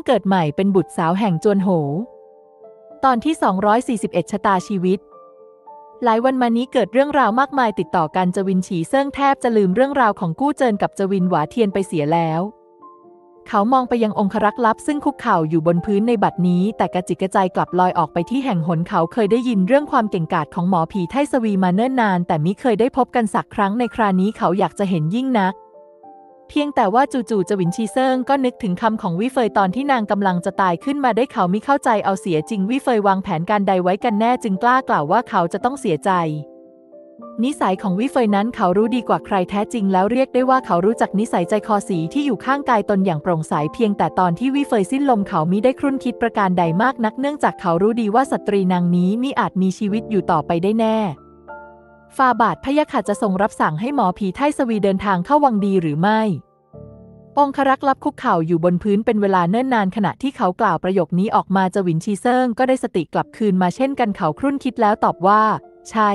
เกิดใหม่เป็นบุตรสาวแห่งจวนโหตอนที่241ชะตาชีวิตหลายวันมานี้เกิดเรื่องราวมากมายติดต่อกันจวินฉีเซิ่งแทบจะลืมเรื่องราวของกู้เจินกับจวินหวาเทียนไปเสียแล้วเขามองไปยังองครักษ์ลับซึ่งคุกเข่าอยู่บนพื้นในบัดนี้แต่กระจิกกระใจกลับลอยออกไปที่แห่งหนเขาเคยได้ยินเรื่องความเก่งกาจของหมอผีไทสวีมาเนิ่นนานแต่มิเคยได้พบกันสักครั้งในครานี้เขาอยากจะเห็นยิ่งนักเพียงแต่ว่าจู่ๆจวินชีเซิงก็นึกถึงคำของวิเฟยตอนที่นางกำลังจะตายขึ้นมาได้เขามิเข้าใจเอาเสียจริงวิเฟยวางแผนการใดไว้กันแน่จึงกล้ากล่าวว่าเขาจะต้องเสียใจนิสัยของวิเฟยนั้นเขารู้ดีกว่าใครแท้จริงแล้วเรียกได้ว่าเขารู้จักนิสัยใจคอสีที่อยู่ข้างกายตนอย่างโปร่งใสเพียงแต่ตอนที่วิเฟยสิ้นลมเขามิได้ครุ่นคิดประการใดมากนักเนื่องจากเขารู้ดีว่าสตรีนางนี้มิอาจมีชีวิตอยู่ต่อไปได้แน่ฝ่าบาทพะยะค่ะจะทรงรับสั่งให้หมอผีไทสวีเดินทางเข้าวังดีหรือไม่องครักษ์ลับคุกเข่าอยู่บนพื้นเป็นเวลาเนิ่นนานขณะที่เขากล่าวประโยคนี้ออกมาจวินชีเซิงก็ได้สติกลับคืนมาเช่นกันเขาครุ่นคิดแล้วตอบว่าใช่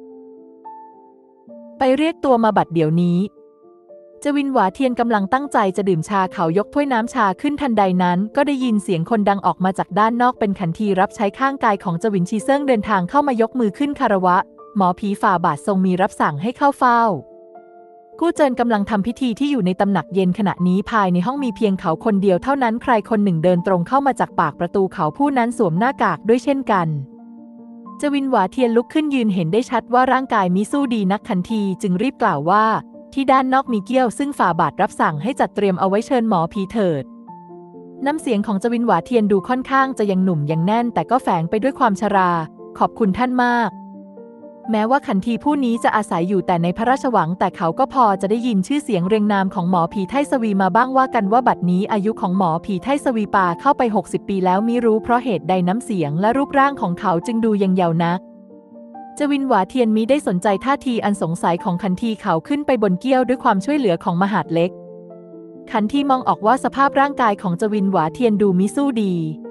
ไปเรียกตัวมาบัดเดี๋ยวนี้จวินหวาเทียนกำลังตั้งใจจะดื่มชาเขายกถ้วยน้ำชาขึ้นทันใดนั้นก็ได้ยินเสียงคนดังออกมาจากด้านนอกเป็นขันทีรับใช้ข้างกายของจวินชีเซิงเดินทางเข้ามายกมือขึ้นคารวะหมอผีฝ่าบาททรงมีรับสั่งให้เข้าเฝ้ากู้เจินกำลังทำพิธีที่อยู่ในตำหนักเย็นขณะนี้ภายในห้องมีเพียงเขาคนเดียวเท่านั้นใครคนหนึ่งเดินตรงเข้ามาจากปากประตูเขาผู้นั้นสวมหน้ากากด้วยเช่นกันจวินหวาเทียนลุกขึ้นยืนเห็นได้ชัดว่าร่างกายมิสู้ดีนักขันทีจึงรีบกล่าวว่าที่ด้านนอกมีเกี้ยวซึ่งฝ่าบาทรับสั่งให้จัดเตรียมเอาไว้เชิญหมอผีเถิดน้ำเสียงของจวินหวาเทียนดูค่อนข้างจะยังหนุ่มยังแน่นแต่ก็แฝงไปด้วยความชราขอบคุณท่านมากแม้ว่าขันทีผู้นี้จะอาศัยอยู่แต่ในพระราชวังแต่เขาก็พอจะได้ยินชื่อเสียงเรียงนามของหมอผีไทสวีมาบ้างว่ากันว่าบัดนี้อายุของหมอผีไทสวีปาเข้าไป60 ปีแล้วมิรู้เพราะเหตุใดน้ำเสียงและรูปร่างของเขาจึงดูยังเยาว์นักจวินหวาเทียนมิได้สนใจท่าทีอันสงสัยของขันทีเขาขึ้นไปบนเกี้ยวด้วยความช่วยเหลือของมหาดเล็กขันทีมองออกว่าสภาพร่างกายของจวินหวาเทียนดูมิสู้ดี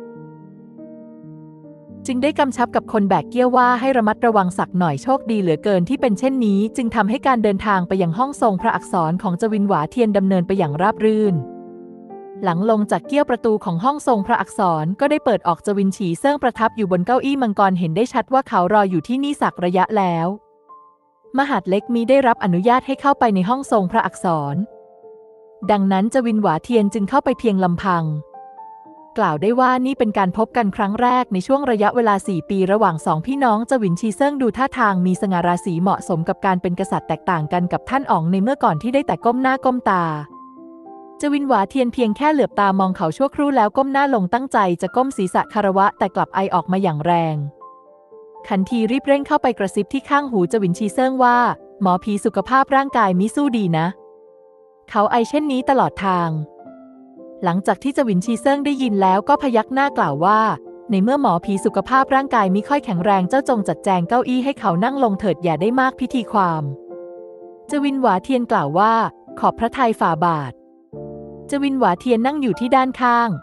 จึงได้กำชับกับคนแบกเกี้ยวว่าให้ระมัดระวังสักหน่อยโชคดีเหลือเกินที่เป็นเช่นนี้จึงทำให้การเดินทางไปยังห้องทรงพระอักษรของจวินหวาเทียนดำเนินไปอย่างราบรื่นหลังลงจากเกี้ยวประตูของห้องทรงพระอักษรก็ได้เปิดออกจวินฉีเซิ่งประทับอยู่บนเก้าอี้มังกรเห็นได้ชัดว่าเขารออยู่ที่นี่สักระยะแล้วมหาดเล็กมิได้รับอนุญาตให้เข้าไปในห้องทรงพระอักษรดังนั้นจวินหวาเทียนจึงเข้าไปเพียงลำพังกล่าวได้ว่านี่เป็นการพบกันครั้งแรกในช่วงระยะเวลา4 ปีระหว่าง2 พี่น้องจวินชีเซิ่งดูท่าทางมีสง่าราศีเหมาะสมกับการเป็นกษัตริย์แตกต่างกันกับท่านอ๋องในเมื่อก่อนที่ได้แต่ก้มหน้าก้มตาจวินหวาเทียนเพียงแค่เหลือบตามองเขาชั่วครู่แล้วก้มหน้าลงตั้งใจจะก้มศีรษะคารวะแต่กลับไอออกมาอย่างแรงขันทีรีบเร่งเข้าไปกระซิบที่ข้างหูจวินชีเซิ่งว่าหมอผีสุขภาพร่างกายมิสู้ดีนะเขาไอเช่นนี้ตลอดทางหลังจากที่จวินชีเซิ่งได้ยินแล้วก็พยักหน้ากล่าวว่าในเมื่อหมอผีสุขภาพร่างกายมิค่อยแข็งแรงเจ้าจงจัดแจงเก้าอี้ให้เขานั่งลงเถิดอย่าได้มากพิธีความจวินหวาเทียนกล่าวว่าขอบพระทัยฝ่าบาทจวินหวาเทียนนั่งอยู่ที่ด้านข้าง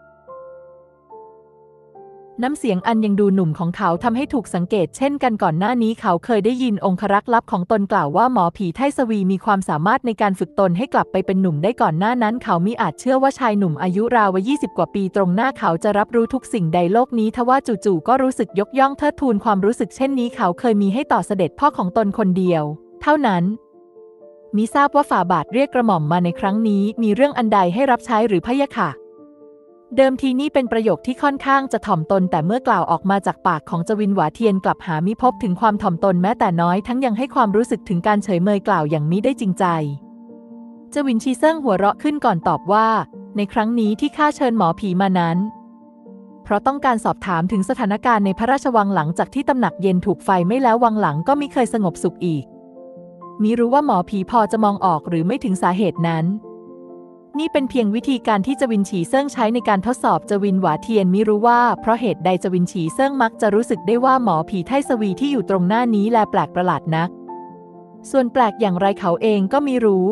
น้ำเสียงอันยังดูหนุ่มของเขาทำให้ถูกสังเกตเช่นกันก่อนหน้านี้เขาเคยได้ยินองครักษ์ลับของตนกล่าวว่าหมอผีไทสวีมีความสามารถในการฝึกตนให้กลับไปเป็นหนุ่มได้ก่อนหน้านั้นเขามิอาจเชื่อว่าชายหนุ่มอายุราว20 กว่าปีตรงหน้าเขาจะรับรู้ทุกสิ่งใดโลกนี้ทว่าจู่ๆก็รู้สึกยกย่องเทิดทูนความรู้สึกเช่นนี้เขาเคยมีให้ต่อเสด็จพ่อของตนคนเดียวเท่านั้นมิทราบว่าฝ่าบาทเรียกกระหม่อมมาในครั้งนี้มีเรื่องอันใดให้รับใช้หรือพะยะค่ะเดิมทีนี่เป็นประโยคที่ค่อนข้างจะถ่อมตนแต่เมื่อกล่าวออกมาจากปากของจวินหวาเทียนกลับหามิพบถึงความถ่อมตนแม้แต่น้อยทั้งยังให้ความรู้สึกถึงการเฉยเมยกล่าวอย่างมิได้จริงใจจวินชีเซิ่งหัวเราะขึ้นก่อนตอบว่าในครั้งนี้ที่ข้าเชิญหมอผีมานั้นเพราะต้องการสอบถามถึงสถานการณ์ในพระราชวังหลังจากที่ตำหนักเย็นถูกไฟไหม้แล้ววังหลังก็มิเคยสงบสุขอีกมิรู้ว่าหมอผีพอจะมองออกหรือไม่ถึงสาเหตุนั้นนี่เป็นเพียงวิธีการที่จวินฉีเซิ่งใช้ในการทดสอบจวินหวาเทียนมิรู้ว่าเพราะเหตุใดจวินฉีเซิ่งมักจะรู้สึกได้ว่าหมอผีไทสวีที่อยู่ตรงหน้านี้แลแปลกประหลาดนักส่วนแปลกอย่างไรเขาเองก็มิรู้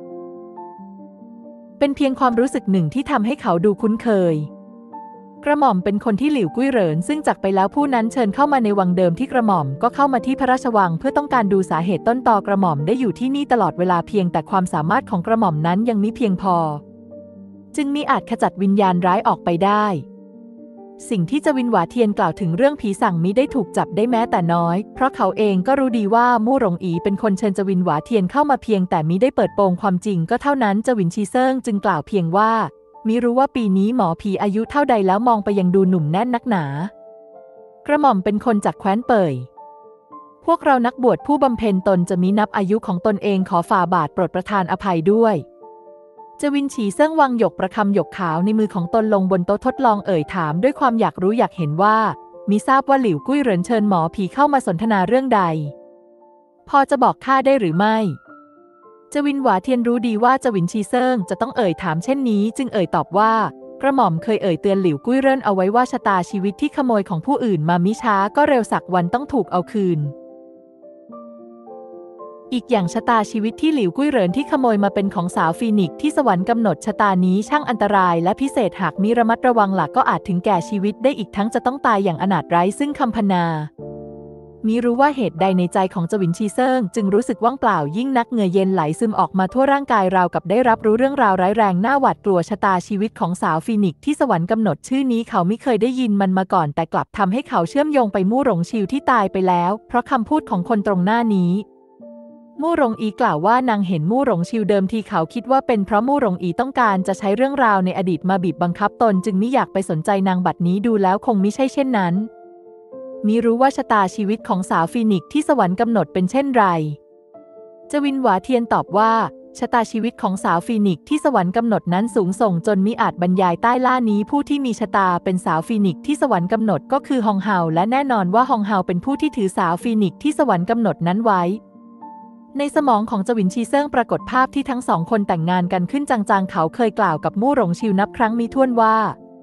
เป็นเพียงความรู้สึกหนึ่งที่ทำให้เขาดูคุ้นเคยกระหม่อมเป็นคนที่หลิวกุ้ยเหรินซึ่งจากไปแล้วผู้นั้นเชิญเข้ามาในวังเดิมที่กระหม่อมก็เข้ามาที่พระราชวังเพื่อต้องการดูสาเหตุต้นตอกระหม่อมได้อยู่ที่นี่ตลอดเวลาเพียงแต่ความสามารถของกระหม่อมนั้นยังมิเพียงพอจึงมิอาจขจัดวิญญาณร้ายออกไปได้สิ่งที่จวินหวาเทียนกล่าวถึงเรื่องผีสั่งมิได้ถูกจับได้แม้แต่น้อยเพราะเขาเองก็รู้ดีว่ามู่หลงอีเป็นคนเชิญจวินหวาเทียนเข้ามาเพียงแต่มิได้เปิดโปงความจริงก็เท่านั้นจวินชีเซิงจึงกล่าวเพียงว่ามิรู้ว่าปีนี้หมอผีอายุเท่าใดแล้วมองไปยังดูหนุ่มแน่นนักหนากระหม่อมเป็นคนจากแคว้นเป่ยพวกเรานักบวชผู้บำเพ็ญตนจะมินับอายุของตนเองขอฝ่าบาทโปรดประทานอภัยด้วยจวินฉีเซิ่งวางหยกประคำหยกขาวในมือของตนลงบนโต๊ะทดลองเอ่ยถามด้วยความอยากรู้อยากเห็นว่ามิทราบว่าหลิวกุ้ยเหรินเชิญหมอผีเข้ามาสนทนาเรื่องใดพอจะบอกข้าได้หรือไม่จวินหวาเทียนรู้ดีว่าจวินชีเซิ่งจะต้องเอ่ยถามเช่นนี้จึงเอ่ยตอบว่ากระหม่อมเคยเอ่ยเตือนหลิวกุ้ยเหรินเอาไว้ว่าชะตาชีวิตที่ขโมยของผู้อื่นมามิช้าก็เร็วสักวันต้องถูกเอาคืนอีกอย่างชะตาชีวิตที่หลิวกุ้ยเหรินที่ขโมยมาเป็นของสาวฟีนิกซ์ที่สวรรค์กำหนดชะตานี้ช่างอันตรายและพิเศษหากมิระมัดระวังหลักก็อาจถึงแก่ชีวิตได้อีกทั้งจะต้องตายอย่างอนาถไร้ซึ่งคำพรรณนามิรู้ว่าเหตุใดในใจของจวินชีเซิงจึงรู้สึกว่างเปล่ายิ่งนักเหงื่อเย็นไหลซึมออกมาทั่วร่างกายราวกับได้รับรู้เรื่องราวร้ายแรงน่าหวาดกลัวชะตาชีวิตของสาวฟีนิกซ์ที่สวรรค์กำหนดชื่อนี้เขาไม่เคยได้ยินมันมาก่อนแต่กลับทำให้เขาเชื่อมโยงไปมู่หลงชิวที่ตายไปแล้วเพราะคำพูดของคนตรงหน้านี้มู่หลงอีกล่าวว่านางเห็นมู่หลงชิวเดิมทีเขาคิดว่าเป็นเพราะมู่หลงอีต้องการจะใช้เรื่องราวในอดีตมาบีบบังคับตนจึงมิอยากไปสนใจนางบัดนี้ดูแล้วคงมิใช่เช่นนั้นมิรู้ว่าชะตาชีวิตของสาวฟีนิกซ์ที่สวรรค์กำหนดเป็นเช่นไรจวินหวาเทียนตอบว่าชะตาชีวิตของสาวฟีนิกซ์ที่สวรรค์กำหนดนั้นสูงส่งจนมิอาจบรรยายใต้ล่านี้ผู้ที่มีชะตาเป็นสาวฟีนิกซ์ที่สวรรค์กำหนดก็คือฮองเฮาและแน่นอนว่าฮองเฮาเป็นผู้ที่ถือสาวฟีนิกซ์ที่สวรรค์กำหนดนั้นไว้ในสมองของจวินชีเซิงปรากฏภาพที่ทั้งสองคนแต่งงานกันขึ้นจางๆเขาเคยกล่าวกับมู่หลงชิวนับครั้งมิถ้วนว่า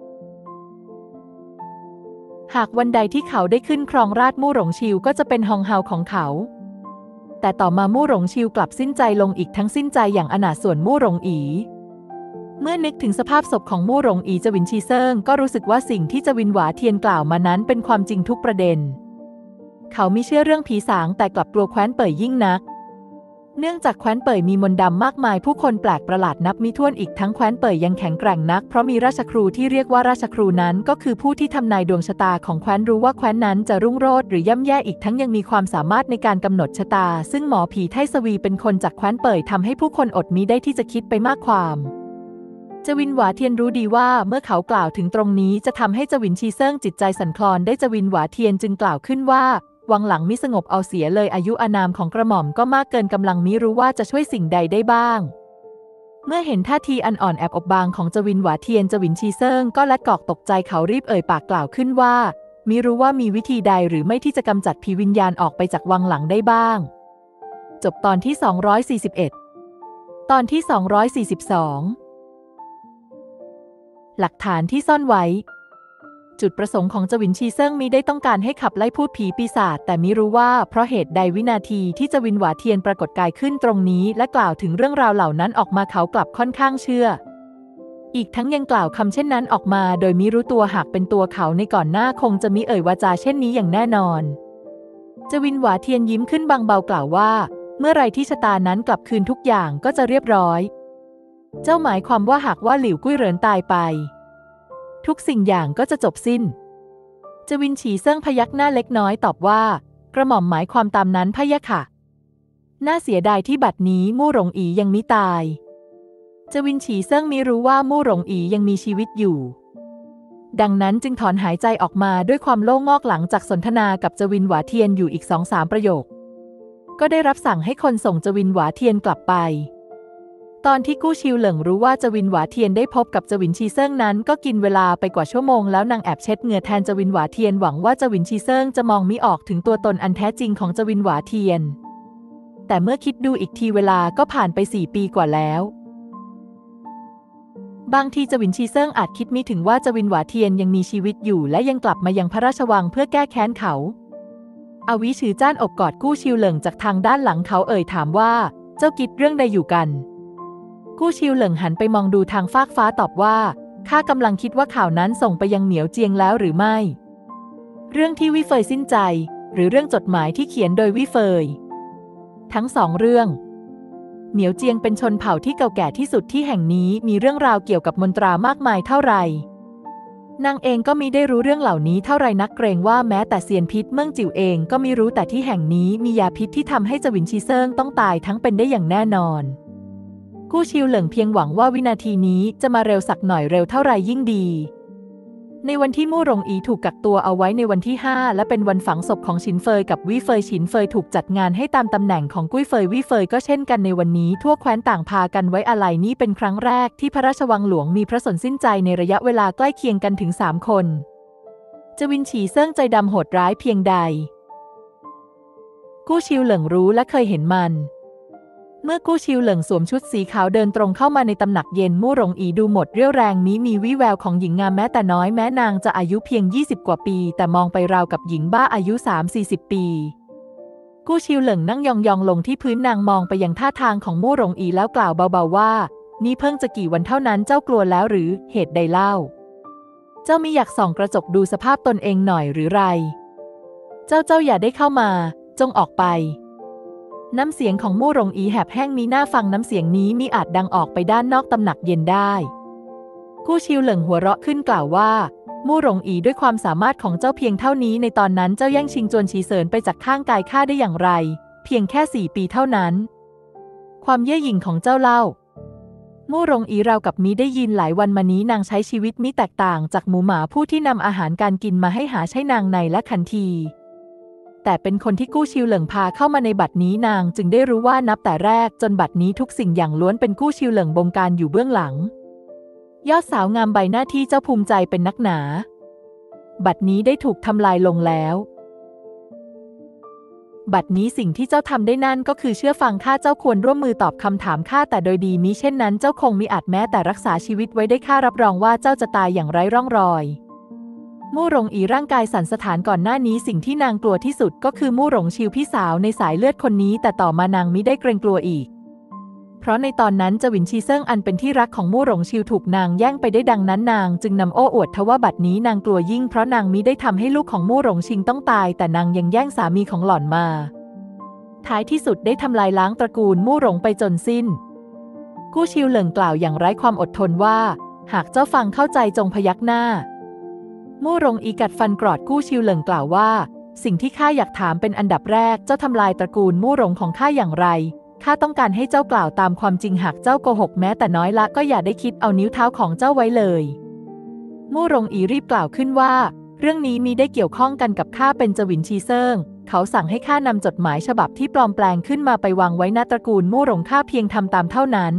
หากวันใดที่เขาได้ขึ้นครองราชย์มู่หลงชิวก็จะเป็นฮองเฮาของเขาแต่ต่อมามู่หลงชิวกลับสิ้นใจลงอีกทั้งสิ้นใจอย่างอนาถส่วนมู่หลงอีเมื่อนึกถึงสภาพศพของมู่หลงอีจวินชีเซิงก็รู้สึกว่าสิ่งที่จวินหวาเทียนกล่าวมานั้นเป็นความจริงทุกประเด็นเขาไม่เชื่อเรื่องผีสางแต่กลับกลัวแคว้นเป่ยยิ่งนักเนื่องจากแคว้นเป่ยมีมนต์ดำมากมายผู้คนแปลกประหลาดนับมิถ้วนอีกทั้งแคว้นเป่ยยังแข็งแกร่งนักเพราะมีราชครูที่เรียกว่าราชครูนั้นก็คือผู้ที่ทำนายดวงชะตาของแคว้นรู้ว่าแคว้นนั้นจะรุ่งโรจน์หรือย่ำแย่อีกทั้งยังมีความสามารถในการกำหนดชะตาซึ่งหมอผีไทสวีเป็นคนจากแคว้นเป่ยทำให้ผู้คนอดมิได้ที่จะคิดไปมากความจวินหวาเทียนรู้ดีว่าเมื่อเขากล่าวถึงตรงนี้จะทำให้จวินชีเซิงจิตใจสั่นคลอนได้จวินหวาเทียนจึงกล่าวขึ้นว่าวังหลังมิสงบเอาเสียเลยอายุอานามของกระหม่อมก็มากเกินกำลังมิรู้ว่าจะช่วยสิ่งใดได้บ้างเมื่อเห็นท่าทีอันอ่อนแอบอบบางของจวินหวาเทียนจวินชีเซิงก็ลัดกอกตกใจเขารีบเอ่ยปากกล่าวขึ้นว่ามิรู้ว่ามีวิธีใดหรือไม่ที่จะกำจัดผีวิญญาณออกไปจากวังหลังได้บ้างจบตอนที่241ตอนที่242หลักฐานที่ซ่อนไว้จุดประสงค์ของจวินชีเซิงมิได้ต้องการให้ขับไล่พูดผีปีศาจแต่มิรู้ว่าเพราะเหตุใดวินาทีที่จวินหวาเทียนปรากฏกายขึ้นตรงนี้และกล่าวถึงเรื่องราวเหล่านั้นออกมาเขากลับค่อนข้างเชื่ออีกทั้งยังกล่าวคำเช่นนั้นออกมาโดยมิรู้ตัวหากเป็นตัวเขาในก่อนหน้าคงจะมิเอ่ยวาจาเช่นนี้อย่างแน่นอนจวินหวาเทียนยิ้มขึ้นบางเบากล่าวว่าเมื่อไรที่ชะตานั้นกลับคืนทุกอย่างก็จะเรียบร้อยเจ้าหมายความว่าหากว่าหลิวกุ้ยเหรินตายไปทุกสิ่งอย่างก็จะจบสิ้นจวินฉีเซิ่งพยักหน้าเล็กน้อยตอบว่ากระหม่อมหมายความตามนั้นพะยะค่ะน่าเสียดายที่บัดนี้มู่หลงอียังมิตายจวินฉีเซิ่งมิรู้ว่ามู่หลงอียังมีชีวิตอยู่ดังนั้นจึงถอนหายใจออกมาด้วยความโล่งอกหลังจากสนทนากับจวินหวาเทียนอยู่อีก 2-3 ประโยคก็ได้รับสั่งให้คนส่งจวินหวาเทียนกลับไปตอนที่กู้ชิวเหลิงรู้ว่าจวินหวาเทียนได้พบกับจวินชีเซิงนั้นก็กินเวลาไปกว่าชั่วโมงแล้วนางแอบเช็ดเหงื่อแทนจวินหวาเทียนหวังว่าจวินชีเซิงจะมองมิออกถึงตัวตนอันแท้จริงของจวินหวาเทียนแต่เมื่อคิดดูอีกทีเวลาก็ผ่านไป4 ปีกว่าแล้วบางทีจวินชีเซิงอาจคิดมิถึงว่าจวินหวาเทียนยังมีชีวิตอยู่และยังกลับมายังพระราชวังเพื่อแก้แค้นเขาอวิชือจ้านอกกอดกู้ชิวเหลิงจากทางด้านหลังเขาเอ่ยถามว่าเจ้าคิดเรื่องใดอยู่กันกู้ชิวเหลิงหันไปมองดูทางฟากฟ้าตอบว่าข้ากำลังคิดว่าข่าวนั้นส่งไปยังเหมียวเจียงแล้วหรือไม่เรื่องที่วิเฟยสิ้นใจหรือเรื่องจดหมายที่เขียนโดยวิเฟยทั้ง2 เรื่องเหมียวเจียงเป็นชนเผ่าที่เก่าแก่ที่สุดที่แห่งนี้มีเรื่องราวเกี่ยวกับมนตรามากมายเท่าไหร่นางเองก็มิได้รู้เรื่องเหล่านี้เท่าไรนักเกรงว่าแม้แต่เซียนพิษเมืองจิ๋วเองก็มิรู้แต่ที่แห่งนี้มียาพิษที่ทำให้เจวินชีเซิงต้องตายทั้งเป็นได้อย่างแน่นอนกู้ชิวเหลิงเพียงหวังว่าวินาทีนี้จะมาเร็วสักหน่อยเร็วเท่าไรยิ่งดีในวันที่มู่หลงอีถูกกักตัวเอาไว้ในวันที่5และเป็นวันฝังศพของฉินเฟยกับวี่เฟยฉินเฟยถูกจัดงานให้ตามตำแหน่งของกุ้ยเฟยวี่เฟยก็เช่นกันในวันนี้ทั่วแคว้นต่างพากันไว้อาลัยนี่เป็นครั้งแรกที่พระราชวังหลวงมีพระชนสิ้นใจในระยะเวลาใกล้เคียงกันถึง3 คนเจวินฉีเซิ่งใจดำโหดร้ายเพียงใดกู้ชิวเหลิงรู้และเคยเห็นมันเมื่อกู้ชิวเหลิงสวมชุดสีขาวเดินตรงเข้ามาในตำหนักเย็นมู่หลงอีดูหมดเรี่ยวแรงนี้มีวี่แววของหญิงงามแม้แต่น้อยแม้นางจะอายุเพียง20 กว่าปีแต่มองไปราวกับหญิงบ้าอายุ 30-40 ปีกู้ชิวเหลิงนั่งยองๆลงที่พื้นนางมองไปยังท่าทางของมู่หลงอีแล้วกล่าวเบาๆว่านี่เพิ่งจะกี่วันเท่านั้นเจ้ากลัวแล้วหรือเหตุใดเล่าเจ้ามิอยากส่องกระจกดูสภาพตนเองหน่อยหรือไรเจ้าอย่าได้เข้ามาจงออกไปน้ำเสียงของมู่หลงอีแหบแห้งมีหน้าฟังน้ำเสียงนี้มิอาจดังออกไปด้านนอกตำหนักเย็นได้กู้ชิวเหลิงหัวเราะขึ้นกล่าวว่ามู่หลงอีด้วยความสามารถของเจ้าเพียงเท่านี้ในตอนนั้นเจ้าแย่งชิงจวนฉีเสินไปจากข้างกายข้าได้อย่างไรเพียงแค่4 ปีเท่านั้นความเย่อหยิ่งของเจ้าเล่ามู่หลงอีราวกับมิได้ยินหลายวันมานี้นางใช้ชีวิตมิแตกต่างจากหมูหมาผู้ที่นำอาหารการกินมาให้หาใช่นางในและขันทีแต่เป็นคนที่กู้ชิวเหลิงพาเข้ามาในบัดนี้นางจึงได้รู้ว่านับแต่แรกจนบัดนี้ทุกสิ่งอย่างล้วนเป็นกู้ชิวเหลิงบงการอยู่เบื้องหลังยอดสาวงามใบหน้าที่เจ้าภูมิใจเป็นนักหนาบัดนี้ได้ถูกทำลายลงแล้วบัดนี้สิ่งที่เจ้าทำได้นั่นก็คือเชื่อฟังข้าเจ้าควรร่วมมือตอบคำถามข้าแต่โดยดีมิเช่นนั้นเจ้าคงมิอาจแม้แต่รักษาชีวิตไว้ได้ข้ารับรองว่าเจ้าจะตายอย่างไร้ร่องรอยมู่หลงอีร่างกายสั่นสะท้านก่อนหน้านี้สิ่งที่นางกลัวที่สุดก็คือมู่หลงชิวพี่สาวในสายเลือดคนนี้แต่ต่อมานางมิได้เกรงกลัวอีกเพราะในตอนนั้นเจวินชีเซิ่งอันเป็นที่รักของมู่หลงชิวถูกนางแย่งไปได้ดังนั้นนางจึงนำโอ้อวดทว่าบัดนี้นางกลัวยิ่งเพราะนางมิได้ทำให้ลูกของมู่หลงชิงต้องตายแต่นางยังแย่งสามีของหล่อนมาท้ายที่สุดได้ทำลายล้างตระกูลมู่หลงไปจนสิ้นกู้ชิวเหลิงกล่าวอย่างไร้ความอดทนว่าหากเจ้าฟังเข้าใจจงพยักหน้ามู่หลงอีกัดฟันกรอดกู้ชิวเหลิงกล่าวว่าสิ่งที่ข้าอยากถามเป็นอันดับแรกเจ้าทำลายตระกูลมู่หลงของข้าอย่างไรข้าต้องการให้เจ้ากล่าวตามความจริงหากเจ้าโกหกแม้แต่น้อยละก็อย่าได้คิดเอานิ้วเท้าของเจ้าไว้เลยมู่หลงอีรีบกล่าวขึ้นว่าเรื่องนี้มีได้เกี่ยวข้องกันกับข้าเป็นเจวินชีเซิงเขาสั่งให้ข้านำจดหมายฉบับที่ปลอมแปลงขึ้นมาไปวางไว้ณตระกูลมู่หลงข้าเพียงทำตามเท่านั้น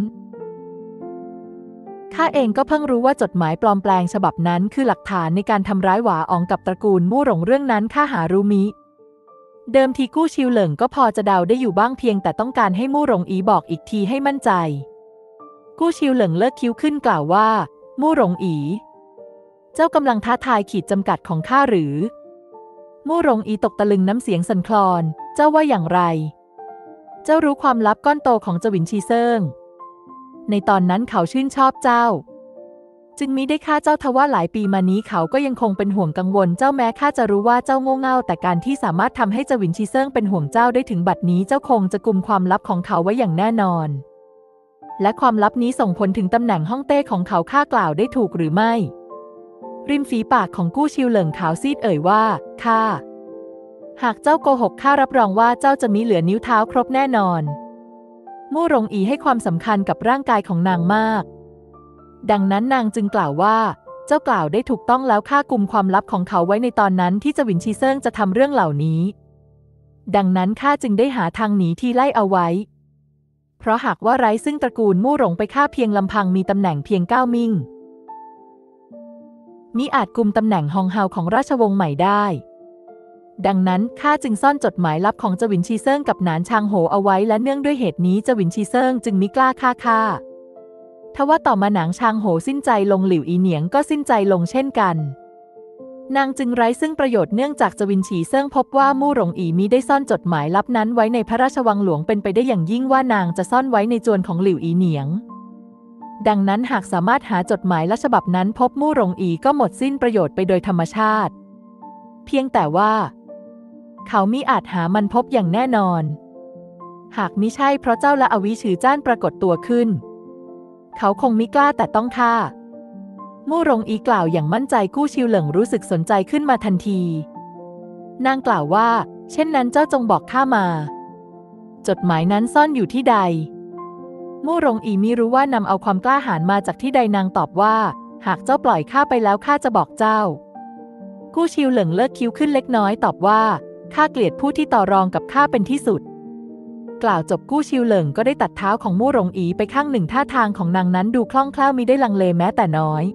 ข้าเองก็เพิ่งรู้ว่าจดหมายปลอมแปลงฉบับนั้นคือหลักฐานในการทำร้ายหวาอ๋องกับตระกูลมู่หลงเรื่องนั้นข้าหารู้มิเดิมทีกู้ชิวเหลิงก็พอจะเดาได้อยู่บ้างเพียงแต่ต้องการให้มู่หลงอีบอกอีกทีให้มั่นใจกู้ชิวเหลิงเลิกคิ้วขึ้นกล่าวว่ามู่หลงอีเจ้ากำลังท้าทายขีดจำกัดของข้าหรือมู่หลงอีตกตะลึงน้ำเสียงสั่นคลอนเจ้าว่าอย่างไรเจ้ารู้ความลับก้อนโตของเจวินชีเซิงในตอนนั้นเขาชื่นชอบเจ้าจึงมิได้ฆ่าเจ้าทว่าหลายปีมานี้เขาก็ยังคงเป็นห่วงกังวลเจ้าแม้ข้าจะรู้ว่าเจ้าโง่เง่าแต่การที่สามารถทำให้เจวินชีเซิงเป็นห่วงเจ้าได้ถึงบัดนี้เจ้าคงจะกุมความลับของเขาไว้อย่างแน่นอนและความลับนี้ส่งผลถึงตำแหน่งฮ่องเต้ของเขาข้ากล่าวได้ถูกหรือไม่ริมฝีปากของกู้ชิวเหลิงขาวซีดเอ่ยว่าข้าหากเจ้าโกหกข้ารับรองว่าเจ้าจะมีเหลือนิ้วเท้าครบแน่นอนมู่หลงอีให้ความสำคัญกับร่างกายของนางมากดังนั้นนางจึงกล่าวว่าเจ้ากล่าวได้ถูกต้องแล้วข้ากุมความลับของเขาไว้ในตอนนั้นที่เจวินชีเซิงจะทำเรื่องเหล่านี้ดังนั้นข้าจึงได้หาทางหนีที่ไล่เอาไว้เพราะหากว่าไร้ซึ่งตระกูลมู่หลงไปข้าเพียงลำพังมีตำแหน่งเพียง9 มิ่งมิอาจกุมตำแหน่งฮองเฮาของราชวงศ์ใหม่ได้ดังนั้นข้าจึงซ่อนจดหมายลับของเจวินชีเซิงกับหนานชางโหเอาไว้และเนื่องด้วยเหตุนี้เจวินชีเซิงจึงมิกล้าฆ่าข้าทว่าต่อมาหนานชางโหสิ้นใจลงหลิวอีเหนียงก็สิ้นใจลงเช่นกันนางจึงไร้ซึ่งประโยชน์เนื่องจากเจวินชีเซิงพบว่ามู่หลงอีมิได้ซ่อนจดหมายลับนั้นไว้ในพระราชวังหลวงเป็นไปได้อย่างยิ่งว่านางจะซ่อนไว้ในจวนของหลิวอีเหนียงดังนั้นหากสามารถหาจดหมายลับฉบับนั้นพบมู่หลงอีก็หมดสิ้นประโยชน์ไปโดยธรรมชาติเพียงแต่ว่าเขามิอาจหามันพบอย่างแน่นอนหากมิใช่เพราะเจ้าและอวิชือจ้านปรากฏตัวขึ้นเขาคงมิกล้าแต่ต้องฆ่ามู่หลงอีกล่าวอย่างมั่นใจกู้ชิวเหลิงรู้สึกสนใจขึ้นมาทันทีนางกล่าวว่าเช่นนั้นเจ้าจงบอกข้ามาจดหมายนั้นซ่อนอยู่ที่ใดมู่หลงอีมิรู้ว่านำเอาความกล้าหาญมาจากที่ใดนางตอบว่าหากเจ้าปล่อยข้าไปแล้วข้าจะบอกเจ้ากู้ชิวเหลิงเลิกคิ้วขึ้นเล็กน้อยตอบว่าข้าเกลียดผู้ที่ต่อรองกับข้าเป็นที่สุดกล่าวจบกู้ชิวเหลิงก็ได้ตัดเท้าของมู่หลงอีไปข้างหนึ่งท่าทางของนางนั้นดูคล่องแคล่วมิได้ลังเลแม้แต่น้อย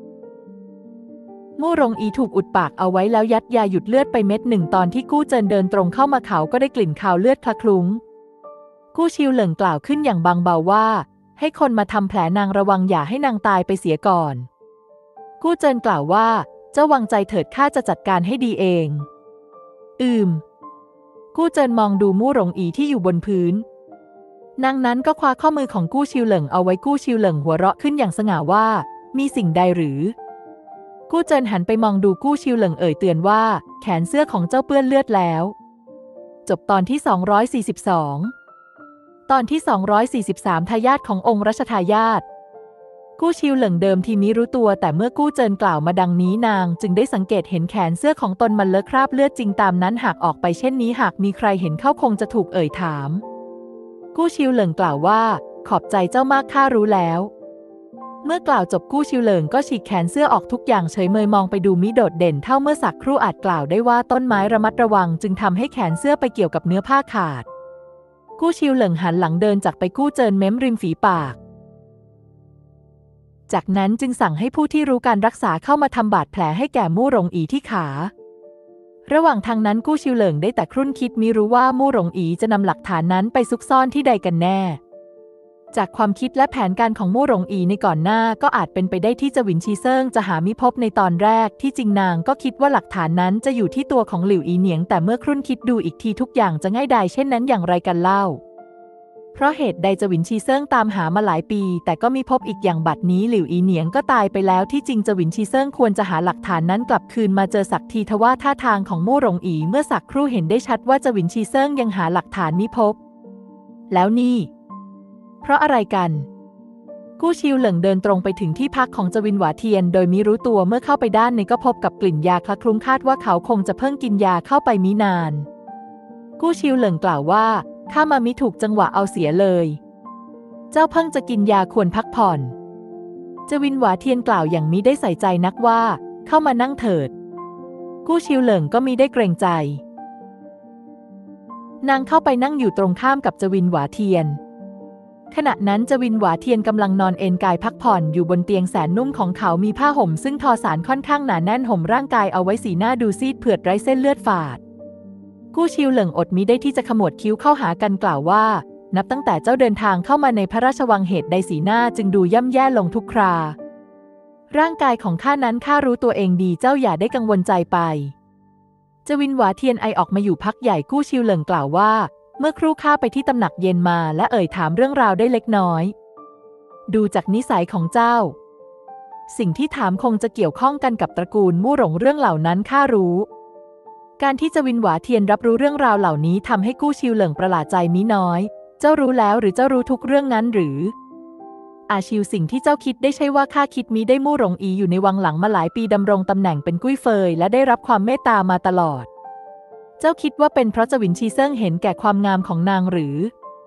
มู่หลงอีถูกอุดปากเอาไว้แล้วยัดยาหยุดเลือดไปเม็ดหนึ่งตอนที่กู้เจินเดินตรงเข้ามาเขาก็ได้กลิ่นคาวเลือดคละคลุ้งกู้ชิวเหลิงกล่าวขึ้นอย่างบางเบาว่าให้คนมาทำแผลนางระวังอย่าให้นางตายไปเสียก่อนกู้เจินกล่าวว่าเจ้าวางใจเถิดข้าจะจัดการให้ดีเองกู้เจินมองดูมู่หลงอีที่อยู่บนพื้นนางนั้นก็คว้าข้อมือของกู้ชิวเหลิงเอาไว้กู้ชิวเหลิงหัวเราะขึ้นอย่างสง่าว่ามีสิ่งใดหรือกู้เจินหันไปมองดูกู้ชิวเหลิงเอ่ยเตือนว่าแขนเสื้อของเจ้าเปื้อนเลือดแล้วจบตอนที่242ตอนที่243ทายาทขององค์รัชทายาทกู้ชิวเหลิงเดิมทีมิรู้ตัวแต่เมื่อกู้เจินกล่าวมาดังนี้นางจึงได้สังเกตเห็นแขนเสื้อของตนมันเลอะคราบเลือดจริงตามนั้นหากออกไปเช่นนี้หากมีใครเห็นเข้าคงจะถูกเอ่ยถามกู้ชิวเหลิงกล่าวว่าขอบใจเจ้ามากข้ารู้แล้วเมื่อกล่าวจบกู้ชิวเหลิงก็ฉีกแขนเสื้อออกทุกอย่างเฉยเมยมองไปดูมิโดดเด่นเท่าเมื่อสักครู่อาจกล่าวได้ว่าต้นไม้ระมัดระวังจึงทำให้แขนเสื้อไปเกี่ยวกับเนื้อผ้าขาดกู้ชิวเหลิงหันหลังเดินจากไปกู้เจินเม้มริมฝีปากจากนั้นจึงสั่งให้ผู้ที่รู้การรักษาเข้ามาทำบาดแผลให้แก่มู่หลงอีที่ขาระหว่างทางนั้นกู้ชิวเหลิงได้แต่ครุ่นคิดมิรู้ว่ามู่หลงอีจะนำหลักฐานนั้นไปซุกซ่อนที่ใดกันแน่จากความคิดและแผนการของมู่หลงอีในก่อนหน้าก็อาจเป็นไปได้ที่จวินชีเซิงจะหามิพบในตอนแรกที่จริงนางก็คิดว่าหลักฐานนั้นจะอยู่ที่ตัวของหลิวอีเหนียงแต่เมื่อครุ่นคิดดูอีกทีทุกอย่างจะง่ายดายเช่นนั้นอย่างไรกันเล่าเพราะเหตุใดจวินชีเซิงตามหามาหลายปีแต่ก็มีพบอีกอย่างบัดนี้หลิวอีเหนียงก็ตายไปแล้วที่จริงจวินชีเซิงควรจะหาหลักฐานนั้นกลับคืนมาเจอสักทีทว่าท่าทางของมู่หลงอีเมื่อสักครู่เห็นได้ชัดว่าจวินชีเซิงยังหาหลักฐานมิพบแล้วนี่เพราะอะไรกันกู้ชิวเหลิงเดินตรงไปถึงที่พักของจวินหวาเทียนโดยมิรู้ตัวเมื่อเข้าไปด้านในก็พบกับกลิ่นยาคละคลุ้งคาดว่าเขาคงจะเพิ่งกินยาเข้าไปมินานกู้ชิวเหลิงกล่าวว่าข้ามามิถูกจังหวะเอาเสียเลยเจ้าเพิ่งจะกินยาควรพักผ่อนจวินหวาเทียนกล่าวอย่างมิได้ใส่ใจนักว่าเข้ามานั่งเถิดกู้ชิวเหลิงก็มิได้เกรงใจนางเข้าไปนั่งอยู่ตรงข้ามกับจวินหวาเทียนขณะนั้นจวินหวาเทียนกำลังนอนเอนกายพักผ่อนอยู่บนเตียงแสนนุ่มของเขามีผ้าห่มซึ่งทอสารค่อนข้างหนาแน่นห่มร่างกายเอาไว้สีหน้าดูซีดเผือดไร้เส้นเลือดฝาดกู้ชิวเหลิงอดมิได้ที่จะขมวดคิ้วเข้าหากันกล่าวว่านับตั้งแต่เจ้าเดินทางเข้ามาในพระราชวังเหตุใดสีหน้าจึงดูย่ำแย่ลงทุกคราร่างกายของข้านั้นข้ารู้ตัวเองดีเจ้าอย่าได้กังวลใจไปจวินหวาเทียนไอออกมาอยู่พักใหญ่กู้ชิวเหลิงกล่าวว่าเมื่อครู่ข้าไปที่ตำหนักเย็นมาและเอ่ยถามเรื่องราวได้เล็กน้อยดูจากนิสัยของเจ้าสิ่งที่ถามคงจะเกี่ยวข้องกันกับตระกูลมู่หลงเรื่องเหล่านั้นข้ารู้การที่จวินหวาเทียนรับรู้เรื่องราวเหล่านี้ทำให้กู้ชิวเหลิงประหลาดใจมิน้อยเจ้ารู้แล้วหรือเจ้ารู้ทุกเรื่องนั้นหรืออาชิวสิ่งที่เจ้าคิดได้ใช่ว่าข้าคิดมิได้มู่หลงอีอยู่ในวังหลังมาหลายปีดำรงตำแหน่งเป็นกุ้ยเฟยและได้รับความเมตตามาตลอดเจ้าคิดว่าเป็นเพราะจวินชีเซิงเห็นแก่ความงามของนางหรือ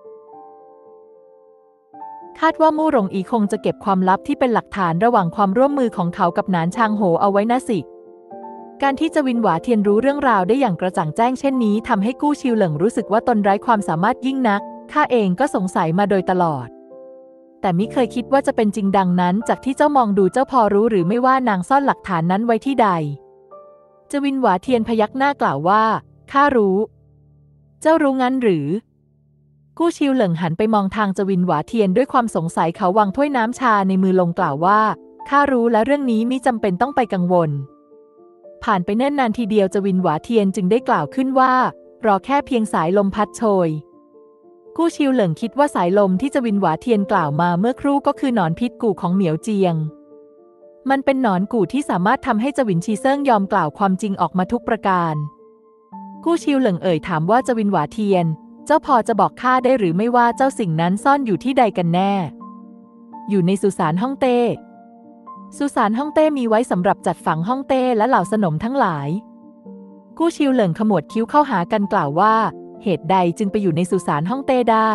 คาดว่ามู่หลงอีคงจะเก็บความลับที่เป็นหลักฐานระหว่างความร่วมมือของเขากับหนานชางโหเอาไว้นะสิการที่จวินหวาเทียนรู้เรื่องราวได้อย่างกระจ่างแจ้งเช่นนี้ทำให้กู้ชิวเหลิงรู้สึกว่าตนไร้ความสามารถยิ่งนักข้าเองก็สงสัยมาโดยตลอดแต่มิเคยคิดว่าจะเป็นจริงดังนั้นจากที่เจ้ามองดูเจ้าพอรู้หรือไม่ว่านางซ่อนหลักฐานนั้นไว้ที่ใดจวินหวาเทียนพยักหน้ากล่าวว่าข้ารู้เจ้ารู้งั้นหรือกู้ชิวเหลิงหันไปมองทางจวินหวาเทียนด้วยความสงสัยเขาวางถ้วยน้ำชาในมือลงกล่าวว่าข้ารู้และเรื่องนี้มิจำเป็นต้องไปกังวลผ่านไปเนิ่นนานทีเดียวจวินหวาเทียนจึงได้กล่าวขึ้นว่ารอแค่เพียงสายลมพัดโชยกู้ชิวเหลิงคิดว่าสายลมที่จวินหวาเทียนกล่าวมาเมื่อครู่ก็คือหนอนพิษกู่ของเหมียวเจียงมันเป็นหนอนกู่ที่สามารถทำให้จวินชีเซิงยอมกล่าวความจริงออกมาทุกประการกู้ชิวเหลิงเอ่ยถามว่าจวินหวาเทียนเจ้าพอจะบอกข้าได้หรือไม่ว่าเจ้าสิ่งนั้นซ่อนอยู่ที่ใดกันแน่อยู่ในสุสานฮ่องเต้สุสานฮ่องเต้มีไว้สำหรับจัดฝังฮ่องเต้และเหล่าสนมทั้งหลายกู้ชิวเหลิงขมวดคิ้วเข้าหากันกล่าวว่าเหตุใดจึงไปอยู่ในสุสานฮ่องเต้ได้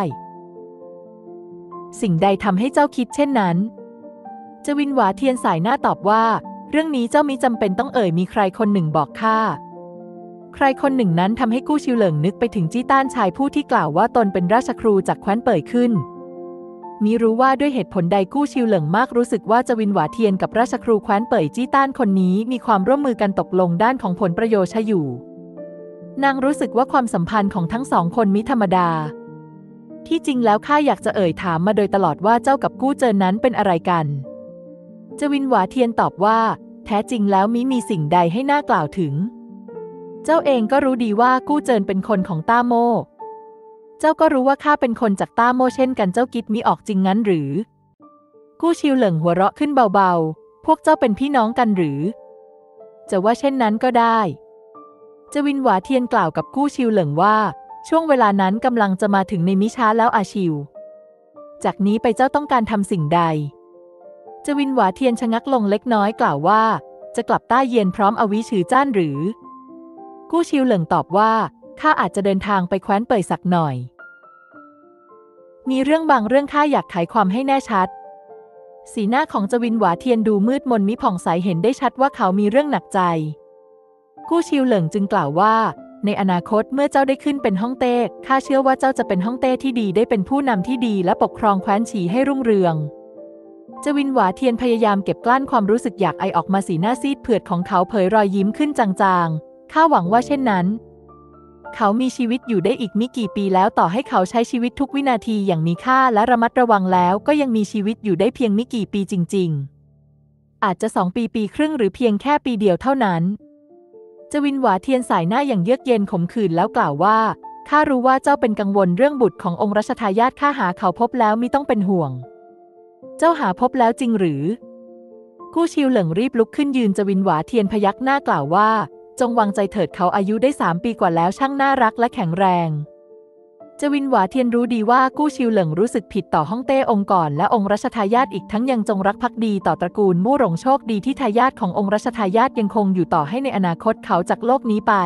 สิ่งใดทำให้เจ้าคิดเช่นนั้นจวินหวาเทียนสายหน้าตอบว่าเรื่องนี้เจ้ามิจำเป็นต้องมีใครคนหนึ่งบอกข้าใครคนหนึ่งนั้นทำให้กู้ชิวเหลิงนึกไปถึงจี้ต้านชายผู้ที่กล่าวว่าตนเป็นราชครูจากแคว้นเป่ยขึ้นมิรู้ว่าด้วยเหตุผลใดกู้ชิวเหลิงมากรู้สึกว่าจวินหวาเทียนกับราชครูแคว้นเป่ยจี้ต้านคนนี้มีความร่วมมือกันตกลงด้านของผลประโยชน์อยู่นางรู้สึกว่าความสัมพันธ์ของทั้งสองคนมิธรรมดาที่จริงแล้วข้าอยากจะถามมาโดยตลอดว่าเจ้ากับกู้เจินนั้นเป็นอะไรกันจวินหวาเทียนตอบว่าแท้จริงแล้วมิมีสิ่งใดให้น่ากล่าวถึงเจ้าเองก็รู้ดีว่ากู้เจินเป็นคนของต้าโม่เจ้าก็รู้ว่าข้าเป็นคนจากต้าโม่เช่นกันเจ้าคิดมิออกจริงงั้นหรือกู้ชิวเหลิงหัวเราะขึ้นเบาๆพวกเจ้าเป็นพี่น้องกันหรือจะว่าเช่นนั้นก็ได้จวินหวาเทียนกล่าวกับกู้ชิวเหลิงว่าช่วงเวลานั้นกำลังจะมาถึงในมิช้าแล้วอาชิวจากนี้ไปเจ้าต้องการทำสิ่งใดจวินหวาเทียนชะงักลงเล็กน้อยกล่าวว่าจะกลับต้าเยียนพร้อมอวิฉือจ้านหรือกู้ชิวเหลิงตอบว่าข้าอาจจะเดินทางไปแคว้นเป่ยสักหน่อยมีเรื่องบางเรื่องข้าอยากไขความให้แน่ชัดสีหน้าของจวินหวาเทียนดูมืดมนมิผ่องใสเห็นได้ชัดว่าเขามีเรื่องหนักใจกู้ชิวเหลิงจึงกล่าวว่าในอนาคตเมื่อเจ้าได้ขึ้นเป็นฮ่องเต้ข้าเชื่อว่าเจ้าจะเป็นฮ่องเต้ที่ดีได้เป็นผู้นำที่ดีและปกครองแคว้นฉีให้รุ่งเรืองจวินหวาเทียนพยายามเก็บกลั้นความรู้สึกอยากออกมาสีหน้าซีดเผือดของเขาเผยรอยยิ้มขึ้นจางๆข้าหวังว่าเช่นนั้นเขามีชีวิตอยู่ได้อีกไม่กี่ปีแล้วต่อให้เขาใช้ชีวิตทุกวินาทีอย่างมีค่าและระมัดระวังแล้วก็ยังมีชีวิตอยู่ได้เพียงไม่กี่ปีจริงๆอาจจะ2 ปีครึ่งหรือเพียงแค่ปีเดียวเท่านั้นจวินหวาเทียนสายหน้าอย่างเยือกเย็นขมขื่นแล้วกล่าวว่าข้ารู้ว่าเจ้าเป็นกังวลเรื่องบุตรขององค์รัชทายาทข้าหาเขาพบแล้วมิต้องเป็นห่วงเจ้าหาพบแล้วจริงหรือกู้ชิวเหลิงรีบลุกขึ้นยืนจวินหวาเทียนพยักหน้ากล่าวว่าจงวางใจเถิดเขาอายุได้3 ปีกว่าแล้วช่างน่ารักและแข็งแรงจวินหวาเทียนรู้ดีว่ากู้ชิวเหลิงรู้สึกผิดต่อฮ่องเต้องค์ก่อนและองค์รัชทายาทอีกทั้งยังจงรักภักดีต่อตระกูลมู่หลงโชคดีที่ทายาทขององค์รัชทายาทยังคงอยู่ต่อให้ในอนาคตเขาจากโลกนี้ไป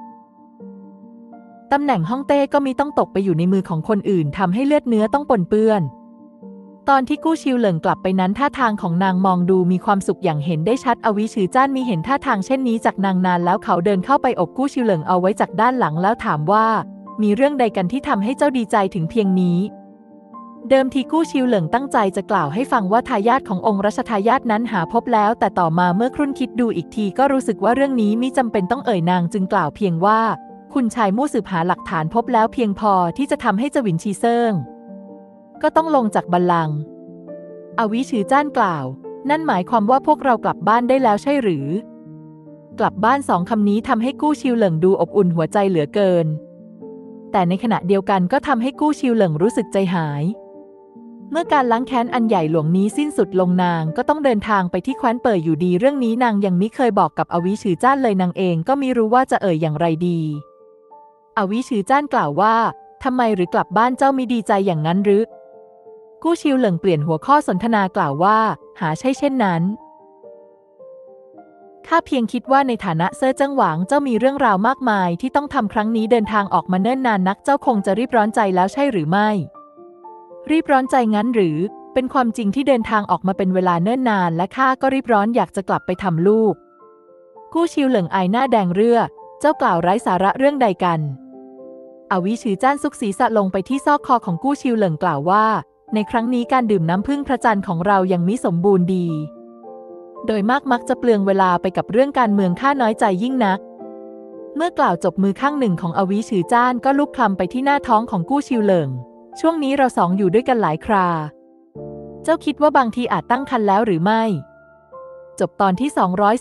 ตำแหน่งฮ่องเต้ก็มิต้องตกไปอยู่ในมือของคนอื่นทำให้เลือดเนื้อต้องปนเปื้อนตอนที่กู้ชิวเหลิงกลับไปนั้นท่าทางของนางมองดูมีความสุขอย่างเห็นได้ชัดอวิชือจ้านมีเห็นท่าทางเช่นนี้จากนางนานแล้วเขาเดินเข้าไปอบกู้ชิวเหลิงเอาไว้จากด้านหลังแล้วถามว่ามีเรื่องใดกันที่ทำให้เจ้าดีใจถึงเพียงนี้เดิมทีกู้ชิวเหลิงตั้งใจจะกล่าวให้ฟังว่าทายาทขององค์รัชทายาทนั้นหาพบแล้วแต่ต่อมาเมื่อครุ่นคิดดูอีกทีก็รู้สึกว่าเรื่องนี้มิจำเป็นต้องนางจึงกล่าวเพียงว่าคุณชายมู่สืบหาหลักฐานพบแล้วเพียงพอที่จะทำให้จวินชีเซิงก็ต้องลงจากบัลลังก์อวิชือจ้านกล่าวนั่นหมายความว่าพวกเรากลับบ้านได้แล้วใช่หรือกลับบ้าน2 คำนี้ทำให้กู้ชิวเหลิงดูอบอุ่นหัวใจเหลือเกินแต่ในขณะเดียวกันก็ทำให้กู้ชิวเหลิงรู้สึกใจหายเมื่อการล้างแค้นอันใหญ่หลวงนี้สิ้นสุดลงนางก็ต้องเดินทางไปที่แคว้นเป่ยอยู่ดีเรื่องนี้นางยังมิเคยบอกกับอวิชือจ้านเลยนางเองก็มิรู้ว่าจะอย่างไรดีอวิชือจ้านกล่าวว่าทำไมหรือกลับบ้านเจ้ามิดีใจอย่างนั้นหรือกู้ชิวเหลิงเปลี่ยนหัวข้อสนทนากล่าวว่าหาใช่เช่นนั้นข้าเพียงคิดว่าในฐานะเซ่อเจิ้งหวางเจ้ามีเรื่องราวมากมายที่ต้องทำครั้งนี้เดินทางออกมาเนิ่นนานนักเจ้าคงจะรีบร้อนใจแล้วใช่หรือไม่รีบร้อนใจงั้นหรือเป็นความจริงที่เดินทางออกมาเป็นเวลาเนิ่นนานและข้าก็รีบร้อนอยากจะกลับไปทำลูกกู้ชิวเหลิงอายหน้าแดงเรื่อเจ้ากล่าวไร้สาระเรื่องใดกันอวิชือจ้านซุกศีรษะลงไปที่ซอกคอของกู้ชิวเหลิงกล่าวว่าในครั้งนี้การดื่มน้ำผึ้งพระจันทร์ของเรายังมิสมบูรณ์ดีโดยมักจะเปลืองเวลาไปกับเรื่องการเมืองข้าน้อยใจยิ่งนักเมื่อกล่าวจบมือข้างหนึ่งของอวิชือจ้านก็ลูบคลำไปที่หน้าท้องของกู้ชิวเหลิงช่วงนี้เราสองอยู่ด้วยกันหลายคราเจ้าคิดว่าบางทีอาจตั้งครรภ์แล้วหรือไม่จบตอนที่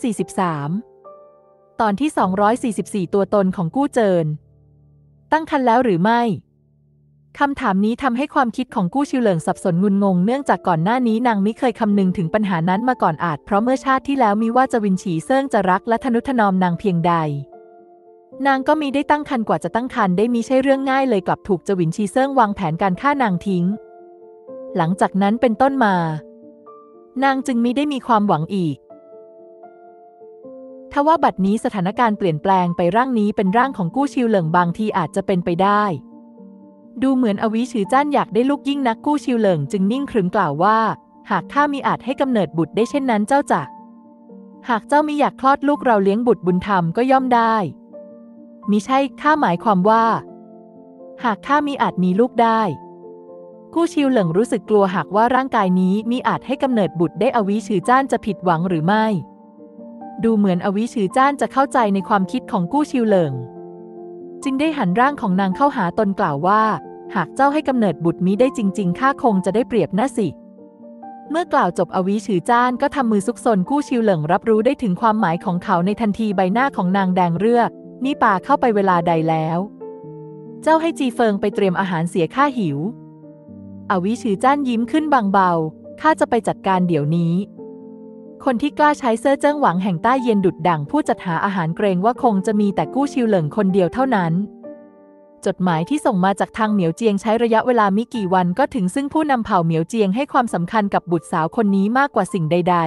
243ตอนที่244ตัวตนของกู้เจินตั้งครรภ์แล้วหรือไม่คำถามนี้ทำให้ความคิดของกู้ชิวเหลิงสับสนงุนงงเนื่องจากก่อนหน้านี้นางมิเคยคำนึงถึงปัญหานั้นมาก่อนเพราะเมื่อชาติที่แล้วมิว่าจวินฉีเซิ่งจะรักและทนุถนอมนางเพียงใดนางก็มีได้ตั้งครรภ์กว่าจะตั้งครรภ์ได้มิใช่เรื่องง่ายเลยกลับถูกเจวินชีเซิ่งวางแผนการฆ่านางทิ้งหลังจากนั้นเป็นต้นมานางจึงมิได้มีความหวังอีกทว่าบัดนี้สถานการณ์เปลี่ยนแปลงไปร่างนี้เป็นร่างของกู้ชิวเหลิงบางทีอาจจะเป็นไปได้ดูเหมือนอวิชือจ้านอยากได้ลูกยิ่งนักกู้ชิวเหลิงจึงนิ่งขรึมกล่าวว่าหากข้ามิอาจให้กำเนิดบุตรได้เช่นนั้นเจ้าจะหากเจ้ามิอยากคลอดลูกเราเลี้ยงบุตรบุญธรรมก็ย่อมได้มิใช่ข้าหมายความว่าหากข้ามิอาจมีลูกได้กู้ชิวเหลิงรู้สึกกลัวหากว่าร่างกายนี้มิอาจให้กำเนิดบุตรได้อวิชือจ้านจะผิดหวังหรือไม่ดูเหมือนอวิชือจ้านจะเข้าใจในความคิดของกู้ชิวเหลิงจึงได้หันร่างของนางเข้าหาตนกล่าวว่าหากเจ้าให้กำเนิดบุตรมิได้จริงๆข้าคงจะได้เปรียบนะสิเมื่อกล่าวจบอวิชือจ้านก็ทำมือซุกซนกู้ชิวเหลิงรับรู้ได้ถึงความหมายของเขาในทันทีใบหน้าของนางแดงเรือกนี่ป่าเข้าไปเวลาใดแล้วเจ้าให้จีเฟิงไปเตรียมอาหารเสียข้าหิวอวิชือจ้านยิ้มขึ้นบางเบาข้าจะไปจัดการเดี๋ยวนี้คนที่กล้าใช้เซ่อเจิ้งหวังแห่งใต้เย็นดุดดั่งผู้จัดหาอาหารเกรงว่าคงจะมีแต่กู้ชิวเหลิงคนเดียวเท่านั้นจดหมายที่ส่งมาจากทางเหมียวเจียงใช้ระยะเวลาไม่กี่วันก็ถึงซึ่งผู้นำเผ่าเหมียวเจียงให้ความสำคัญกับบุตรสาวคนนี้มากกว่าสิ่งใด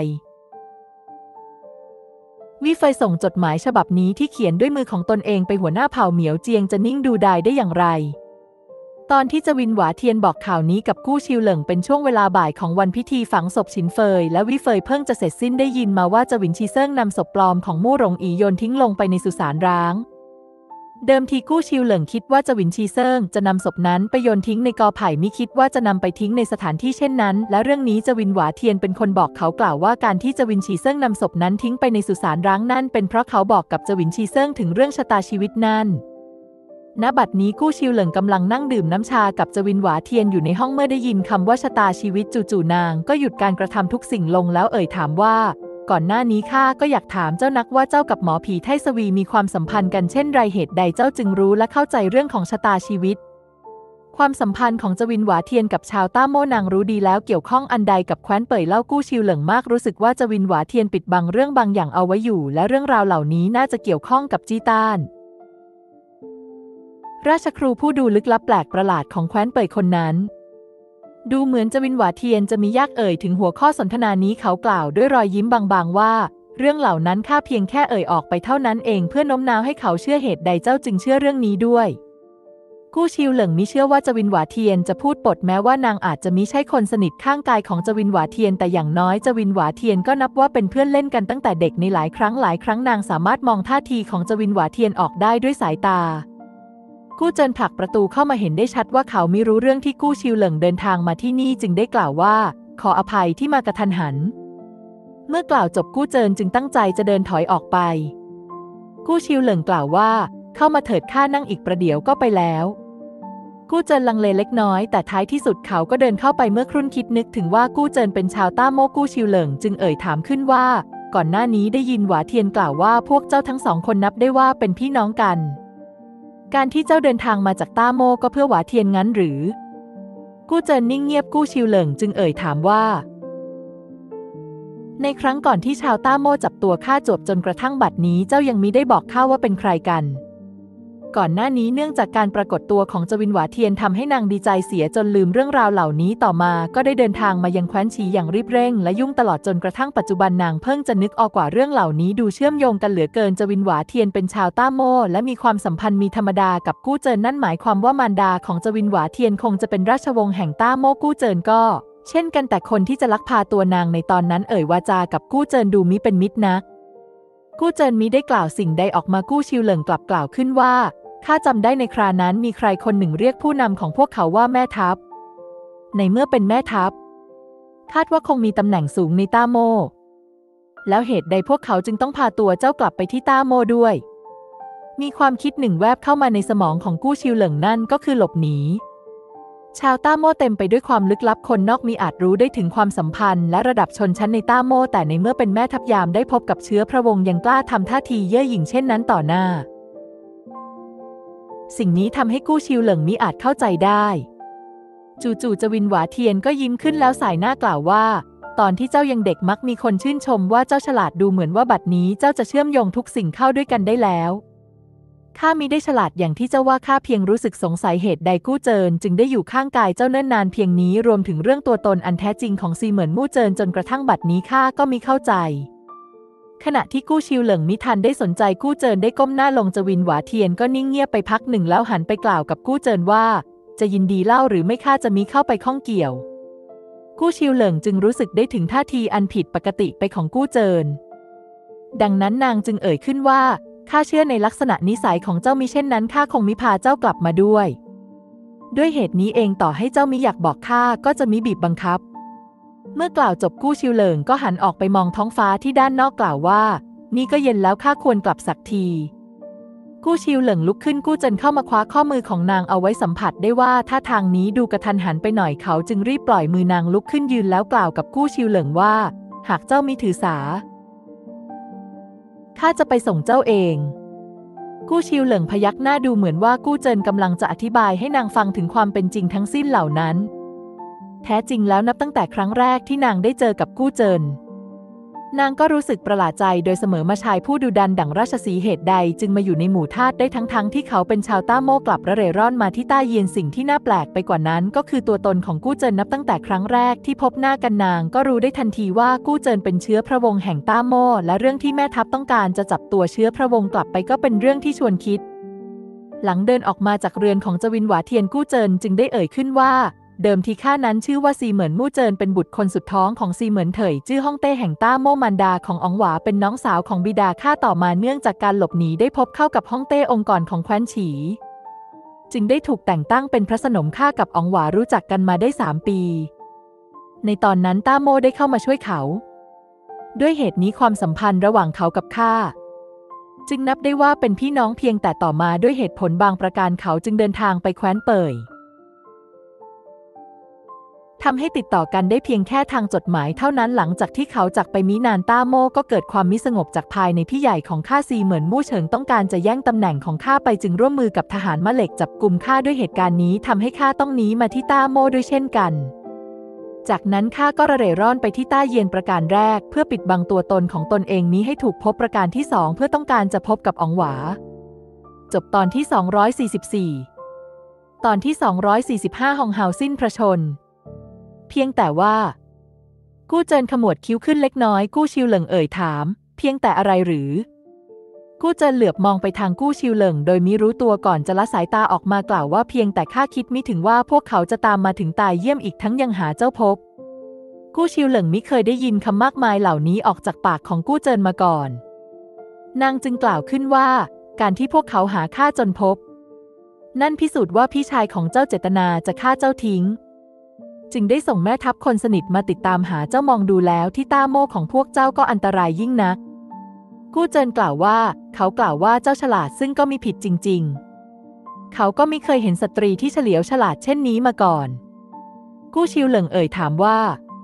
ๆวิเฟยส่งจดหมายฉบับนี้ที่เขียนด้วยมือของตนเองไปหัวหน้าเผ่าเหมียวเจียงจะนิ่งดูดายได้อย่างไรตอนที่จวินหวาเทียนบอกข่าวนี้กับกู้ชิวเหลิงเป็นช่วงเวลาบ่ายของวันพิธีฝังศพฉินเฟยและวิเฟยเพิ่งจะเสร็จสิ้นได้ยินมาว่าจวินชีเซิ่งนำศพปลอมของมู่หลงอีโยนทิ้งลงไปในสุสานร้างเดิมทีกู้ชิวเหลิงคิดว่าจวินชีเซิ่งจะนำศพนั้นไปโยนทิ้งในกอไผ่มิคิดว่าจะนำไปทิ้งในสถานที่เช่นนั้นและเรื่องนี้จวินหวาเทียนเป็นคนบอกเขากล่าวว่าการที่จวินชีเซิ่งนำศพนั้นทิ้งไปในสุสานร้างนั่นเป็นเพราะเขาบอกกับจวินชีเซิ่งถึงเรื่องชะตาชีวิตนั่นณบัดนี้กู้ชิวเหลิงกำลังนั่งดื่มน้ำชากับจวินหวาเทียนอยู่ในห้องเมื่อได้ยินคำว่าชะตาชีวิตจู่ๆนางก็หยุดการกระทำทุกสิ่งลงแล้วเอ่ยถามว่าก่อนหน้านี้ข้าก็อยากถามเจ้านักว่าเจ้ากับหมอผีไทสวีมีความสัมพันธ์กันเช่นไรเหตุใดเจ้าจึงรู้และเข้าใจเรื่องของชะตาชีวิตความสัมพันธ์ของจวินหวาเทียนกับชาวต้าโม่นางรู้ดีแล้วเกี่ยวข้องอันใดกับแคว้นเป่ยเล่ากู้ชิวเหลิงมากรู้สึกว่าจวินหวาเทียนปิดบังเรื่องบางอย่างเอาไว้อยู่และเรื่องราวเหล่านี้น่าจะเกี่ยวข้องกับจี้ต้านราชครูผู้ดูลึกลับแปลกประหลาดของแคว้นเป่ยคนนั้นดูเหมือนจวินหวาเทียนจะมียากเอ่ยถึงหัวข้อสนทนานี้เขากล่าวด้วยรอยยิ้มบางๆว่าเรื่องเหล่านั้นข้าเพียงแค่เอ่ยออกไปเท่านั้นเองเพื่อโน้มน้าวให้เขาเชื่อเหตุใดเจ้าจึงเชื่อเรื่องนี้ด้วยกู้ชิวเหลิงมิเชื่อว่าจวินหวาเทียนจะพูดปดแม้ว่านางอาจจะมิใช่คนสนิทข้างกายของจวินหวาเทียนแต่อย่างน้อยจวินหวาเทียนก็นับว่าเป็นเพื่อนเล่นกันตั้งแต่เด็กในหลายครั้งนางสามารถมองท่าทีของจวินหวาเทียนออกได้ด้วยสายตากู้เจินผลักประตูเข้ามาเห็นได้ชัดว่าเขาไม่รู้เรื่องที่กู้ชิวเหลิงเดินทางมาที่นี่จึงได้กล่าวว่าขออภัยที่มากระทันหันเมื่อกล่าวจบกู้เจินจึงตั้งใจจะเดินถอยออกไปกู้ชิวเหลิงกล่าวว่าเข้ามาเถิดข้านั่งอีกประเดี๋ยวก็ไปแล้วกู้เจินลังเลเล็กน้อยแต่ท้ายที่สุดเขาก็เดินเข้าไปเมื่อครุ่นคิดนึกถึงว่ากู้เจินเป็นชาวต้าโม่กู้ชิวเหลิงจึงเอ่ยถามขึ้นว่าก่อนหน้านี้ได้ยินหวาเทียนกล่าวว่าพวกเจ้าทั้งสองคนนับได้ว่าเป็นพี่น้องกันการที่เจ้าเดินทางมาจากต้าโม่ก็เพื่อหวาเทียนงั้นหรือกู้เจินนิ่งเงียบกู้ชิวเหลิงจึงเอ่ยถามว่าในครั้งก่อนที่ชาวต้าโม่จับตัวข้าจวบจนกระทั่งบัดนี้เจ้ายังมิได้บอกข้าว่าเป็นใครกันก่อนหน้านี้เนื่องจากการปรากฏตัวของจวินหวาเทียนทำให้นางดีใจเสียจนลืมเรื่องราวเหล่านี้ต่อมาก็ได้เดินทางมายังแคว้นฉีอย่างรีบเร่งและยุ่งตลอดจนกระทั่งปัจจุบันนางเพิ่งจะนึกออกว่าเรื่องเหล่านี้ดูเชื่อมโยงกันเหลือเกินจวินหวาเทียนเป็นชาวต้าโม่และมีความสัมพันธ์มีธรรมดากับกู้เจินนั่นหมายความว่ามารดาของจวินหวาเทียนคงจะเป็นราชวงศ์แห่งต้าโม่กู้เจินก็เช่นกันแต่คนที่จะลักพาตัวนางในตอนนั้นเอ่ยวาจากับกู้เจินดูมิเป็นมิตรนักกู้เจินมิได้กล่าวสิ่งใดออกมากู้ชิวเหลิงกลับกล่าวขึ้นว่าข้าจำได้ในครานั้นมีใครคนหนึ่งเรียกผู้นำของพวกเขาว่าแม่ทัพในเมื่อเป็นแม่ทัพคาดว่าคงมีตำแหน่งสูงในต้าโม่แล้วเหตุใดพวกเขาจึงต้องพาตัวเจ้ากลับไปที่ต้าโม่ด้วยมีความคิดหนึ่งแวบเข้ามาในสมองของกู้ชิวเหลิงนั่นก็คือหลบหนีชาวต้าโม่เต็มไปด้วยความลึกลับคนนอกมีอาจรู้ได้ถึงความสัมพันธ์และระดับชนชั้นในต้าโม่แต่ในเมื่อเป็นแม่ทัพยามได้พบกับเชื้อพระวงศ์ยังกล้าทำท่าทีเย่อหยิ่งเช่นนั้นต่อหน้าสิ่งนี้ทำให้กู้ชิวเหลิงมิอาจเข้าใจได้จู่ๆจวินหวาเทียนก็ยิ้มขึ้นแล้วสายหน้ากล่าวว่าตอนที่เจ้ายังเด็กมักมีคนชื่นชมว่าเจ้าฉลาดดูเหมือนว่าบัดนี้เจ้าจะเชื่อมโยงทุกสิ่งเข้าด้วยกันได้แล้วข้ามิได้ฉลาดอย่างที่เจ้าว่าข้าเพียงรู้สึกสงสัยเหตุใดกู้เจินจึงได้อยู่ข้างกายเจ้าเนิ่นนานเพียงนี้รวมถึงเรื่องตัวตนอันแท้จริงของซีเหมินมู่เจินจนกระทั่งบัดนี้ข้าก็มิเข้าใจขณะที่กู้ชิวเหลิงมิทันได้สนใจกู้เจินได้ก้มหน้าลงจวินหวาเทียนก็นิ่งเงียบไปพักหนึ่งแล้วหันไปกล่าวกับกู้เจินว่าจะยินดีเล่าหรือไม่ข้าจะมิเข้าไปข้องเกี่ยวกู้ชิวเหลิงจึงรู้สึกได้ถึงท่าทีอันผิดปกติไปของกู้เจินดังนั้นนางจึงเอ่ยขึ้นว่าข้าเชื่อในลักษณะนิสัยของเจ้ามิเช่นนั้นข้าคงมิพาเจ้ากลับมาด้วยเหตุนี้เองต่อให้เจ้ามิอยากบอกข้าก็จะมิบีบบังคับเมื่อกล่าวจบกู้ชิวเหลิงก็หันออกไปมองท้องฟ้าที่ด้านนอกกล่าวว่านี่ก็เย็นแล้วข้าควรกลับสักทีกู้ชิวเหลิงลุกขึ้นกู้เจินเข้ามาคว้าข้อมือของนางเอาไว้สัมผัสได้ว่าท่าทางนี้ดูกระทันหันไปหน่อยเขาจึงรีบปล่อยมือนางลุกขึ้นยืนแล้วกล่าวกับกู้ชิวเหลิงว่าหากเจ้ามิถือสาข้าจะไปส่งเจ้าเองกู้ชิวเหลิงพยักหน้าดูเหมือนว่ากู้เจินกำลังจะอธิบายให้นางฟังถึงความเป็นจริงทั้งสิ้นเหล่านั้นแท้จริงแล้วนับตั้งแต่ครั้งแรกที่นางได้เจอกับกู้เจินนางก็รู้สึกประหลาดใจโดยเสมอมาชายผู้ดุดันดั่งราชสีห์เหตุใดจึงมาอยู่ในหมู่ทาสได้ทั้งที่เขาเป็นชาวต้าโม่กลับระเร่ร่อนมาที่ต้าเยียนสิ่งที่น่าแปลกไปกว่านั้นก็คือตัวตนของกู้เจินนับตั้งแต่ครั้งแรกที่พบหน้ากันนางก็รู้ได้ทันทีว่ากู้เจินเป็นเชื้อพระวงศ์แห่งต้าโม่และเรื่องที่แม่ทัพต้องการจะจับตัวเชื้อพระวงศ์กลับไปก็เป็นเรื่องที่ชวนคิดหลังเดินออกมาจากเรือนของจวินหวาเทียนกู้เจินจึงได้เอ่ยขึ้นว่าเดิมทีข้านั้นชื่อว่าซีเหมินมู่เจินเป็นบุตรคนสุดท้องของซีเหมินเถยจื้อฮ่องเต้แห่งต้าโม่มารดาของอ๋องหวาเป็นน้องสาวของบิดาข้าต่อมาเนื่องจากการหลบหนีได้พบเข้ากับฮ่องเต้องค์กรของแคว้นฉีจึงได้ถูกแต่งตั้งเป็นพระสนมข้ากับอ๋องหวารู้จักกันมาได้3 ปีในตอนนั้นต้าโม่ได้เข้ามาช่วยเขาด้วยเหตุนี้ความสัมพันธ์ระหว่างเขากับข้าจึงนับได้ว่าเป็นพี่น้องเพียงแต่ต่อมาด้วยเหตุผลบางประการเขาจึงเดินทางไปแคว้นเป่ยทำให้ติดต่อกันได้เพียงแค่ทางจดหมายเท่านั้นหลังจากที่เขาจากไปมินานต้าโม่ก็เกิดความมิสงบจากภายในพี่ใหญ่ของข้าซีเหมินมู่เฉิงต้องการจะแย่งตำแหน่งของข้าไปจึงร่วมมือกับทหารมะเหล็กจับกุมข้าด้วยเหตุการณ์นี้ทำให้ข้าต้องหนีมาที่ต้าโม่ด้วยเช่นกันจากนั้นข้าก็ระเร่ร่อนไปที่ต้าเยียนประการแรกเพื่อปิดบังตัวตนของตนเองนี้ให้ถูกพบประการที่2เพื่อต้องการจะพบกับอ๋องหวาจบตอนที่244ตอนที่245ฮองเฮาสิ้นพระชนเพียงแต่ว่ากู้เจินขมวดคิ้วขึ้นเล็กน้อยกู้ชิวเหลิงเอ่ยถามเพียงแต่อะไรหรือกู้เจินเหลือบมองไปทางกู้ชิวเหลิงโดยมิรู้ตัวก่อนจะละสายตาออกมากล่าวว่าเพียงแต่ข้าคิดมิถึงว่าพวกเขาจะตามมาถึงตายเยี่ยมอีกทั้งยังหาเจ้าพบกู้ชิวเหลิงมิเคยได้ยินคำมากมายเหล่านี้ออกจากปากของกู้เจินมาก่อนนางจึงกล่าวขึ้นว่าการที่พวกเขาหาข้าจนพบนั่นพิสูจน์ว่าพี่ชายของเจ้าเจตนาจะฆ่าเจ้าทิ้งจึงได้ส่งแม่ทัพคนสนิทมาติดตามหาเจ้ามองดูแล้วที่ต้าโม่ของพวกเจ้าก็อันตรายยิ่งนักกู้เจินกล่าวว่าเขากล่าวว่าเจ้าฉลาดซึ่งก็มีผิดจริงๆเขาก็ไม่เคยเห็นสตรีที่เฉลียวฉลาดเช่นนี้มาก่อนกู้ชิวเหลิงเอ่ยถามว่า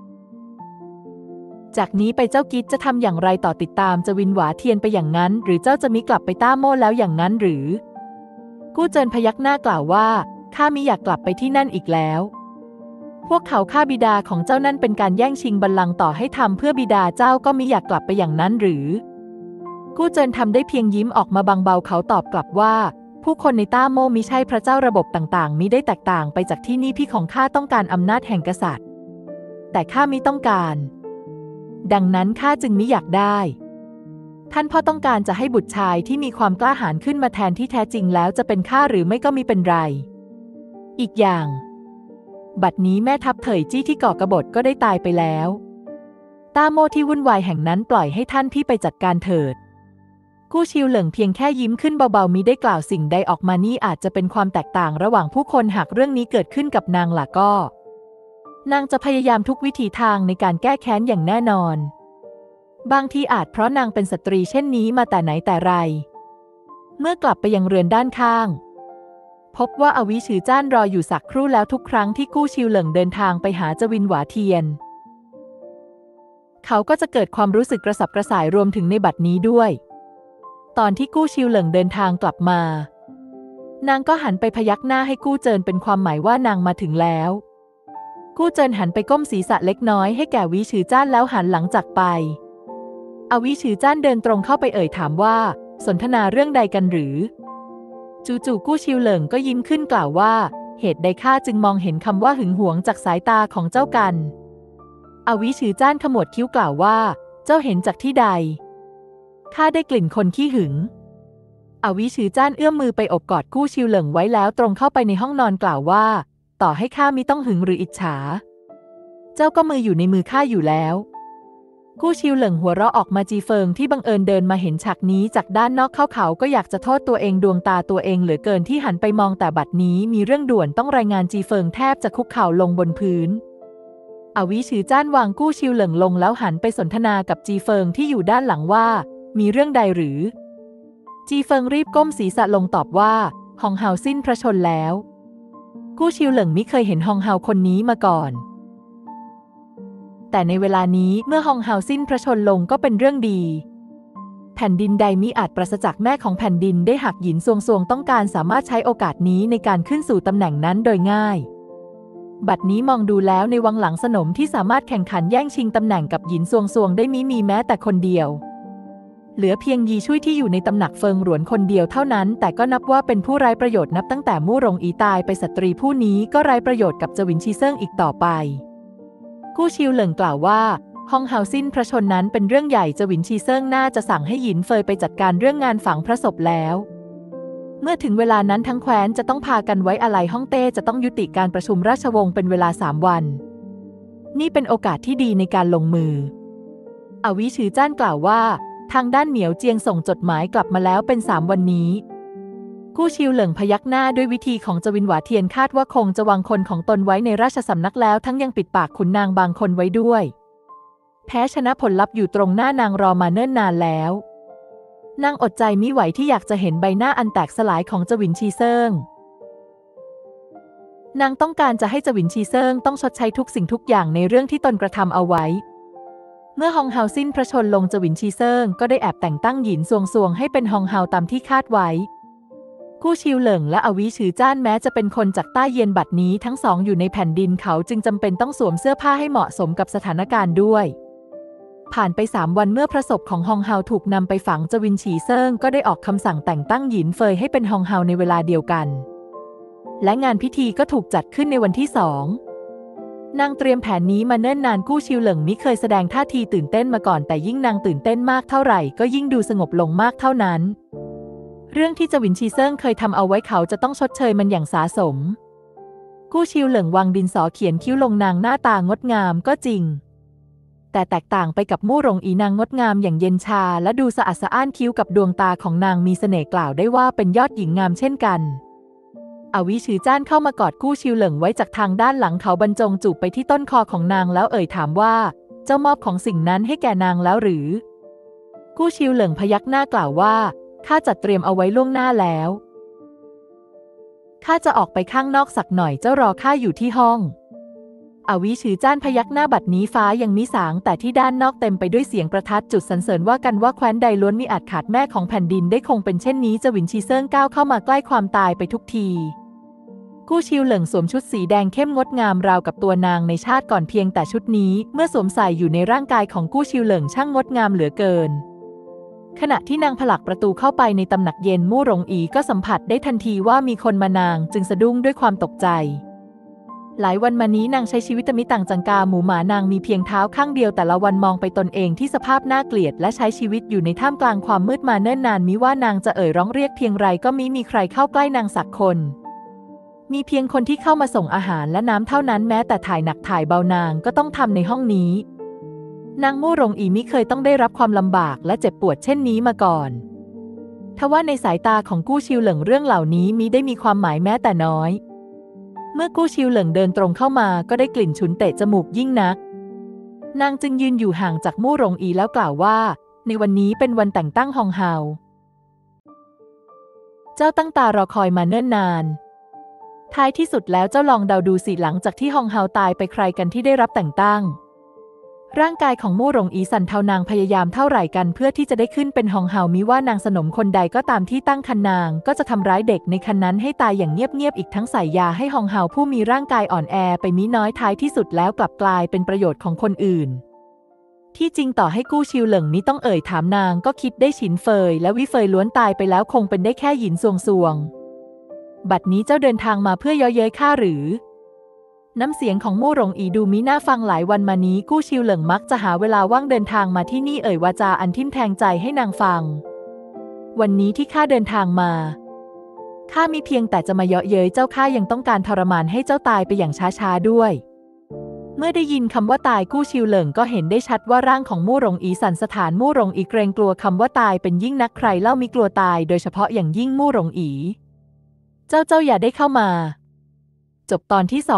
จากนี้ไปเจ้ากิ๊ดจะทำอย่างไรต่อติดตามจวินหวาเทียนไปอย่างนั้นหรือเจ้าจะมิกลับไปต้าโม่แล้วอย่างนั้นหรือกู้เจินพยักหน้ากล่าวว่าข้ามิอยากกลับไปที่นั่นอีกแล้วพวกเขาฆ่าบิดาของเจ้านั่นเป็นการแย่งชิงบัลลังก์ต่อให้ทำเพื่อบิดาเจ้าก็มิอยากกลับไปอย่างนั้นหรือกู้เจินทำได้เพียงยิ้มออกมาบางเบาเขาตอบกลับว่าผู้คนในต้าโม่มิใช่พระเจ้าระบบต่างๆมิได้แตกต่างไปจากที่นี่พี่ของข้าต้องการอำนาจแห่งกษัตริย์แต่ข้ามิต้องการดังนั้นข้าจึงมิอยากได้ท่านพ่อต้องการจะให้บุตรชายที่มีความกล้าหาญขึ้นมาแทนที่แท้จริงแล้วจะเป็นข้าหรือไม่ก็มิเป็นไรอีกอย่างบัดนี้แม่ทัพเถยจี้ที่ก่อกบฏก็ได้ตายไปแล้วต้าโม่ที่วุ่นวายแห่งนั้นปล่อยให้ท่านพี่ไปจัดการเถิดกู้ชิวเหลิงเพียงแค่ยิ้มขึ้นเบาๆมิได้กล่าวสิ่งใดออกมานี่อาจจะเป็นความแตกต่างระหว่างผู้คนหากเรื่องนี้เกิดขึ้นกับนางล่ะก็นางจะพยายามทุกวิถีทางในการแก้แค้นอย่างแน่นอนบางทีอาจเพราะนางเป็นสตรีเช่นนี้มาแต่ไหนแต่ไรเมื่อกลับไปยังเรือนด้านข้างพบว่าอวิชือจ้านรออยู่สักครู่แล้วทุกครั้งที่กู้ชิวเหลิงเดินทางไปหาจวินหวาเทียนเขาก็จะเกิดความรู้สึกกระสับกระส่ายรวมถึงในบัดนี้ด้วยตอนที่กู้ชิวเหลิงเดินทางกลับมานางก็หันไปพยักหน้าให้กู้เจินเป็นความหมายว่านางมาถึงแล้วกู้เจินหันไปก้มศีรษะเล็กน้อยให้แก่วิชือจ้านแล้วหันหลังจากไปอวิชือจ้านเดินตรงเข้าไปเอ่ยถามว่าสนทนาเรื่องใดกันหรือจู่ๆกู้ชิวเหลิงก็ยิ้มขึ้นกล่าวว่าเหตุใดข้าจึงมองเห็นคำว่าหึงหวงจากสายตาของเจ้ากันอวิชือจ้านขมวดคิ้วกล่าวว่าเจ้าเห็นจากที่ใดข้าได้กลิ่นคนขี้หึงอวิชือจ้านเอื้อมมือไปอบกอดกู้ชิวเหลิงไว้แล้วตรงเข้าไปในห้องนอนกล่าวว่าต่อให้ข้ามิต้องหึงหรืออิจฉาเจ้าก็มืออยู่ในมือข้าอยู่แล้วกู้ชิวเหลิงหัวเราะออกมาจีเฟิงที่บังเอิญเดินมาเห็นฉากนี้จากด้านนอกเขาก็อยากจะโทษตัวเองดวงตาตัวเองเหลือเกินที่หันไปมองแต่บัดนี้มีเรื่องด่วนต้องรายงานจีเฟิงแทบจะคุกเข่าลงบนพื้นอวิชือจ้านวางกู้ชิวเหลิงลงแล้วหันไปสนทนากับจีเฟิงที่อยู่ด้านหลังว่ามีเรื่องใดหรือจีเฟิงรีบก้มศีรษะลงตอบว่าฮองเฮาสิ้นพระชนแล้วกู้ชิวเหลิงมิเคยเห็นฮองเฮาคนนี้มาก่อนแต่ในเวลานี้เมื่อฮองเฮาสิ้นพระชนลงก็เป็นเรื่องดีแผ่นดินใดมิอาจปราศจากแม่ของแผ่นดินได้หากหยินซวงต้องการสามารถใช้โอกาสนี้ในการขึ้นสู่ตำแหน่งนั้นโดยง่ายบัดนี้มองดูแล้วในวังหลังสนมที่สามารถแข่งขันแย่งชิงตำแหน่งกับหยินซวงได้มิมีแม้แต่คนเดียวเหลือเพียงยีชุยที่อยู่ในตำหนักเฟิงหลวนคนเดียวเท่านั้นแต่ก็นับว่าเป็นผู้ไร้ประโยชน์นับตั้งแต่มู่หลงอีตายไปสตรีผู้นี้ก็ไร้ประโยชน์กับเจวินชีเซิงอีกต่อไปกู้ชิวเหลิงกล่าวว่าฮองเฮาสิ้นพระชนนั้นเป็นเรื่องใหญ่เจวินชีเซิงน่าจะสั่งให้หยินเฟยไปจัดการเรื่องงานฝังพระศพแล้วเมื่อถึงเวลานั้นทั้งแคว้นจะต้องพากันไว้อาลัยฮ่องเต้จะต้องยุติการประชุมราชวงศ์เป็นเวลา3 วันนี่เป็นโอกาสที่ดีในการลงมืออวิชือจ้านกล่าวว่าทางด้านเหมียวเจียงส่งจดหมายกลับมาแล้วเป็น3 วันนี้กู้ชิวเหลิงพยักหน้าด้วยวิธีของจวินหวาเทียนคาดว่าคงจะวางคนของตนไว้ในราชสำนักแล้วทั้งยังปิดปากขุนนางบางคนไว้ด้วยแพ้ชนะผลลัพธ์อยู่ตรงหน้านางรอมาเนิ่นนานแล้วนางอดใจมิไหวที่อยากจะเห็นใบหน้าอันแตกสลายของเจวินชีเซิงนางต้องการจะให้เจวินชีเซิงต้องชดใช้ทุกสิ่งทุกอย่างในเรื่องที่ตนกระทำเอาไว้เมื่อฮองเฮาสิ้นพระชนลงเจวินชีเซิงก็ได้แอบแต่งตั้งหยินซวงให้เป็นฮองเฮาตามที่คาดไว้กู้ชิวเหลิงและอวิชือจ้านแม้จะเป็นคนจากใต้เยียนบัดนี้ทั้งสองอยู่ในแผ่นดินเขาจึงจำเป็นต้องสวมเสื้อผ้าให้เหมาะสมกับสถานการณ์ด้วยผ่านไป3 วันเมื่อพระศพของฮองเฮาถูกนำไปฝังเจวินชีเซิงก็ได้ออกคำสั่งแต่งตั้งหยินเฟยให้เป็นฮองเฮาในเวลาเดียวกันและงานพิธีก็ถูกจัดขึ้นในวันที่2นางเตรียมแผนนี้มาเนิ่นนานกู้ชิวเหลิงมิเคยแสดงท่าทีตื่นเต้นมาก่อนแต่ยิ่งนางตื่นเต้นมากเท่าไหร่ก็ยิ่งดูสงบลงมากเท่านั้นเรื่องที่เจวินชีเซิงเคยทำเอาไว้เขาจะต้องชดเชยมันอย่างสาสมกู้ชิวเหลิงวางดินสอเขียนคิ้วลงนางหน้าตางดงามก็จริงแต่แตกต่างไปกับมู่หลงอีนางงดงามอย่างเย็นชาและดูสะอาดสะอ้านคิ้วกับดวงตาของนางมีเสน่ห์กล่าวได้ว่าเป็นยอดหญิงงามเช่นกันอวิชือจ้านเข้ามากอดกู้ชิวเหลิงไว้จากทางด้านหลังเขาบรรจงจูบไปที่ต้นคอของนางแล้วเอ่ยถามว่าเจ้ามอบของสิ่งนั้นให้แก่นางแล้วหรือกู้ชิวเหลิงพยักหน้ากล่าวว่าข้าจัดเตรียมเอาไว้ล่วงหน้าแล้วข้าจะออกไปข้างนอกสักหน่อยเจ้ารอข้าอยู่ที่ห้องอวิชือจ้านพยักหน้าบัดนี้ฟ้ายังมิสางแต่ที่ด้านนอกเต็มไปด้วยเสียงประทัดจุดสรรเสริญว่ากันว่าแคว้นใดล้วนมิอาจขาดแม่ของแผ่นดินได้คงเป็นเช่นนี้เจวินชีเซิงก้าวเข้ามาใกล้ความตายไปทุกทีกู้ชิวเหลิงสวมชุดสีแดงเข้มงดงามราวกับตัวนางในชาติก่อนเพียงแต่ชุดนี้เมื่อสวมใส่อยู่ในร่างกายของกู้ชิวเหลิงช่างงดงามเหลือเกินขณะที่นางผลักประตูเข้าไปในตำหนักเย็นมู่หลงอีก็สัมผัสได้ทันทีว่ามีคนมานางจึงสะดุ้งด้วยความตกใจหลายวันมานี้นางใช้ชีวิตมิต่างจังกาหมูหมานางมีเพียงเท้าข้างเดียวแต่ละวันมองไปตนเองที่สภาพน่าเกลียดและใช้ชีวิตอยู่ในท่ามกลางความมืดมาเนิ่นนานมิว่านางจะร้องเรียกเพียงไรก็มิมีใครเข้าใกล้นางสักคนมีเพียงคนที่เข้ามาส่งอาหารและน้ำเท่านั้นแม้แต่ถ่ายหนักถ่ายเบานางก็ต้องทำในห้องนี้นางมู่หลงอีมิเคยต้องได้รับความลำบากและเจ็บปวดเช่นนี้มาก่อนทว่าในสายตาของกู้ชิวเหลิงเรื่องเหล่านี้มิได้มีความหมายแม้แต่น้อยเมื่อกู้ชิวเหลิงเดินตรงเข้ามาก็ได้กลิ่นฉุนเตะจมูกยิ่งนักนางจึงยืนอยู่ห่างจากมู่หลงอีแล้วกล่าวว่าในวันนี้เป็นวันแต่งตั้งฮองเฮาเจ้าตั้งตารอคอยมาเนิ่นนานท้ายที่สุดแล้วเจ้าลองเดาดูสิหลังจากที่ฮองเฮาตายไปใครกันที่ได้รับแต่งตั้งร่างกายของมู่หลงอีสั่นเทานางพยายามเท่าไหร่กันเพื่อที่จะได้ขึ้นเป็นฮองเฮามิว่านางสนมคนใดก็ตามที่ตั้งครรภ์นางก็จะทำร้ายเด็กในครรภ์นั้นให้ตายอย่างเงียบๆอีกทั้งใส่ยาให้ฮองเฮาผู้มีร่างกายอ่อนแอไปมิน้อยท้ายที่สุดแล้วกลับกลายเป็นประโยชน์ของคนอื่นที่จริงต่อให้กู้ชิวเหลิงนี้ต้องถามนางก็คิดได้ฉินเฟยและวิเฟยล้วนตายไปแล้วคงเป็นได้แค่หยินซวงบัดนี้เจ้าเดินทางมาเพื่อเย้อเย้ยข้าหรือน้ำเสียงของมู่หลงอีดูมิน่าฟังหลายวันมานี้กู้ชิวเหลิงมักจะหาเวลาว่างเดินทางมาที่นี่วาจาอันทิ่มแทงใจให้นางฟังวันนี้ที่ข้าเดินทางมาข้ามิเพียงแต่จะมาเยาะเย้ยเจ้าข้ายังต้องการทรมานให้เจ้าตายไปอย่างช้าๆด้วยเมื่อได้ยินคำว่าตายกู้ชิวเหลิงก็เห็นได้ชัดว่าร่างของมู่หลงอีสั่นสะท้านมู่หลงอีเกรงกลัวคำว่าตายเป็นยิ่งนักใครเล่ามิกลัวตายโดยเฉพาะอย่างยิ่งมู่หลงอีเจ้าอย่าได้เข้ามาจบตอนที่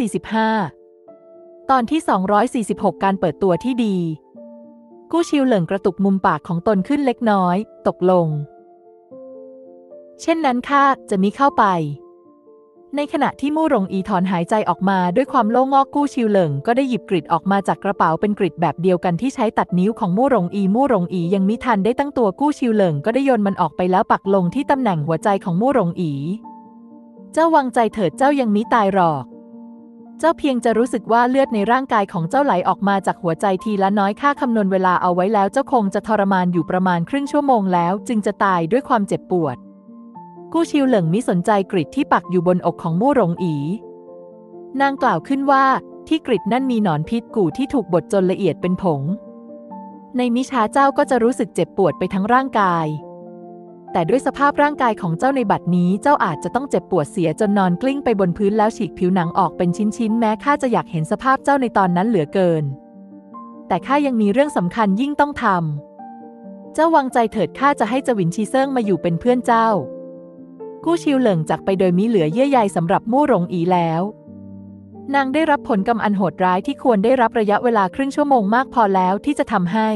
245ตอนที่246การเปิดตัวที่ดีกู้ชิวเหลิงกระตุกมุมปากของตนขึ้นเล็กน้อยตกลงเช่นนั้นข้าจะมิเข้าไปในขณะที่มู่หลงอีถอนหายใจออกมาด้วยความโล่งอกกู้ชิวเหลิงก็ได้หยิบกริดออกมาจากกระเป๋าเป็นกริดแบบเดียวกันที่ใช้ตัดนิ้วของมู่หลงอียังมิทันได้ตั้งตัวกู้ชิวเหลิงก็ได้โยนมันออกไปแล้วปักลงที่ตำแหน่งหัวใจของมู่หลงอีเจ้าวางใจเถิดเจ้ายังมิตายหรอกเจ้าเพียงจะรู้สึกว่าเลือดในร่างกายของเจ้าไหลออกมาจากหัวใจทีละน้อยข้าคำนวณเวลาเอาไว้แล้วเจ้าคงจะทรมานอยู่ประมาณครึ่งชั่วโมงแล้วจึงจะตายด้วยความเจ็บปวดกู้ชิวเหลิงมิสนใจกริดที่ปักอยู่บนอกของมู่หลงอีนางกล่าวขึ้นว่าที่กริดนั่นมีหนอนพิษกู่ที่ถูกบดจนละเอียดเป็นผงในมิช้าเจ้าก็จะรู้สึกเจ็บปวดไปทั้งร่างกายแต่ด้วยสภาพร่างกายของเจ้าในบัดนี้เจ้าอาจจะต้องเจ็บปวดเสียจนนอนกลิ้งไปบนพื้นแล้วฉีกผิวหนังออกเป็นชิ้นๆแม้ข้าจะอยากเห็นสภาพเจ้าในตอนนั้นเหลือเกินแต่ข้ายังมีเรื่องสำคัญยิ่งต้องทำเจ้าวางใจเถิดข้าจะให้จวินชีเซิ่งมาอยู่เป็นเพื่อนเจ้ากู้ชิวเหลิงจากไปโดยมิเหลือเยื่อใยสำหรับมู่หลงอีแล้วนางได้รับผลกรรมอันโหดร้ายที่ควรได้รับระยะเวลาครึ่งชั่วโมงมากพอแล้วที่จะทำให้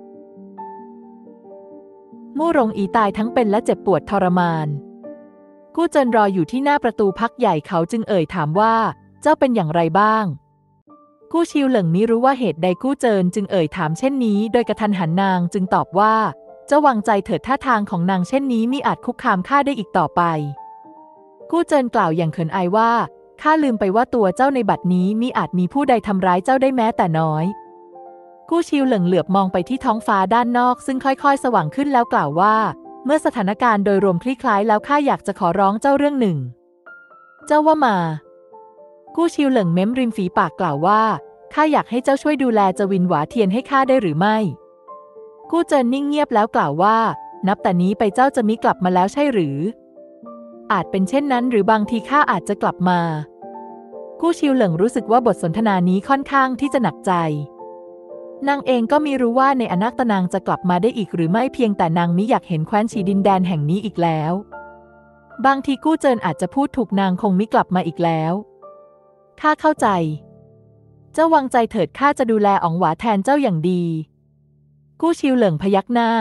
มู่หลงอีตายทั้งเป็นและเจ็บปวดทรมานกู้เจินรออยู่ที่หน้าประตูพักใหญ่เขาจึงถามว่าเจ้าเป็นอย่างไรบ้างกู้ชิวเหลิงมิรู้ว่าเหตุใดกู้เจินจึงถามเช่นนี้โดยกระทันหันนางจึงตอบว่าเจ้าวางใจเถิดท่าทางของนางเช่นนี้มิอาจคุกคามข้าได้อีกต่อไปกู้เจินกล่าวอย่างเขินอายว่าข้าลืมไปว่าตัวเจ้าในบัดนี้มิอาจมีผู้ใดทำร้ายเจ้าได้แม้แต่น้อยกู้ชิวเหลิงเหลือบมองไปที่ท้องฟ้าด้านนอกซึ่งค่อยๆสว่างขึ้นแล้วกล่าวว่าเมื่อสถานการณ์โดยรวมคลี่คลายแล้วข้าอยากจะขอร้องเจ้าเรื่องหนึ่งเจ้าว่ามากู้ชิวเหลิงเม้มริมฝีปากกล่าวว่าข้าอยากให้เจ้าช่วยดูแลจวินหวาเทียนให้ข้าได้หรือไม่กู้เจินนิ่งเงียบแล้วกล่าวว่านับแต่นี้ไปเจ้าจะมิกลับมาแล้วใช่หรืออาจเป็นเช่นนั้นหรือบางทีข้าอาจจะกลับมากู้ชิวเหลิงรู้สึกว่าบทสนทนานี้ค่อนข้างที่จะหนักใจนางเองก็มิรู้ว่าในอนาคตนางจะกลับมาได้อีกหรือไม่เพียงแต่นางมิอยากเห็นแคว้นฉีดินแดนแห่งนี้อีกแล้วบางทีกู้เจินอาจจะพูดถูกนางคงมิกลับมาอีกแล้วข้าเข้าใจเจ้าวางใจเถิดข้าจะดูแลอ๋องหวาแทนเจ้าอย่างดีกู้ชิวเหลิงพยักหน้า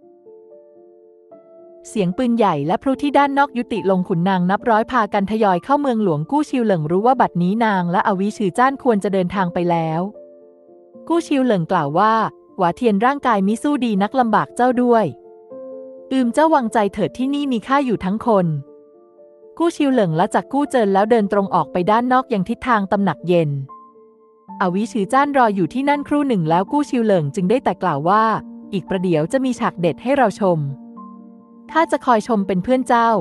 เสียงปืนใหญ่และพลุที่ด้านนอกยุติลงขุนนางนับร้อยพากันทยอยเข้าเมืองหลวงกู้ชิวเหลิงรู้ว่าบัดนี้นางและอวิชือจ้านควรจะเดินทางไปแล้วกู้ชิวเหลิงกล่าวว่าหวาเทียนร่างกายมิสู้ดีนักลำบากเจ้าด้วยเจ้าวางใจเถิดที่นี่มีข้าอยู่ทั้งคนกู้ชิวเหลิงละจากกู้เจินแล้วเดินตรงออกไปด้านนอกยังทิศทางตำหนักเย็นอวิชือจ้านรออยู่ที่นั่นครู่หนึ่งแล้วกู้ชิวเหลิงจึงได้แต่กล่าวว่าอีกประเดี๋ยวจะมีฉากเด็ดให้เราชมข้าจะคอยชมเป็นเพื่อนเจ้า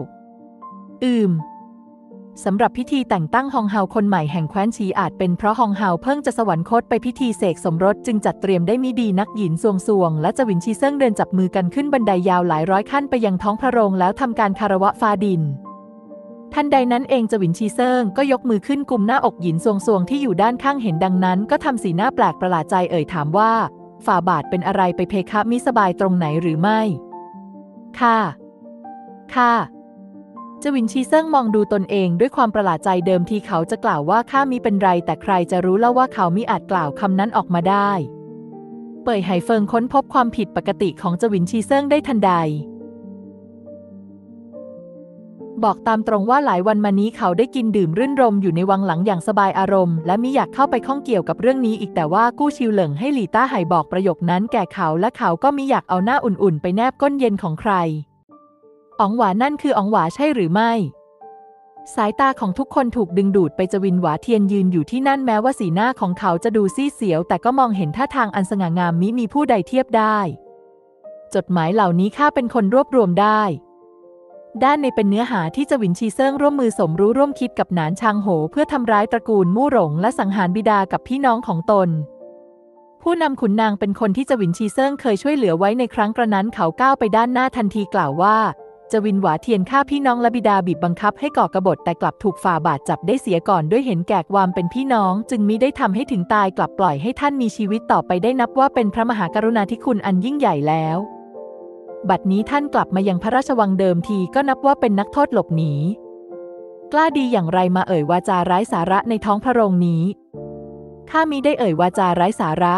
สำหรับพิธีแต่งตั้งฮองเฮาคนใหม่แห่งแคว้นฉีอาจเป็นเพราะฮองเฮาเพิ่งจะสวรรคตไปพิธีเสกสมรสจึงจัดเตรียมได้มิดีนักหยินซวงและจวินชีเซิ่งเดินจับมือกันขึ้นบันไดยาวหลายร้อยขั้นไปยังท้องพระโรงแล้วทำการคารวะฟ้าดินทันใดนั้นเองจวินชีเซิ่งก็ยกมือขึ้นกุมหน้าอกหยินซวงที่อยู่ด้านข้างเห็นดังนั้นก็ทำสีหน้าแปลกประหลาดใจถามว่าฝ่าบาทเป็นอะไรไปเพคะมิสบายตรงไหนหรือไม่ค่ะจวินชีเซิ่งมองดูตนเองด้วยความประหลาดใจเดิมทีเขาจะกล่าวว่าข้ามิเป็นไรแต่ใครจะรู้เล่าว่าเขามิอาจกล่าวคำนั้นออกมาได้เป่ยไห่เฟิงค้นพบความผิดปกติของจวินชีเซิ่งได้ทันใดบอกตามตรงว่าหลายวันมานี้เขาได้กินดื่มรื่นรมอยู่ในวังหลังอย่างสบายอารมณ์และมิอยากเข้าไปข้องเกี่ยวกับเรื่องนี้อีกแต่ว่ากู้ชิวเหลิงให้หลี่ต้าไห่บอกประโยคนั้นแก่เขาและเขาก็มิอยากเอาหน้าอุ่นๆไปแนบก้นเย็นของใครอ๋องหวานั่นคืออ๋องหวาใช่หรือไม่สายตาของทุกคนถูกดึงดูดไปจวินหวาเทียนยืนอยู่ที่นั่นแม้ว่าสีหน้าของเขาจะดูซีดเสียวแต่ก็มองเห็นท่าทางอันสง่างามมิมีผู้ใดเทียบได้จดหมายเหล่านี้ข้าเป็นคนรวบรวมได้ด้านในเป็นเนื้อหาที่เจวินชีเซิงร่วมมือสมรู้ร่วมคิดกับหนานชางโหเพื่อทำร้ายตระกูลมู่หลงและสังหารบิดากับพี่น้องของตนผู้นำขุนนางเป็นคนที่เจวินชีเซิงเคยช่วยเหลือไว้ในครั้งกระนั้นเขาก้าวไปด้านหน้าทันทีกล่าวว่าเจวินหวาเทียนฆ่าพี่น้องและบิดาบีบบังคับให้ก่อกบฏแต่กลับถูกฝ่าบาทจับได้เสียก่อนด้วยเห็นแก่ความเป็นพี่น้องจึงมิได้ทำให้ถึงตายกลับปล่อยให้ท่านมีชีวิตต่อไปได้นับว่าเป็นพระมหากรุณาธิคุณอันยิ่งใหญ่แล้วบัดนี้ท่านกลับมายังพระราชวังเดิมทีก็นับว่าเป็นนักโทษหลบหนีกล้าดีอย่างไรมาเอ่ยวาจาไร้สาระในท้องพระโรงนี้ข้ามิได้เอ่ยวาจาไร้สาระ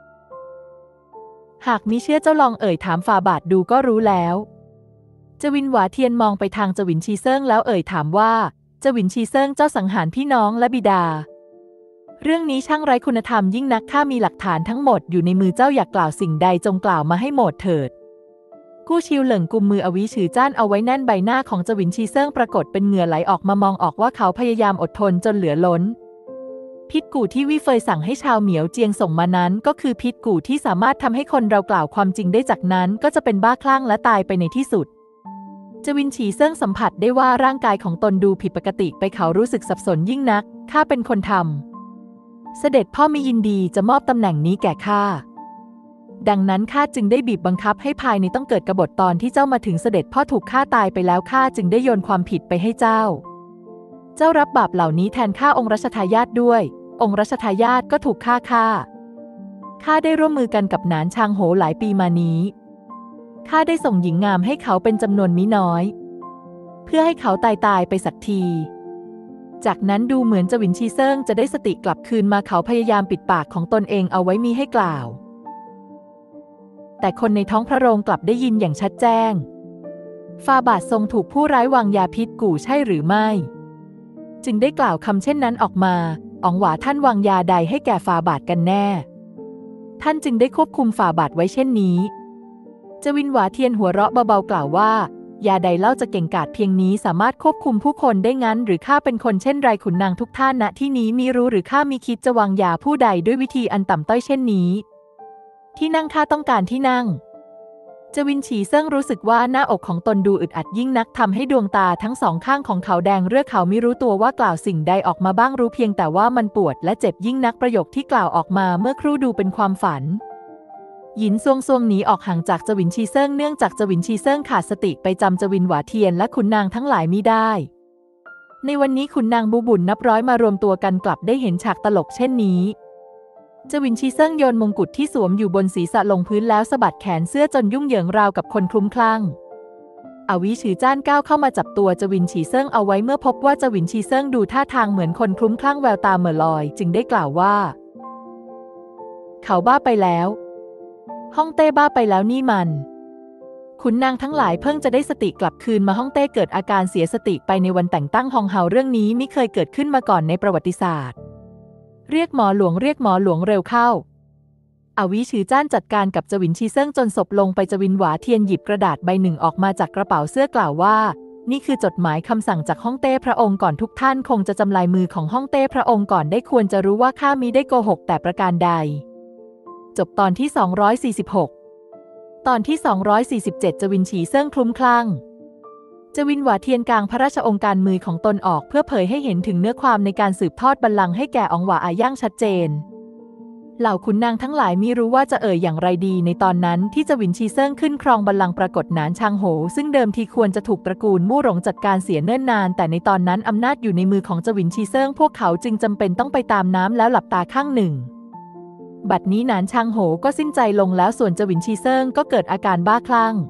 หากมิเชื่อเจ้าลองเอ่ยถามฝ่าบาทดูก็รู้แล้วเจวินหวาเทียนมองไปทางเจวินชีเซิงแล้วเอ่ยถามว่าเจวินชีเซิงเจ้าสังหารพี่น้องและบิดาเรื่องนี้ช่างไร้คุณธรรมยิ่งนักข้ามีหลักฐานทั้งหมดอยู่ในมือเจ้าอยากกล่าวสิ่งใดจงกล่าวมาให้หมดเถิดกู้ชิวเหลิงกุมมืออวิชือจ้านเอาไว้แน่นใบหน้าของเจวินชีเซิงปรากฏเป็นเหงื่อไหลออกมามองออกว่าเขาพยายามอดทนจนเหลือล้นพิษกู่ที่วี่เฟยสั่งให้ชาวเหมียวเจียงส่งมานั้นก็คือพิษกู่ที่สามารถทำให้คนเรากล่าวความจริงได้จากนั้นก็จะเป็นบ้าคลั่งและตายไปในที่สุดเจวินฉีเซิ่งสัมผัสได้ว่าร่างกายของตนดูผิดปกติไปเขารู้สึกสับสนยิ่งนักข้าเป็นคนทำเสด็จพ่อมิยินดีจะมอบตำแหน่งนี้แก่ข้าดังนั้นข้าจึงได้บีบบังคับให้ภายในต้องเกิดกบฏตอนที่เจ้ามาถึงเสด็จพ่อถูกฆ่าตายไปแล้วข้าจึงได้โยนความผิดไปให้เจ้ารับบาปเหล่านี้แทนข้าองค์รัชทายาทด้วยองค์รัชทายาทก็ถูกฆ่าข้าได้ร่วมมือกันกับหนานชางโหหลายปีมานี้ข้าได้ส่งหญิงงามให้เขาเป็นจำนวนมิน้อยเพื่อให้เขาตายไปสักทีจากนั้นดูเหมือนเจวินชีเซิงจะได้สติกลับคืนมาเขาพยายามปิดปากของตนเองเอาไว้มิให้กล่าวแต่คนในท้องพระโรงกลับได้ยินอย่างชัดแจ้งฝ่าบาททรงถูกผู้ร้ายวางยาพิษกู่ใช่หรือไม่จึงได้กล่าวคำเช่นนั้นออกมาอ๋องหวาท่านวางยาใดให้แก่ฝ่าบาทกันแน่ท่านจึงได้ควบคุมฝ่าบาทไว้เช่นนี้เจวินหวาเทียนหัวเราะเบาๆกล่าวว่ายาใดเล่าจะเก่งกาจเพียงนี้สามารถควบคุมผู้คนได้งั้นหรือข้าเป็นคนเช่นไรขุนนางทุกท่านณที่นี้มิรู้หรือข้ามีคิดจะวางยาผู้ใดด้วยวิธีอันต่ำต้อยเช่นนี้ที่นั่งข้าต้องการที่นั่งเจวินฉีเซิ่งรู้สึกว่าหน้าอกของตนดูอึดอัดยิ่งนักทำให้ดวงตาทั้งสองข้างของเขาแดงเรือเขาไม่รู้ตัวว่ากล่าวสิ่งใดออกมาบ้างรู้เพียงแต่ว่ามันปวดและเจ็บยิ่งนักประโยคที่กล่าวออกมาเมื่อครู่ดูเป็นความฝันหยินซวงหนีออกห่างจากเจวินชีเซิ่งเนื่องจากเจวินชีเซิ่งขาดสติไปจำเจวินหวาเทียนและขุนนางทั้งหลายมิได้ในวันนี้ขุนนางบูบุญนับร้อยมารวมตัวกันกลับได้เห็นฉากตลกเช่นนี้เจวินชีเซิ่งโยนมงกุฎที่สวมอยู่บนศีรษะลงพื้นแล้วสะบัดแขนเสื้อจนยุ่งเหยิงราวกับคนคลุ้มคลั่งอวิชือจ้านก้าวเข้ามาจับตัวเจวินชีเซิ่งเอาไว้เมื่อพบว่าเจวินชีเซิ่งดูท่าทางเหมือนคนคลุ้มคลั่งแววตาเหม่อลอยจึงได้กล่าวว่าเขาบ้าไปแล้วฮ่องเต้บ้าไปแล้วนี่มันขุนนางทั้งหลายเพิ่งจะได้สติกลับคืนมาฮ่องเต้เกิดอาการเสียสติไปในวันแต่งตั้งฮองเฮาเรื่องนี้ไม่เคยเกิดขึ้นมาก่อนในประวัติศาสตร์เรียกหมอหลวงเรียกหมอหลวงเร็วเข้าอวิชือจ้านจัดการกับเจวินชีเซิ่งจนศพลงไปเจวินหวาเทียนหยิบกระดาษใบหนึ่งออกมาจากกระเป๋าเสื้อกล่าวว่านี่คือจดหมายคำสั่งจากฮ่องเต้พระองค์ก่อนทุกท่านคงจะจำลายมือของฮ่องเต้พระองค์ก่อนได้ควรจะรู้ว่าข้ามิได้โกหกแต่ประการใดจบตอนที่246ตอนที่247เจวินฉีเซิ่งคลุ้มคลั่งเจวินหวาเทียนกลางพระราชองค์การมือของตนออกเพื่อเผยให้เห็นถึงเนื้อความในการสืบทอดบัลลังก์ให้แก่อองหวาอาย่างชัดเจนเหล่าขุนนางทั้งหลายมิรู้ว่าจะเอ่ยอย่างไรดีในตอนนั้นที่เจวินชีเซิ่งขึ้นครองบัลลังก์ปรากฏหนานชางโหซึ่งเดิมทีควรจะถูกตระกูลมู่หลงจัดการเสียเนิ่นนานแต่ในตอนนั้นอำนาจอยู่ในมือของเจวินชีเซิ่งพวกเขาจึงจำเป็นต้องไปตามน้ำแล้วหลับตาข้างหนึ่งบัดนี้หนานชางโหก็สิ้นใจลงแล้วส่วนเจวินชีเซิ่งก็เกิดอาการบ้าคลั่ง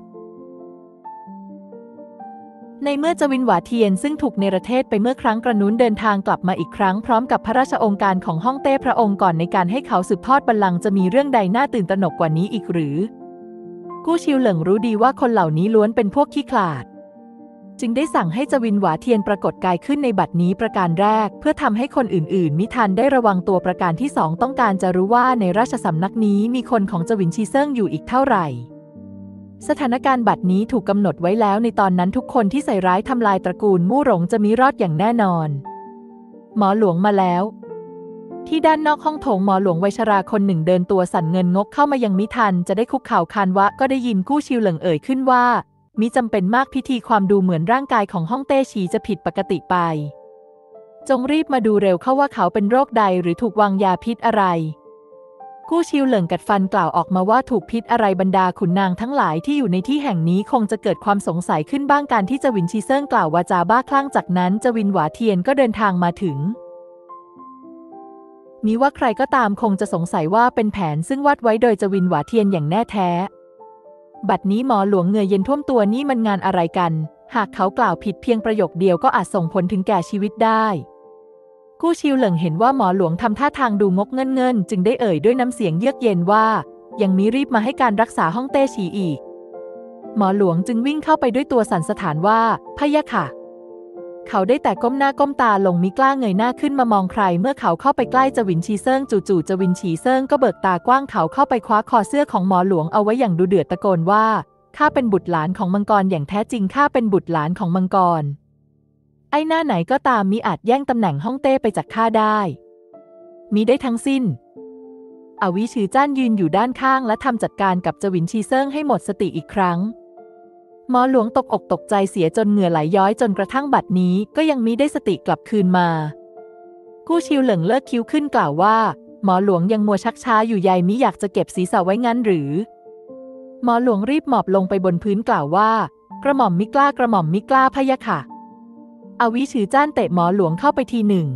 ในเมื่อเจวินหวาเทียนซึ่งถูกเนรเทศไปเมื่อครั้งกระนู้นเดินทางกลับมาอีกครั้งพร้อมกับพระราชองค์การของฮ่องเต้พระองค์ก่อนในการให้เขาสืบทอดบัลลังก์จะมีเรื่องใดน่าตื่นตระหนกกว่านี้อีกหรือกู้ชิวเหลิงรู้ดีว่าคนเหล่านี้ล้วนเป็นพวกขี้ขลาดจึงได้สั่งให้เจวินหวาเทียนปรากฏกายขึ้นในบัดนี้ประการแรกเพื่อทำให้คนอื่นๆมิทันได้ระวังตัวประการที่สองต้องการจะรู้ว่าในราชสำนักนี้มีคนของเจวินชีเซิ่งอยู่อีกเท่าไหร่สถานการณ์บัดนี้ถูกกำหนดไว้แล้วในตอนนั้นทุกคนที่ใส่ร้ายทำลายตระกูลมู่หลงจะมิรอดอย่างแน่นอนหมอหลวงมาแล้วที่ด้านนอกห้องโถงหมอหลวงวัยชราคนหนึ่งเดินตัวสั่นเงินงกเข้ามายังมิทันจะได้คุกเข่าคานวะก็ได้ยินกู้ชิวเหลิงเอ่ยขึ้นว่ามิจำเป็นมากพิธีความดูเหมือนร่างกายของฮ่องเต้ฉีจะผิดปกติไปจงรีบมาดูเร็วเข้าว่าเขาเป็นโรคใดหรือถูกวางยาพิษอะไรกู้ชิวเหลิงกัดฟันกล่าวออกมาว่าถูกพิษอะไรบรรดาขุนนางทั้งหลายที่อยู่ในที่แห่งนี้คงจะเกิดความสงสัยขึ้นบ้างการที่จวินชีเซิ่งกล่าววาจาบ้าคลั่งจากนั้นจวินหวาเทียนก็เดินทางมาถึงมิว่าใครก็ตามคงจะสงสัยว่าเป็นแผนซึ่งวาดไว้โดยจวินหวาเทียนอย่างแน่แท้บัดนี้หมอหลวงเหงื่อเย็นท่วมตัวนี่มันงานอะไรกันหากเขากล่าวผิดเพียงประโยคเดียวก็อาจส่งผลถึงแก่ชีวิตได้กู้ชิวเหลิงเห็นว่าหมอหลวงทำท่าทางดูงกเงินจึงได้เอ่ยด้วยน้ำเสียงเยือกเย็นว่ายังมิรีบมาให้การรักษาฮ่องเต้ฉีอีกหมอหลวงจึงวิ่งเข้าไปด้วยตัวสั่นสะท้านว่าพะยะค่ะเขาได้แต่ก้มหน้าก้มตาลงมิกล้าเงยหน้าขึ้นมามองใครเมื่อเขาเข้าไปใกล้จวินชีเซิ่งจู่ๆจวินชีเซิ่งก็เบิกตากว้างเขาเข้าไปคว้าคอเสื้อของหมอหลวงเอาไว้อย่างดุเดือดตะโกนว่าข้าเป็นบุตรหลานของมังกรอย่างแท้จริงข้าเป็นบุตรหลานของมังกรไอ้หน้าไหนก็ตามมิอาจแย่งตำแหน่งฮ่องเต้ไปจากข้าได้มิได้ทั้งสิ้นอวิชือจ้านยืนอยู่ด้านข้างและทำจัดการกับจวินชีเซิ่งให้หมดสติอีกครั้งหมอหลวงตกอกตกใจเสียจนเหงื่อไหลย้อยจนกระทั่งบัดนี้ก็ยังมิได้สติกลับคืนมากู้ชิวเหลิงเลิกคิ้วขึ้นกล่าวว่าหมอหลวงยังมัวชักช้าอยู่ใยมิอยากจะเก็บศีรษะไว้งั้นหรือหมอหลวงรีบหมอบลงไปบนพื้นกล่าวว่ากระหม่อมมิกล้ากระหม่อมมิกล้าพะยะค่ะอวิชือจ้านเตะหมอหลวงเข้าไปทีหนึ่ง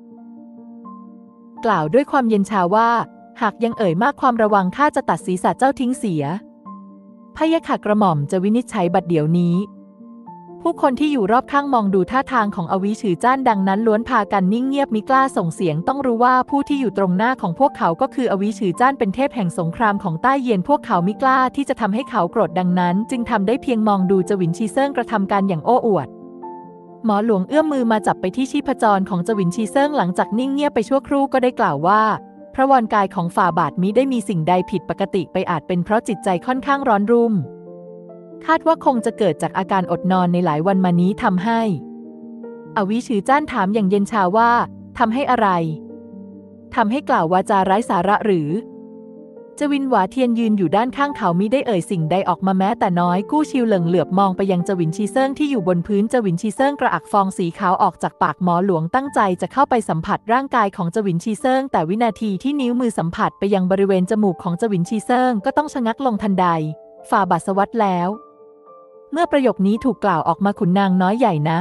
กล่าวด้วยความเย็นชาว่าหากยังเอ่ยมากความระวังข้าจะตัดศีรษะเจ้าทิ้งเสียพะยะค่ะกระหม่อมจะวินิจฉัยบัดเดี๋ยวนี้ผู้คนที่อยู่รอบข้างมองดูท่าทางของอวิชือจ้านดังนั้นล้วนพากันนิ่งเงียบมิกล้าส่งเสียงต้องรู้ว่าผู้ที่อยู่ตรงหน้าของพวกเขาก็คืออวิชือจ้านเป็นเทพแห่งสงครามของใต้เยียนพวกเขามิกล้าที่จะทำให้เขาโกรธดังนั้นจึงทำได้เพียงมองดูจวินชีเซิ่งกระทำการอย่างโอ้อวดหมอหลวงเอื้อมมือมาจับไปที่ชีพจรของจวินชีเซิ่งหลังจากนิ่งเงียบไปชั่วครู่ก็ได้กล่าวว่าพระวรกายของฝ่าบาทมิได้มีสิ่งใดผิดปกติไปอาจเป็นเพราะจิตใจค่อนข้างร้อนรุ่มคาดว่าคงจะเกิดจากอาการอดนอนในหลายวันมานี้ทำให้อวิชือจ้านถามอย่างเย็นชาว่าทำให้อะไรทำให้กล่าววาจาไร้สาระหรือจวินหวาเทียนยืนอยู่ด้านข้างเขามิได้เอ่ยสิ่งใดออกมาแม้แต่น้อยกู้ชิวเหลิงเหลือบมองไปยังจวินชีเซิ่งที่อยู่บนพื้นจวินชีเซิ่งกระอักฟองสีขาวออกจากปากหมอหลวงตั้งใจจะเข้าไปสัมผัสร่างกายของจวินชีเซิ่งแต่วินาทีที่นิ้วมือสัมผัสไปยังบริเวณจมูกของจวินชีเซิ่งก็ต้องชะงักลงทันใดฝ่าบาทสวัสดิ์แล้วเมื่อประโยคนี้ถูกกล่าวออกมาขุนนางน้อยใหญ่นะ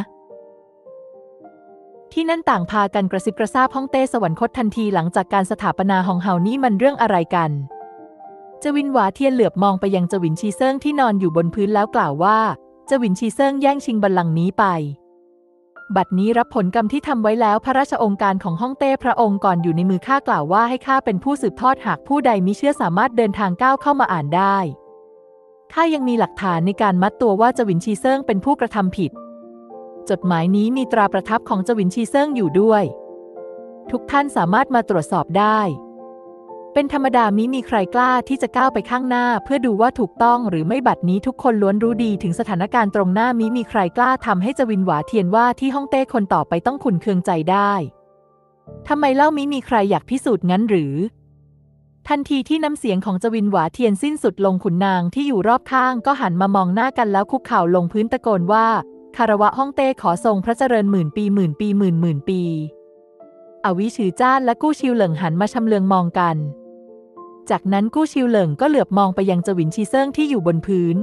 ที่นั่นต่างพากันกระซิบกระซาบฮ่องเต้สวรรคตทันทีหลังจากการสถาปนาฮองเฮานี่มันเรื่องอะไรกันจวินหวาเทียนเหลือบมองไปยังจวินชีเซิ่งที่นอนอยู่บนพื้นแล้วกล่าวว่าจวินชีเซิ่งแย่งชิงบัลลังก์นี้ไปบัดนี้รับผลกรรมที่ทำไว้แล้วพระราชองค์การของฮ่องเต้พระองค์ก่อนอยู่ในมือข้ากล่าวว่าให้ข้าเป็นผู้สืบทอดหากผู้ใดมิเชื่อสามารถเดินทางก้าวเข้ามาอ่านได้ข้ายังมีหลักฐานในการมัดตัวว่าจวินชีเซิ่งเป็นผู้กระทำผิดจดหมายนี้มีตราประทับของจวินชีเซิ่งอยู่ด้วยทุกท่านสามารถมาตรวจสอบได้เป็นธรรมดามิมีใครกล้าที่จะก้าวไปข้างหน้าเพื่อดูว่าถูกต้องหรือไม่บัดนี้ทุกคนล้วนรู้ดีถึงสถานการณ์ตรงหน้ามิมีใครกล้าทำให้จวินหวาเทียนว่าที่ฮ่องเต้คนต่อไปต้องขุ่นเคืองใจได้ทำไมเล่ามิมีใครอยากพิสูจน์งั้นหรือทันทีที่น้ำเสียงของจวินหวาเทียนสิ้นสุดลงขุนนางที่อยู่รอบข้างก็หันมามองหน้ากันแล้วคุกเข่าลงพื้นตะโกนว่าคารวะฮ่องเต้ขอทรงพระเจริญหมื่นปีหมื่นปีหมื่นปีอวิชือจ้านและกู้ชิวเหลิงหันมาชำเลืองมองกันจากนั้นกู้ชิวเหลิงก็เหลือบมองไปยังจวินชีเซิ่งที่อยู่บนพื้น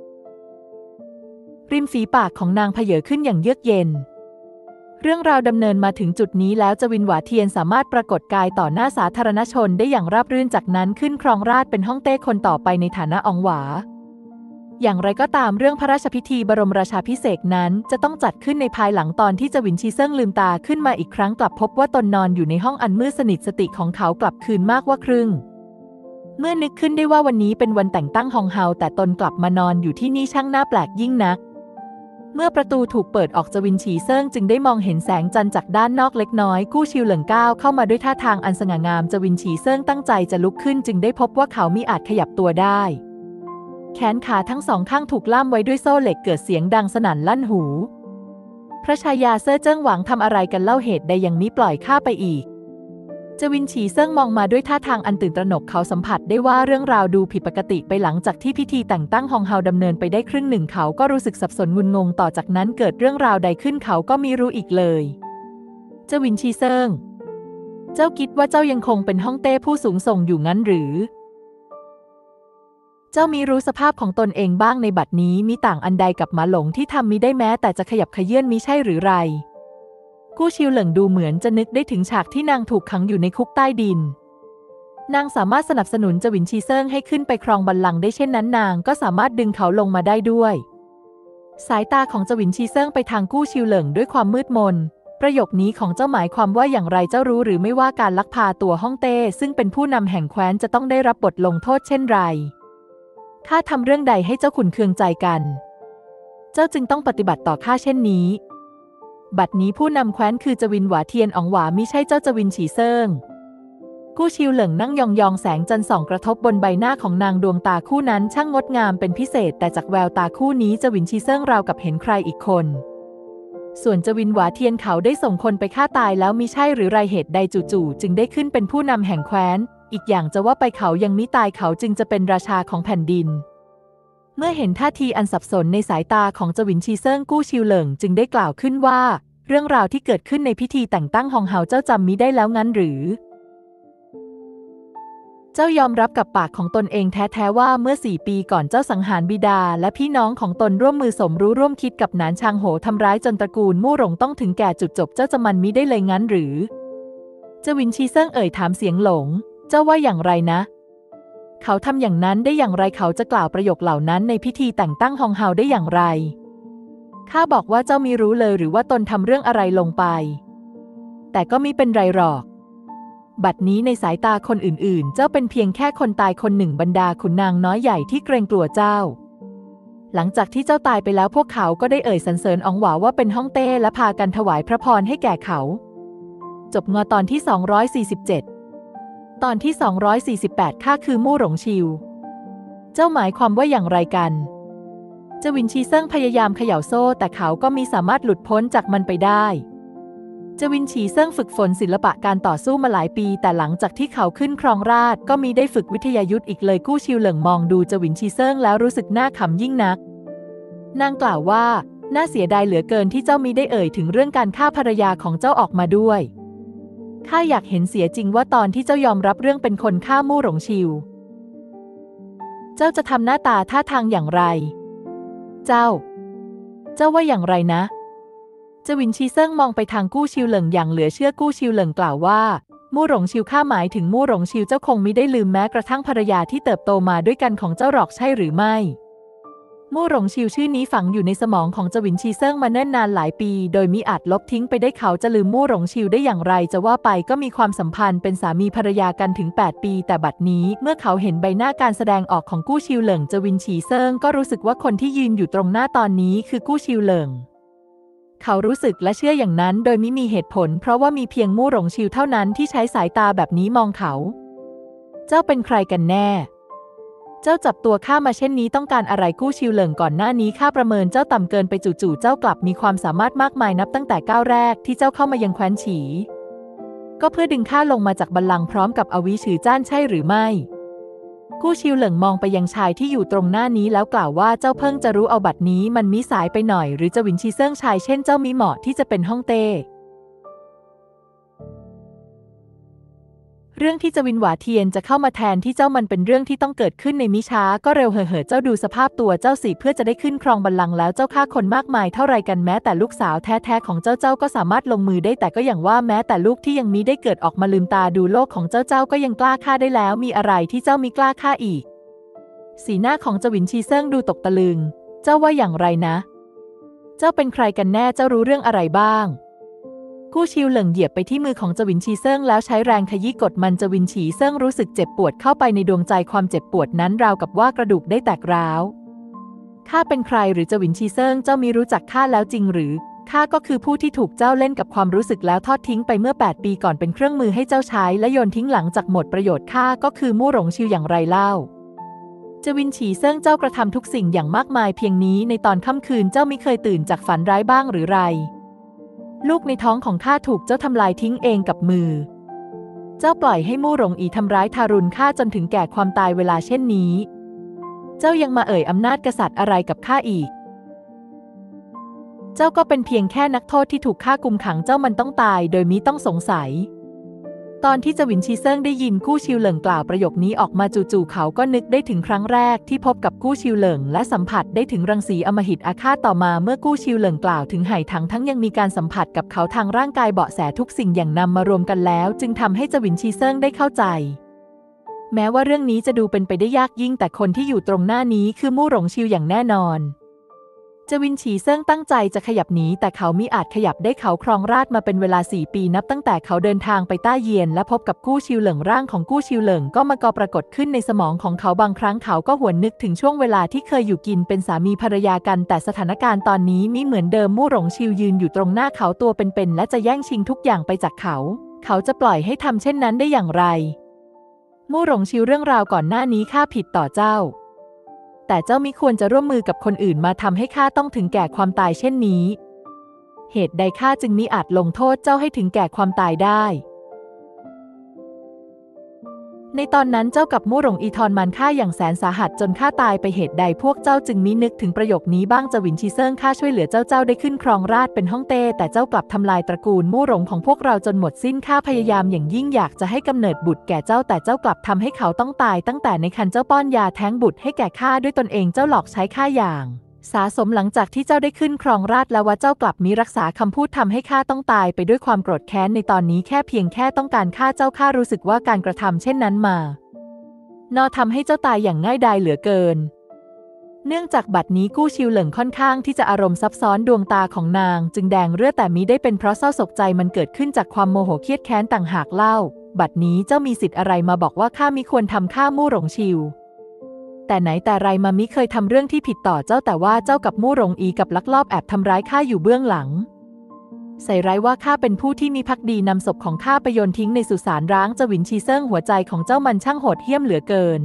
ริมฝีปากของนางเผยขึ้นอย่างเยือกเย็นเรื่องราวดำเนินมาถึงจุดนี้แล้วจวินหวาเทียนสามารถปรากฏกายต่อหน้าสาธารณชนได้อย่างราบรื่นจากนั้นขึ้นครองราชย์เป็นฮ่องเต้คนต่อไปในฐานะอองหวาอย่างไรก็ตามเรื่องพระราชพิธีบรมราชาภิเษกนั้นจะต้องจัดขึ้นในภายหลังตอนที่จวินชีเซิ่งลืมตาขึ้นมาอีกครั้งกลับพบว่าตนนอนอยู่ในห้องอันมืดสนิทสติของเขากลับคืนมากว่าครึ่งเมื่อนึกขึ้นได้ว่าวันนี้เป็นวันแต่งตั้งฮองเฮาแต่ตนกลับมานอนอยู่ที่นี่ช่างน่าแปลกยิ่งนักเมื่อประตูถูกเปิดออกจวินชีเซิ่งจึงได้มองเห็นแสงจันทร์จากด้านนอกเล็กน้อยกู้ชิวเหลิงก้าวเข้ามาด้วยท่าทางอันสง่างามจวินชีเซิ่งตั้งใจจะลุกขึ้นจึงได้พบว่าเขามิอาจขยับตัวได้แขนขาทั้งสองข้างถูกล่ามไว้ด้วยโซ่เหล็กเกิดเสียงดังสนั่นลั่นหูพระชายาเซ่อเจิ้งหวังทำอะไรกันเล่าเหตุใดยังมิปล่อยข้าไปอีกจวินฉีเซิ่งมองมาด้วยท่าทางอันตื่นตระหนกเขาสัมผัสได้ว่าเรื่องราวดูผิดปกติไปหลังจากที่พิธีแต่งตั้งฮองเฮาดำเนินไปได้ครึ่งหนึ่งเขาก็รู้สึกสับสนงุนงงต่อจากนั้นเกิดเรื่องราวใดขึ้นเขาก็ไม่รู้อีกเลยจวินฉีเซิ่งเจ้าคิดว่าเจ้ายังคงเป็นฮ่องเต้ผู้สูงส่งอยู่งั้นหรือเจ้ามีรู้สภาพของตนเองบ้างในบัดนี้มิต่างอันใดกับหมาหลงที่ทำมิได้แม้แต่จะขยับเขยื้อนมิใช่หรือไรกู้ชิวเหลิงดูเหมือนจะนึกได้ถึงฉากที่นางถูกขังอยู่ในคุกใต้ดินนางสามารถสนับสนุนจวินชีเซิ่งให้ขึ้นไปครองบัลลังก์ได้เช่นนั้นนางก็สามารถดึงเขาลงมาได้ด้วยสายตาของจวินชีเซิ่งไปทางกู้ชิวเหลิงด้วยความมืดมนประโยคนี้ของเจ้าหมายความว่าอย่างไรเจ้ารู้หรือไม่ว่าการลักพาตัวฮ่องเต้ซึ่งเป็นผู้นำแห่งแคว้นจะต้องได้รับบทลงโทษเช่นไรข้าทำเรื่องใดให้เจ้าขุ่นเคืองใจกันเจ้าจึงต้องปฏิบัติต่อข้าเช่นนี้บัดนี้ผู้นำแคว้นคือจวินหวาเทียนอ๋องหวามิใช่เจ้าจวินฉีเซิ่งกู้ชิวเหลิงนั่งยองๆแสงจันทร์ส่องกระทบบนใบหน้าของนางดวงตาคู่นั้นช่างงดงามเป็นพิเศษแต่จากแววตาคู่นี้จวินฉีเซิ่งราวกับเห็นใครอีกคนส่วนจวินหวาเทียนเขาได้ส่งคนไปฆ่าตายแล้วมิใช่หรือไรเหตุใดจู่ๆจึงได้ขึ้นเป็นผู้นำแห่งแคว้นอีกอย่างจะว่าไปเขายังมิตายเขาจึงจะเป็นราชาของแผ่นดินเมื่อเห็นท่าทีอันสับสนในสายตาของจวินชีเซิ่งกู้ชิวเหลิงจึงได้กล่าวขึ้นว่าเรื่องราวที่เกิดขึ้นในพิธีแต่งตั้งฮองเฮาเจ้าจำมิได้แล้วงั้นหรือเจ้ายอมรับกับปากของตนเองแท้ๆว่าเมื่อ4 ปีก่อนเจ้าสังหารบิดาและพี่น้องของตนร่วมมือสมรู้ร่วมคิดกับหนานชางโหทำร้ายจนตระกูลมู่หลงต้องถึงแก่จุดจบเจ้าจะมันมิได้เลยงั้นหรือจวินชีเซิ่งเอ่ยถามเสียงหลงเจ้าว่าอย่างไรนะเขาทำอย่างนั้นได้อย่างไรเขาจะกล่าวประโยคเหล่านั้นในพิธีแต่งตั้งฮองเฮาได้อย่างไรข้าบอกว่าเจ้ามิรู้เลยหรือว่าตนทำเรื่องอะไรลงไปแต่ก็มิเป็นไรหรอกบัดนี้ในสายตาคนอื่นๆเจ้าเป็นเพียงแค่คนตายคนหนึ่งบรรดาขุนนางน้อยใหญ่ที่เกรงกลัวเจ้าหลังจากที่เจ้าตายไปแล้วพวกเขาก็ได้เอ่ยสรรเสริญอ๋องหวาว่าเป็นฮ่องเต้และพากันถวายพระพรให้แก่เขาจบงตอนที่247ตอนที่248ข้าคือมู่หลงชิวเจ้าหมายความว่าอย่างไรกันจวินชีเซิ่งพยายามเขย่าโซ่แต่เขาก็มิสามารถหลุดพ้นจากมันไปได้จวินฉีเซิ่งฝึกฝนศิลปะการต่อสู้มาหลายปีแต่หลังจากที่เขาขึ้นครองราชย์ก็มิได้ฝึกวิทยายุทธอีกเลยกู้ชิวเหลิงมองดูจวินชีเซิ่งแล้วรู้สึกน่าขำยิ่งนักนางกล่าวว่าน่าเสียดายเหลือเกินที่เจ้ามิได้เอ่ยถึงเรื่องการฆ่าภรรยาของเจ้าออกมาด้วยข้าอยากเห็นเสียจริงว่าตอนที่เจ้ายอมรับเรื่องเป็นคนฆ่ามู่หลงชิวเจ้าจะทำหน้าตาท่าทางอย่างไรเจ้าว่าอย่างไรนะจวินชีเซิ่งมองไปทางกู้ชิวเหลิงอย่างเหลือเชื่อกู้ชิวเหลิงกล่าวว่ามู่หลงชิวข้าหมายถึงมู่หลงชิวเจ้าคงมิได้ลืมแม้กระทั่งภรรยาที่เติบโตมาด้วยกันของเจ้าหรอกใช่หรือไม่มู่หลงชิวชื่อนี้ฝังอยู่ในสมองของจวินชีเซิ่งมาเนิ่นนานหลายปีโดยมิอาจลบทิ้งไปได้เขาจะลืมมู่หลงชิวได้อย่างไรจะว่าไปก็มีความสัมพันธ์เป็นสามีภรรยากันถึง8 ปีแต่บัดนี้เมื่อเขาเห็นใบหน้าการแสดงออกของกู้ชิวเหลิงจวินชีเซิ่งก็รู้สึกว่าคนที่ยืนอยู่ตรงหน้าตอนนี้คือกู้ชิวเหลิงเขารู้สึกและเชื่ออย่างนั้นโดยมิมีเหตุผลเพราะว่ามีเพียงมู่หลงชิวเท่านั้นที่ใช้สายตาแบบนี้มองเขาเจ้าเป็นใครกันแน่เจ้าจับตัวข้ามาเช่นนี้ต้องการอะไรกู้ชิวเหลิงก่อนหน้านี้ข้าประเมินเจ้าต่ำเกินไปจู่ๆเจ้ากลับมีความสามารถมากมายนับตั้งแต่ก้าวแรกที่เจ้าเข้ามายังแคว้นฉีก็เพื่อดึงข้าลงมาจากบัลลังก์พร้อมกับอวิฉือจ้านใช่หรือไม่กู้ชิวเหลิงมองไปยังชายที่อยู่ตรงหน้านี้แล้วกล่าวว่าเจ้าเพิ่งจะรู้เอาบัดนี้มันมิสายไปหน่อยหรือจวินชีเซิ่งชายเช่นเจ้ามิเหมาะที่จะเป็นฮ่องเต้เรื่องที่จวินหวาเทียนจะเข้ามาแทนที่เจ้ามันเป็นเรื่องที่ต้องเกิดขึ้นในมิช้าก็เร็วเหอะเจ้าดูสภาพตัวเจ้าสิเพื่อจะได้ขึ้นครองบัลลังก์แล้วเจ้าฆ่าคนมากมายเท่าไรกันแม้แต่ลูกสาวแท้ๆของเจ้าก็สามารถลงมือได้แต่ก็อย่างว่าแม้แต่ลูกที่ยังมิได้เกิดออกมาลืมตาดูโลกของเจ้าก็ยังกล้าฆ่าได้แล้วมีอะไรที่เจ้ามิกล้าฆ่าอีกสีหน้าของจวินชีเซิ่งดูตกตะลึงเจ้าว่าอย่างไรนะเจ้าเป็นใครกันแน่เจ้ารู้เรื่องอะไรบ้างกู้ชิวเหลิงเหยียบไปที่มือของจวินชีเซิ่งแล้วใช้แรงขยี้กดมันจวินชีเซิ่งรู้สึกเจ็บปวดเข้าไปในดวงใจความเจ็บปวดนั้นราวกับว่ากระดูกได้แตกร้าวข้าเป็นใครหรือจวินชีเซิ่งเจ้ามีรู้จักข้าแล้วจริงหรือข้าก็คือผู้ที่ถูกเจ้าเล่นกับความรู้สึกแล้วทอดทิ้งไปเมื่อ8 ปีก่อนเป็นเครื่องมือให้เจ้าใช้และโยนทิ้งหลังจากหมดประโยชน์ข้าก็คือมู่หลงชิวอย่างไรเล่าจวินฉีเซิ่งเจ้ากระทำทุกสิ่งอย่างมากมายเพียงนี้ในตอนค่ำคืนเจ้ามิเคยตื่นจากฝันร้ายบ้างหรือไรลูกในท้องของข้าถูกเจ้าทำลายทิ้งเองกับมือเจ้าปล่อยให้มู่หลงอีทำร้ายทารุณข้าจนถึงแก่ความตายเวลาเช่นนี้เจ้ายังมาเอ่ยอำนาจกษัตริย์อะไรกับข้าอีกเจ้าก็เป็นเพียงแค่นักโทษที่ถูกฆ่ากุมขังเจ้ามันต้องตายโดยมิต้องสงสัยตอนที่เจวินชีเซิงได้ยินกู้ชิวเหลิงกล่าวประโยคนี้ออกมาจู่ๆเขาก็นึกได้ถึงครั้งแรกที่พบกับกู้ชิวเหลิงและสัมผัสได้ถึงรังสีอำมหิตอาฆาตต่อมาเมื่อกู้ชิวเหลิงกล่าวถึงไหถังทั้งยังมีการสัมผัสกับเขาทางร่างกายเบาะแสทุกสิ่งอย่างนำมารวมกันแล้วจึงทำให้เจวินชีเซิงได้เข้าใจแม้ว่าเรื่องนี้จะดูเป็นไปได้ยากยิ่งแต่คนที่อยู่ตรงหน้านี้คือมู่หลงชิวอย่างแน่นอนเจวินฉีเซิ่งตั้งใจจะขยับหนีแต่เขามิอาจขยับได้เขาครองราชย์มาเป็นเวลา4 ปีนับตั้งแต่เขาเดินทางไปต้าเยียนและพบกับกู้ชิวเหลิงร่างของกู้ชิวเหลิงก็มากอปรากฏขึ้นในสมองของเขาบางครั้งเขาก็หวนนึกถึงช่วงเวลาที่เคยอยู่กินเป็นสามีภรรยากันแต่สถานการณ์ตอนนี้มิเหมือนเดิมมู่หลงชิวยืนอยู่ตรงหน้าเขาตัวเป็นๆและจะแย่งชิงทุกอย่างไปจากเขาจะปล่อยให้ทำเช่นนั้นได้อย่างไรมู่หลงชิวเรื่องราวก่อนหน้านี้ข้าผิดต่อเจ้าแต่เจ้ามิควรจะร่วมมือกับคนอื่นมาทำให้ข้าต้องถึงแก่ความตายเช่นนี้เหตุใดข้าจึงมิอาจลงโทษเจ้าให้ถึงแก่ความตายได้ในตอนนั้นเจ้ากับมู่หลงอีทอนมันฆ่าอย่างแสนสาหัสจนข้าตายไปเหตุใดพวกเจ้าจึงมินึกถึงประโยคนี้บ้างเจวินชีเซิงข้าช่วยเหลือเจ้าได้ขึ้นครองราชย์เป็นฮ่องเต้แต่เจ้ากลับทำลายตระกูลมู่หลงของพวกเราจนหมดสิ้นข้าพยายามอย่างยิ่งอยากจะให้กำเนิดบุตรแก่เจ้าแต่เจ้ากลับทำให้เขาต้องตายตั้งแต่ในครรภ์เจ้าป้อนยาแท้งบุตรให้แก่ข้าด้วยตนเองเจ้าหลอกใช้ข้าอย่างสาสมหลังจากที่เจ้าได้ขึ้นครองราชย์แล้วว่าเจ้ากลับมิรักษาคำพูดทำให้ข้าต้องตายไปด้วยความโกรธแค้นในตอนนี้แค่เพียงแค่ต้องการฆ่าเจ้าข้ารู้สึกว่าการกระทำเช่นนั้นมาทำให้เจ้าตายอย่างง่ายดายเหลือเกินเนื่องจากบัดนี้กู้ชิวเหลิงค่อนข้างที่จะอารมณ์ซับซ้อนดวงตาของนางจึงแดงเลือดแต่มิได้เป็นเพราะเศร้าโศกใจมันเกิดขึ้นจากความโมโหเครียดแค้นต่างหากเล่าบัดนี้เจ้ามีสิทธิ์อะไรมาบอกว่าข้ามิควรทำข้ามู่หลงชิวแต่ไหนแต่ไรมามิเคยทำเรื่องที่ผิดต่อเจ้าแต่ว่าเจ้ากับมู่หลงอีกับลักลอบแอบทำร้ายข้าอยู่เบื้องหลังใส่ร้ายว่าข้าเป็นผู้ที่มีภักดีนำศพของข้าไปโยนทิ้งในสุสานร้างเจวินชีเซิงหัวใจของเจ้ามันช่างโหดเหี้ยมเหลือเกิน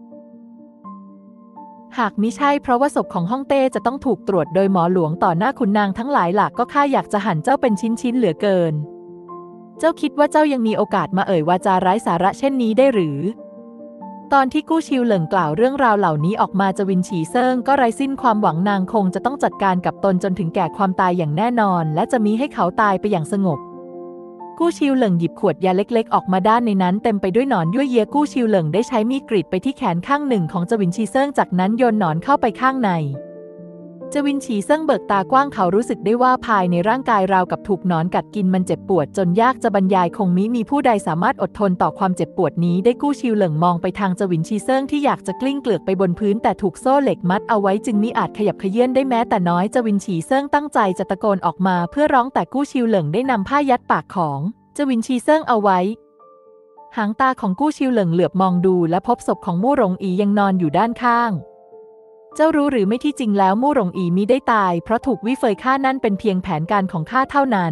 หากมิใช่เพราะว่าศพของฮ่องเต้จะต้องถูกตรวจโดยหมอหลวงต่อหน้าขุนนางทั้งหลายหลักก็ข้าอยากจะหั่นเจ้าเป็นชิ้นเหลือเกินเจ้าคิดว่าเจ้ายังมีโอกาสมาเอ่ยวาจาไร้สาระเช่นนี้ได้หรือตอนที่กู้ชิวเหลิงกล่าวเรื่องราวเหล่านี้ออกมาเจวินฉีเซิงก็ไร้สิ้นความหวังนางคงจะต้องจัดการกับตนจนถึงแก่ความตายอย่างแน่นอนและจะมิให้เขาตายไปอย่างสงบกู้ชิวเหลิงหยิบขวดยาเล็กๆออกมาด้านในนั้นเต็มไปด้วยหนอนยั่วเยียกู้ชิวเหลิงได้ใช้มีดกรีดไปที่แขนข้างหนึ่งของเจวินชีเซิงจากนั้นโยนหนอนเข้าไปข้างในเจวินฉีเซิงเบิกตากว้างเขารู้สึกได้ว่าภายในร่างกายราวกับถูกหนอนกัดกินมันเจ็บปวดจนยากจะบรรยายคงมิมีผู้ใดสามารถอดทนต่อความเจ็บปวดนี้ได้กู้ชิวเหลิงมองไปทางเจวินชีเซิงที่อยากจะกลิ้งเกลือกไปบนพื้นแต่ถูกโซ่เหล็กมัดเอาไว้จึงมิอาจขยับเขยื้อนได้แม้แต่น้อยเจวินฉีเซิงตั้งใจจะตะโกนออกมาเพื่อร้องแต่กู้ชิวเหลิงได้นำผ้ายัดปากของเจวินชีเซิงเอาไว้หางตาของกู้ชิวเหลิงเหลือบมองดูและพบศพของมู่หลงอียังนอนอยู่ด้านข้างเจ้ารู้หรือไม่ที่จริงแล้วมู่หลงอีมิได้ตายเพราะถูกวิเฟยฆ่านั่นเป็นเพียงแผนการของข้าเท่านั้น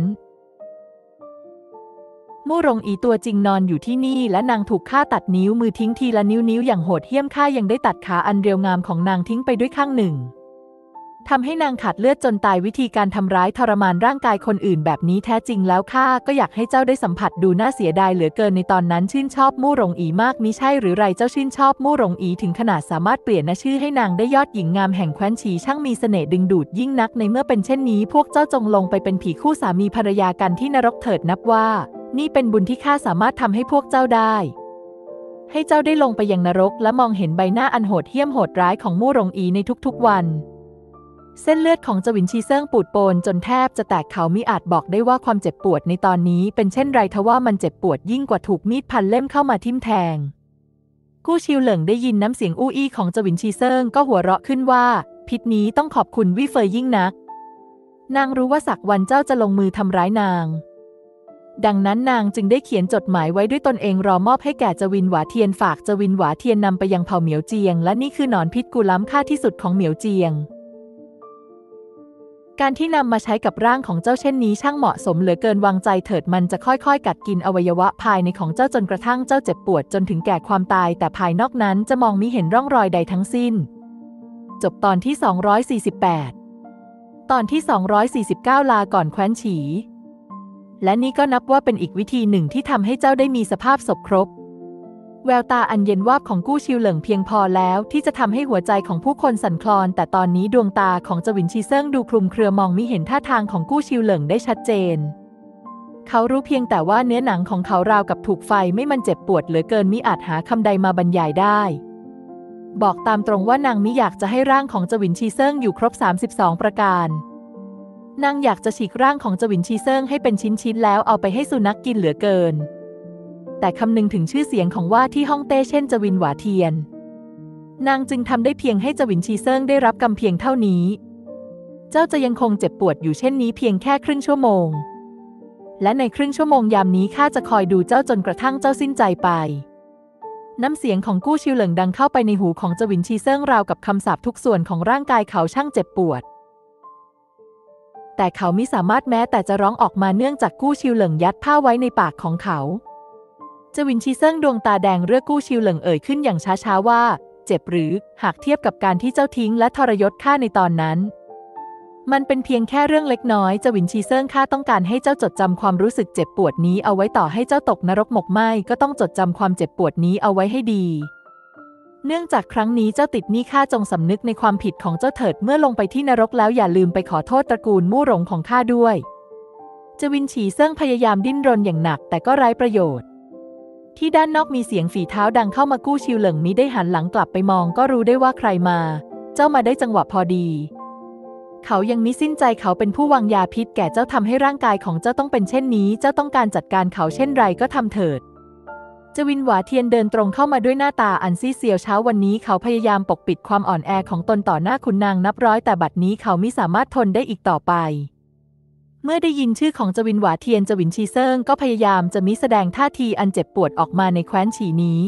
มู่หลงอีตัวจริงนอนอยู่ที่นี่และนางถูกฆ่าตัดนิ้วมือทิ้งทีละนิ้วอย่างโหดเหี้ยมข้ายังได้ตัดขาอันเรียวงามของนางทิ้งไปด้วยข้างหนึ่งทำให้นางขาดเลือดจนตายวิธีการทำร้ายทรมานร่างกายคนอื่นแบบนี้แท้จริงแล้วข้าก็อยากให้เจ้าได้สัมผัสดูน่าเสียดายเหลือเกินในตอนนั้นชื่นชอบมู่หลงอีมากมิใช่หรือไรเจ้าชื่นชอบมู่หลงอีถึงขนาดสามารถเปลี่ยนชื่อให้นางได้ยอดหญิงงามแห่งแคว้นฉีช่างมีเสน่ห์ดึงดูดยิ่งนักในเมื่อเป็นเช่นนี้พวกเจ้าจงลงไปเป็นผีคู่สามีภรรยากันที่นรกเถิดนับว่านี่เป็นบุญที่ข้าสามารถทำให้พวกเจ้าได้ให้เจ้าได้ลงไปยังนรกและมองเห็นใบหน้าอันโหดเหี้ยมโหดร้ายของมู่หลงอีในทุกๆวันเส้นเลือดของเจวินชีเซิงปูดโปนจนแทบจะแตกเขามิอาจบอกได้ว่าความเจ็บปวดในตอนนี้เป็นเช่นไรทว่ามันเจ็บปวดยิ่งกว่าถูกมีดพันเล่มเข้ามาทิ่มแทงกู้ชิวเหลิงได้ยินน้ำเสียงอู้อี้ของเจวินชีเซิงก็หัวเราะขึ้นว่าพิษนี้ต้องขอบคุณวิเฟยยิ่งนักนางรู้ว่าสักวันเจ้าจะลงมือทำร้ายนางดังนั้นนางจึงได้เขียนจดหมายไว้ด้วยตนเองรอมอบให้แก่เจวินหวาเทียนฝากเจวินหวาเทียนนำไปยังเผ่าเหมียวเจียงและนี่คือหนอนพิษกูล้ำค่าที่สุดของเหมียวเจียงการที่นำมาใช้กับร่างของเจ้าเช่นนี้ช่างเหมาะสมเหลือเกินวางใจเถิดมันจะค่อยๆกัดกินอวัยวะภายในของเจ้าจนกระทั่งเจ้าเจ็บปวดจนถึงแก่ความตายแต่ภายนอกนั้นจะมองมิเห็นร่องรอยใดทั้งสิ้นจบตอนที่248ตอนที่249ลาก่อนแคว้นฉีและนี่ก็นับว่าเป็นอีกวิธีหนึ่งที่ทำให้เจ้าได้มีสภาพศพครบแววตาอันเย็นวาบของกู้ชิวเหลิงเพียงพอแล้วที่จะทำให้หัวใจของผู้คนสั่นคลอนแต่ตอนนี้ดวงตาของจวินชีเซิงดูคลุมเครือมองมิเห็นท่าทางของกู้ชิวเหลิงได้ชัดเจนเขารู้เพียงแต่ว่าเนื้อหนังของเขาราวกับถูกไฟไหม้มันเจ็บปวดเหลือเกินมิอาจหาคำใดมาบรรยายได้บอกตามตรงว่านางมิอยากจะให้ร่างของจวินชีเซิงอยู่ครบ32ประการนางอยากจะฉีกร่างของจวินชีเซิงให้เป็นชิ้นๆแล้วเอาไปให้สุนัขกินเหลือเกินแต่คำนึงถึงชื่อเสียงของว่าที่ฮ่องเต้เช่นจวินหวาเทียนนางจึงทำได้เพียงให้จวินชีเซิงได้รับกรรมเพียงเท่านี้เจ้าจะยังคงเจ็บปวดอยู่เช่นนี้เพียงแค่ครึ่งชั่วโมงและในครึ่งชั่วโมงยามนี้ข้าจะคอยดูเจ้าจนกระทั่งเจ้าสิ้นใจไปน้ำเสียงของกู้ชิวเหลิงดังเข้าไปในหูของจวินชีเซิงราวกับคำสาปทุกส่วนของร่างกายเขาช่างเจ็บปวดแต่เขามิสามารถแม้แต่จะร้องออกมาเนื่องจากกู้ชิวเหลิงยัดผ้าไว้ในปากของเขาจวินชีเซิงดวงตาแดงเรื่อกู้ชิวเหลิงเอ่ยขึ้นอย่างช้าๆว่าเจ็บหรือหากเทียบกับการที่เจ้าทิ้งและทรยศข้าในตอนนั้นมันเป็นเพียงแค่เรื่องเล็กน้อยจวินชีเซิงข้าต้องการให้เจ้าจดจำความรู้สึกเจ็บปวดนี้เอาไว้ต่อให้เจ้าตกนรกหมกไหม้ก็ต้องจดจำความเจ็บปวดนี้เอาไว้ให้ดีเนื่องจากครั้งนี้เจ้าติดหนี้ข้าจงสำนึกในความผิดของเจ้าเถิดเมื่อลงไปที่นรกแล้วอย่าลืมไปขอโทษตระกูลมู่หลงของข้าด้วยจวินฉีเซิ่งพยายามดิ้นรนอย่างหนักแต่ก็ไร้ประโยชน์ที่ด้านนอกมีเสียงฝีเท้าดังเข้ามากู้ชิวเหลิงมิได้หันหลังกลับไปมองก็รู้ได้ว่าใครมาเจ้ามาได้จังหวะพอดีเขายังมิสิ้นใจเขาเป็นผู้วางยาพิษแก่เจ้าทำให้ร่างกายของเจ้าต้องเป็นเช่นนี้เจ้าต้องการจัดการเขาเช่นไรก็ทำเถิดจวินหวาเทียนเดินตรงเข้ามาด้วยหน้าตาอันซีดเซียวเช้าวันนี้เขาพยายามปกปิดความอ่อนแอของตนต่อหน้าขุนนางนับร้อยแต่บัดนี้เขามิสามารถทนได้อีกต่อไปเมื่อได้ยินชื่อของจวินหวาเทียนจวินชีเซิงก็พยายามจะมิแสดงท่าทีอันเจ็บปวดออกมาในแคว้นฉีนี้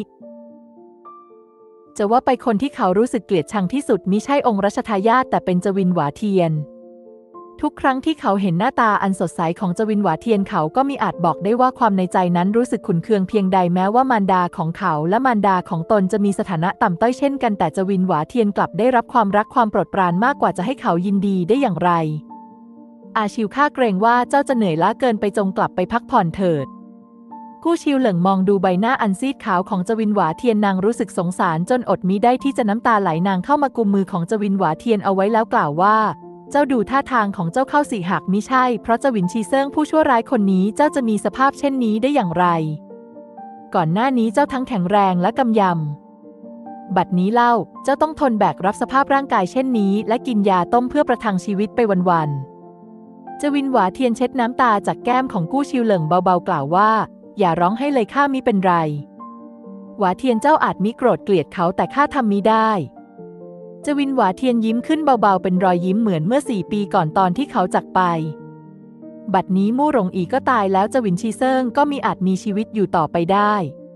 จะว่าไปคนที่เขารู้สึกเกลียดชังที่สุดมิใช่องค์รัชทายาทแต่เป็นจวินหวาเทียนทุกครั้งที่เขาเห็นหน้าตาอันสดใสของจวินหวาเทียนเขาก็มิอาจบอกได้ว่าความในใจนั้นรู้สึกขุ่นเคืองเพียงใดแม้ว่ามารดาของเขาและมารดาของตนจะมีสถานะต่ำต้อยเช่นกันแต่จวินหวาเทียนกลับได้รับความรักความโปรดปรานมากกว่าจะให้เขายินดีได้อย่างไรอาชิวข้าเกรงว่าเจ้าจะเหนื่อยล้าเกินไปจงกลับไปพักผ่อนเถิดกู้ชิวเหลิงมองดูใบหน้าอันซีดขาวของจวินหวาเทียนนางรู้สึกสงสารจนอดมิได้ที่จะน้ำตาไหลนางเข้ามากุมมือของจวินหวาเทียนเอาไว้แล้วกล่าวว่าเจ้าดูท่าทางของเจ้าเข้าสิหากมิใช่เพราะจวินชีเซิงผู้ชั่วร้ายคนนี้เจ้าจะมีสภาพเช่นนี้ได้อย่างไรก่อนหน้านี้เจ้าทั้งแข็งแรงและกำยำบัดนี้เล่าเจ้าต้องทนแบกรับสภาพร่างกายเช่นนี้และกินยาต้มเพื่อประทังชีวิตไปวันๆจวินหวาเทียนเช็ดน้ำตาจากแก้มของกู้ชิวเหลิงเบาๆกล่าวว่าอย่าร้องให้เลยข้ามิเป็นไรหวาเทียนเจ้าอาจมิโกรธเกลียดเขาแต่ข้าทำมิได้จวินหวาเทียนยิ้มขึ้นเบาๆเป็นรอยยิ้มเหมือนเมื่อ4 ปีก่อนตอนที่เขาจากไปบัดนี้มู่หลงอีก็ตายแล้วจวินชีเซิงก็มีอาจมีชีวิตอยู่ต่อไปได้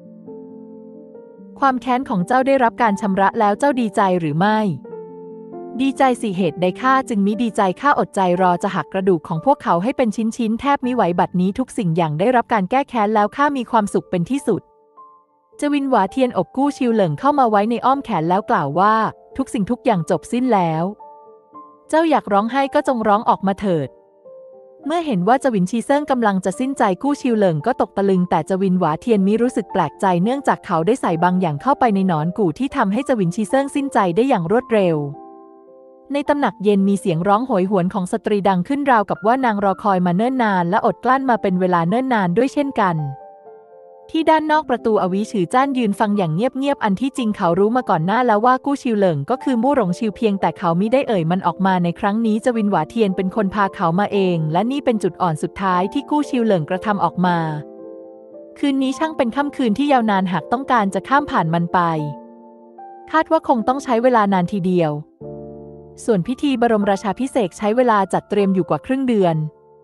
ความแค้นของเจ้าได้รับการชำระแล้วเจ้าดีใจหรือไม่ดีใจสิเหตุใดข้าจึงมิดีใจข้าอดใจรอจะหักกระดูกของพวกเขาให้เป็นชิ้นๆแทบมิไหวบัดนี้ทุกสิ่งอย่างได้รับการแก้แค้นแล้วข้ามีความสุขเป็นที่สุดจวินหวาเทียนอบกู้ชิวเหลิงเข้ามาไว้ในอ้อมแขนแล้วกล่าวว่าทุกสิ่งทุกอย่างจบสิ้นแล้วเจ้าอยากร้องไห้ก็จงร้องออกมาเถิดเมื่อเห็นว่าจวินชีเซิงกำลังจะสิ้นใจกู้ชิวเหลิงก็ตกตะลึงแต่จวินหวาเทียนมิรู้สึกแปลกใจเนื่องจากเขาได้ใส่บางอย่างเข้าไปในหนอนกู่ที่ทำให้จวินชีเซิงสิ้นใจได้อย่างรวดเร็วในตำหนักเย็นมีเสียงร้องโหยหวนของสตรีดังขึ้นราวกับว่านางรอคอยมาเนิ่นนานและอดกลั้นมาเป็นเวลาเนิ่นนานด้วยเช่นกันที่ด้านนอกประตูอวีฉือจ้านยืนฟังอย่างเงียบๆอันที่จริงเขารู้มาก่อนหน้าแล้วว่ากู้ชิวเหลิงก็คือมู่หลงชิวเพียงแต่เขามิได้เอ่ยมันออกมาในครั้งนี้จวินหวาเทียนเป็นคนพาเขามาเองและนี่เป็นจุดอ่อนสุดท้ายที่กู้ชิวเหลิงกระทำออกมาคืนนี้ช่างเป็นค่ำคืนที่ยาวนานหากต้องการจะข้ามผ่านมันไปคาดว่าคงต้องใช้เวลานานทีเดียวส่วนพิธีบรมราชาภิเษกใช้เวลาจัดเตรียมอยู่กว่าครึ่งเดือน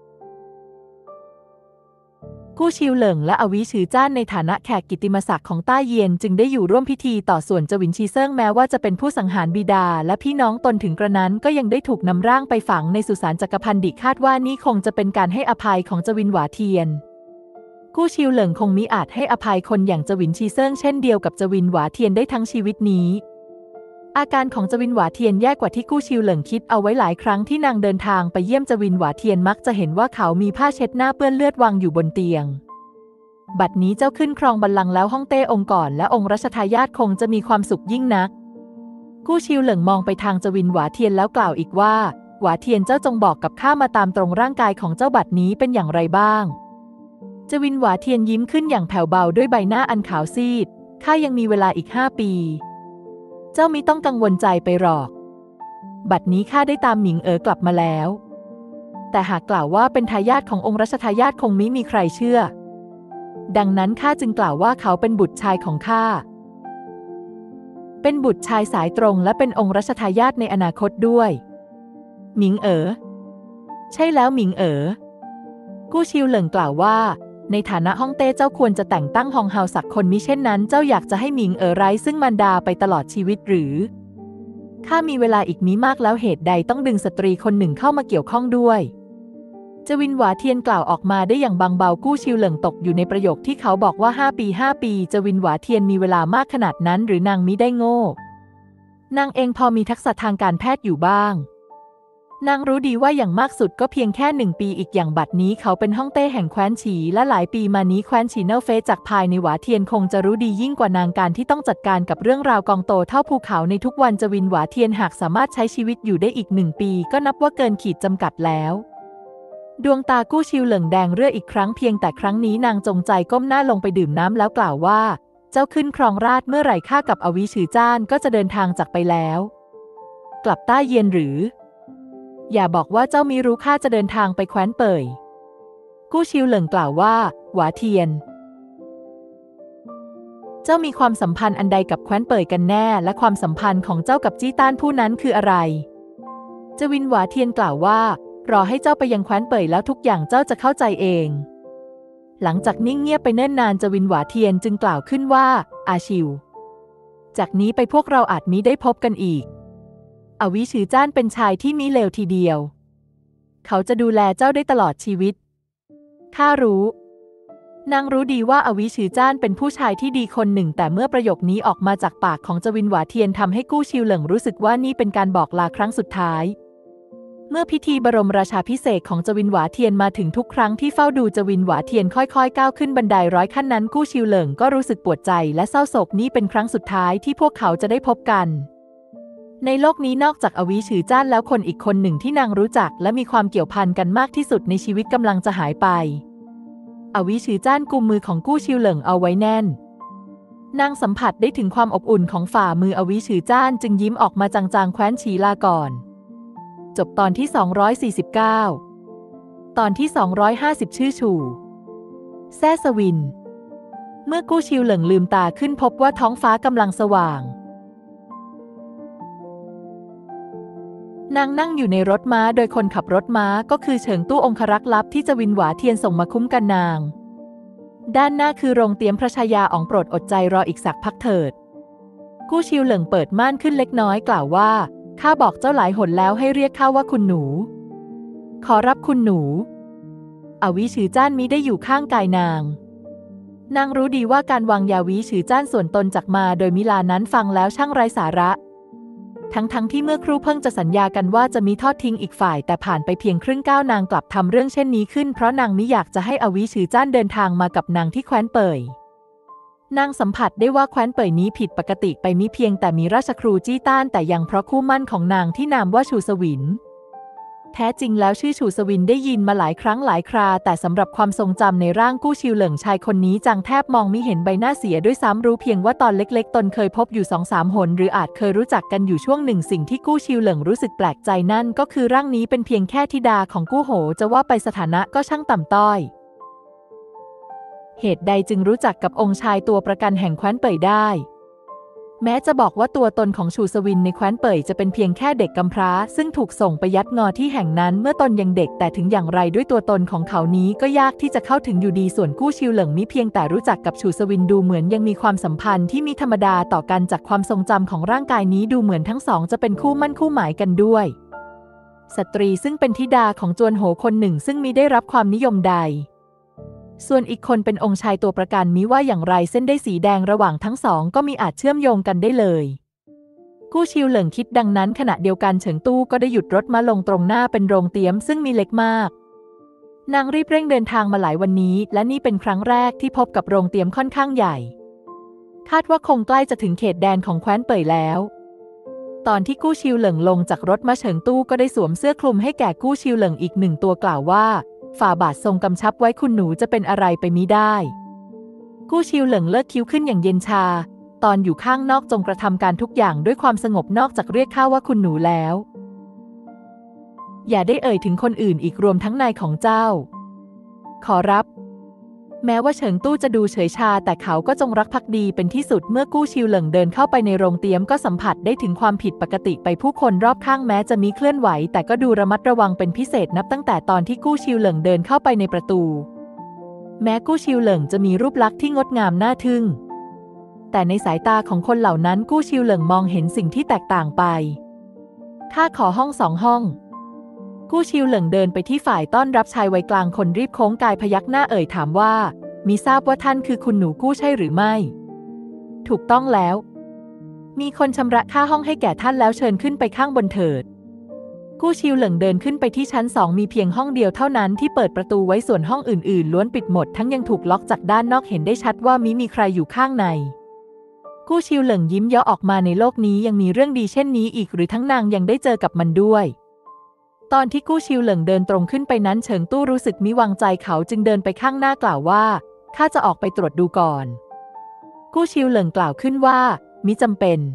กู้ชิวเหลิงและอวีฉือจ้านในฐานะแขกกิตติมศักดิ์ของต้าเยียนจึงได้อยู่ร่วมพิธีต่อส่วนจวินชีเซิงแม้ว่าจะเป็นผู้สังหารบิดาและพี่น้องตนถึงกระนั้นก็ยังได้ถูกนำร่างไปฝังในสุสานจักรพันดิคาดว่านี่คงจะเป็นการให้อภัยของจวินหวาเทียนกู้ชิวเหลิงคงมิอาจให้อภัยคนอย่างจวินชีเซิงเช่นเดียวกับจวินหวาเทียนได้ทั้งชีวิตนี้อาการของจวินหวาเทียนแย่กว่าที่กู้ชิวเหลิงคิดเอาไว้หลายครั้งที่นางเดินทางไปเยี่ยมจวินหวาเทียนมักจะเห็นว่าเขามีผ้าเช็ดหน้าเปื้อนเลือดวางอยู่บนเตียงบัดนี้เจ้าขึ้นครองบัลลังก์แล้วฮ่องเต้องค์ก่อนและองค์รัชทายาทคงจะมีความสุขยิ่งนักกู้ชิวเหลิงมองไปทางจวินหวาเทียนแล้วกล่าวอีกว่าหวาเทียนเจ้าจงบอกกับข้ามาตามตรงร่างกายของเจ้าบัดนี้เป็นอย่างไรบ้างจวินหวาเทียนยิ้มขึ้นอย่างแผ่วเบาด้วยใบหน้าอันขาวซีดข้ายังมีเวลาอีก5 ปีเจ้ามิต้องกังวลใจไปหรอกบัดนี้ข้าได้ตามหมิงกลับมาแล้วแต่หากกล่าวว่าเป็นทายาทขององค์รัชทายาทคงมิมีใครเชื่อดังนั้นข้าจึงกล่าวว่าเขาเป็นบุตรชายของข้าเป็นบุตรชายสายตรงและเป็นองค์รัชทายาทในอนาคตด้วยหมิงใช่แล้วหมิงกู้ชิวเหลิงกล่าวว่าในฐานะฮ่องเต้เจ้าควรจะแต่งตั้งฮองเฮาสักคนมิเช่นนั้นเจ้าอยากจะให้หมิงไร้ซึ่งมารดาไปตลอดชีวิตหรือข้ามีเวลาอีกมิมากแล้วเหตุใดต้องดึงสตรีคนหนึ่งเข้ามาเกี่ยวข้องด้วยจวินหวาเทียนกล่าวออกมาได้อย่างเบาเบากู้ชิวเหลิงตกอยู่ในประโยคที่เขาบอกว่า5 ปีจวินหวาเทียนมีเวลามากขนาดนั้นหรือนางมิได้โง่นางเองพอมีทักษะทางการแพทย์อยู่บ้างนางรู้ดีว่าอย่างมากสุดก็เพียงแค่1 ปีอีกอย่างบัดนี้เขาเป็นฮ่องเต้แห่งแคว้นฉีและหลายปีมานี้แคว้นฉีเน่าเฟยจากภายในหวาเทียนคงจะรู้ดียิ่งกว่านางการที่ต้องจัดการกับเรื่องราวกองโตเท่าภูเขาในทุกวันจวินหวาเทียนหากสามารถใช้ชีวิตอยู่ได้อีก1 ปีก็นับว่าเกินขีดจำกัดแล้วดวงตากู้ชิวเหลิงแดงเรื่ออีกครั้งเพียงแต่ครั้งนี้นางจงใจก้มหน้าลงไปดื่มน้ำแล้วกล่าวว่าเจ้าขึ้นครองราชย์เมื่อไหร่ข้ากับอวิชือจ้านก็จะเดินทางจากไปแล้วกลับต้าเยียนหรืออย่าบอกว่าเจ้ามิรู้ข้าจะเดินทางไปแคว้นเป่ยกู้ชิวเหลิงกล่าวว่าหวาเทียนเจ้ามีความสัมพันธ์อันใดกับแคว้นเป่ยกันแน่และความสัมพันธ์ของเจ้ากับจี้ต้านผู้นั้นคืออะไรจวินหวาเทียนกล่าวว่ารอให้เจ้าไปยังแคว้นเป่ยแล้วทุกอย่างเจ้าจะเข้าใจเองหลังจากนิ่งเงียบไปเนิ่นนานจวินหวาเทียนจึงกล่าวขึ้นว่าอาชิวจากนี้ไปพวกเราอาจมิได้พบกันอีกอวิชือจ้านเป็นชายที่มิเลวทีเดียวเขาจะดูแลเจ้าได้ตลอดชีวิตข้ารู้นางรู้ดีว่าอวิชือจ้านเป็นผู้ชายที่ดีคนหนึ่งแต่เมื่อประโยคนี้ออกมาจากปากของจวินหวาเทียนทำให้กู้ชิวเหลิงรู้สึกว่านี่เป็นการบอกลาครั้งสุดท้ายเมื่อพิธีบรมราชาภิเษกของจวินหวาเทียนมาถึงทุกครั้งที่เฝ้าดูจวินหวาเทียนค่อยๆก้าวขึ้นบันได100 ขั้นนั้นกู้ชิวเหลิงก็รู้สึกปวดใจและเศร้าโศกนี่เป็นครั้งสุดท้ายที่พวกเขาจะได้พบกันในโลกนี้นอกจากอวิชือจ้านแล้วคนอีกคนหนึ่งที่นางรู้จักและมีความเกี่ยวพันกันมากที่สุดในชีวิตกำลังจะหายไปอวิชือจ้านกุมมือของกู้ชิวเหลิงเอาไว้แน่นนางสัมผัสได้ถึงความอบอุ่นของฝ่ามืออวิชือจ้านจึงยิ้มออกมาจางๆแคว้นฉีลาก่อนจบตอนที่249ตอนที่250ชื่อฉู่แซ่สวินเมื่อกู้ชิวเหลิงลืมตาขึ้นพบว่าท้องฟ้ากำลังสว่างนางนั่งอยู่ในรถม้าโดยคนขับรถม้าก็คือเฉิงตู้องครักษ์ลับที่จวินหวาเทียนส่งมาคุ้มกันนางด้านหน้าคือโรงเตรียมพระชายาอ๋องโปรดอดใจรออีกสักพักเถิดกู้ชิวเหลิงเปิดม่านขึ้นเล็กน้อยกล่าวว่าข้าบอกเจ้าหลายหนแล้วให้เรียกข้าว่าคุณหนูขอรับคุณหนูอวิชือจ้านมิได้อยู่ข้างกายนางรู้ดีว่าการวางยาวิชือจ้านส่วนตนจากมาโดยมิลานั้นฟังแล้วช่างไร้สาระทั้งที่เมื่อครู่เพิ่งจะสัญญากันว่าจะมิทอดทิ้งอีกฝ่ายแต่ผ่านไปเพียงครึ่งก้าวนางกลับทำเรื่องเช่นนี้ขึ้นเพราะนางมิอยากจะให้อวิชือจ้านเดินทางมากับนางที่แคว้นเป่ยนางสัมผัสได้ว่าแคว้นเป่ยนี้ผิดปกติไปมิเพียงแต่มีราชครูจี้ต้านแต่ยังเพราะคู่มั่นของนางที่นามว่าชูสวินแท้จริงแล้วชื่อชูสวินได้ยินมาหลายครั้งหลายคราแต่สำหรับความทรงจำในร่างกู้ชิวเหลิงชายคนนี้จังแทบมองมิเห็นใบหน้าเสียด้วยซ้ำรู้เพียงว่าตอนเล็กๆตนเคยพบอยู่2-3 หนหรืออาจเคยรู้จักกันอยู่ช่วงหนึ่งสิ่งที่กู้ชิวเหลิงรู้สึกแปลกใจนั่นก็คือร่างนี้เป็นเพียงแค่ธิดาของกู้โหจะว่าไปสถานะก็ช่างต่ำต้อยเหตุใดจึงรู้จักกับองค์ชายตัวประกันแห่งแคว้นเป่ยได้แม้จะบอกว่าตัวตนของชูสวินในแคว้นเป่ยจะเป็นเพียงแค่เด็กกำพร้าซึ่งถูกส่งไปยัดงอที่แห่งนั้นเมื่อตนยังเด็กแต่ถึงอย่างไรด้วยตัวตนของเขานี้ก็ยากที่จะเข้าถึงอยู่ดีส่วนกู้ชิวเหลิงมิเพียงแต่รู้จักกับชูสวินดูเหมือนยังมีความสัมพันธ์ที่มีธรรมดาต่อกันจากความทรงจำของร่างกายนี้ดูเหมือนทั้งสองจะเป็นคู่มั่นคู่หมายกันด้วยสตรีซึ่งเป็นธิดาของจวนโหคนหนึ่งซึ่งมิได้รับความนิยมใดส่วนอีกคนเป็นองค์ชายตัวประกันมิว่าอย่างไรเส้นได้สีแดงระหว่างทั้งสองก็มีอาจเชื่อมโยงกันได้เลยกู้ชิวเหลิงคิดดังนั้นขณะเดียวกันเฉิงตู้ก็ได้หยุดรถมาลงตรงหน้าเป็นโรงเตี๋ยมซึ่งมีเล็กมากนางรีบเร่งเดินทางมาหลายวันนี้และนี่เป็นครั้งแรกที่พบกับโรงเตี๋ยมค่อนข้างใหญ่คาดว่าคงใกล้จะถึงเขตแดนของแคว้นเป่ยแล้วตอนที่กู้ชิวเหลิงลงจากรถมาเฉิงตู้ก็ได้สวมเสื้อคลุมให้แก่กู้ชิวเหลิงอีก1 ตัวกล่าวว่าฝ่าบาททรงกำชับไว้คุณหนูจะเป็นอะไรไปมิได้กู้ชิวเหลิงเลิกคิ้วขึ้นอย่างเย็นชาตอนอยู่ข้างนอกจงกระทำการทุกอย่างด้วยความสงบนอกจากเรียกข้าว่าคุณหนูแล้วอย่าได้เอ่ยถึงคนอื่นอีกรวมทั้งนายของเจ้าขอรับแม้ว่าเฉิงตู้จะดูเฉยชาแต่เขาก็จงรักภักดีเป็นที่สุดเมื่อกู้ชิวเหลิงเดินเข้าไปในโรงเตี๋ยมก็สัมผัสได้ถึงความผิดปกติไปผู้คนรอบข้างแม้จะมีเคลื่อนไหวแต่ก็ดูระมัดระวังเป็นพิเศษนับตั้งแต่ตอนที่กู้ชิวเหลิงเดินเข้าไปในประตูแม้กู้ชิวเหลิงจะมีรูปลักษณ์ที่งดงามน่าทึ่งแต่ในสายตาของคนเหล่านั้นกู้ชิวเหลิงมองเห็นสิ่งที่แตกต่างไปข้าขอห้อง2 ห้องกู้ชิวเหลิงเดินไปที่ฝ่ายต้อนรับชายวัยกลางคนรีบโค้งกายพยักหน้าเอ่ยถามว่ามิทราบว่าท่านคือคุณหนูกู้ใช่หรือไม่ถูกต้องแล้วมีคนชำระค่าห้องให้แก่ท่านแล้วเชิญขึ้นไปข้างบนเถิดกู้ชิวเหลิงเดินขึ้นไปที่ชั้น2มีเพียงห้องเดียวเท่านั้นที่เปิดประตูไว้ส่วนห้องอื่นๆล้วนปิดหมดทั้งยังถูกล็อกจากด้านนอกเห็นได้ชัดว่ามิมีใครอยู่ข้างในกู้ชิวเหลิงยิ้มเยาะออกมาในโลกนี้ยังมีเรื่องดีเช่นนี้อีกหรือทั้งนางยังได้เจอกับมันด้วยตอนที่กู้ชิวเหลิงเดินตรงขึ้นไปนั้นเฉิงตู้รู้สึกมิวางใจเขาจึงเดินไปข้างหน้ากล่าวว่าข้าจะออกไปตรวจดูก่อนกู้ชิวเหลิงกล่าวขึ้นว่ามิจำเป็น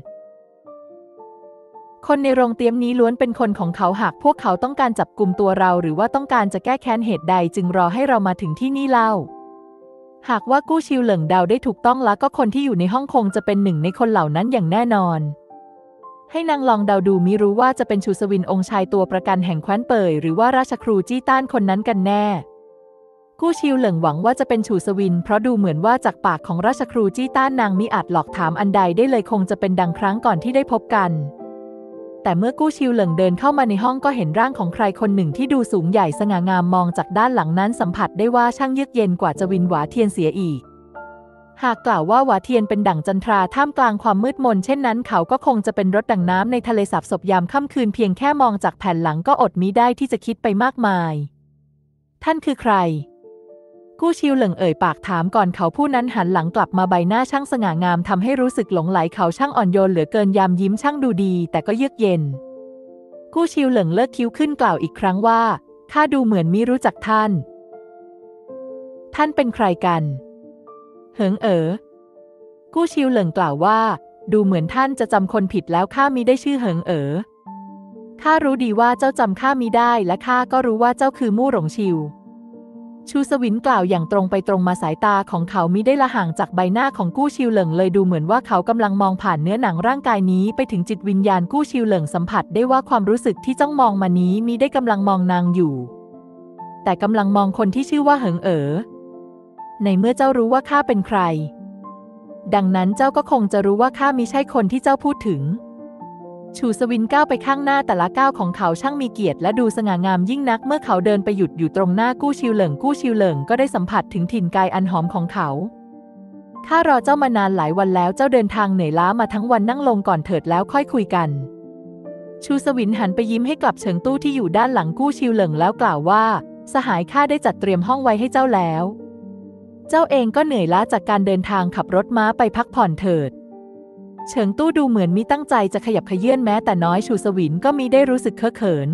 คนในโรงเตี๋ยมนี้ล้วนเป็นคนของเขาหากพวกเขาต้องการจับกุมตัวเราหรือว่าต้องการจะแก้แค้นเหตุใดจึงรอให้เรามาถึงที่นี่เล่าหากว่ากู้ชิวเหลิงเดาได้ถูกต้องแล้วก็คนที่อยู่ในห้องคงจะเป็นหนึ่งในคนเหล่านั้นอย่างแน่นอนให้นางลองเดาดูมิรู้ว่าจะเป็นชูสวินองค์ชายตัวประกันแห่งแคว้นเป่ยหรือว่าราชครูจี้ต้านคนนั้นกันแน่กู้ชิวเหลิงหวังว่าจะเป็นชูสวินเพราะดูเหมือนว่าจากปากของราชครูจี้ต้านนางมิอาจหลอกถามอันใดได้เลยคงจะเป็นดังครั้งก่อนที่ได้พบกันแต่เมื่อกู้ชิวเหลิงเดินเข้ามาในห้องก็เห็นร่างของใครคนหนึ่งที่ดูสูงใหญ่สง่างามมองจากด้านหลังนั้นสัมผัสได้ว่าช่างเยือกเย็นกว่าจวินหวาเทียนเสียอีกหากกล่าวว่าหวาเทียนเป็นดั่งจันทราท่ามกลางความมืดมนเช่นนั้นเขาก็คงจะเป็นรถดั่งน้ำในทะเลสาบศพยามค่ำคืนเพียงแค่มองจากแผ่นหลังก็อดมิได้ที่จะคิดไปมากมายท่านคือใครกู้ชิวเหลิงเอ่ยปากถามก่อนเขาผู้นั้นหันหลังกลับมาใบหน้าช่างสง่างามทำให้รู้สึกหลงไหลเขาช่างอ่อนโยนเหลือเกินยามยิ้มช่างดูดีแต่ก็เยือกเย็นกู้ชิวเหลิงเลิกคิ้วขึ้นกล่าวอีกครั้งว่าข้าดูเหมือนมิรู้จักท่านเป็นใครกันเหิงกู้ชิวเหลิงกล่าวว่าดูเหมือนท่านจะจำคนผิดแล้วข้ามิได้ชื่อเหิงข้ารู้ดีว่าเจ้าจำข้ามิได้และข้าก็รู้ว่าเจ้าคือมู่หลงชิวชูสวินกล่าวอย่างตรงไปตรงมาสายตาของเขามิได้ละห่างจากใบหน้าของกู้ชิวเหลิงเลยดูเหมือนว่าเขากำลังมองผ่านเนื้อหนังร่างกายนี้ไปถึงจิตวิญญาณกู้ชิวเหลิงสัมผัสได้ว่าความรู้สึกที่จ้องมองมานี้มิได้กำลังมองนางอยู่แต่กำลังมองคนที่ชื่อว่าเหิงในเมื่อเจ้ารู้ว่าข้าเป็นใครดังนั้นเจ้าก็คงจะรู้ว่าข้ามิใช่คนที่เจ้าพูดถึงชูสวินก้าวไปข้างหน้าแต่ละก้าวของเขาช่างมีเกียรติและดูสง่างามยิ่งนักเมื่อเขาเดินไปหยุดอยู่ตรงหน้ากู้ชิวเหลิงก็ได้สัมผัสถึงถิ่นกายอันหอมของเขาข้ารอเจ้ามานานหลายวันแล้วเจ้าเดินทางเหนื่อยล้ามาทั้งวันนั่งลงก่อนเถิดแล้วค่อยคุยกันชูสวินหันไปยิ้มให้กับเฉิงตู้ที่อยู่ด้านหลังกู้ชิวเหลิงแล้วกล่าวว่าสหายข้าได้จัดเตรียมห้องไว้ให้เจ้าแล้วเจ้าเองก็เหนื่อยล้าจากการเดินทางขับรถม้าไปพักผ่อนเถิดเฉิงตู้ดูเหมือนมิตั้งใจจะขยับเขยื้อนแม้แต่น้อยชูสวินก็มิได้รู้สึกเคอะเขิน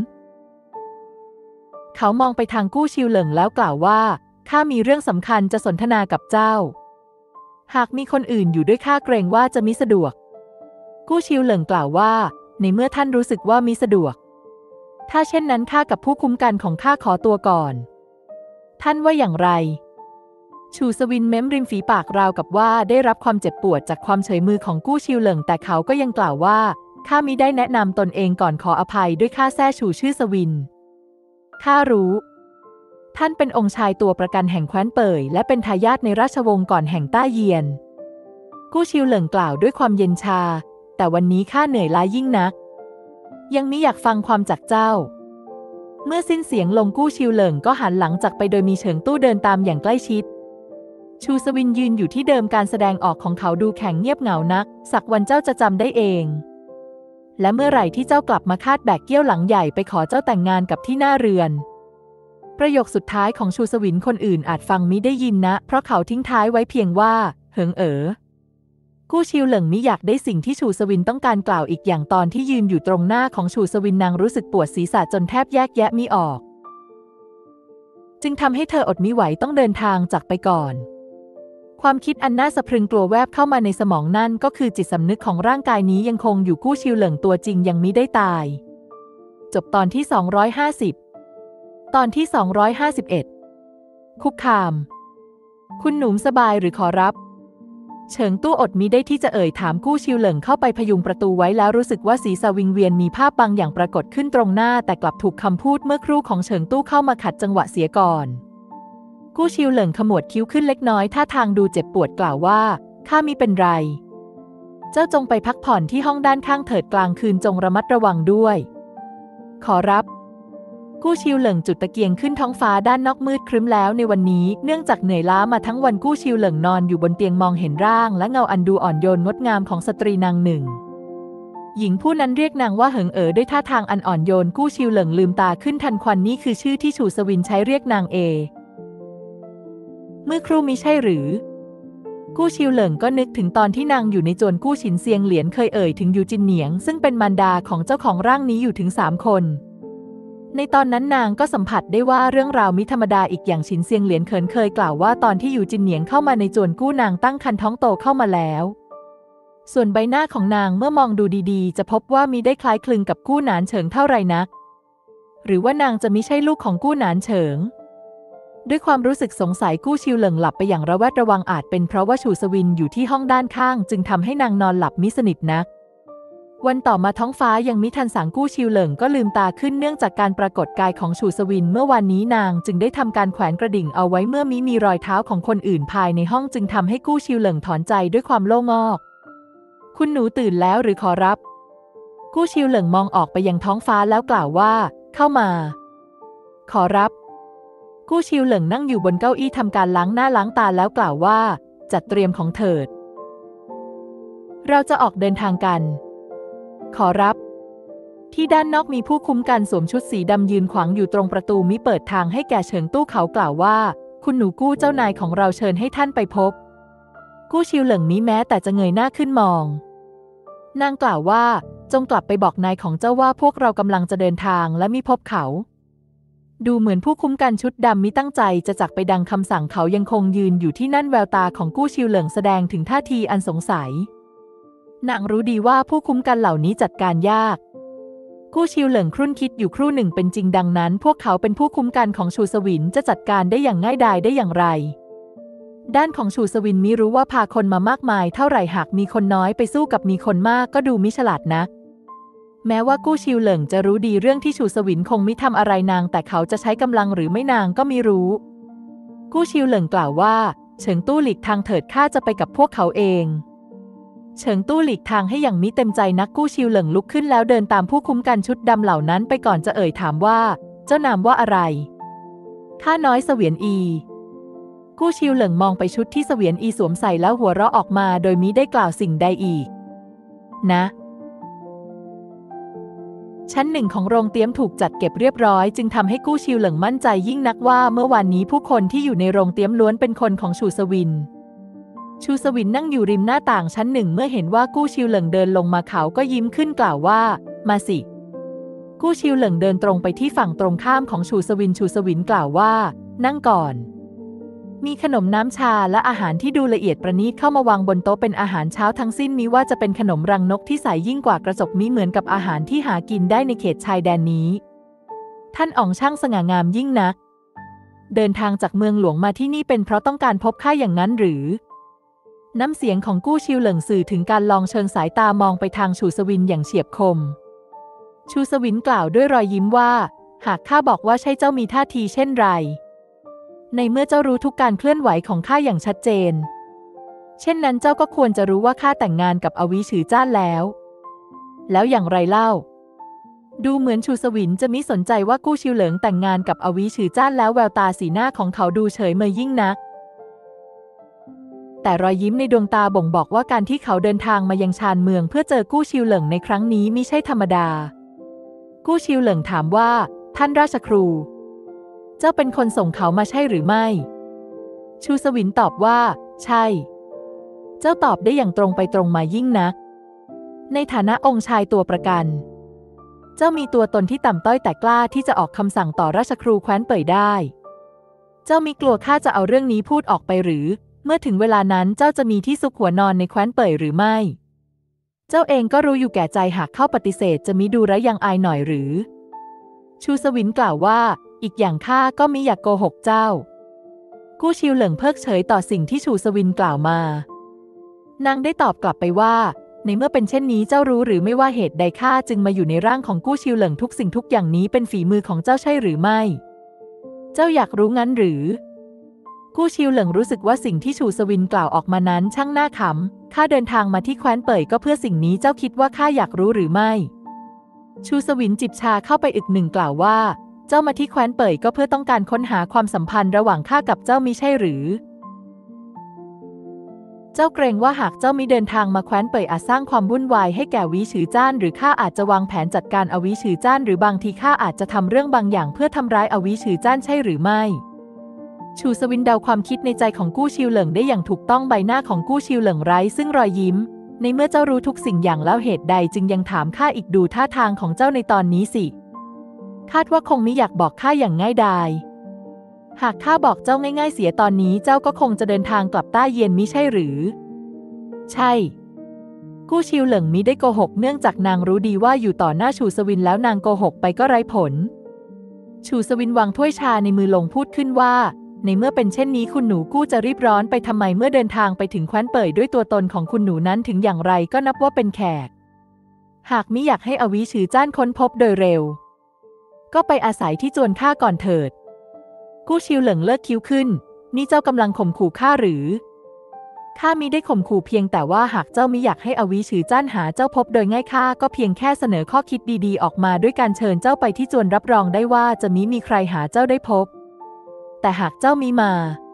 เขามองไปทางกู้ชิวเหลิงแล้วกล่าวว่าข้ามีเรื่องสำคัญจะสนทนากับเจ้าหากมีคนอื่นอยู่ด้วยข้าเกรงว่าจะมิสะดวกกู้ชิวเหลิงกล่าวว่าในเมื่อท่านรู้สึกว่ามิสะดวกถ้าเช่นนั้นข้ากับผู้คุ้มกันของข้าขอตัวก่อนท่านว่าอย่างไรชูสวินเม้มริมฝีปากราวกับว่าได้รับความเจ็บปวดจากความเฉยมือของกู้ชิวเหลิงแต่เขาก็ยังกล่าวว่าข้ามิได้แนะนำตนเองก่อนขออภัยด้วยข้าแซ่ชูชื่อสวินข้ารู้ท่านเป็นองค์ชายตัวประกันแห่งแคว้นเป่ยและเป็นทายาทในราชวงศ์ก่อนแห่งต้าเยียนกู้ชิวเหลิงกล่าวด้วยความเย็นชาแต่วันนี้ข้าเหนื่อยล้ายิ่งนักยังมิอยากฟังความจากเจ้าเมื่อสิ้นเสียงลงกู้ชิวเหลิงก็หันหลังจากไปโดยมีเฉิงตู้เดินตามอย่างใกล้ชิดชูสวินยืนอยู่ที่เดิมการแสดงออกของเขาดูแข็งเงียบเหงานักสักวันเจ้าจะจำได้เองและเมื่อไหร่ที่เจ้ากลับมาคาดแบกเกี้ยวหลังใหญ่ไปขอเจ้าแต่งงานกับที่หน้าเรือนประโยคสุดท้ายของชูสวินคนอื่นอาจฟังมิได้ยินนะเพราะเขาทิ้งท้ายไว้เพียงว่าเหิงกู้ชิวเหลิงมิอยากได้สิ่งที่ชูสวินต้องการกล่าวอีกอย่างตอนที่ยืนอยู่ตรงหน้าของชูสวินนางรู้สึกปวดศีรษะจนแทบแยกแยะมิออกจึงทำให้เธออดมิไหวต้องเดินทางจากไปก่อนความคิดอันน่าสะพรึงกลัวแวบเข้ามาในสมองนั่นก็คือจิตสำนึกของร่างกายนี้ยังคงอยู่กู้ชิวเหลิงตัวจริงยังมิได้ตายจบตอนที่250ตอนที่251คุกคามคุณหนุ่มสบายหรือขอรับเฉิงตู้อดมิได้ที่จะถามกู้ชิวเหลิงเข้าไปพยุงประตูไว้แล้วรู้สึกว่าศีรษะวิงเวียนมีภาพบางอย่างปรากฏขึ้นตรงหน้าแต่กลับถูกคำพูดเมื่อครู่ของเฉิงตู้เข้ามาขัดจังหวะเสียก่อนกู้ชิวเหลิงขมวดคิ้วขึ้นเล็กน้อยท่าทางดูเจ็บปวดกล่าวว่าข้ามิเป็นไรเจ้าจงไปพักผ่อนที่ห้องด้านข้างเถิดกลางคืนจงระมัดระวังด้วยขอรับกู้ชิวเหลิงจุดตะเกียงขึ้นท้องฟ้าด้านนอกมืดครึ้มแล้วในวันนี้เนื่องจากเหนื่อยล้ามาทั้งวันกู้ชิวเหลิงนอนอยู่บนเตียงมองเห็นร่างและเงาอันดูอ่อนโยนงดงามของสตรีนางหนึ่งหญิงผู้นั้นเรียกนางว่าเหิงด้วยท่าทางอันอ่อนโยนกู้ชิวเหลิงลืมตาขึ้นทันควันนี่คือชื่อที่ชูสวินใช้เรียกนางเมื่อครู่มิใช่หรือกู้ชิวเหลิงก็นึกถึงตอนที่นางอยู่ในจวนกู้ฉินเซียงเหลียนเคยถึงยูจินเหนียงซึ่งเป็นมารดาของเจ้าของร่างนี้อยู่ถึง3 คนในตอนนั้นนางก็สัมผัสได้ว่าเรื่องราวมิธรรมดาอีกอย่างฉินเซียงเหลียนเคยกล่าวว่าตอนที่ยูจินเหนียงเข้ามาในจวนกู้นางตั้งครรภ์ท้องโตเข้ามาแล้วส่วนใบหน้าของนางเมื่อมองดูดีๆจะพบว่ามิได้คล้ายคลึงกับกู้หนานเฉิงเท่าไรนักหรือว่านางจะมิใช่ลูกของกู้หนานเฉิงด้วยความรู้สึกสงสัยกู้ชิวเหลิงหลับไปอย่างระแวดระวังอาจเป็นเพราะว่าชูสวินอยู่ที่ห้องด้านข้างจึงทำให้นางนอนหลับมิสนิทนักวันต่อมาท้องฟ้ายังมิทันสางกู้ชิวเหลิงก็ลืมตาขึ้นเนื่องจากการปรากฏกายของชูสวินเมื่อวานนี้นางจึงได้ทำการแขวนกระดิ่งเอาไว้เมื่อมีรอยเท้าของคนอื่นภายในห้องจึงทำให้กู้ชิวเหลิงถอนใจด้วยความโล่งอกคุณหนูตื่นแล้วหรือขอรับกู้ชิวเหลิงมองออกไปยังท้องฟ้าแล้วกล่าวว่าเข้ามาขอรับกู้ชิวเหลิงนั่งอยู่บนเก้าอี้ทำการล้างหน้าล้างตาแล้วกล่าวว่าจัดเตรียมของเถิดเราจะออกเดินทางกันขอรับที่ด้านนอกมีผู้คุ้มกันสวมชุดสีดำยืนขวางอยู่ตรงประตูมิเปิดทางให้แก่เฉิงตู้เขากล่าวว่าคุณหนูกู้เจ้านายของเราเชิญให้ท่านไปพบกู้ชิวเหลิงมิแม้แต่จะเงยหน้าขึ้นมองนางกล่าวว่าจงกลับไปบอกนายของเจ้าว่าพวกเรากำลังจะเดินทางและมิพบเขาดูเหมือนผู้คุ้มกันชุดดำมิตั้งใจจะจักไปดังคำสั่งเขายังคงยืนอยู่ที่นั่นแววตาของกู้ชิวเหลิงแสดงถึงท่าทีอันสงสัยนางรู้ดีว่าผู้คุ้มกันเหล่านี้จัดการยากกู้ชิวเหลิงครุ่นคิดอยู่ครู่หนึ่งเป็นจริงดังนั้นพวกเขาเป็นผู้คุ้มกันของชูสวินจะจัดการได้อย่างง่ายดายได้อย่างไรด้านของชูสวินมิรู้ว่าพาคนมามากมายเท่าไหร่หากมีคนน้อยไปสู้กับมีคนมากก็ดูมิฉลาดนักแม้ว่ากู้ชิวเหลิงจะรู้ดีเรื่องที่ชูสวินคงมิทำอะไรนางแต่เขาจะใช้กำลังหรือไม่นางก็มิรู้กู้ชิวเหลิงกล่าวว่าเฉิงตู้หลีกทางเถิดข้าจะไปกับพวกเขาเองเฉิงตู้หลีกทางให้อย่างมิเต็มใจนักกู้ชิวเหลิงลุกขึ้นแล้วเดินตามผู้คุ้มกันชุดดำเหล่านั้นไปก่อนจะถามว่าเจ้านามว่าอะไรข้าน้อยเสวียนอีกู้ชิวเหลิงมองไปชุดที่เสวียนอีสวมใส่แล้วหัวเราะออกมาโดยมิได้กล่าวสิ่งใดอีกนะชั้นหนึ่งของโรงเตรียมถูกจัดเก็บเรียบร้อยจึงทำให้กู้ชิวเหลิงมั่นใจยิ่งนักว่าเมื่อวานนี้ผู้คนที่อยู่ในโรงเตรียมล้วนเป็นคนของชูสวินนั่งอยู่ริมหน้าต่างชั้นหนึ่งเมื่อเห็นว่ากู้ชิวเหลิงเดินลงมาเขาก็ยิ้มขึ้นกล่าวว่ามาสิกู้ชิวเหลิงเดินตรงไปที่ฝั่งตรงข้ามของชูสวินกล่าวว่านั่งก่อนมีขนมน้ำชาและอาหารที่ดูละเอียดประณีตเข้ามาวางบนโต๊ะเป็นอาหารเช้าทั้งสิ้นมิว่าจะเป็นขนมรังนกที่ใสยิ่งกว่ากระจกมิเหมือนกับอาหารที่หากินได้ในเขตชายแดนนี้ท่านอ๋องช่างสง่างามยิ่งนักเดินทางจากเมืองหลวงมาที่นี่เป็นเพราะต้องการพบข้าอย่างนั้นหรือน้ำเสียงของกู้ชิวเหลิงสื่อถึงการลองเชิงสายตามองไปทางชูสวินอย่างเฉียบคมชูสวินกล่าวด้วยรอยยิ้มว่าหากข้าบอกว่าใช่เจ้ามีท่าทีเช่นไรในเมื่อเจ้ารู้ทุกการเคลื่อนไหวของข้าอย่างชัดเจนเช่นนั้นเจ้าก็ควรจะรู้ว่าข้าแต่งงานกับอวีฉือจ้านแล้วอย่างไรเล่าดูเหมือนชูสวินจะมิสนใจว่ากู้ชิวเหลิงแต่งงานกับอวีฉือจ้านแล้วแววตาสีหน้าของเขาดูเฉยเมยยิ่งนักแต่แต่รอยยิ้มในดวงตาบ่งบอกว่าการที่เขาเดินทางมายังชานเมืองเพื่อเจอกู้ชิวเหลิงในครั้งนี้มิใช่ธรรมดากู้ชิวเหลิงถามว่าท่านราชครูเจ้าเป็นคนส่งเขามาใช่หรือไม่ชูสวินตอบว่าใช่เจ้าตอบได้อย่างตรงไปตรงมายิ่งนักในฐานะองค์ชายตัวประกันเจ้ามีตัวตนที่ต่ำต้อยแต่กล้าที่จะออกคำสั่งต่อราชครูแคว้นเป่ยได้เจ้ามีกลัวข้าจะเอาเรื่องนี้พูดออกไปหรือเมื่อถึงเวลานั้นเจ้าจะมีที่ซุกหัวนอนในแคว้นเป่ยหรือไม่เจ้าเองก็รู้อยู่แก่ใจหากเข้าปฏิเสธจะมิดูระยังอายหน่อยหรือชูสวินกล่าวว่าอีกอย่างข้าก็มิอยากโกหกเจ้ากู้ชิวเหลิงเพิกเฉยต่อสิ่งที่ชูสวินกล่าวมานางได้ตอบกลับไปว่าในเมื่อเป็นเช่นนี้เจ้ารู้หรือไม่ว่าเหตุใดข้าจึงมาอยู่ในร่างของกู้ชิวเหลิงทุกสิ่งทุกอย่างนี้เป็นฝีมือของเจ้าใช่หรือไม่เจ้าอยากรู้งั้นหรือกู้ชิวเหลิงรู้สึกว่าสิ่งที่ชูสวินกล่าวออกมานั้นช่างน่าขำข้าเดินทางมาที่แคว้นเป่ยก็เพื่อสิ่งนี้เจ้าคิดว่าข้าอยากรู้หรือไม่ชูสวินจิบชาเข้าไปอึกหนึ่งกล่าวว่าเจ้ามาที่แคว้นเป่ยก็เพื่อต้องการค้นหาความสัมพันธ์ระหว่างข้ากับเจ้ามิใช่หรือเจ้าเกรงว่าหากเจ้ามิเดินทางมาแคว้นเป่ยอาจสร้างความวุ่นวายให้แก่วิฉือจ้านหรือข้าอาจจะวางแผนจัดการอวิฉือจ้านหรือบางทีข้าอาจจะทำเรื่องบางอย่างเพื่อทำร้ายอวิฉือจ้านใช่หรือไม่ชูสวินเดาความคิดในใจของกู้ชิวเหลิงได้อย่างถูกต้องใบหน้าของกู้ชิวเหลิงไร้ซึ่งรอยยิ้มในเมื่อเจ้ารู้ทุกสิ่งอย่างแล้วเหตุใดจึงยังถามข้าอีกดูท่าทางของเจ้าในตอนนี้สิคาดว่าคงมิอยากบอกข้าอย่างง่ายดายหากข้าบอกเจ้าง่ายๆเสียตอนนี้เจ้าก็คงจะเดินทางกลับต้าเยียนมิใช่หรือใช่กู้ชิวเหลิงมิได้โกหกเนื่องจากนางรู้ดีว่าอยู่ต่อหน้าชูสวินแล้วนางโกหกไปก็ไร้ผลชูสวินวางถ้วยชาในมือลงพูดขึ้นว่าในเมื่อเป็นเช่นนี้คุณหนูกู้จะรีบร้อนไปทำไมเมื่อเดินทางไปถึงแคว้นเป่ยด้วยตัวตนของคุณหนูนั้นถึงอย่างไรก็นับว่าเป็นแขกหากมิอยากให้อวิฉือจ้านค้นพบโดยเร็วก็ไปอาศัยที่จวนข้าก่อนเถิดกู้ชิวเหลิงเลิกคิ้วขึ้นนี่เจ้ากำลังข่มขู่ข้าหรือข้ามิได้ข่มขู่เพียงแต่ว่าหากเจ้ามิอยากให้อวิฉือจ้านหาเจ้าพบโดยง่ายข้าก็เพียงแค่เสนอข้อคิดดีๆออกมาด้วยการเชิญเจ้าไปที่จวนรับรองได้ว่าจะมิมีใครหาเจ้าได้พบแต่หากเจ้ามิมา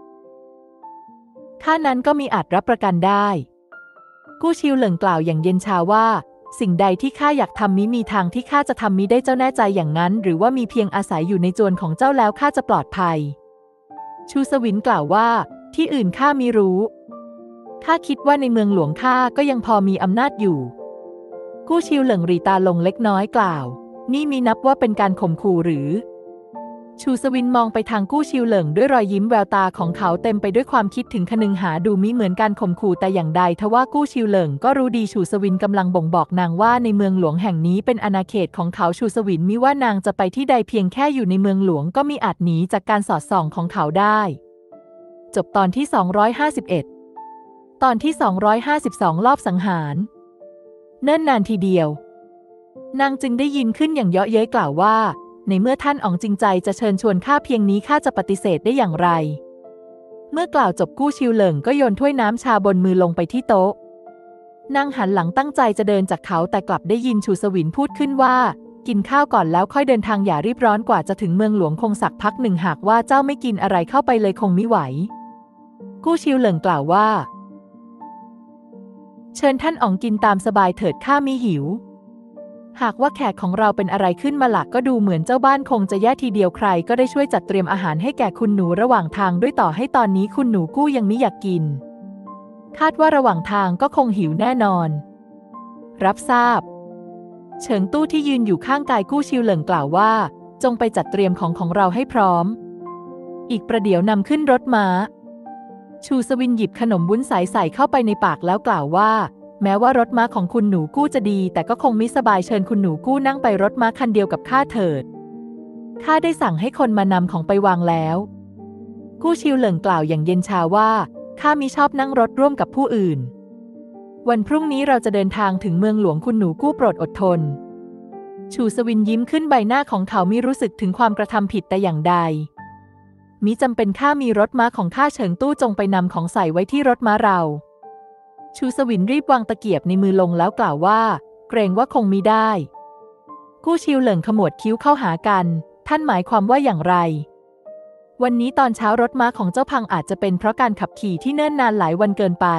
ข้านั้นก็มีอาจรับประกันได้กู้ชิวเหลิงกล่าวอย่างเย็นชาว่าสิ่งใดที่ข้าอยากทำมิมีทางที่ข้าจะทำมิได้เจ้าแน่ใจอย่างนั้นหรือว่ามีเพียงอาศัยอยู่ในจวนของเจ้าแล้วข้าจะปลอดภัยชูสวินกล่าวว่าที่อื่นข้ามิรู้ข้าคิดว่าในเมืองหลวงข้าก็ยังพอมีอำนาจอยู่กู้ชิวเหลิงหรี่ตาลงเล็กน้อยกล่าวนี่มีนับว่าเป็นการข่มขู่หรือชูสวินมองไปทางกู้ชิวเหลิงด้วยรอยยิ้มแววตาของเขาเต็มไปด้วยความคิดถึงคนึงหาดูมิเหมือนการข่มขู่แต่อย่างใดทว่ากู้ชิวเหลิงก็รู้ดีชูสวินกำลังบ่งบอกนางว่าในเมืองหลวงแห่งนี้เป็นอาณาเขตของเขาชูสวินมิว่านางจะไปที่ใดเพียงแค่อยู่ในเมืองหลวงก็มิอาจหนีจากการสอดส่องของเขาได้จบตอนที่251ตอนที่252รอบสังหารเนิ่นนานทีเดียวนางจึงได้ยินขึ้นอย่างเยาะเย้ยกล่าวว่าในเมื่อท่านอ๋องจริงใจจะเชิญชวนข้าเพียงนี้ข้าจะปฏิเสธได้อย่างไรเมื่อกล่าวจบกู้ชิวเหลิงก็โยนถ้วยน้ำชาบนมือลงไปที่โต๊ะนางหันหลังตั้งใจจะเดินจากเขาแต่กลับได้ยินชูสวินพูดขึ้นว่ากินข้าวก่อนแล้วค่อยเดินทางอย่ารีบร้อนกว่าจะถึงเมืองหลวงคงสักพักหนึ่งหากว่าเจ้าไม่กินอะไรเข้าไปเลยคงมิไหวกู้ชิวเหลิงกล่าวว่าเชิญท่านอ๋องกินตามสบายเถิดข้ามิหิวหากว่าแขกของเราเป็นอะไรขึ้นมาหลักก็ดูเหมือนเจ้าบ้านคงจะแย่ทีเดียวใครก็ได้ช่วยจัดเตรียมอาหารให้แก่คุณหนูระหว่างทางด้วยต่อให้ตอนนี้คุณหนูกู้ยังมิอยากกินคาดว่าระหว่างทางก็คงหิวแน่นอนรับทราบเฉิงตู้ที่ยืนอยู่ข้างกายกู้ชิวเหลิงกล่าวว่าจงไปจัดเตรียมของเราให้พร้อมอีกประเดี๋ยวนำขึ้นรถม้าชูสวินหยิบขนมวุ้นใสเข้าไปในปากแล้วกล่าวว่าแม้ว่ารถม้าของคุณหนูกู้จะดีแต่ก็คงมิสบายเชิญคุณหนูกู้นั่งไปรถม้าคันเดียวกับข้าเถิดข้าได้สั่งให้คนมานำของไปวางแล้วกู้ชิวเหลิงกล่าวอย่างเย็นชาว่าข้ามิชอบนั่งรถร่วมกับผู้อื่นวันพรุ่งนี้เราจะเดินทางถึงเมืองหลวงคุณหนูกู้โปรดอดทนชูสวินยิ้มขึ้นใบหน้าของเขามิรู้สึกถึงความกระทำผิดแต่อย่างใดมิจำเป็นข้ามีรถม้าของข้าเฉิงตู้จงไปนำของใส่ไว้ที่รถม้าเราชูสวินรีบวางตะเกียบในมือลงแล้วกล่าวว่าเกรงว่าคงมิได้กู้ชิวเหลิงขมวดคิ้วเข้าหากันท่านหมายความว่าอย่างไรวันนี้ตอนเช้ารถม้าของเจ้าพังอาจจะเป็นเพราะการขับขี่ที่เนิ่นนานหลายวันเกินไป